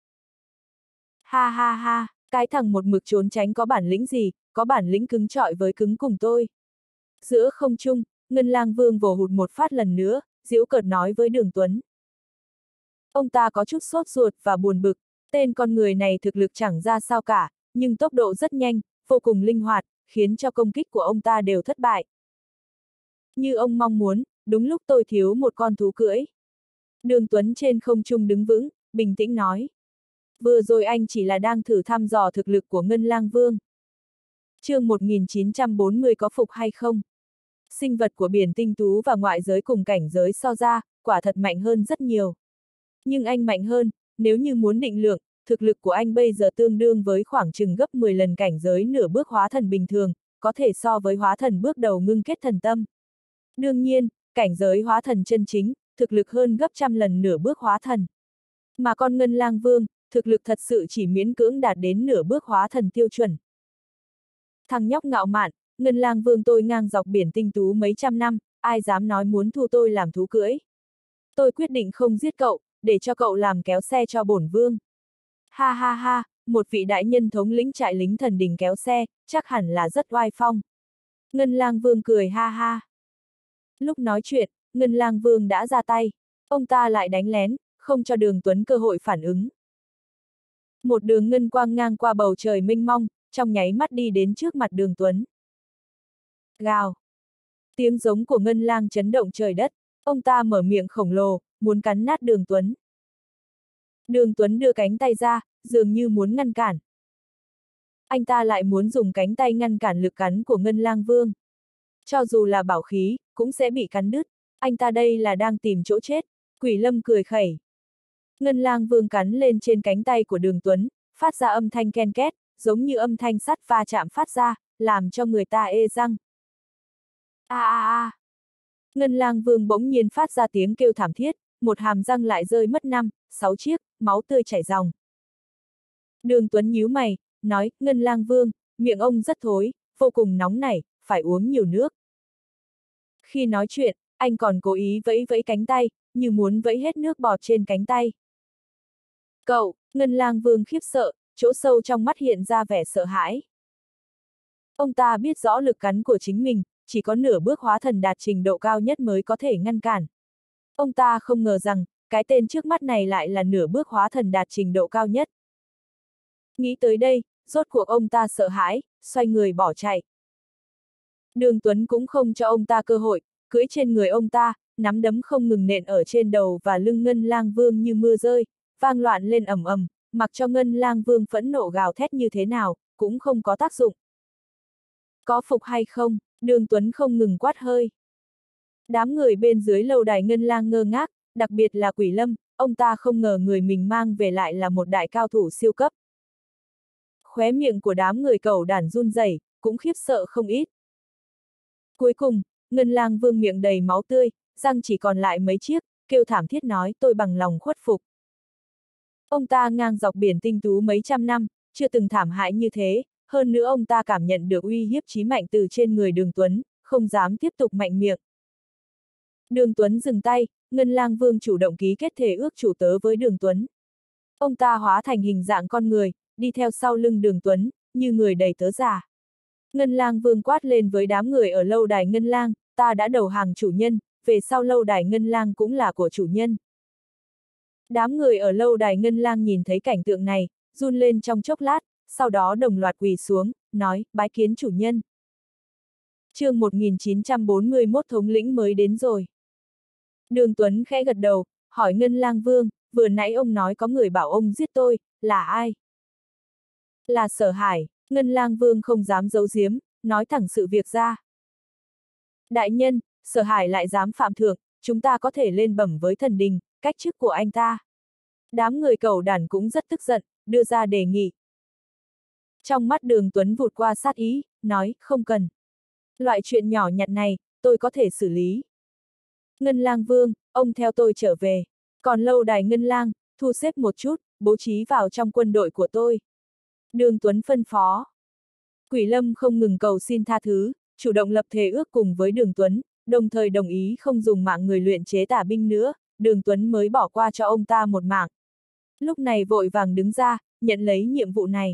Ha ha ha, cái thằng một mực trốn tránh có bản lĩnh gì, có bản lĩnh cứng trọi với cứng cùng tôi. Giữa không trung, Ngân Lang Vương vồ hụt một phát lần nữa, giễu cợt nói với Đường Tuấn. Ông ta có chút sốt ruột và buồn bực, tên con người này thực lực chẳng ra sao cả, nhưng tốc độ rất nhanh, vô cùng linh hoạt, khiến cho công kích của ông ta đều thất bại. Như ông mong muốn, đúng lúc tôi thiếu một con thú cưỡi. Đường Tuấn trên không trung đứng vững, bình tĩnh nói. Vừa rồi anh chỉ là đang thử thăm dò thực lực của Ngân Lang Vương. Chương 1940 có phục hay không? Sinh vật của biển tinh tú và ngoại giới cùng cảnh giới so ra, quả thật mạnh hơn rất nhiều. Nhưng anh mạnh hơn, nếu như muốn định lượng, thực lực của anh bây giờ tương đương với khoảng chừng gấp 10 lần cảnh giới nửa bước hóa thần bình thường, có thể so với hóa thần bước đầu ngưng kết thần tâm. Đương nhiên, cảnh giới hóa thần chân chính, thực lực hơn gấp trăm lần nửa bước hóa thần. Mà con Ngân Lang Vương, thực lực thật sự chỉ miễn cưỡng đạt đến nửa bước hóa thần tiêu chuẩn. Thằng nhóc ngạo mạn, Ngân Lang Vương tôi ngang dọc biển tinh tú mấy trăm năm, ai dám nói muốn thu tôi làm thú cưỡi. Tôi quyết định không giết cậu, để cho cậu làm kéo xe cho bổn vương. Ha ha ha, một vị đại nhân thống lĩnh trại lính thần đình kéo xe, chắc hẳn là rất oai phong. Ngân Lang Vương cười ha ha. Lúc nói chuyện, Ngân Lang Vương đã ra tay. Ông ta lại đánh lén, không cho Đường Tuấn cơ hội phản ứng. Một đường ngân quang ngang qua bầu trời mênh mông, trong nháy mắt đi đến trước mặt Đường Tuấn. Gào! Tiếng giống của Ngân Lang chấn động trời đất, ông ta mở miệng khổng lồ, muốn cắn nát Đường Tuấn. Đường Tuấn đưa cánh tay ra, dường như muốn ngăn cản. Anh ta lại muốn dùng cánh tay ngăn cản lực cắn của Ngân Lang Vương. Cho dù là bảo khí, cũng sẽ bị cắn đứt. Anh ta đây là đang tìm chỗ chết. Quỷ Lâm cười khẩy. Ngân Lang Vương cắn lên trên cánh tay của Đường Tuấn, phát ra âm thanh ken két, giống như âm thanh sắt va chạm phát ra, làm cho người ta ê răng. A a a! Ngân Lang Vương bỗng nhiên phát ra tiếng kêu thảm thiết, một hàm răng lại rơi mất 5-6 chiếc, máu tươi chảy ròng. Đường Tuấn nhíu mày, nói, Ngân Lang Vương, miệng ông rất thối, vô cùng nóng nảy, phải uống nhiều nước. Khi nói chuyện, anh còn cố ý vẫy vẫy cánh tay, như muốn vẫy hết nước bọt trên cánh tay. Cậu! Ngân Lang Vương khiếp sợ, chỗ sâu trong mắt hiện ra vẻ sợ hãi. Ông ta biết rõ lực cắn của chính mình, chỉ có nửa bước hóa thần đạt trình độ cao nhất mới có thể ngăn cản. Ông ta không ngờ rằng, cái tên trước mắt này lại là nửa bước hóa thần đạt trình độ cao nhất. Nghĩ tới đây, rốt cuộc ông ta sợ hãi, xoay người bỏ chạy. Đường Tuấn cũng không cho ông ta cơ hội, cưỡi trên người ông ta, nắm đấm không ngừng nện ở trên đầu và lưng Ngân Lang Vương như mưa rơi, vang loạn lên ầm ầm, mặc cho Ngân Lang Vương phẫn nộ gào thét như thế nào, cũng không có tác dụng. Có phục hay không? Đường Tuấn không ngừng quát hơi. Đám người bên dưới lâu đài Ngân Lang ngơ ngác, đặc biệt là Quỷ Lâm, ông ta không ngờ người mình mang về lại là một đại cao thủ siêu cấp. Khóe miệng của đám người cẩu đản run rẩy, cũng khiếp sợ không ít. Cuối cùng, Ngân Lang Vương miệng đầy máu tươi, răng chỉ còn lại mấy chiếc, kêu thảm thiết nói tôi bằng lòng khuất phục. Ông ta ngang dọc biển tinh tú mấy trăm năm, chưa từng thảm hại như thế, hơn nữa ông ta cảm nhận được uy hiếp chí mạnh từ trên người Đường Tuấn, không dám tiếp tục mạnh miệng. Đường Tuấn dừng tay, Ngân Lang Vương chủ động ký kết thể ước chủ tớ với Đường Tuấn. Ông ta hóa thành hình dạng con người, đi theo sau lưng Đường Tuấn, như người đầy tớ giả. Ngân Lang Vương quát lên với đám người ở lâu đài Ngân Lang, ta đã đầu hàng chủ nhân, về sau lâu đài Ngân Lang cũng là của chủ nhân. Đám người ở lâu đài Ngân Lang nhìn thấy cảnh tượng này, run lên trong chốc lát, sau đó đồng loạt quỳ xuống, nói, bái kiến chủ nhân. Chương 1941 thống lĩnh mới đến rồi. Đường Tuấn khẽ gật đầu, hỏi Ngân Lang Vương, vừa nãy ông nói có người bảo ông giết tôi, là ai? Là Sở Hải. Ngân Lang Vương không dám giấu giếm, nói thẳng sự việc ra. Đại nhân, Sở Hải lại dám phạm thượng, chúng ta có thể lên bẩm với thần đình, cách chức của anh ta. Đám người cẩu đản cũng rất tức giận, đưa ra đề nghị. Trong mắt Đường Tuấn vụt qua sát ý, nói, không cần. Loại chuyện nhỏ nhặt này, tôi có thể xử lý. Ngân Lang Vương, ông theo tôi trở về. Còn lâu đài Ngân Lang, thu xếp một chút, bố trí vào trong quân đội của tôi. Đường Tuấn phân phó. Quỷ Lâm không ngừng cầu xin tha thứ, chủ động lập thề ước cùng với Đường Tuấn, đồng thời đồng ý không dùng mạng người luyện chế tả binh nữa, Đường Tuấn mới bỏ qua cho ông ta một mạng. Lúc này vội vàng đứng ra, nhận lấy nhiệm vụ này.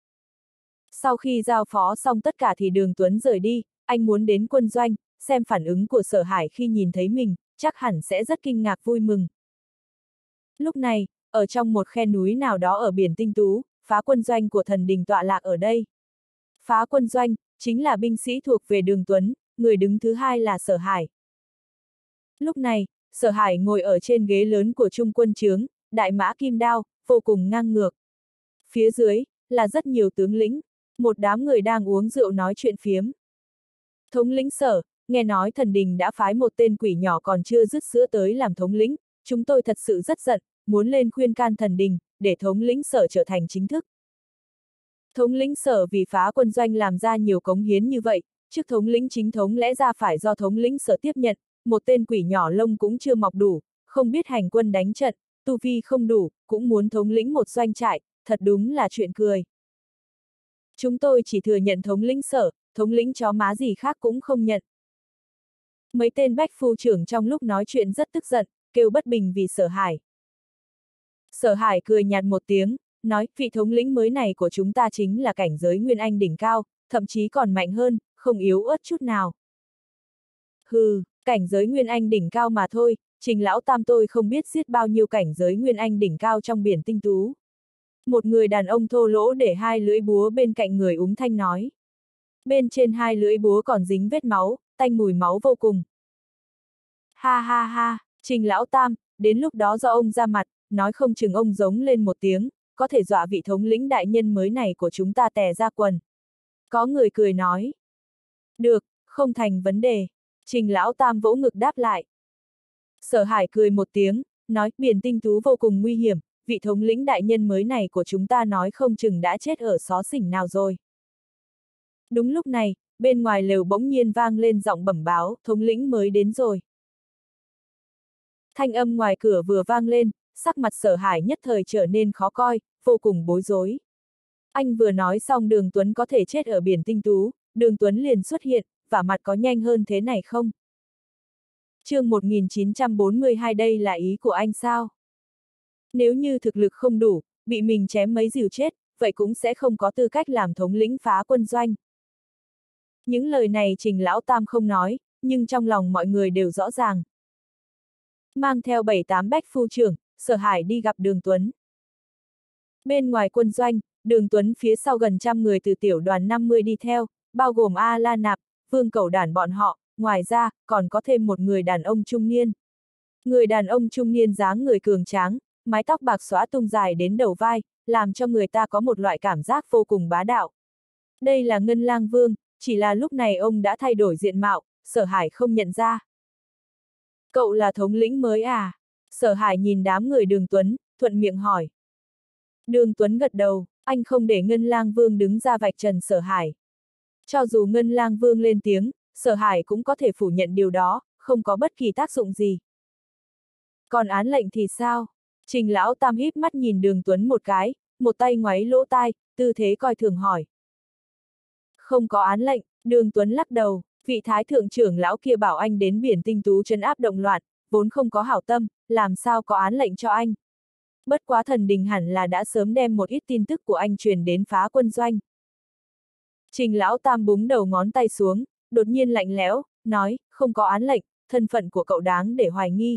Sau khi giao phó xong tất cả thì Đường Tuấn rời đi, anh muốn đến quân doanh, xem phản ứng của Sở Hải khi nhìn thấy mình, chắc hẳn sẽ rất kinh ngạc vui mừng. Lúc này, ở trong một khe núi nào đó ở biển Tinh Tú, phá quân doanh của thần đình tọa lạc ở đây. Phá quân doanh, chính là binh sĩ thuộc về Đường Tuấn, người đứng thứ hai là Sở Hải. Lúc này, Sở Hải ngồi ở trên ghế lớn của trung quân trướng, đại mã kim đao, vô cùng ngang ngược. Phía dưới, là rất nhiều tướng lĩnh, một đám người đang uống rượu nói chuyện phiếm. Thống lĩnh Sở, nghe nói thần đình đã phái một tên quỷ nhỏ còn chưa dứt sữa tới làm thống lĩnh, chúng tôi thật sự rất giận, muốn lên khuyên can thần đình, để thống lĩnh Sở trở thành chính thức. Thống lĩnh Sở vì phá quân doanh làm ra nhiều cống hiến như vậy, chức thống lĩnh chính thống lẽ ra phải do thống lĩnh Sở tiếp nhận, một tên quỷ nhỏ lông cũng chưa mọc đủ, không biết hành quân đánh trận, tu vi không đủ, cũng muốn thống lĩnh một doanh trại, thật đúng là chuyện cười. Chúng tôi chỉ thừa nhận thống lĩnh Sở, thống lĩnh chó má gì khác cũng không nhận. Mấy tên bách phu trưởng trong lúc nói chuyện rất tức giận, kêu bất bình vì Sở Hải. Sở Hải cười nhạt một tiếng, nói, vị thống lĩnh mới này của chúng ta chính là cảnh giới Nguyên Anh đỉnh cao, thậm chí còn mạnh hơn, không yếu ớt chút nào. Hừ, cảnh giới Nguyên Anh đỉnh cao mà thôi, Trình lão tam tôi không biết giết bao nhiêu cảnh giới Nguyên Anh đỉnh cao trong biển Tinh Tú. Một người đàn ông thô lỗ để hai lưỡi búa bên cạnh người úng thanh nói. Bên trên hai lưỡi búa còn dính vết máu, tanh mùi máu vô cùng. Ha ha ha, Trình lão tam, đến lúc đó do ông ra mặt, nói không chừng ông giống lên một tiếng, có thể dọa vị thống lĩnh đại nhân mới này của chúng ta tè ra quần. Có người cười nói. Được, không thành vấn đề. Trình lão tam vỗ ngực đáp lại. Sở Hải cười một tiếng, nói, biển Tinh Tú vô cùng nguy hiểm, vị thống lĩnh đại nhân mới này của chúng ta nói không chừng đã chết ở xó xỉnh nào rồi. Đúng lúc này, bên ngoài lều bỗng nhiên vang lên giọng bẩm báo, thống lĩnh mới đến rồi. Thanh âm ngoài cửa vừa vang lên, sắc mặt Sở Hải nhất thời trở nên khó coi, vô cùng bối rối. Anh vừa nói xong Đường Tuấn có thể chết ở biển Tinh Tú, Đường Tuấn liền xuất hiện, vả mặt có nhanh hơn thế này không? Chương 1942 đây là ý của anh sao? Nếu như thực lực không đủ, bị mình chém mấy rìu chết, vậy cũng sẽ không có tư cách làm thống lĩnh phá quân doanh. Những lời này Trình lão tam không nói, nhưng trong lòng mọi người đều rõ ràng. Mang theo 7-8 bách phu trưởng, Sở Hải đi gặp Đường Tuấn. Bên ngoài quân doanh, Đường Tuấn phía sau gần trăm người từ tiểu đoàn 50 đi theo, bao gồm A La Nạp, Vương Cẩu Đản bọn họ, ngoài ra, còn có thêm một người đàn ông trung niên. Người đàn ông trung niên dáng người cường tráng, mái tóc bạc xõa tung dài đến đầu vai, làm cho người ta có một loại cảm giác vô cùng bá đạo. Đây là Ngân Lang Vương, chỉ là lúc này ông đã thay đổi diện mạo, Sở Hải không nhận ra. Cậu là thống lĩnh mới à? Sở Hải nhìn đám người Đường Tuấn, thuận miệng hỏi. Đường Tuấn gật đầu, anh không để Ngân Lang Vương đứng ra vạch trần Sở Hải. Cho dù Ngân Lang Vương lên tiếng, Sở Hải cũng có thể phủ nhận điều đó, không có bất kỳ tác dụng gì. Còn án lệnh thì sao? Trình lão tam híp mắt nhìn Đường Tuấn một cái, một tay ngoáy lỗ tai, tư thế coi thường hỏi. Không có án lệnh, Đường Tuấn lắc đầu, Vị thái thượng trưởng lão kia bảo anh đến biển tinh tú trấn áp động loạn, vốn không có hảo tâm, làm sao có án lệnh cho anh. Bất quá thần đình hẳn là đã sớm đem một ít tin tức của anh truyền đến Phá Quân doanh. Trình lão tam búng đầu ngón tay xuống, đột nhiên lạnh lẽo, nói, không có án lệnh, thân phận của cậu đáng để hoài nghi.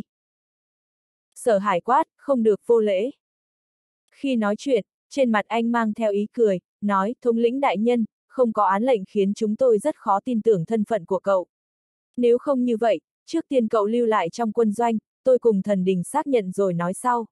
Sở Hải quát, không được vô lễ. Khi nói chuyện, trên mặt anh mang theo ý cười, nói, thống lĩnh đại nhân, không có án lệnh khiến chúng tôi rất khó tin tưởng thân phận của cậu. Nếu không như vậy, trước tiên cậu lưu lại trong quân doanh, tôi cùng thần đình xác nhận rồi nói sau.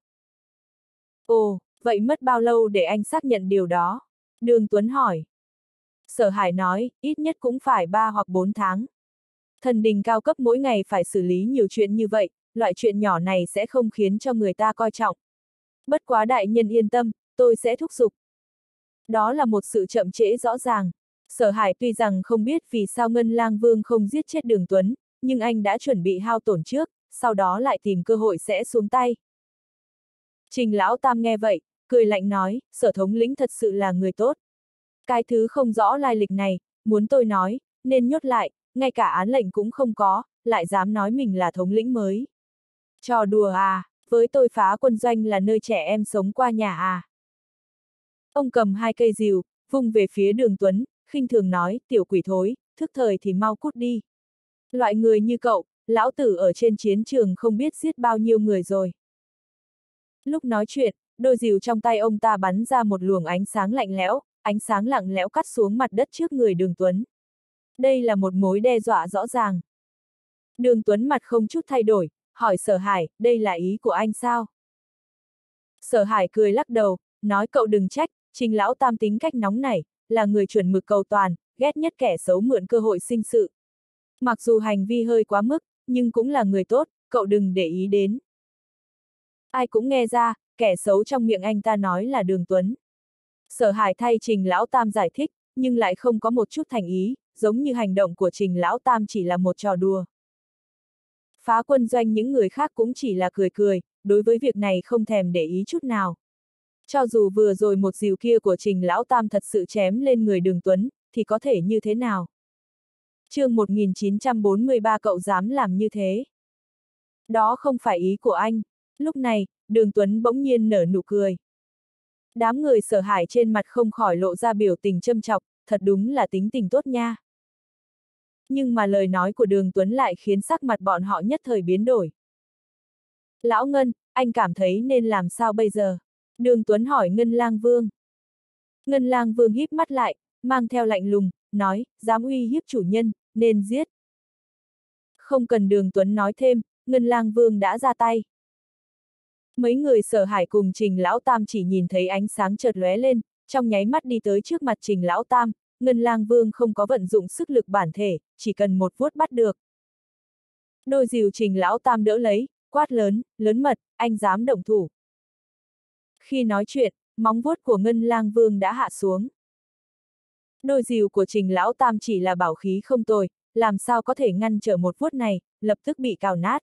Ồ, vậy mất bao lâu để anh xác nhận điều đó? Đường Tuấn hỏi. Sở Hải nói, ít nhất cũng phải 3 hoặc 4 tháng. Thần đình cao cấp mỗi ngày phải xử lý nhiều chuyện như vậy, loại chuyện nhỏ này sẽ không khiến cho người ta coi trọng. Bất quá đại nhân yên tâm, tôi sẽ thúc giục. Đó là một sự chậm trễ rõ ràng. Sở Hải tuy rằng không biết vì sao Ngân Lang Vương không giết chết Đường Tuấn, nhưng anh đã chuẩn bị hao tổn trước, sau đó lại tìm cơ hội sẽ xuống tay. Trình Lão Tam nghe vậy, cười lạnh nói, Sở thống lĩnh thật sự là người tốt. Cái thứ không rõ lai lịch này, muốn tôi nói, nên nhốt lại, ngay cả án lệnh cũng không có, lại dám nói mình là thống lĩnh mới. Trò đùa à, với tôi Phá Quân doanh là nơi trẻ em sống qua nhà à. Ông cầm 2 cây rìu, vung về phía Đường Tuấn, khinh thường nói, tiểu quỷ thối, thức thời thì mau cút đi. Loại người như cậu, lão tử ở trên chiến trường không biết giết bao nhiêu người rồi. Lúc nói chuyện, đôi rìu trong tay ông ta bắn ra một luồng ánh sáng lạnh lẽo, ánh sáng lặng lẽo cắt xuống mặt đất trước người Đường Tuấn. Đây là một mối đe dọa rõ ràng. Đường Tuấn mặt không chút thay đổi, hỏi Sở Hải, đây là ý của anh sao? Sở Hải cười lắc đầu, nói cậu đừng trách, Trình Lão Tam tính cách nóng nảy, là người chuẩn mực cầu toàn, ghét nhất kẻ xấu mượn cơ hội sinh sự. Mặc dù hành vi hơi quá mức, nhưng cũng là người tốt, cậu đừng để ý đến. Ai cũng nghe ra, kẻ xấu trong miệng anh ta nói là Đường Tuấn. Sở Hải thay Trình Lão Tam giải thích, nhưng lại không có một chút thành ý, giống như hành động của Trình Lão Tam chỉ là một trò đùa. Phá Quân doanh những người khác cũng chỉ là cười cười, đối với việc này không thèm để ý chút nào. Cho dù vừa rồi một rìu kia của Trình Lão Tam thật sự chém lên người Đường Tuấn, thì có thể như thế nào? chương 1943 cậu dám làm như thế? Đó không phải ý của anh. Lúc này, Đường Tuấn bỗng nhiên nở nụ cười. Đám người Sở Hải trên mặt không khỏi lộ ra biểu tình châm chọc, thật đúng là tính tình tốt nha. Nhưng mà lời nói của Đường Tuấn lại khiến sắc mặt bọn họ nhất thời biến đổi. Lão Ngân, anh cảm thấy nên làm sao bây giờ? Đường Tuấn hỏi Ngân Lang Vương. Ngân Lang Vương híp mắt lại, mang theo lạnh lùng, nói, dám uy hiếp chủ nhân, nên giết. Không cần Đường Tuấn nói thêm, Ngân Lang Vương đã ra tay. Mấy người Sở Hải cùng Trình Lão Tam chỉ nhìn thấy ánh sáng chợt lóe lên, trong nháy mắt đi tới trước mặt Trình Lão Tam, Ngân Lang Vương không có vận dụng sức lực bản thể, chỉ cần một vuốt bắt được. Đôi rìu Trình Lão Tam đỡ lấy, quát lớn, lớn mật, anh dám động thủ. Khi nói chuyện, móng vuốt của Ngân Lang Vương đã hạ xuống. Đôi rìu của Trình Lão Tam chỉ là bảo khí không tồi, làm sao có thể ngăn trở một vuốt này, lập tức bị cào nát.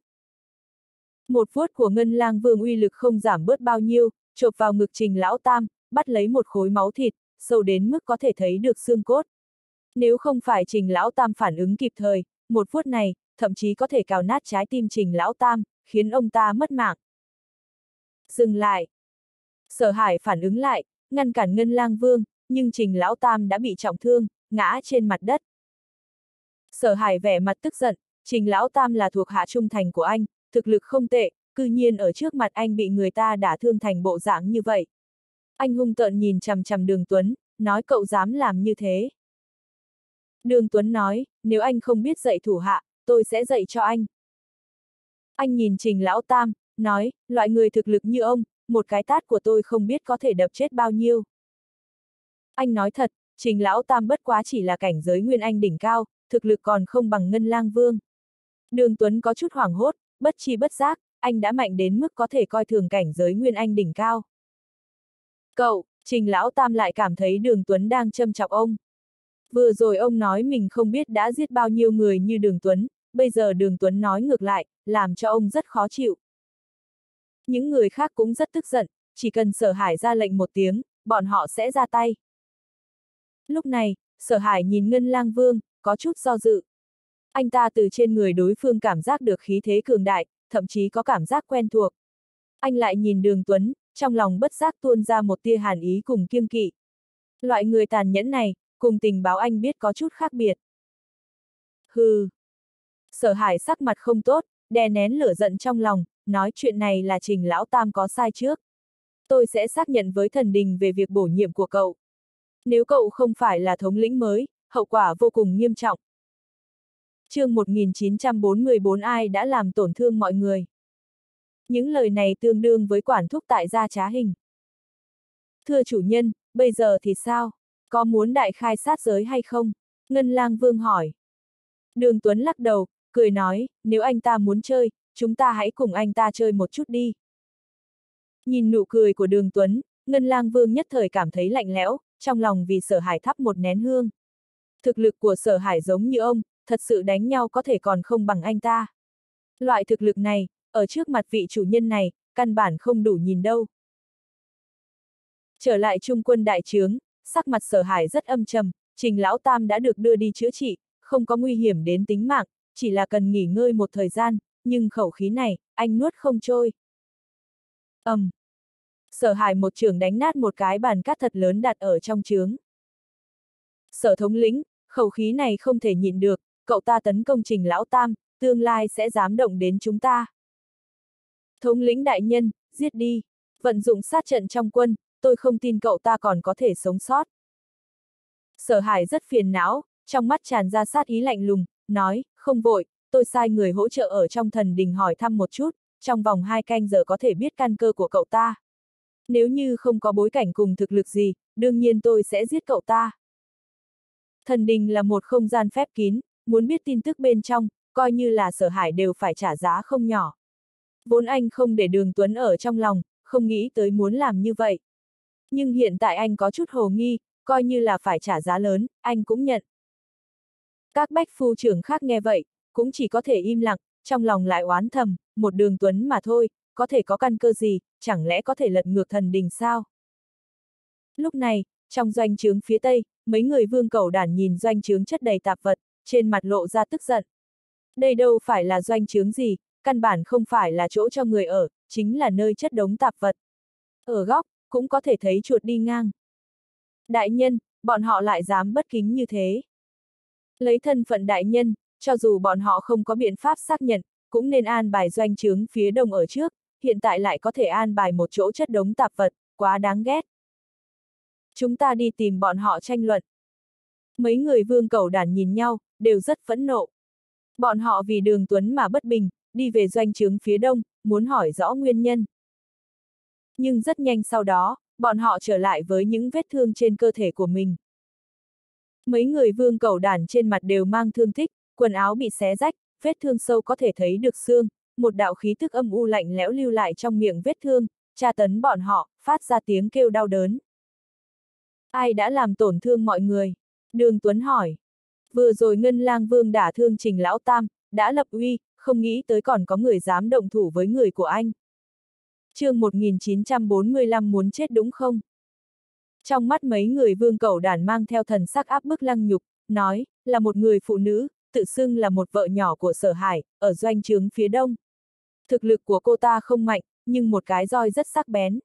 Một vuốt của Ngân Lang Vương uy lực không giảm bớt bao nhiêu, chộp vào ngực Trình Lão Tam, bắt lấy một khối máu thịt, sâu đến mức có thể thấy được xương cốt. Nếu không phải Trình Lão Tam phản ứng kịp thời, một vuốt này, thậm chí có thể cào nát trái tim Trình Lão Tam, khiến ông ta mất mạng. Dừng lại. Sở Hải phản ứng lại, ngăn cản Ngân Lang Vương, nhưng Trình Lão Tam đã bị trọng thương, ngã trên mặt đất. Sở Hải vẻ mặt tức giận, Trình Lão Tam là thuộc hạ trung thành của anh, thực lực không tệ, cư nhiên ở trước mặt anh bị người ta đả thương thành bộ dạng như vậy. Anh hung tợn nhìn chằm chằm Đường Tuấn, nói cậu dám làm như thế. Đường Tuấn nói, nếu anh không biết dạy thủ hạ, tôi sẽ dạy cho anh. Anh nhìn Trình Lão Tam, nói, loại người thực lực như ông, một cái tát của tôi không biết có thể đập chết bao nhiêu. Anh nói thật, Trình Lão Tam bất quá chỉ là cảnh giới Nguyên Anh đỉnh cao, thực lực còn không bằng Ngân Lang Vương. Đường Tuấn có chút hoảng hốt, bất tri bất giác, anh đã mạnh đến mức có thể coi thường cảnh giới Nguyên Anh đỉnh cao. Cậu, Trình Lão Tam lại cảm thấy Đường Tuấn đang châm chọc ông. Vừa rồi ông nói mình không biết đã giết bao nhiêu người như Đường Tuấn, bây giờ Đường Tuấn nói ngược lại, làm cho ông rất khó chịu. Những người khác cũng rất tức giận, chỉ cần Sở Hải ra lệnh một tiếng, bọn họ sẽ ra tay. Lúc này, Sở Hải nhìn Ngân Lang Vương, có chút do dự. Anh ta từ trên người đối phương cảm giác được khí thế cường đại, thậm chí có cảm giác quen thuộc. Anh lại nhìn Đường Tuấn, trong lòng bất giác tuôn ra một tia hàn ý cùng kiêng kỵ. Loại người tàn nhẫn này, cùng tình báo anh biết có chút khác biệt. Hừ. Sở Hải sắc mặt không tốt, đè nén lửa giận trong lòng, nói chuyện này là Trình Lão Tam có sai trước. Tôi sẽ xác nhận với thần đình về việc bổ nhiệm của cậu. Nếu cậu không phải là thống lĩnh mới, hậu quả vô cùng nghiêm trọng. Chương 1944 ai đã làm tổn thương mọi người. Những lời này tương đương với quản thúc tại gia Trá Hình. Thưa chủ nhân, bây giờ thì sao? Có muốn đại khai sát giới hay không? Ngân Lang Vương hỏi. Đường Tuấn lắc đầu, cười nói, nếu anh ta muốn chơi, chúng ta hãy cùng anh ta chơi một chút đi. Nhìn nụ cười của Đường Tuấn, Ngân Lang Vương nhất thời cảm thấy lạnh lẽo, trong lòng vì Sở Hải thắp một nén hương. Thực lực của Sở Hải giống như ông, thật sự đánh nhau có thể còn không bằng anh ta. Loại thực lực này, ở trước mặt vị chủ nhân này, căn bản không đủ nhìn đâu. Trở lại trung quân đại trướng, sắc mặt Sở Hải rất âm trầm, Trình Lão Tam đã được đưa đi chữa trị, không có nguy hiểm đến tính mạng, chỉ là cần nghỉ ngơi một thời gian, nhưng khẩu khí này, anh nuốt không trôi. Sở Hải một chưởng đánh nát một cái bàn cát thật lớn đặt ở trong trướng. Sở thống lĩnh, khẩu khí này không thể nhịn được, cậu ta tấn công Trình Lão Tam, tương lai sẽ dám động đến chúng ta. Thống lĩnh đại nhân, giết đi, vận dụng sát trận trong quân, tôi không tin cậu ta còn có thể sống sót. Sở Hải rất phiền não, trong mắt tràn ra sát ý lạnh lùng, nói, không vội, tôi sai người hỗ trợ ở trong thần đình hỏi thăm một chút, trong vòng 2 canh giờ có thể biết căn cơ của cậu ta. Nếu như không có bối cảnh cùng thực lực gì, đương nhiên tôi sẽ giết cậu ta. Thần đình là một không gian phép kín, muốn biết tin tức bên trong, coi như là Sở Hải đều phải trả giá không nhỏ. Vốn anh không để Đường Tuấn ở trong lòng, không nghĩ tới muốn làm như vậy. Nhưng hiện tại anh có chút hồ nghi, coi như là phải trả giá lớn, anh cũng nhận. Các bách phu trưởng khác nghe vậy, cũng chỉ có thể im lặng, trong lòng lại oán thầm, một Đường Tuấn mà thôi, có thể có căn cơ gì, chẳng lẽ có thể lật ngược thần đình sao? Lúc này, trong doanh trướng phía tây, mấy người Vương Cẩu Đản nhìn doanh trướng chất đầy tạp vật, trên mặt lộ ra tức giận. Đây đâu phải là doanh trướng gì, căn bản không phải là chỗ cho người ở, chính là nơi chất đống tạp vật. Ở góc, cũng có thể thấy chuột đi ngang. Đại nhân, bọn họ lại dám bất kính như thế. Lấy thân phận đại nhân, cho dù bọn họ không có biện pháp xác nhận, cũng nên an bài doanh trướng phía đông ở trước, hiện tại lại có thể an bài một chỗ chất đống tạp vật, quá đáng ghét. Chúng ta đi tìm bọn họ tranh luận. Mấy người Vương Cẩu Đản nhìn nhau, đều rất phẫn nộ. Bọn họ vì Đường Tuấn mà bất bình, đi về doanh trướng phía đông, muốn hỏi rõ nguyên nhân. Nhưng rất nhanh sau đó, bọn họ trở lại với những vết thương trên cơ thể của mình. Mấy người Vương Cẩu Đản trên mặt đều mang thương tích, quần áo bị xé rách, vết thương sâu có thể thấy được xương, một đạo khí tức âm u lạnh lẽo lưu lại trong miệng vết thương, tra tấn bọn họ, phát ra tiếng kêu đau đớn. Ai đã làm tổn thương mọi người? Đường Tuấn hỏi. Vừa rồi Ngân Lang Vương đả thương Trình Lão Tam, đã lập uy, không nghĩ tới còn có người dám động thủ với người của anh. Chương 1945 muốn chết đúng không? Trong mắt mấy người Vương Cẩu Đản mang theo thần sắc áp bức lăng nhục, nói, là một người phụ nữ, tự xưng là một vợ nhỏ của Sở Hải, ở doanh trướng phía đông. Thực lực của cô ta không mạnh, nhưng một cái roi rất sắc bén.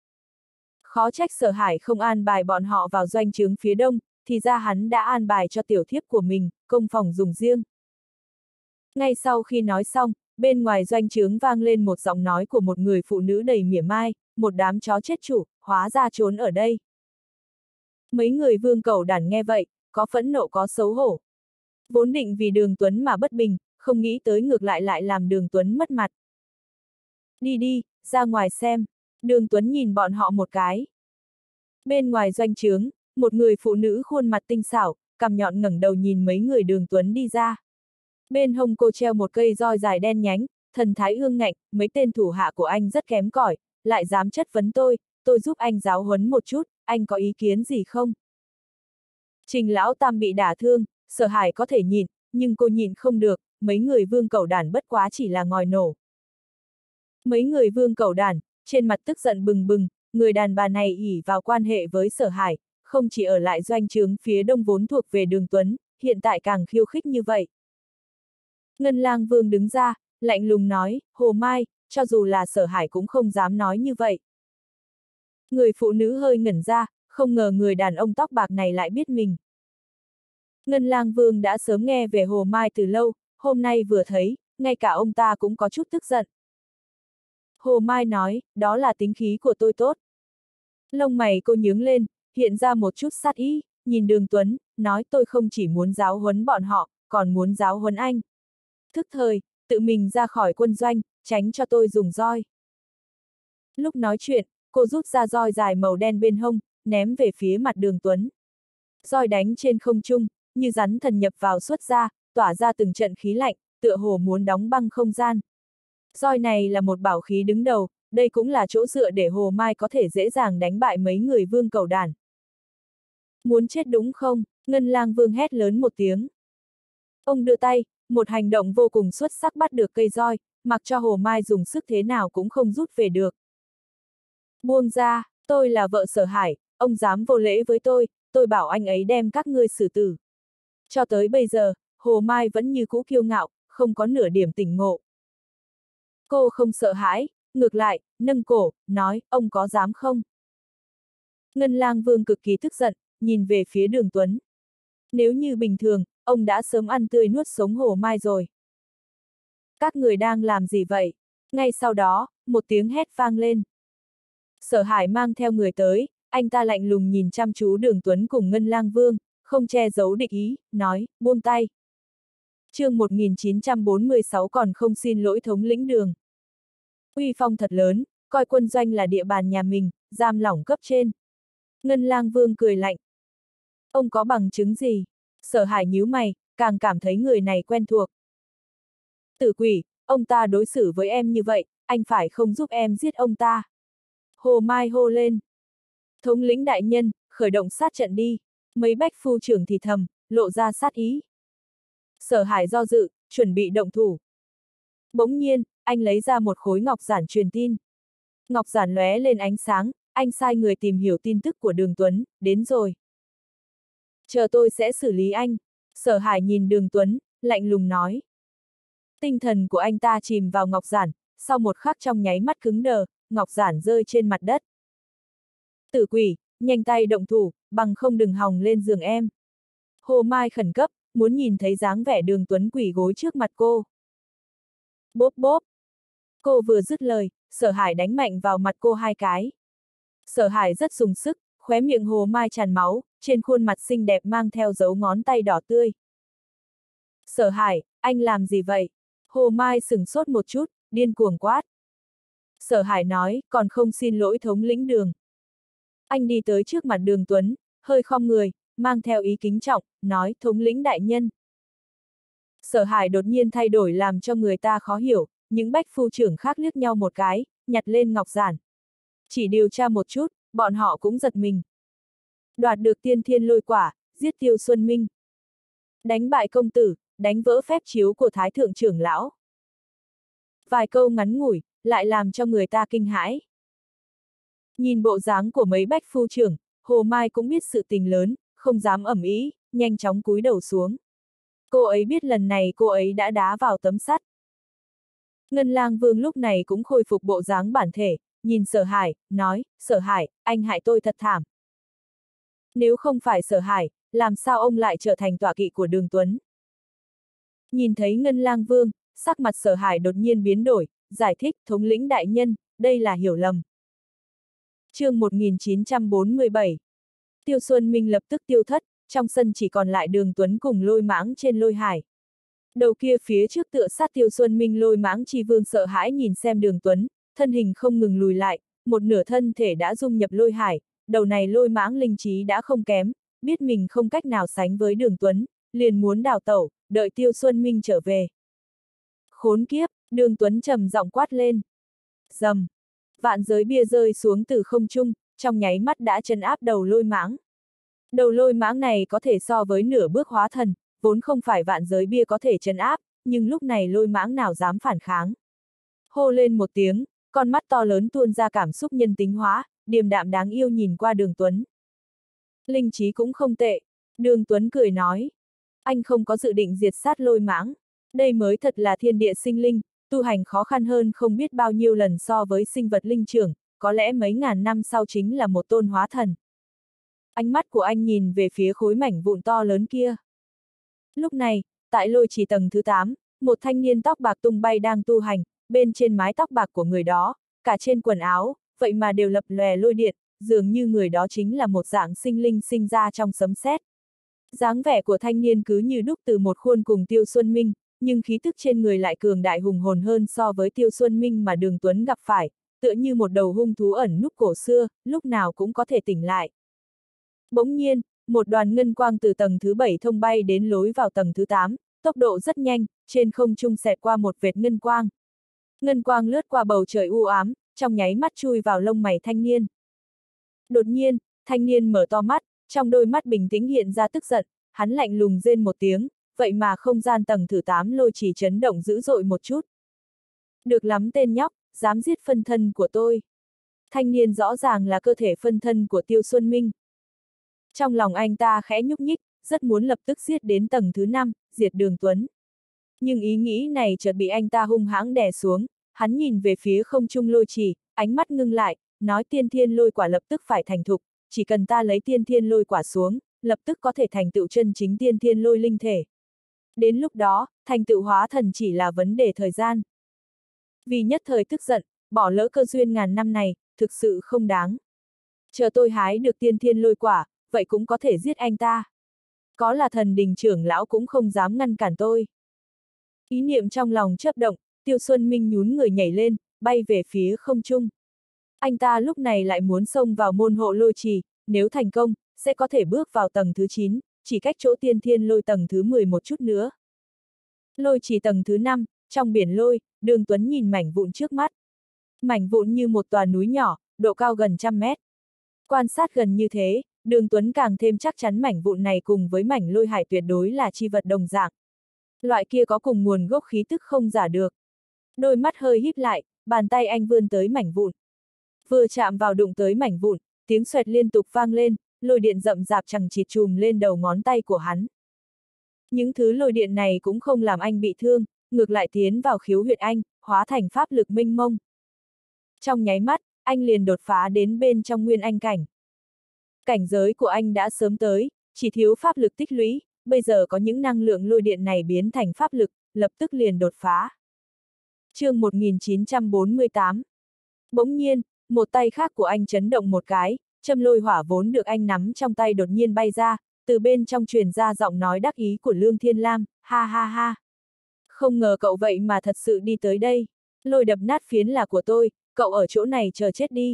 Khó trách Sở Hải không an bài bọn họ vào doanh trướng phía đông, thì ra hắn đã an bài cho tiểu thiếp của mình, công phòng dùng riêng. Ngay sau khi nói xong, bên ngoài doanh trướng vang lên một giọng nói của một người phụ nữ đầy mỉa mai, một đám chó chết chủ, hóa ra trốn ở đây. Mấy người Vương Cẩu Đản nghe vậy, có phẫn nộ có xấu hổ. Vốn định vì Đường Tuấn mà bất bình, không nghĩ tới ngược lại lại làm Đường Tuấn mất mặt. Đi đi, ra ngoài xem. Đường Tuấn nhìn bọn họ một cái. Bên ngoài doanh trướng, một người phụ nữ khuôn mặt tinh xảo, cằm nhọn ngẩng đầu nhìn mấy người Đường Tuấn đi ra. Bên hông cô treo một cây roi dài đen nhánh, thần thái ương ngạnh, mấy tên thủ hạ của anh rất kém cỏi, lại dám chất vấn tôi giúp anh giáo huấn một chút, anh có ý kiến gì không? Trình Lão Tam bị đả thương, Sở Hải có thể nhịn, nhưng cô nhịn không được, mấy người Vương Cẩu Đản bất quá chỉ là ngòi nổ. Mấy người Vương Cẩu Đản, trên mặt tức giận bừng bừng, người đàn bà này ỷ vào quan hệ với Sở Hải, không chỉ ở lại doanh trướng phía đông vốn thuộc về Đường Tuấn, hiện tại càng khiêu khích như vậy. Ngân Lang Vương đứng ra, lạnh lùng nói, Hồ Mai, cho dù là Sở Hải cũng không dám nói như vậy. Người phụ nữ hơi ngẩn ra, không ngờ người đàn ông tóc bạc này lại biết mình. Ngân Lang Vương đã sớm nghe về Hồ Mai từ lâu, hôm nay vừa thấy, ngay cả ông ta cũng có chút tức giận. Hồ Mai nói, đó là tính khí của tôi tốt. Lông mày cô nhướng lên, hiện ra một chút sát ý, nhìn Đường Tuấn, nói tôi không chỉ muốn giáo huấn bọn họ, còn muốn giáo huấn anh. Thức thời, tự mình ra khỏi quân doanh, tránh cho tôi dùng roi. Lúc nói chuyện, cô rút ra roi dài màu đen bên hông, ném về phía mặt Đường Tuấn. Roi đánh trên không trung, như rắn thần nhập vào xuất ra, tỏa ra từng trận khí lạnh, tựa hồ muốn đóng băng không gian. Roi này là một bảo khí đứng đầu, đây cũng là chỗ dựa để Hồ Mai có thể dễ dàng đánh bại mấy người vương cầu đàn. Muốn chết đúng không? Ngân Lang Vương hét lớn một tiếng. Ông đưa tay, một hành động vô cùng xuất sắc bắt được cây roi, mặc cho Hồ Mai dùng sức thế nào cũng không rút về được. Buông ra, tôi là vợ Sở Hải, ông dám vô lễ với tôi bảo anh ấy đem các ngươi xử tử. Cho tới bây giờ, Hồ Mai vẫn như cũ kiêu ngạo, không có nửa điểm tỉnh ngộ. Cô không sợ hãi, ngược lại, nâng cổ, nói, ông có dám không? Ngân Lang Vương cực kỳ tức giận, nhìn về phía Đường Tuấn. Nếu như bình thường, ông đã sớm ăn tươi nuốt sống Hồ Mai rồi. Các người đang làm gì vậy? Ngay sau đó, một tiếng hét vang lên. Sở Hải mang theo người tới, anh ta lạnh lùng nhìn chăm chú Đường Tuấn cùng Ngân Lang Vương, không che giấu địch ý, nói, buông tay. Chương 1946 còn không xin lỗi thống lĩnh Đường. Uy phong thật lớn, coi quân doanh là địa bàn nhà mình, giam lỏng cấp trên. Ngân Lang Vương cười lạnh. Ông có bằng chứng gì? Sở Hải nhíu mày, càng cảm thấy người này quen thuộc. Tử quỷ, ông ta đối xử với em như vậy, anh phải không giúp em giết ông ta. Hồ Mai hô lên. Thống lĩnh đại nhân, khởi động sát trận đi. Mấy bách phu trưởng thì thầm, lộ ra sát ý. Sở Hải do dự, chuẩn bị động thủ. Bỗng nhiên, anh lấy ra một khối ngọc giản truyền tin. Ngọc giản lóe lên ánh sáng, anh sai người tìm hiểu tin tức của Đường Tuấn, đến rồi. Chờ tôi sẽ xử lý anh. Sở Hải nhìn Đường Tuấn, lạnh lùng nói. Tinh thần của anh ta chìm vào ngọc giản, sau một khắc trong nháy mắt cứng đờ, ngọc giản rơi trên mặt đất. Tử quỷ, nhanh tay động thủ, bằng không đừng hòng lên giường em. Hồ Mai khẩn cấp, muốn nhìn thấy dáng vẻ Đường Tuấn quỳ gối trước mặt cô. Bốp bốp. Cô vừa dứt lời, Sở Hải đánh mạnh vào mặt cô 2 cái. Sở Hải rất dùng sức, khóe miệng Hồ Mai tràn máu, trên khuôn mặt xinh đẹp mang theo dấu ngón tay đỏ tươi. Sở Hải, anh làm gì vậy? Hồ Mai sửng sốt một chút, điên cuồng quát. Sở Hải nói, còn không xin lỗi thống lĩnh Đường. Anh đi tới trước mặt Đường Tuấn, hơi khom người, mang theo ý kính trọng, nói, thống lĩnh đại nhân. Sở Hải đột nhiên thay đổi làm cho người ta khó hiểu, những bách phu trưởng khác liếc nhau một cái, nhặt lên ngọc giản. Chỉ điều tra một chút, bọn họ cũng giật mình. Đoạt được tiên thiên lôi quả, giết Tiêu Xuân Minh. Đánh bại công tử, đánh vỡ phép chiếu của Thái Thượng trưởng lão. Vài câu ngắn ngủi, lại làm cho người ta kinh hãi. Nhìn bộ dáng của mấy bách phu trưởng, Hồ Mai cũng biết sự tình lớn, không dám ẩm ý, nhanh chóng cúi đầu xuống. Cô ấy biết lần này cô ấy đã đá vào tấm sắt. Ngân Lang Vương lúc này cũng khôi phục bộ dáng bản thể, nhìn Sở Hải, nói, Sở Hải, anh hại tôi thật thảm. Nếu không phải Sở Hải, làm sao ông lại trở thành tọa kỵ của Đường Tuấn? Nhìn thấy Ngân Lang Vương, sắc mặt Sở Hải đột nhiên biến đổi, giải thích, thống lĩnh đại nhân, đây là hiểu lầm. Chương 1947. Tiêu Xuân Minh lập tức tiêu thất, trong sân chỉ còn lại Đường Tuấn cùng Lôi Mãng trên Lôi Hải. Đầu kia phía trước tựa sát Tiêu Xuân Minh Lôi Mãng Chi Vương sợ hãi nhìn xem Đường Tuấn, thân hình không ngừng lùi lại, một nửa thân thể đã dung nhập Lôi Hải, đầu này Lôi Mãng linh trí đã không kém, biết mình không cách nào sánh với Đường Tuấn, liền muốn đào tẩu, đợi Tiêu Xuân Minh trở về. Khốn kiếp, Đường Tuấn trầm giọng quát lên. Rầm. Vạn giới bia rơi xuống từ không trung, trong nháy mắt đã trấn áp đầu Lôi Mãng. Đầu Lôi Mãng này có thể so với nửa bước hóa thần, vốn không phải vạn giới bia có thể trấn áp, nhưng lúc này Lôi Mãng nào dám phản kháng. Hô lên một tiếng, con mắt to lớn tuôn ra cảm xúc nhân tính hóa, điềm đạm đáng yêu nhìn qua Đường Tuấn. Linh trí cũng không tệ, Đường Tuấn cười nói. Anh không có dự định diệt sát Lôi Mãng. Đây mới thật là thiên địa sinh linh, tu hành khó khăn hơn không biết bao nhiêu lần so với sinh vật linh trưởng, có lẽ mấy ngàn năm sau chính là một tôn hóa thần. Ánh mắt của anh nhìn về phía khối mảnh vụn to lớn kia. Lúc này, tại lôi trì tầng thứ 8, một thanh niên tóc bạc tung bay đang tu hành, bên trên mái tóc bạc của người đó, cả trên quần áo, vậy mà đều lập lòe lôi điện, dường như người đó chính là một dạng sinh linh sinh ra trong sấm sét. Dáng vẻ của thanh niên cứ như đúc từ một khuôn cùng Tiêu Xuân Minh, nhưng khí tức trên người lại cường đại hùng hồn hơn so với Tiêu Xuân Minh mà Đường Tuấn gặp phải, tựa như một đầu hung thú ẩn núp cổ xưa, lúc nào cũng có thể tỉnh lại. Bỗng nhiên, một đoàn ngân quang từ tầng thứ 7 thông bay đến lối vào tầng thứ 8, tốc độ rất nhanh, trên không trung xẹt qua một vệt ngân quang. Ngân quang lướt qua bầu trời u ám, trong nháy mắt chui vào lông mày thanh niên. Đột nhiên, thanh niên mở to mắt, trong đôi mắt bình tĩnh hiện ra tức giận, hắn lạnh lùng rên một tiếng, vậy mà không gian tầng thứ 8 lôi chỉ chấn động dữ dội một chút. Được lắm tên nhóc, dám giết phân thân của tôi. Thanh niên rõ ràng là cơ thể phân thân của Tiêu Xuân Minh. Trong lòng anh ta khẽ nhúc nhích, rất muốn lập tức giết đến tầng thứ 5, diệt Đường Tuấn. Nhưng ý nghĩ này chợt bị anh ta hung hãng đè xuống, hắn nhìn về phía không trung lôi trì, ánh mắt ngưng lại, nói tiên thiên lôi quả lập tức phải thành thục, chỉ cần ta lấy tiên thiên lôi quả xuống, lập tức có thể thành tựu chân chính tiên thiên lôi linh thể. Đến lúc đó, thành tựu hóa thần chỉ là vấn đề thời gian. Vì nhất thời tức giận, bỏ lỡ cơ duyên ngàn năm này, thực sự không đáng. Chờ tôi hái được tiên thiên lôi quả, vậy cũng có thể giết anh ta. Có là thần đình trưởng lão cũng không dám ngăn cản tôi. Ý niệm trong lòng chớp động, Tiêu Xuân Minh nhún người nhảy lên, bay về phía không trung. Anh ta lúc này lại muốn xông vào môn hộ lôi trì, nếu thành công, sẽ có thể bước vào tầng thứ 9, chỉ cách chỗ tiên thiên lôi tầng thứ 10 một chút nữa. Lôi trì tầng thứ 5, trong biển lôi, Đường Tuấn nhìn mảnh vụn trước mắt. Mảnh vụn như một tòa núi nhỏ, độ cao gần 100 mét. Quan sát gần như thế, Đường Tuấn càng thêm chắc chắn mảnh vụn này cùng với mảnh lôi hải tuyệt đối là chi vật đồng dạng. Loại kia có cùng nguồn gốc khí tức không giả được. Đôi mắt hơi híp lại, bàn tay anh vươn tới mảnh vụn. Vừa chạm vào đụng tới mảnh vụn, tiếng xoẹt liên tục vang lên, lôi điện rậm rạp chằng chịt chùm lên đầu ngón tay của hắn. Những thứ lôi điện này cũng không làm anh bị thương, ngược lại tiến vào khiếu huyệt anh, hóa thành pháp lực mênh mông. Trong nháy mắt, anh liền đột phá đến bên trong nguyên anh cảnh. Cảnh giới của anh đã sớm tới, chỉ thiếu pháp lực tích lũy, bây giờ có những năng lượng lôi điện này biến thành pháp lực, lập tức liền đột phá. Chương 1948. Bỗng nhiên, một tay khác của anh chấn động một cái, châm lôi hỏa vốn được anh nắm trong tay đột nhiên bay ra, từ bên trong truyền ra giọng nói đắc ý của Lương Thiên Lam, ha ha ha. Không ngờ cậu vậy mà thật sự đi tới đây. Lôi đập nát phiến là của tôi, cậu ở chỗ này chờ chết đi.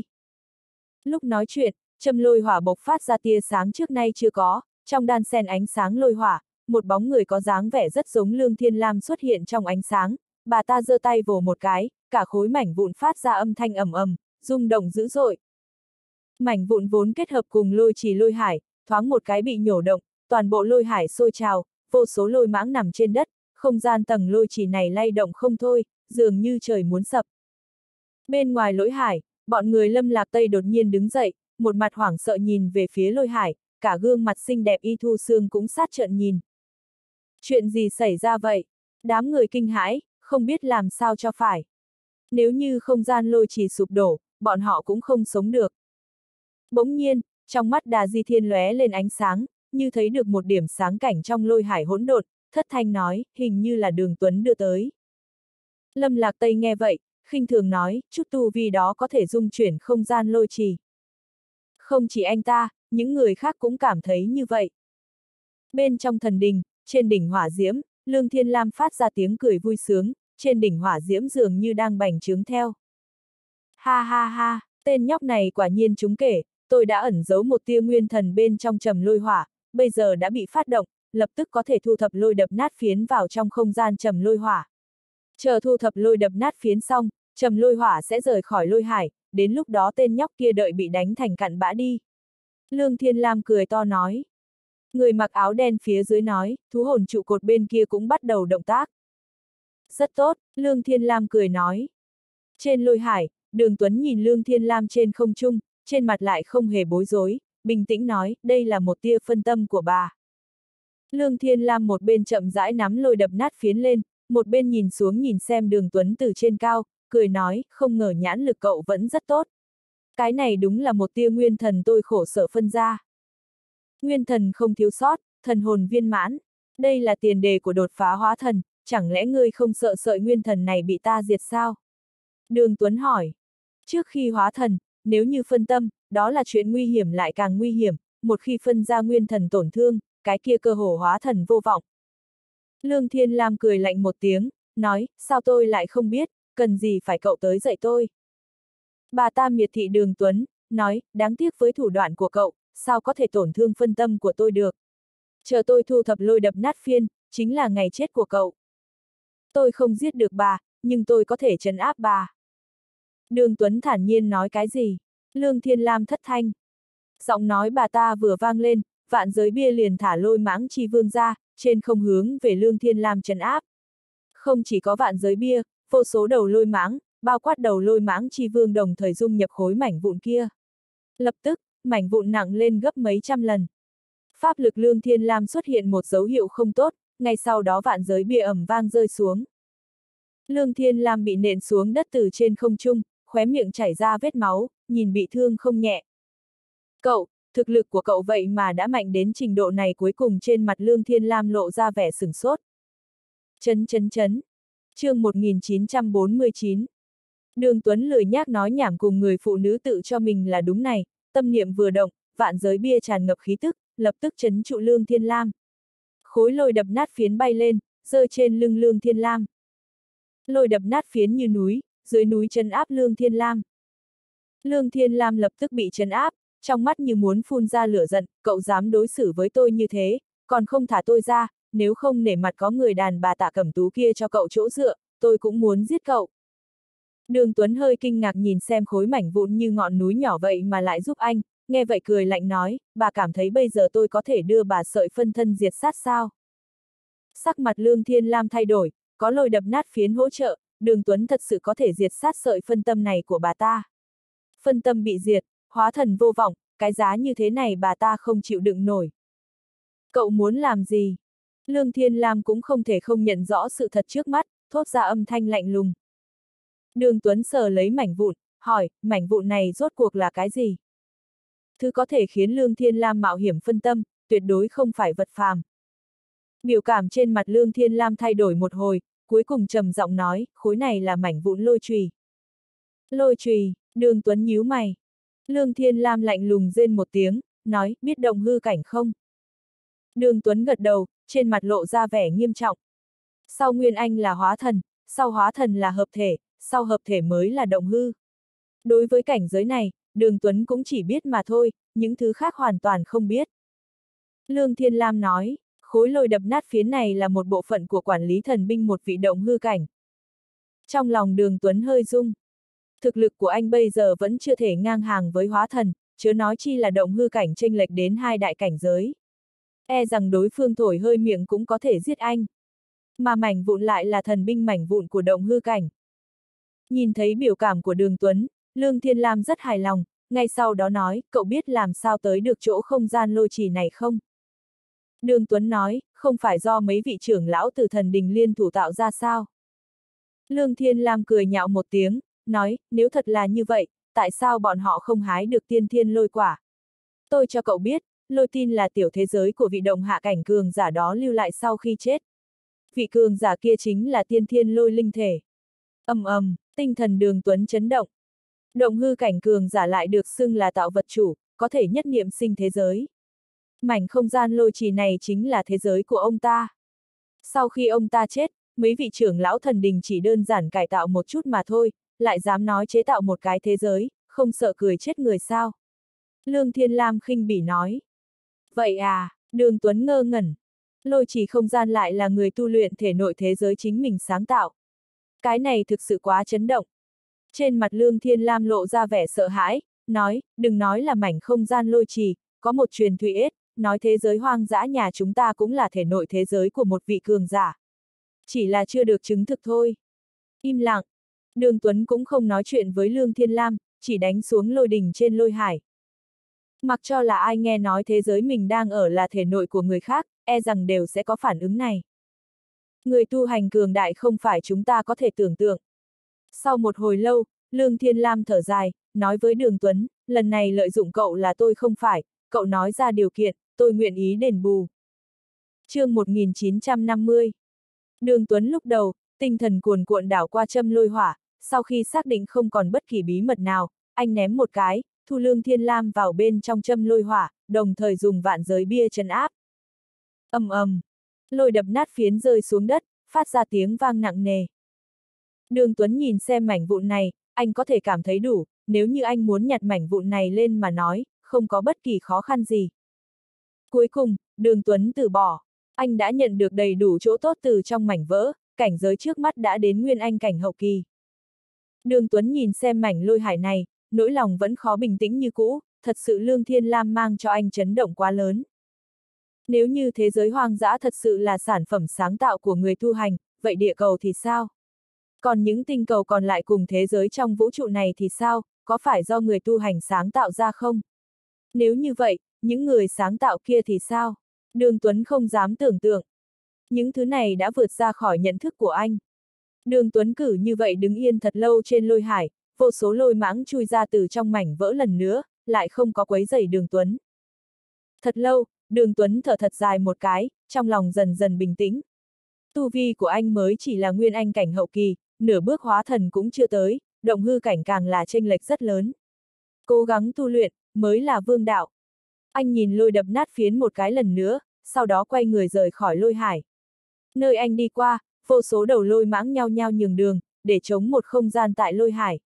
Lúc nói chuyện, châm lôi hỏa bộc phát ra tia sáng trước nay chưa có, trong đan xen ánh sáng lôi hỏa, một bóng người có dáng vẻ rất giống Lương Thiên Lam xuất hiện trong ánh sáng, bà ta giơ tay vồ một cái, cả khối mảnh vụn phát ra âm thanh ầm ầm, rung động dữ dội. Mảnh vụn vốn kết hợp cùng lôi trì lôi hải, thoáng một cái bị nhổ động, toàn bộ lôi hải sôi trào, vô số lôi mãng nằm trên đất, không gian tầng lôi trì này lay động không thôi, dường như trời muốn sập. Bên ngoài lôi hải, bọn người Lâm Lạc Tây đột nhiên đứng dậy, một mặt hoảng sợ nhìn về phía lôi hải, cả gương mặt xinh đẹp Y Thu Sương cũng sát trợn nhìn. Chuyện gì xảy ra vậy? Đám người kinh hãi, không biết làm sao cho phải. Nếu như không gian lôi trì sụp đổ, bọn họ cũng không sống được. Bỗng nhiên, trong mắt Đà Di Thiên lóe lên ánh sáng, như thấy được một điểm sáng cảnh trong lôi hải hỗn độn, thất thanh nói, hình như là Đường Tuấn đưa tới. Lâm Lạc Tây nghe vậy, khinh thường nói, chút tu vi đó có thể dung chuyển không gian lôi trì. Không chỉ anh ta, những người khác cũng cảm thấy như vậy. Bên trong thần đình, trên đỉnh hỏa diễm, Lương Thiên Lam phát ra tiếng cười vui sướng, trên đỉnh hỏa diễm dường như đang bành trướng theo. Ha ha ha, tên nhóc này quả nhiên trúng kể, tôi đã ẩn giấu một tia nguyên thần bên trong trầm lôi hỏa, bây giờ đã bị phát động, lập tức có thể thu thập lôi đập nát phiến vào trong không gian trầm lôi hỏa. Chờ thu thập lôi đập nát phiến xong, trầm lôi hỏa sẽ rời khỏi lôi hải, đến lúc đó tên nhóc kia đợi bị đánh thành cặn bã đi. Lương Thiên Lam cười to nói. Người mặc áo đen phía dưới nói, thú hồn trụ cột bên kia cũng bắt đầu động tác. Rất tốt, Lương Thiên Lam cười nói. Trên lôi hải, Đường Tuấn nhìn Lương Thiên Lam trên không trung, trên mặt lại không hề bối rối, bình tĩnh nói, đây là một tia phân tâm của bà. Lương Thiên Lam một bên chậm rãi nắm lôi đập nát phiến lên, một bên nhìn xuống nhìn xem Đường Tuấn từ trên cao, cười nói, không ngờ nhãn lực cậu vẫn rất tốt. Cái này đúng là một tia nguyên thần tôi khổ sở phân ra. Nguyên thần không thiếu sót, thần hồn viên mãn. Đây là tiền đề của đột phá hóa thần, chẳng lẽ ngươi không sợ sợi nguyên thần này bị ta diệt sao? Đường Tuấn hỏi. Trước khi hóa thần, nếu như phân tâm, đó là chuyện nguy hiểm lại càng nguy hiểm, một khi phân ra nguyên thần tổn thương, cái kia cơ hồ hóa thần vô vọng. Lương Thiên Lam cười lạnh một tiếng, nói, sao tôi lại không biết, cần gì phải cậu tới dạy tôi. Bà ta miệt thị Đường Tuấn, nói, đáng tiếc với thủ đoạn của cậu, sao có thể tổn thương phân tâm của tôi được. Chờ tôi thu thập lôi đập nát phiên, chính là ngày chết của cậu. Tôi không giết được bà, nhưng tôi có thể trấn áp bà. Đường Tuấn thản nhiên nói cái gì? Lương Thiên Lam thất thanh. Giọng nói bà ta vừa vang lên, vạn giới bia liền thả lôi mãng chi vương ra, trên không hướng về Lương Thiên Lam trấn áp. Không chỉ có vạn giới bia, vô số đầu lôi mãng, bao quát đầu lôi mãng chi vương đồng thời dung nhập khối mảnh vụn kia. Lập tức, mảnh vụn nặng lên gấp mấy trăm lần. Pháp lực Lương Thiên Lam xuất hiện một dấu hiệu không tốt, ngay sau đó vạn giới bia ầm vang rơi xuống. Lương Thiên Lam bị nện xuống đất từ trên không trung, khóe miệng chảy ra vết máu, nhìn bị thương không nhẹ. Cậu, thực lực của cậu vậy mà đã mạnh đến trình độ này, cuối cùng trên mặt Lương Thiên Lam lộ ra vẻ sửng sốt. Chấn. Chương 1949. Đường Tuấn lười nhác nói nhảm cùng người phụ nữ tự cho mình là đúng này, tâm niệm vừa động, vạn giới bia tràn ngập khí tức, lập tức trấn trụ Lương Thiên Lam. Khối lôi đập nát phiến bay lên, rơi trên lưng Lương Thiên Lam. Lôi đập nát phiến như núi, dưới núi trấn áp Lương Thiên Lam. Lương Thiên Lam lập tức bị trấn áp, trong mắt như muốn phun ra lửa giận, cậu dám đối xử với tôi như thế, còn không thả tôi ra, nếu không nể mặt có người đàn bà Tạ Cẩm Tú kia cho cậu chỗ dựa, tôi cũng muốn giết cậu. Đường Tuấn hơi kinh ngạc nhìn xem khối mảnh vụn như ngọn núi nhỏ vậy mà lại giúp anh, nghe vậy cười lạnh nói, bà cảm thấy bây giờ tôi có thể đưa bà sợi phân thân diệt sát sao? Sắc mặt Lương Thiên Lam thay đổi, có lôi đập nát phiến hỗ trợ, Đường Tuấn thật sự có thể diệt sát sợi phân tâm này của bà ta. Phân tâm bị diệt, hóa thần vô vọng, cái giá như thế này bà ta không chịu đựng nổi. Cậu muốn làm gì? Lương Thiên Lam cũng không thể không nhận rõ sự thật trước mắt, thốt ra âm thanh lạnh lùng. Đường Tuấn sờ lấy mảnh vụn, hỏi, mảnh vụn này rốt cuộc là cái gì? Thứ có thể khiến Lương Thiên Lam mạo hiểm phân tâm, tuyệt đối không phải vật phàm. Biểu cảm trên mặt Lương Thiên Lam thay đổi một hồi, cuối cùng trầm giọng nói, khối này là mảnh vụn lôi chùy. Lôi chùy, Đường Tuấn nhíu mày. Lương Thiên Lam lạnh lùng rên một tiếng, nói, biết động hư cảnh không? Đường Tuấn gật đầu, trên mặt lộ ra vẻ nghiêm trọng. Sau Nguyên Anh là hóa thần, sau hóa thần là hợp thể, sau hợp thể mới là động hư. Đối với cảnh giới này, Đường Tuấn cũng chỉ biết mà thôi, những thứ khác hoàn toàn không biết. Lương Thiên Lam nói, khối lôi đập nát phiến này là một bộ phận của quản lý thần binh một vị động hư cảnh. Trong lòng Đường Tuấn hơi rung. Thực lực của anh bây giờ vẫn chưa thể ngang hàng với hóa thần, chớ nói chi là động hư cảnh chênh lệch đến hai đại cảnh giới. E rằng đối phương thổi hơi miệng cũng có thể giết anh. Mà mảnh vụn lại là thần binh mảnh vụn của động hư cảnh. Nhìn thấy biểu cảm của Đường Tuấn, Lương Thiên Lam rất hài lòng, ngay sau đó nói, cậu biết làm sao tới được chỗ không gian lôi trì này không? Đường Tuấn nói, không phải do mấy vị trưởng lão từ thần đình liên thủ tạo ra sao? Lương Thiên Lam cười nhạo một tiếng, nói, nếu thật là như vậy, tại sao bọn họ không hái được tiên thiên lôi quả? Tôi cho cậu biết, lôi tin là tiểu thế giới của vị động hạ cảnh cường giả đó lưu lại sau khi chết. Vị cường giả kia chính là tiên thiên lôi linh thể. Tinh thần Đường Tuấn chấn động. Động hư cảnh cường giả lại được xưng là tạo vật chủ, có thể nhất niệm sinh thế giới. Mảnh không gian lôi trì này chính là thế giới của ông ta. Sau khi ông ta chết, mấy vị trưởng lão thần đình chỉ đơn giản cải tạo một chút mà thôi, lại dám nói chế tạo một cái thế giới, không sợ cười chết người sao? Lương Thiên Lam khinh bỉ nói. Vậy à, Đường Tuấn ngơ ngẩn. Lôi trì không gian lại là người tu luyện thể nội thế giới chính mình sáng tạo. Cái này thực sự quá chấn động. Trên mặt Lương Thiên Lam lộ ra vẻ sợ hãi, nói, đừng nói là mảnh không gian lôi trì, có một truyền thuyết, nói thế giới hoang dã nhà chúng ta cũng là thể nội thế giới của một vị cường giả. Chỉ là chưa được chứng thực thôi. Im lặng. Đường Tuấn cũng không nói chuyện với Lương Thiên Lam, chỉ đánh xuống lôi đỉnh trên lôi hải. Mặc cho là ai nghe nói thế giới mình đang ở là thể nội của người khác, e rằng đều sẽ có phản ứng này. Người tu hành cường đại không phải chúng ta có thể tưởng tượng. Sau một hồi lâu, Lương Thiên Lam thở dài, nói với Đường Tuấn, lần này lợi dụng cậu là tôi không phải, cậu nói ra điều kiện, tôi nguyện ý đền bù. Chương 1950. Đường Tuấn lúc đầu, tinh thần cuồn cuộn đảo qua châm lôi hỏa, sau khi xác định không còn bất kỳ bí mật nào, anh ném một cái, thu Lương Thiên Lam vào bên trong châm lôi hỏa, đồng thời dùng vạn giới bia trấn áp. Ầm ầm, lôi đập nát phiến rơi xuống đất, phát ra tiếng vang nặng nề. Đường Tuấn nhìn xem mảnh vụn này, anh có thể cảm thấy đủ, nếu như anh muốn nhặt mảnh vụn này lên mà nói, không có bất kỳ khó khăn gì. Cuối cùng, Đường Tuấn từ bỏ, anh đã nhận được đầy đủ chỗ tốt từ trong mảnh vỡ, cảnh giới trước mắt đã đến nguyên anh cảnh hậu kỳ. Đường Tuấn nhìn xem mảnh lôi hải này, nỗi lòng vẫn khó bình tĩnh như cũ, thật sự Lương Thiên Lam mang cho anh chấn động quá lớn. Nếu như thế giới hoang dã thật sự là sản phẩm sáng tạo của người tu hành, vậy địa cầu thì sao? Còn những tinh cầu còn lại cùng thế giới trong vũ trụ này thì sao, có phải do người tu hành sáng tạo ra không? Nếu như vậy, những người sáng tạo kia thì sao? Đường Tuấn không dám tưởng tượng. Những thứ này đã vượt ra khỏi nhận thức của anh. Đường Tuấn cử như vậy đứng yên thật lâu trên lôi hải, vô số lôi mãng chui ra từ trong mảnh vỡ lần nữa, lại không có quấy rầy Đường Tuấn. Thật lâu, Đường Tuấn thở thật dài một cái, trong lòng dần dần bình tĩnh. Tu vi của anh mới chỉ là nguyên anh cảnh hậu kỳ, nửa bước hóa thần cũng chưa tới, động hư cảnh càng là chênh lệch rất lớn. Cố gắng tu luyện, mới là vương đạo. Anh nhìn lôi đập nát phiến một cái lần nữa, sau đó quay người rời khỏi lôi hải. Nơi anh đi qua, vô số đầu lôi mãng nhao nhao nhường đường, để chống một không gian tại lôi hải.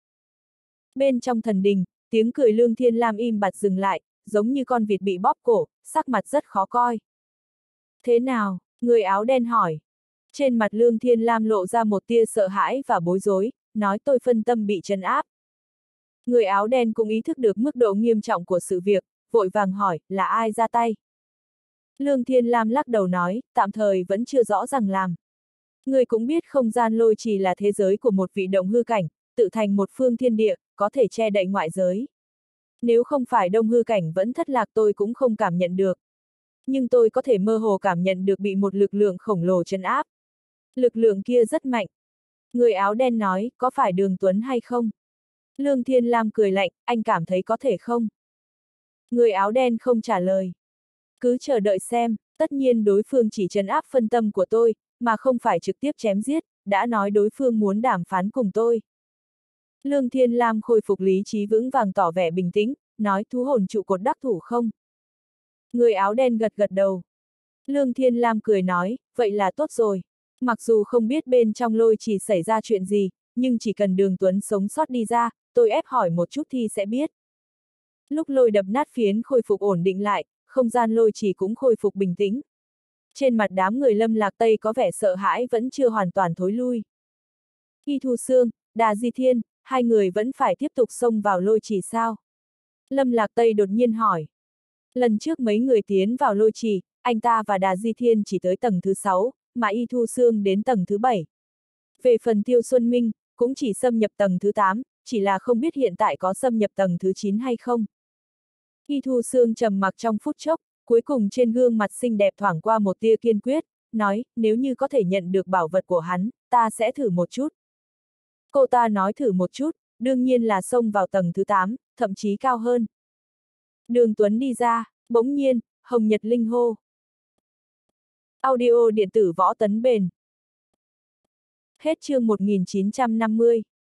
Bên trong thần đình, tiếng cười Lương Thiên Lam im bặt dừng lại, giống như con vịt bị bóp cổ, sắc mặt rất khó coi. Thế nào? Người áo đen hỏi. Trên mặt Lương Thiên Lam lộ ra một tia sợ hãi và bối rối, nói tôi phân tâm bị trấn áp. Người áo đen cũng ý thức được mức độ nghiêm trọng của sự việc, vội vàng hỏi, là ai ra tay? Lương Thiên Lam lắc đầu nói, tạm thời vẫn chưa rõ ràng làm. Người cũng biết không gian lôi trì là thế giới của một vị động hư cảnh, tự thành một phương thiên địa, có thể che đậy ngoại giới. Nếu không phải đông hư cảnh vẫn thất lạc tôi cũng không cảm nhận được. Nhưng tôi có thể mơ hồ cảm nhận được bị một lực lượng khổng lồ trấn áp. Lực lượng kia rất mạnh. Người áo đen nói, có phải Đường Tuấn hay không? Lương Thiên Lam cười lạnh, anh cảm thấy có thể không? Người áo đen không trả lời. Cứ chờ đợi xem, tất nhiên đối phương chỉ trấn áp phân tâm của tôi, mà không phải trực tiếp chém giết, đã nói đối phương muốn đàm phán cùng tôi. Lương Thiên Lam khôi phục lý trí vững vàng tỏ vẻ bình tĩnh, nói thú hồn trụ cột đắc thủ không? Người áo đen gật gật đầu. Lương Thiên Lam cười nói, vậy là tốt rồi. Mặc dù không biết bên trong lôi chỉ xảy ra chuyện gì, nhưng chỉ cần Đường Tuấn sống sót đi ra, tôi ép hỏi một chút thì sẽ biết. Lúc lôi đập nát phiến khôi phục ổn định lại, không gian lôi chỉ cũng khôi phục bình tĩnh. Trên mặt đám người Lâm Lạc Tây có vẻ sợ hãi vẫn chưa hoàn toàn thối lui. Y Thu Sương, Đà Di Thiên, hai người vẫn phải tiếp tục xông vào lôi chỉ sao? Lâm Lạc Tây đột nhiên hỏi. Lần trước mấy người tiến vào lôi trì, anh ta và Đà Di Thiên chỉ tới tầng thứ 6, mà Y Thu Sương đến tầng thứ 7. Về phần Tiêu Xuân Minh, cũng chỉ xâm nhập tầng thứ 8, chỉ là không biết hiện tại có xâm nhập tầng thứ 9 hay không. Y Thu Sương trầm mặc trong phút chốc, cuối cùng trên gương mặt xinh đẹp thoảng qua một tia kiên quyết, nói, nếu như có thể nhận được bảo vật của hắn, ta sẽ thử một chút. Cô ta nói thử một chút, đương nhiên là xông vào tầng thứ 8, thậm chí cao hơn. Đường Tuấn đi ra, bỗng nhiên, Hồng Nhật Linh hô. Audio điện tử võ tấn bền. Hết chương 1950.